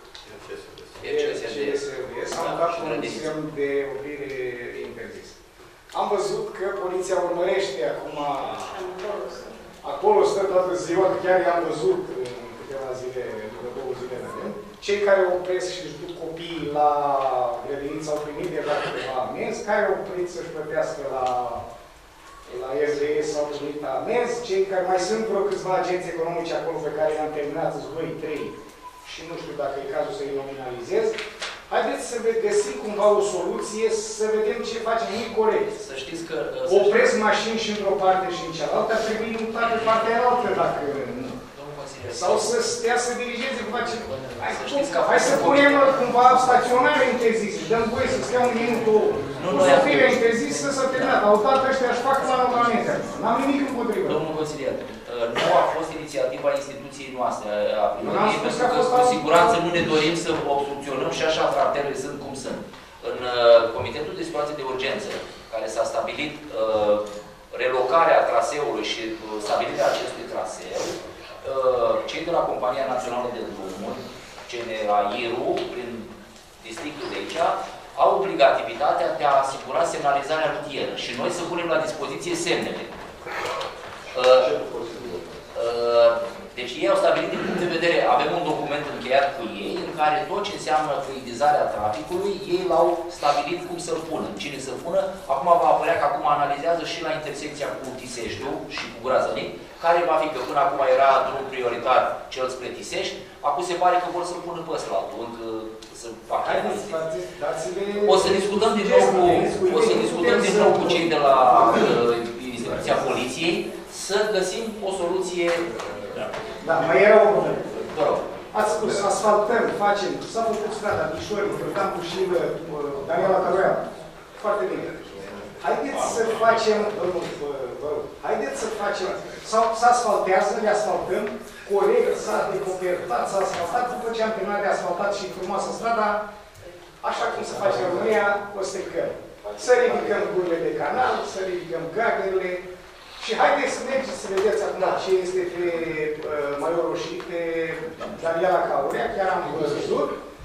C S R D, s-a montat un semn de oprire interzis. Am văzut că poliția urmărește acum, acolo stă toată ziua, că chiar i-am văzut în câteva zile, după două zile de rând. Cei care opresc și își duc copiii la grădiniță au primit deja câteva amenzi, care au oprit să-și plătească la, la R D S au primit amenzi, cei care mai sunt vreo câțiva agenți economici acolo pe care i-am terminat, doi trei, și nu știu dacă e cazul să-i nominalizez. Haideți să găsim cumva o soluție, să vedem ce facem. Nu e corect. Să știți că... Opresc mașini și într-o parte și în cealaltă, ar trebui mutat pe partea aia dacă nu. Sau să stea să dirigeze cu face. Hai, hai să punem cumva staționare interzise. Dăm voie să stea un minut, două. Nu să fie interzisă, să terminat. Au dat ăștia și fac la normamente. N-am nimic împotrivă. Domnul consilier, nu a fost inițiativa instituției noastre, a primăriei, pentru că cu siguranță nu ne dorim să obstrucționăm și așa cartelele sunt cum sunt. În Comitetul de Situații de Urgență, care s-a stabilit relocarea traseului și stabilirea acestui traseu, cei de la Compania Națională de Drumuri, C N A I R U, prin districtul de aici, au obligat obligativitatea de a asigura semnalizarea rutieră și noi să punem la dispoziție semnele. Uh, uh, deci ei au stabilit din punct de vedere, avem un document încheiat cu ei, în care tot ce înseamnă fluidizarea traficului, ei l-au stabilit cum să-l pună, cine să-l pună. Acum va apărea că acum analizează și la intersecția cu Tiseștiu și cu Gura Zănic, care va fi, că până acum era drum prioritar cel spre Tisești, acum se pare că vor să-l pună pe ăsta, încă să facă. O să discutăm din nou cu, o să discutăm din nou cu cei de la uh, instituția poliției, să găsim o soluție. Da, mai era o problemă. Vă rog. Ați spus, asfaltăm, facem, s-a făcut strada Bișori, Cârtam cu și uh, Daniela Căruia. Foarte bine. Haideți să facem, domnul, vă rog, haideți să facem, sau să asfaltează, le asfaltăm, corect, s-a decopertat, s-a asfaltat, după ce am terminat de asfaltat și frumoasă strada, așa cum se face în România, o stecăm. Să ridicăm gurile de canal, să ridicăm gardurile. Și haideți să mergeți să vedeți acum ce este pe uh, Maiorul și pe Daniela Caurea, chiar am văzut.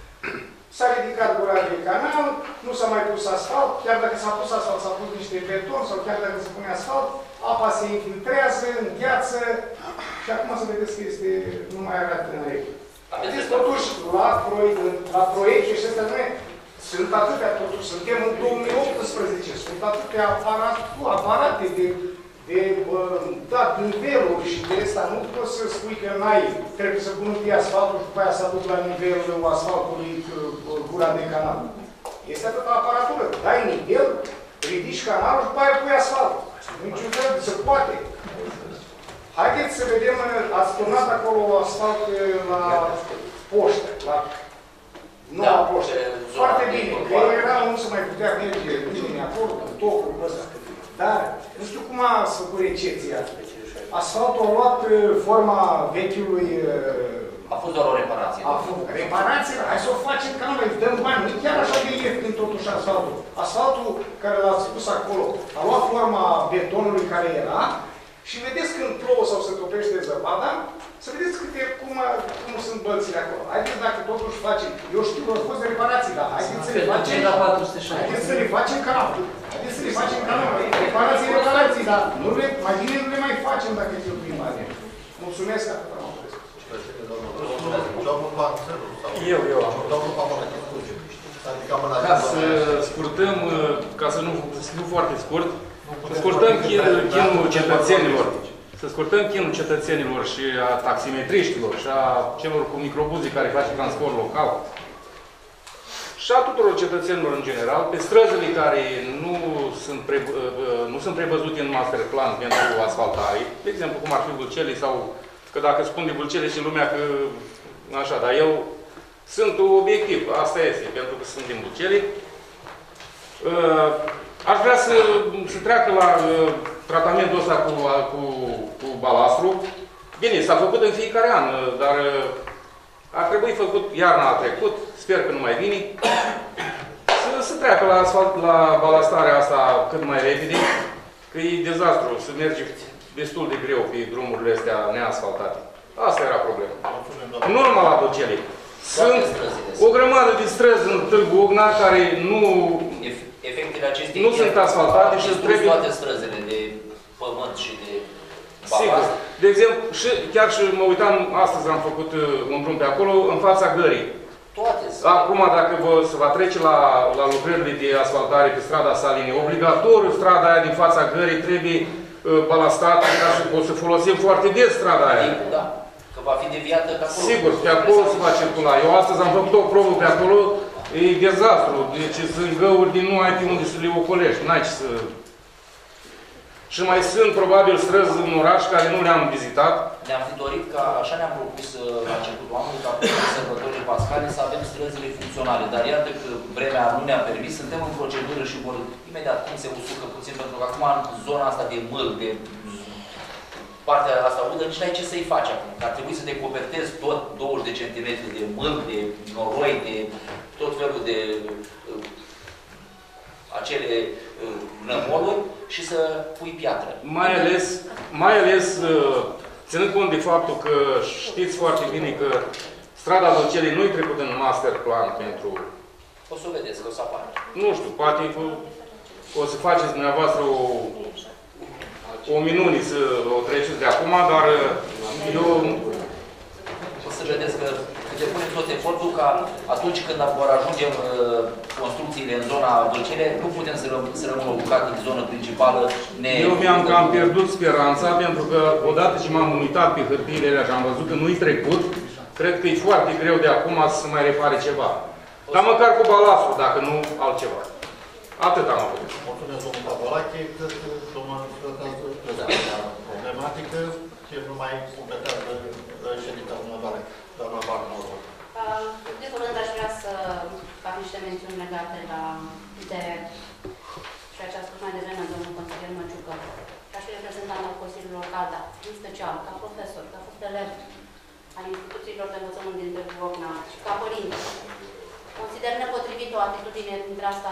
S-a ridicat gura de canal, nu s-a mai pus asfalt, chiar dacă s-a pus asfalt, s-a pus niște beton sau chiar dacă se pune asfalt, apa se infiltrează, îngheață și acum să vedeți că este, nu mai arată în regulă. Deci totuși la, proiect, la proiecte și astea nu e, sunt atâtea, totuși suntem în două mii optsprezece, sunt atâtea aparate, aparate de de dat niveluri și de asta nu poți să spui că n-ai, trebuie să pun întâi asfaltul și după aia să duc la nivelul asfaltului gura de canal. Este atâta aparatură. Dai nivel, ridici canalul și după aia pui asfalt. Niciun fel, se poate. Haideți să vedem, ați turnat acolo asfalt la poștă, la noua da, poștă. Foarte bine, că era, nu se mai putea merge bine acolo, tocul ăsta. Dar, nu știu cum a făcut recepția. Asfaltul a luat forma vechiului... A fost doar o reparație. A fost reparație, hai să o facem, că nu mai dăm bani. Nu chiar așa de ieftin totuși asfaltul. Asfaltul care l-ați pus acolo a luat forma betonului care era și vedeți când plouă sau se topește zăpada, să vedeți câte, cum, cum sunt bălțile acolo. Haideți dacă totuși facem. Eu știu că au fost de reparații, dar haideți să le facem. Haideți să le facem ca Haideți să le facem ca noi. Reparații, reparații, dar nu le, mai bine nu le mai facem dacă e o primă. Mulțumesc atât am opresc. Eu, eu am. Ca să scurtăm, ca să nu, nu foarte scurt, să scurtăm chinul cetățenilor. Să scurtăm chinul cetățenilor și a taximetriștilor și a celor cu microbuze care face transport local. Și a tuturor cetățenilor în general, pe străzile care nu sunt, pre, nu sunt prevăzute în master plan pentru asfaltare, de exemplu cum ar fi Vâlcelii sau, că dacă spun de Vâlcelii și lumea că așa, dar eu sunt obiectiv, asta este, pentru că sunt din Vâlcelii. Aș vrea să, să treacă la tratamentul ăsta cu, cu, cu balastru. Bine, s-a făcut în fiecare an, dar ar trebui făcut iarna a trecut, sper că nu mai vine, să, să treacă la, asfalt, la balastarea asta cât mai repede, că e dezastru, să merge destul de greu pe drumurile astea neasfaltate. Asta era problema. Nu numai la Vâlcelii. Sunt o grămadă de străzi în Târgu Ugna care nu, efectele acestei nu sunt asfaltate și trebuie toate străzile de pământ și de balast. Sigur. De exemplu, și, chiar și mă uitam, astăzi am făcut un drum pe acolo, în fața gării. Toate. Acum, dacă vă, se va trece la, la lucrările de asfaltare pe strada Saline, obligatoriu strada aia din fața gării trebuie uh, balastată ca să o să folosim foarte des strada aia. Da. Că va fi deviată pe acolo. Sigur, pe acolo se va circula. Eu astăzi am făcut o probă pe acolo, e dezastru. Deci sunt găuri din nu ai pe unde să le ocolești. N-ai ce să... Și mai sunt probabil străzi în oraș care nu le-am vizitat. Ne-am fi dorit ca, așa ne-am propus la începutul anului, ca pentru sărbătorile pascale să avem străzile funcționale. Dar iată că vremea nu ne-a permis, suntem în procedură și vor imediat cum se usucă puțin, pentru că acum în zona asta de mâl, de partea asta udă, nici n-ai ce să-i faci acum. Că ar trebui să decopertezi tot douăzeci de centimetri de mâl, de noroi, de tot felul de uh, acele uh, nămoluri și să pui piatră. Mai ales, mai ales uh, ținând cont de faptul că știți foarte bine că strada Vâlcelii nu-i trecută în master plan pentru O să o vedeți, că o să apară. Nu știu, poate o să faceți dumneavoastră o, o minune să o treceți de acum, dar eu... O să vedeți că depunem tot efortul ca atunci când vor ajunge construcțiile în zona Vâlcire, nu putem să, răm să rămână o bucată din zonă principală. Ne eu mi-am cam pierdut speranța, pentru că odată ce m-am uitat pe hârtiile alea și am văzut că nu-i trecut, cred că e foarte greu de acum să mai repare ceva. Dar măcar cu balasul, dacă nu altceva. Atât am avut. Mulțumesc, domnul Papolache. Cred că domnul prezentă problematică și nu mai completează ședința următoare. Doamna Barna, în primul rând, aș vrea să fac niște mențiuni legate la de ceea ce a spus mai devreme domnul consilier Măciucă. Ca și reprezentant al Consiliului Local, dar în special ca profesor, ca fost elev al instituțiilor de învățământ din Târgu Ocna și ca părinte, consider nepotrivit o atitudine dintre asta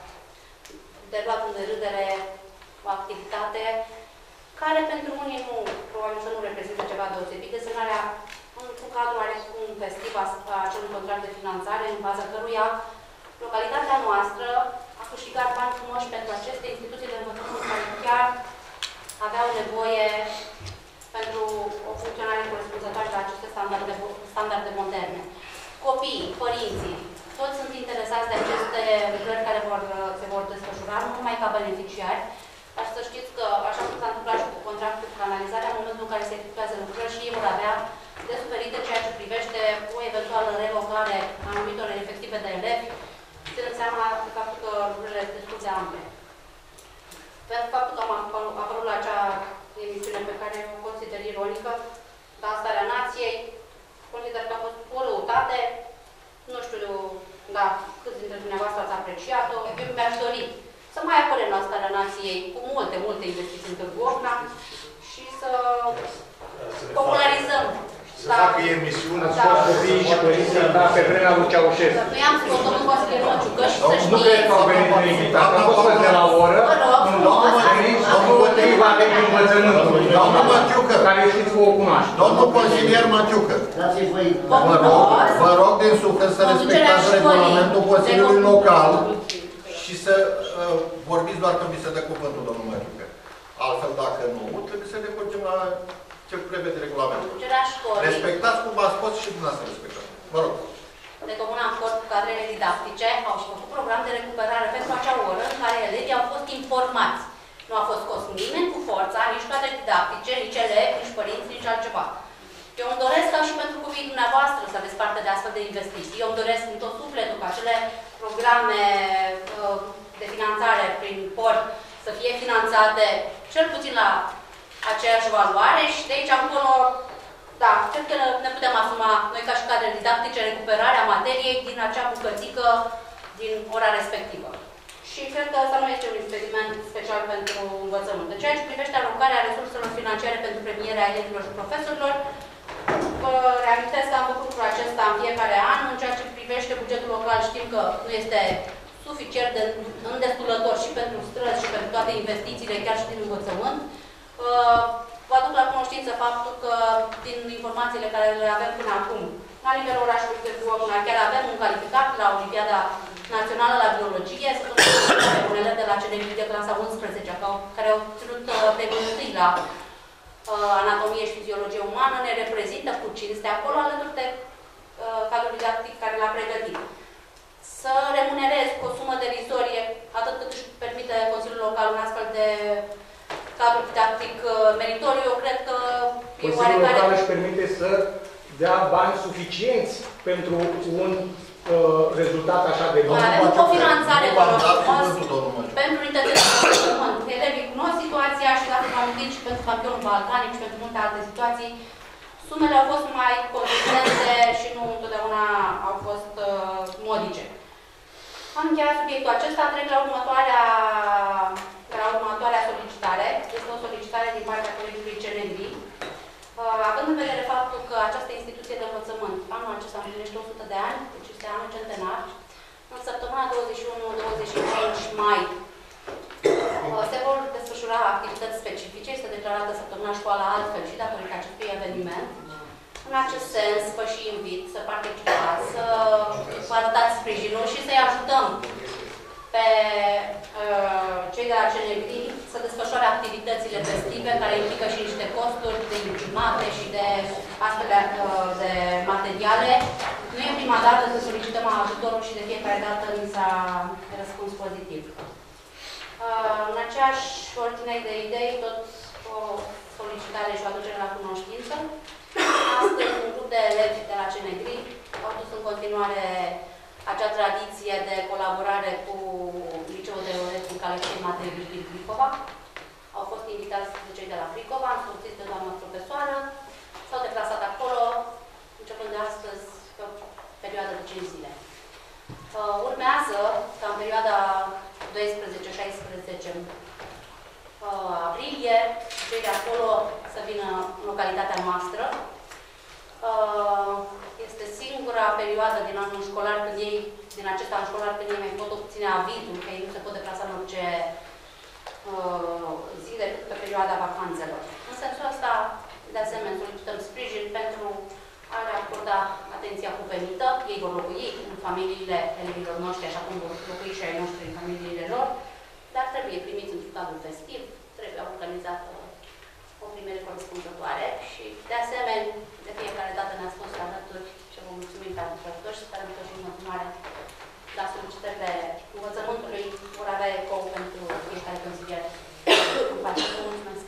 de luat în derâdere o activitate care pentru unii nu, probabil să nu reprezintă ceva deosebit, desemnarea într-un cadru oarecum festiv a acelui contract de finanțare, în baza căruia localitatea noastră a câștigat bani frumoși pentru aceste instituții de învățământ care chiar aveau nevoie pentru o funcționare corespunzătoare la aceste standarde, standarde moderne. Copiii, părinții, toți sunt interesați de aceste lucrări care vor, se vor desfășura, nu numai ca beneficiari, dar să știți că, așa cum s-a întâmplat și cu contractul cu canalizarea, în momentul în care se efectuează lucrări și ei vor avea de suferit în ceea ce privește o eventuală relocare a anumitor efective de elevi, ținând seama de faptul că lucrurile sunt destul de ample. Pentru faptul că am apărut la acea emisiune pe care o consider ironică, la Starea Nației, consider că a fost o răutate, nu știu da, câți dintre dumneavoastră ați apreciat-o, eu mi-aș dori să mai apărem la Starea Nației cu multe, multe investiții în Târgu Ocna și să popularizăm. Să facă emisiune, ați fost copiii și părinții, dar pe vremea lui Ceaușescu. Noi am spus domnul consilier Măciucă și să știți... Nu cred că au venit neinvitat, am fost de la o oră, când domnul Măciucă, împotriva legii învățământului, domnul Măciucă, care știți că o cunoaște. Domnul consilier Măciucă, vă rog, vă rog din suflet să respectați regulamentul Consiliului Local și să uh, vorbiți doar când vi se dă cuvântul, domnul Măciucă. Altfel, dacă nu, trebuie să recurgem la ce prevede regulamentul. Respectați cum v-ați spus și dumneavoastră respectați. Vă rog. De comun acord cu cadrele didactice au și făcut program de recuperare pentru acea oră în care elevii au fost informați. Nu a fost scos nimeni cu forța, nici cadre didactice, nici elevi, nici părinți, nici altceva. Eu îmi doresc ca și pentru copiii dumneavoastră să aveți parte de astfel de investiții. Eu îmi doresc din tot sufletul ca acele programe uh, de finanțare prin port să fie finanțate cel puțin la aceeași valoare și de aici încolo, da, cred că ne putem asuma noi ca și cadre didactice recuperarea materiei din acea bucățică din ora respectivă. Și cred că asta nu este un experiment special pentru învățământ. În ceea ce privește alocarea resurselor financiare pentru premierea elevilor și profesorilor, vă reamintesc că am făcut lucrul acesta în fiecare an. În ceea ce privește bugetul local, știm că nu este suficient de îndestulător și pentru străzi și pentru toate investițiile, chiar și din învățământ. Vă aduc la cunoștință faptul că, din informațiile care le avem până acum, la nivelul orașului Târgu Ocna, chiar avem un calificat la Olimpiada Națională la Biologie, să un elev de la C N B de clasa unsprezece, care au ținut premiul întâi la uh, anatomie și fiziologie umană, ne reprezintă cu cinste acolo, alături de uh, cadrul didactic care l-a pregătit. Să remunerez cu o sumă derizorie, atât cât își permite Consiliul Local un astfel de cadru didactic meritoriu, eu cred că e Consiliul oarecare... Local își permite să dea bani suficienți pentru un uh, rezultat așa de bun. Avem o finanțare, vă rog frumos, pentru unitățile de învățământ. Elevii cunosc situația și dacă vă amintiți și pentru campionul balcanic și pentru multe alte situații, sumele au fost mai consistente și nu întotdeauna au fost uh, modice. Am încheiat subiectul acesta, trec la următoarea, la următoarea solicitare. Este o solicitare din partea colegului Cenegri. Uh, având în vedere faptul că această instituție de învățământ anul acesta împlinește o sută de ani, deci este anul centenar, în săptămâna douăzeci și unu douăzeci și cinci mai uh, se vor desfășura activități specifice, este declarată săptămâna școală altfel și datorită acestui eveniment. În acest sens, vă și invit să participați, să vă arătați sprijinul și să-i ajutăm pe uh, cei de la C N G R I să desfășoare activitățile festive, care implică și niște costuri de imprimate și de astfel de, uh, de materiale. Nu e prima dată că solicităm ajutorul și de fiecare dată ni s-a răspuns pozitiv. Uh, în aceeași ordine de idei, tot o solicitare și o aducere la cunoștință. Astăzi, un grup de elevi de la C N G R I au dus în continuare acea tradiție de colaborare cu Liceul de Teoretic Alexei Matei Virgil Fricova. Au fost invitați de cei de la Fricova, însoțiți de doamna profesoară, s-au deplasat acolo, începând de astăzi, pe o perioadă de cinci zile. Uh, urmează, ca în perioada doisprezece șaisprezece uh, aprilie, cei de acolo să vină în localitatea noastră. Uh, este singura perioadă din anul școlar când ei, din acest an școlar, când ei mai pot obține avizul, că ei nu se pot deplasa în orice uh, zi decât pe perioada vacanțelor. În sensul ăsta, de asemenea, solicităm sprijin pentru a le acorda atenția cuvenită. Ei vor locui în familiile elevilor noștri, așa cum vor locui și ai noștri în familiile lor, dar trebuie primiți într-un cadru festiv, trebuie organizată o primire corespunzătoare și, de asemenea, de fiecare dată ne-ați fost alături și vă mulțumim pentru ajutor și sperăm că și în continuare la solicitările învățământului vor avea ecou pentru fiecare consilier. Mulțumesc!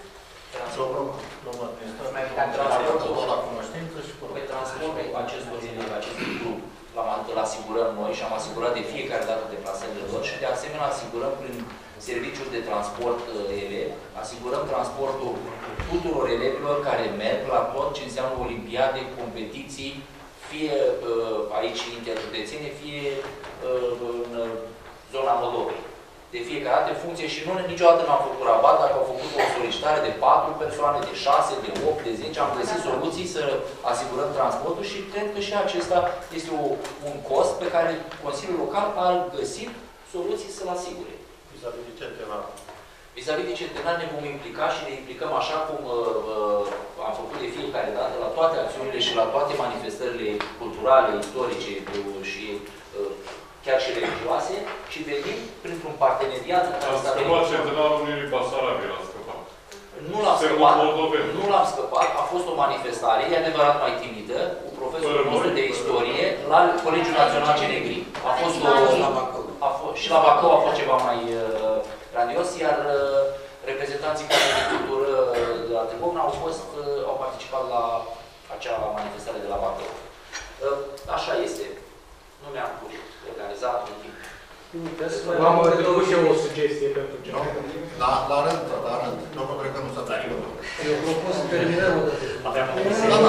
Pe transportul acestor elevi, acestui grup, îl asigurăm noi și am asigurat de fiecare dată deplasările lor și de asemenea asigurăm prin serviciul de transport elev, asigurăm transportul tuturor elevilor care merg la tot ce înseamnă olimpiade, competiții, fie aici interjudețene, fie în zona Moldovei. De fiecare dată, în funcție și nu niciodată n-am făcut rabat, dacă au făcut o solicitare de patru persoane, de șase, de opt, de zece, am găsit soluții să asigurăm transportul și cred că și acesta este o, un cost pe care Consiliul Local a găsit soluții să-l asigure. Vis-a-vis de centenar. Vis-a-vis de centenar ne vom implica și ne implicăm așa cum uh, uh, am făcut de fiecare dată la toate acțiunile și la toate manifestările culturale, istorice uh, și uh, chiar și religioase și venim printr-un parteneriat în care a scăpat centenarul Unirii Basarabia, l-a scăpat. Nu l-am scăpat, nu l-am scăpat, a fost o manifestare, e adevărat mai timidă, cu profesorul nostru de istorie la Colegiul Național C N G R I. A fost o, a fost, și la Bacău a fost ceva mai uh, grandios, iar uh, reprezentanții Colegiului de Cultură de la Târgovna au fost, uh, au participat la acea manifestare de la Bacău. Uh, așa este. Nu mi-am putut organiza în timp. Am făcut eu o sugestie pentru ce. La, la rând, la rând. Domnul cred că nu s-a trăit. Eu propun să terminăm o dată. Aveam o serie,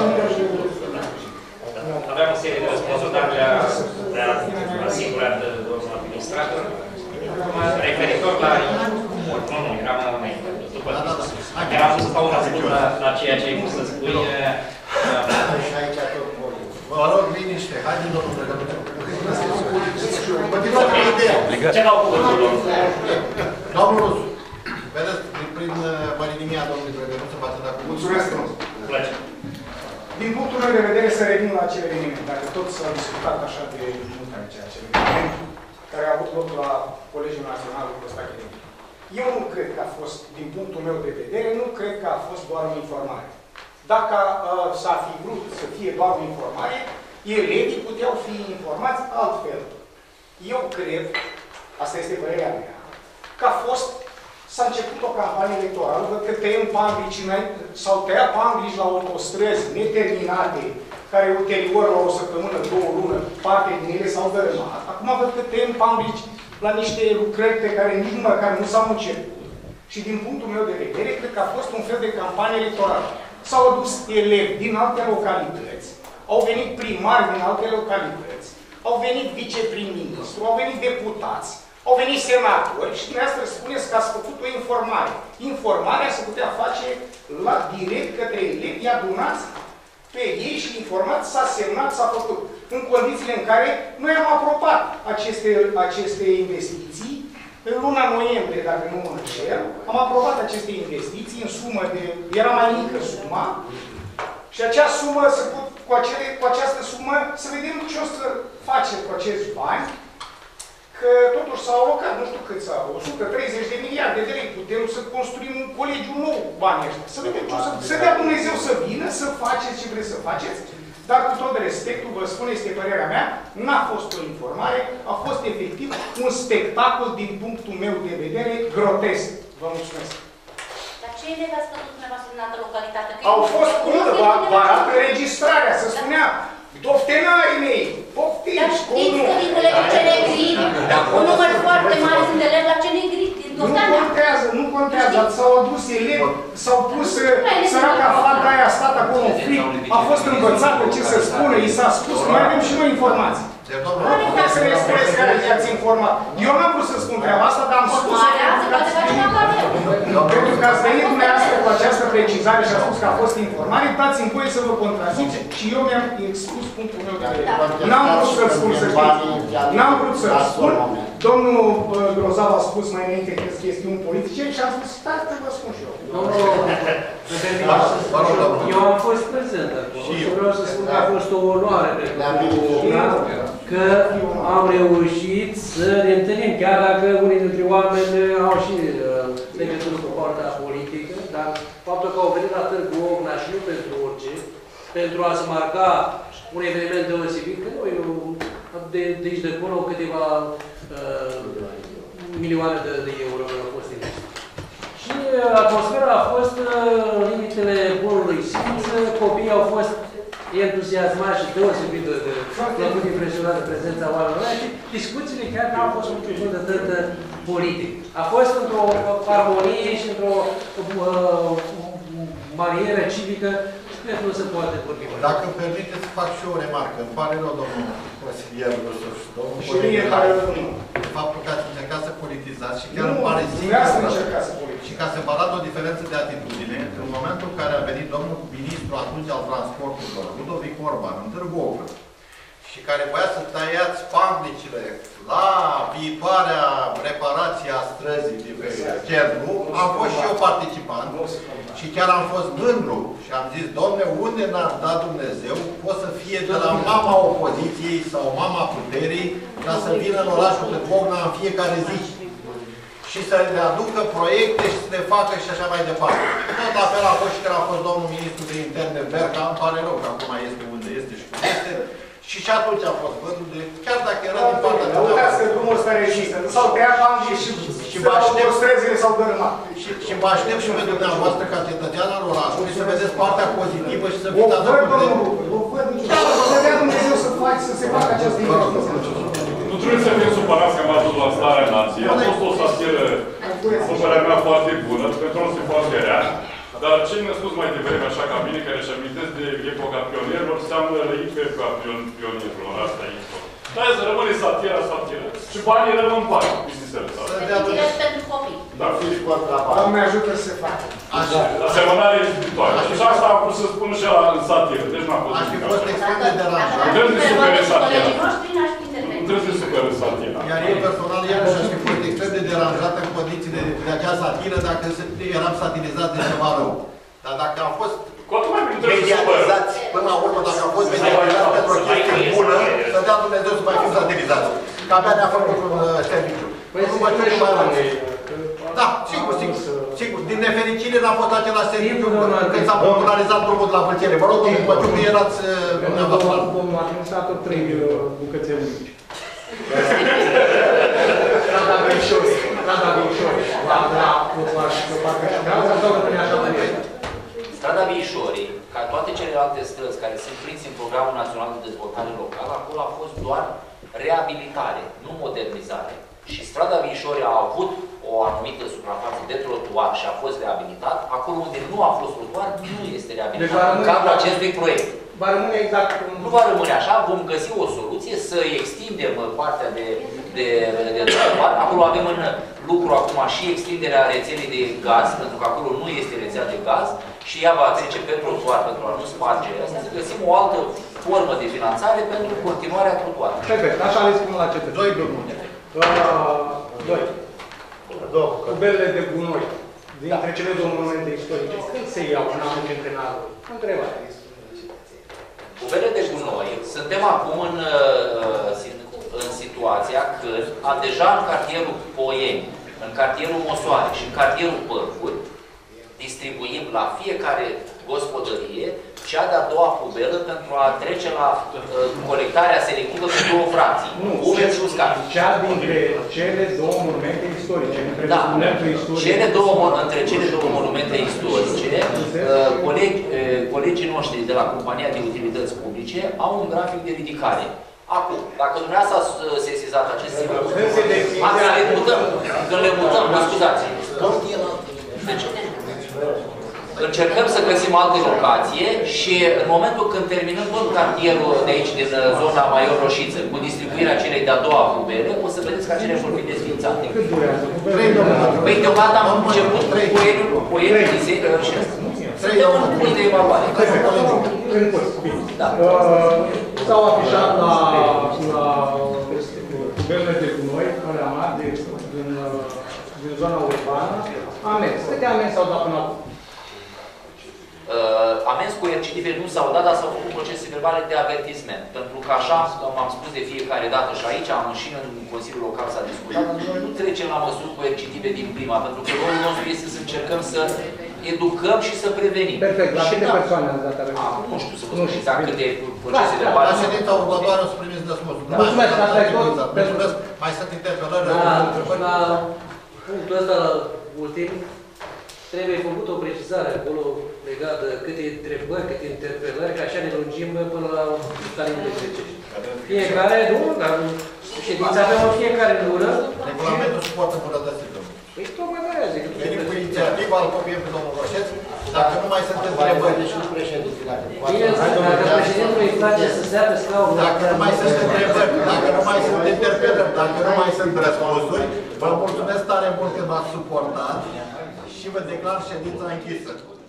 aveam o serie de răspunsuri, dar le-a le asigurat domnul administrator. Referitor la... Nu, nu, eram înainte. Eram să stau un răspuns la, la ceea ce ai vrut să spui. Și aici tot vă rog liniște. Haideți, domnul președinte. Ce n-au cuvântul, domnul? Domnul Rusu, vedeți, prin mărinimia domnului Gregor, nu se poate da cu mulțumesc frumos. Din punctul meu de vedere, să revin la acele evenimente, dacă tot s-a discutat așa de mult aici, acele evenimente care au avut loc la Colegiul Național cu Costache. Eu nu cred că a fost, din punctul meu de vedere, nu cred că a fost doar o informare. Dacă uh, s-a fi vrut să fie doar o informare, elevii puteau fi informați altfel. Eu cred, asta este părerea mea, că a fost, s-a început o campanie electorală, văd că tăiem pamblici, s-au tăiat pamblici la autostrăzi neterminate, care ulterior, la o săptămână, două lună, parte din ele s-au dărâmat. Acum văd că tăiem pamblici la niște lucrări pe care nici măcar nu s-au început. Și din punctul meu de vedere, cred că a fost un fel de campanie electorală. S-au adus elevi din alte localități, au venit primari din alte localități, au venit viceprim-ministru, au venit deputați, au venit senatori și dumneavoastră spuneți că ați făcut o informare. Informarea se putea face la direct către elevi, adunați pe ei și informați, s-a semnat, s-a făcut. În condițiile în care noi am aprobat aceste, aceste investiții, în luna noiembrie, dacă nu mă înșel, am aprobat aceste investiții în sumă de... era mai mică suma, și acea sumă se pot cu, acele, cu această sumă, să vedem ce o să face cu acești bani, că totuși s-au alocat, nu știu cât s-au, o sută treizeci de miliarde de lei, putem să construim un colegiu nou cu banii ăștia. Să vedem ce o să, să dea Dumnezeu să vină, să faceți ce vreți să faceți, dar cu tot respectul, vă spun, este părerea mea, n-a fost o informare, a fost efectiv un spectacol din punctul meu de vedere grotesc. Vă mulțumesc. Dar ce elevi ați făcut dumneavoastră în altă localitate? Au fost, cum vă arată registrarea, se spunea, doftenarii mei, poftiți, cum nu? Știți că din elevi Cenegri, un număr foarte mare sunt elevi la Cenegri, din Nu contează, nu contează, s-au adus elevi, s-au pus săraca fata aia, a stat acolo în fric, a fost învățată ce să spună, i s-a spus, mai avem și noi informații. Nu puteți să ne spuneți care i-ați informat. Eu n-am vrut să spun treaba asta, dar am spus pentru că ați venit dumneavoastră cu această precizare și a spus că a fost informare, dați-mi voie să vă contrazice și eu mi-am expus punctul meu de vedere. N-am vrut să-l spun, să știți. N-am vrut să-l spun. Domnul Grozav a spus mai înainte că sunt chestiuni politice și am spus, stai să vă spun și eu. Eu am fost prezent acolo și vreau să spun că a fost o onoare pentru că am reușit să ne întâlnim, chiar dacă unii dintre oameni au și legătură cu partea politică, dar faptul că au venit la Târgu Ocna și nu pentru orice, pentru a se marca un eveniment deosebit, că noi de, de aici de acolo câteva uh, milioane de, de euro au fost investiți. Și atmosfera a fost uh, limitele bunului simț, copiii au fost entuziasmați și deosebit de, de plăcut impresionat de prezența oamenilor și discuțiile chiar nu au fost niciun fel de tătă politic. A fost într-o armonie și într-o uh, manieră civică. Cred că nu se poate vorbi. Dacă îmi permiteți să fac și o remarcă. Îmi pare rău, domnul consilier Rusu și domnul și mie pare rău. Faptul că ați încercat să politizați și chiar îmi pare sigur și ca să vă arăt o diferență de atitudine, în momentul în care a venit domnul ministru atunci al transporturilor, Ludovic Orban, în Târgu Ocna, și care voia să tăiați pavnicile la viitoarea reparație a străzii de pe centru, am fost și eu participant și chiar am fost mândru și am zis, domne, unde n-ar da Dumnezeu, pot să fie de la mama opoziției sau mama puterii, ca să vină în orașul de Ocna în fiecare zi și să le aducă proiecte și să le facă și așa mai departe. Tot la fel a fost și când a fost domnul ministru de interne Berca, îmi pare rău că acum este unde este și cum este, și și atunci a fost vândul de, chiar dacă era din partea de... Uitați că drumul ăsta rezistă, s-au tăiat banii și, și străzile s-au dărâmat. Și, și mă aștept și pe dumneavoastră ca cetățean al orașului să vedeți partea pozitivă și să fiți alături de... O văd, să dea Dumnezeu să faci, să se facă această investiție. Nu trebuie să fim supărați că am ajuns la starea nației. A fost o satieră, supărea mea, foarte bună, pentru o să foarte rea. Dar ce mi-a spus mai devreme, așa ca mine, care își amintesc de epoca pionierilor, seamănă răit pe epoca pionierilor. Asta e tot. Dar să rămâne satira, satira. Și banii rămân bani. Interes pentru copii. Da. Doamne ajută să se facă. Asemănare ispitoare. Și asta am vrut să spun și în satiră. Deci n-a fost. Aș fi fost extrem de deranjat. Nu trebuie să supere satira. Nu trebuie să supere satira. Iar eu personal, iarăși aș fi fost extrem de deranjat în condițiile de acea satiră dacă eram satirizat de ceva rău. Dar dacă am fost mediatizați până la urmă, dacă am fost mediatizați pentru o chestie bună, să dea Dumnezeu să mai fim satirizați. Că abia ne-a făcut un serviciu. Nu mă știu mai mult. Da, sigur, sigur. Sigur. Din nefericire n-a fost același serviciu când s-a popularizat drumul de la Vâlcere. Vă rog, domnul Păciu, că erați dumneavoastră. Domnul administrator, trei bucățele mici. Strada Beișori. Strada Beișori. Strada Beișorii, ca toate celelalte străzi care sunt prinse în Programul Național de Dezvoltare Locală, acolo a fost doar reabilitare, nu modernizare. Și strada Beișorii a avut o anumită suprafață de trotuar și a fost reabilitat. Acolo unde nu a fost trotuar, nu este reabilitat în cadrul acestui proiect. Va rămâne exact cum... Nu va rămâne așa, vom găsi o soluție să extindem partea de, de, de trotuar. Acolo avem în lucru acum și extinderea rețelei de gaz, pentru că acolo nu este rețea de gaz și ea va trece pe trotuar pentru a nu sparge asta, să găsim o altă formă de finanțare pentru continuarea trotuarului. Perfect, așa le spun la cetățeni. Doi drumuri. Doi. Cubelele de gunoi dintre cele două monumente istorice. Când se iau în anul centenarului? Întrebare. pubele de gunoi, suntem acum în, în situația când am deja în cartierul Poieni, în cartierul Mosoare și în cartierul Părcuri, distribuim la fiecare gospodărie cea de-a doua pubelă pentru a trece la uh, colectarea selectivă pe două fracții. Nu, umeri și uscat. Cea dintre cele două monumente istorice. Între da, istoric cele două, între cele două monumente istorice, uh, colegi, uh, colegii noștri de la Compania de Utilități Publice au un grafic de ridicare. Acum, dacă dumneavoastră ați sesizat acest simplu, ați le mutăm, când le mutăm, mă scuzați. Deci, încercăm să găsim altă locație și în momentul când terminăm tot cartierul de aici, din zona Maior Roșiță, cu distribuirea celei de-a doua pubele, o să vedeți că acelea vor fi desfințate. Păi deocamdată am început cu el din zece și suntem în punct de evaluare. S-au afișat la pubelele de gunoi, care am din zona urbană, amenzi. Câte amenzi s-au dat până acum? Uh, amenzi coercitive nu s-au dat, dar s-au făcut procese verbale de avertisment. Pentru că așa, cum am spus de fiecare dată și aici, am și în Consiliul Local s-a discutat, noi nu trecem la măsuri coercitive din prima, pentru că rolul nostru este să încercăm să educăm și să prevenim. Perfect, la și câte da, persoane ați dat avertisment? Nu știu să vă spun exact câte procese verbale. La ședința următoare o să primiți răspunsul. Mulțumesc, asta e tot. Mulțumesc, mai sunt interpelări. La punctul ăsta, ultim, trebuie făcut o precizare acolo legat de câte întrebări, câte interpelări, că așa ne lungim până la calenul de trecești. Fiecare, nu, dar ședința avem în fiecare lună. Regulamentul se poate îmbunătăți. Păi tocmai de aia zic. Venim cu inițiativa, îl copiem pe domnul Roșeț. Dacă nu mai sunt întrebări, Bine, dacă președintul îi place să stea pe scaun. Dacă nu mai sunt întrebări, dacă nu mai sunt interpelări, dacă nu mai sunt răspunsuri, vă mulțumesc tare mult că m-ați suportat și vă declar ședința închisă.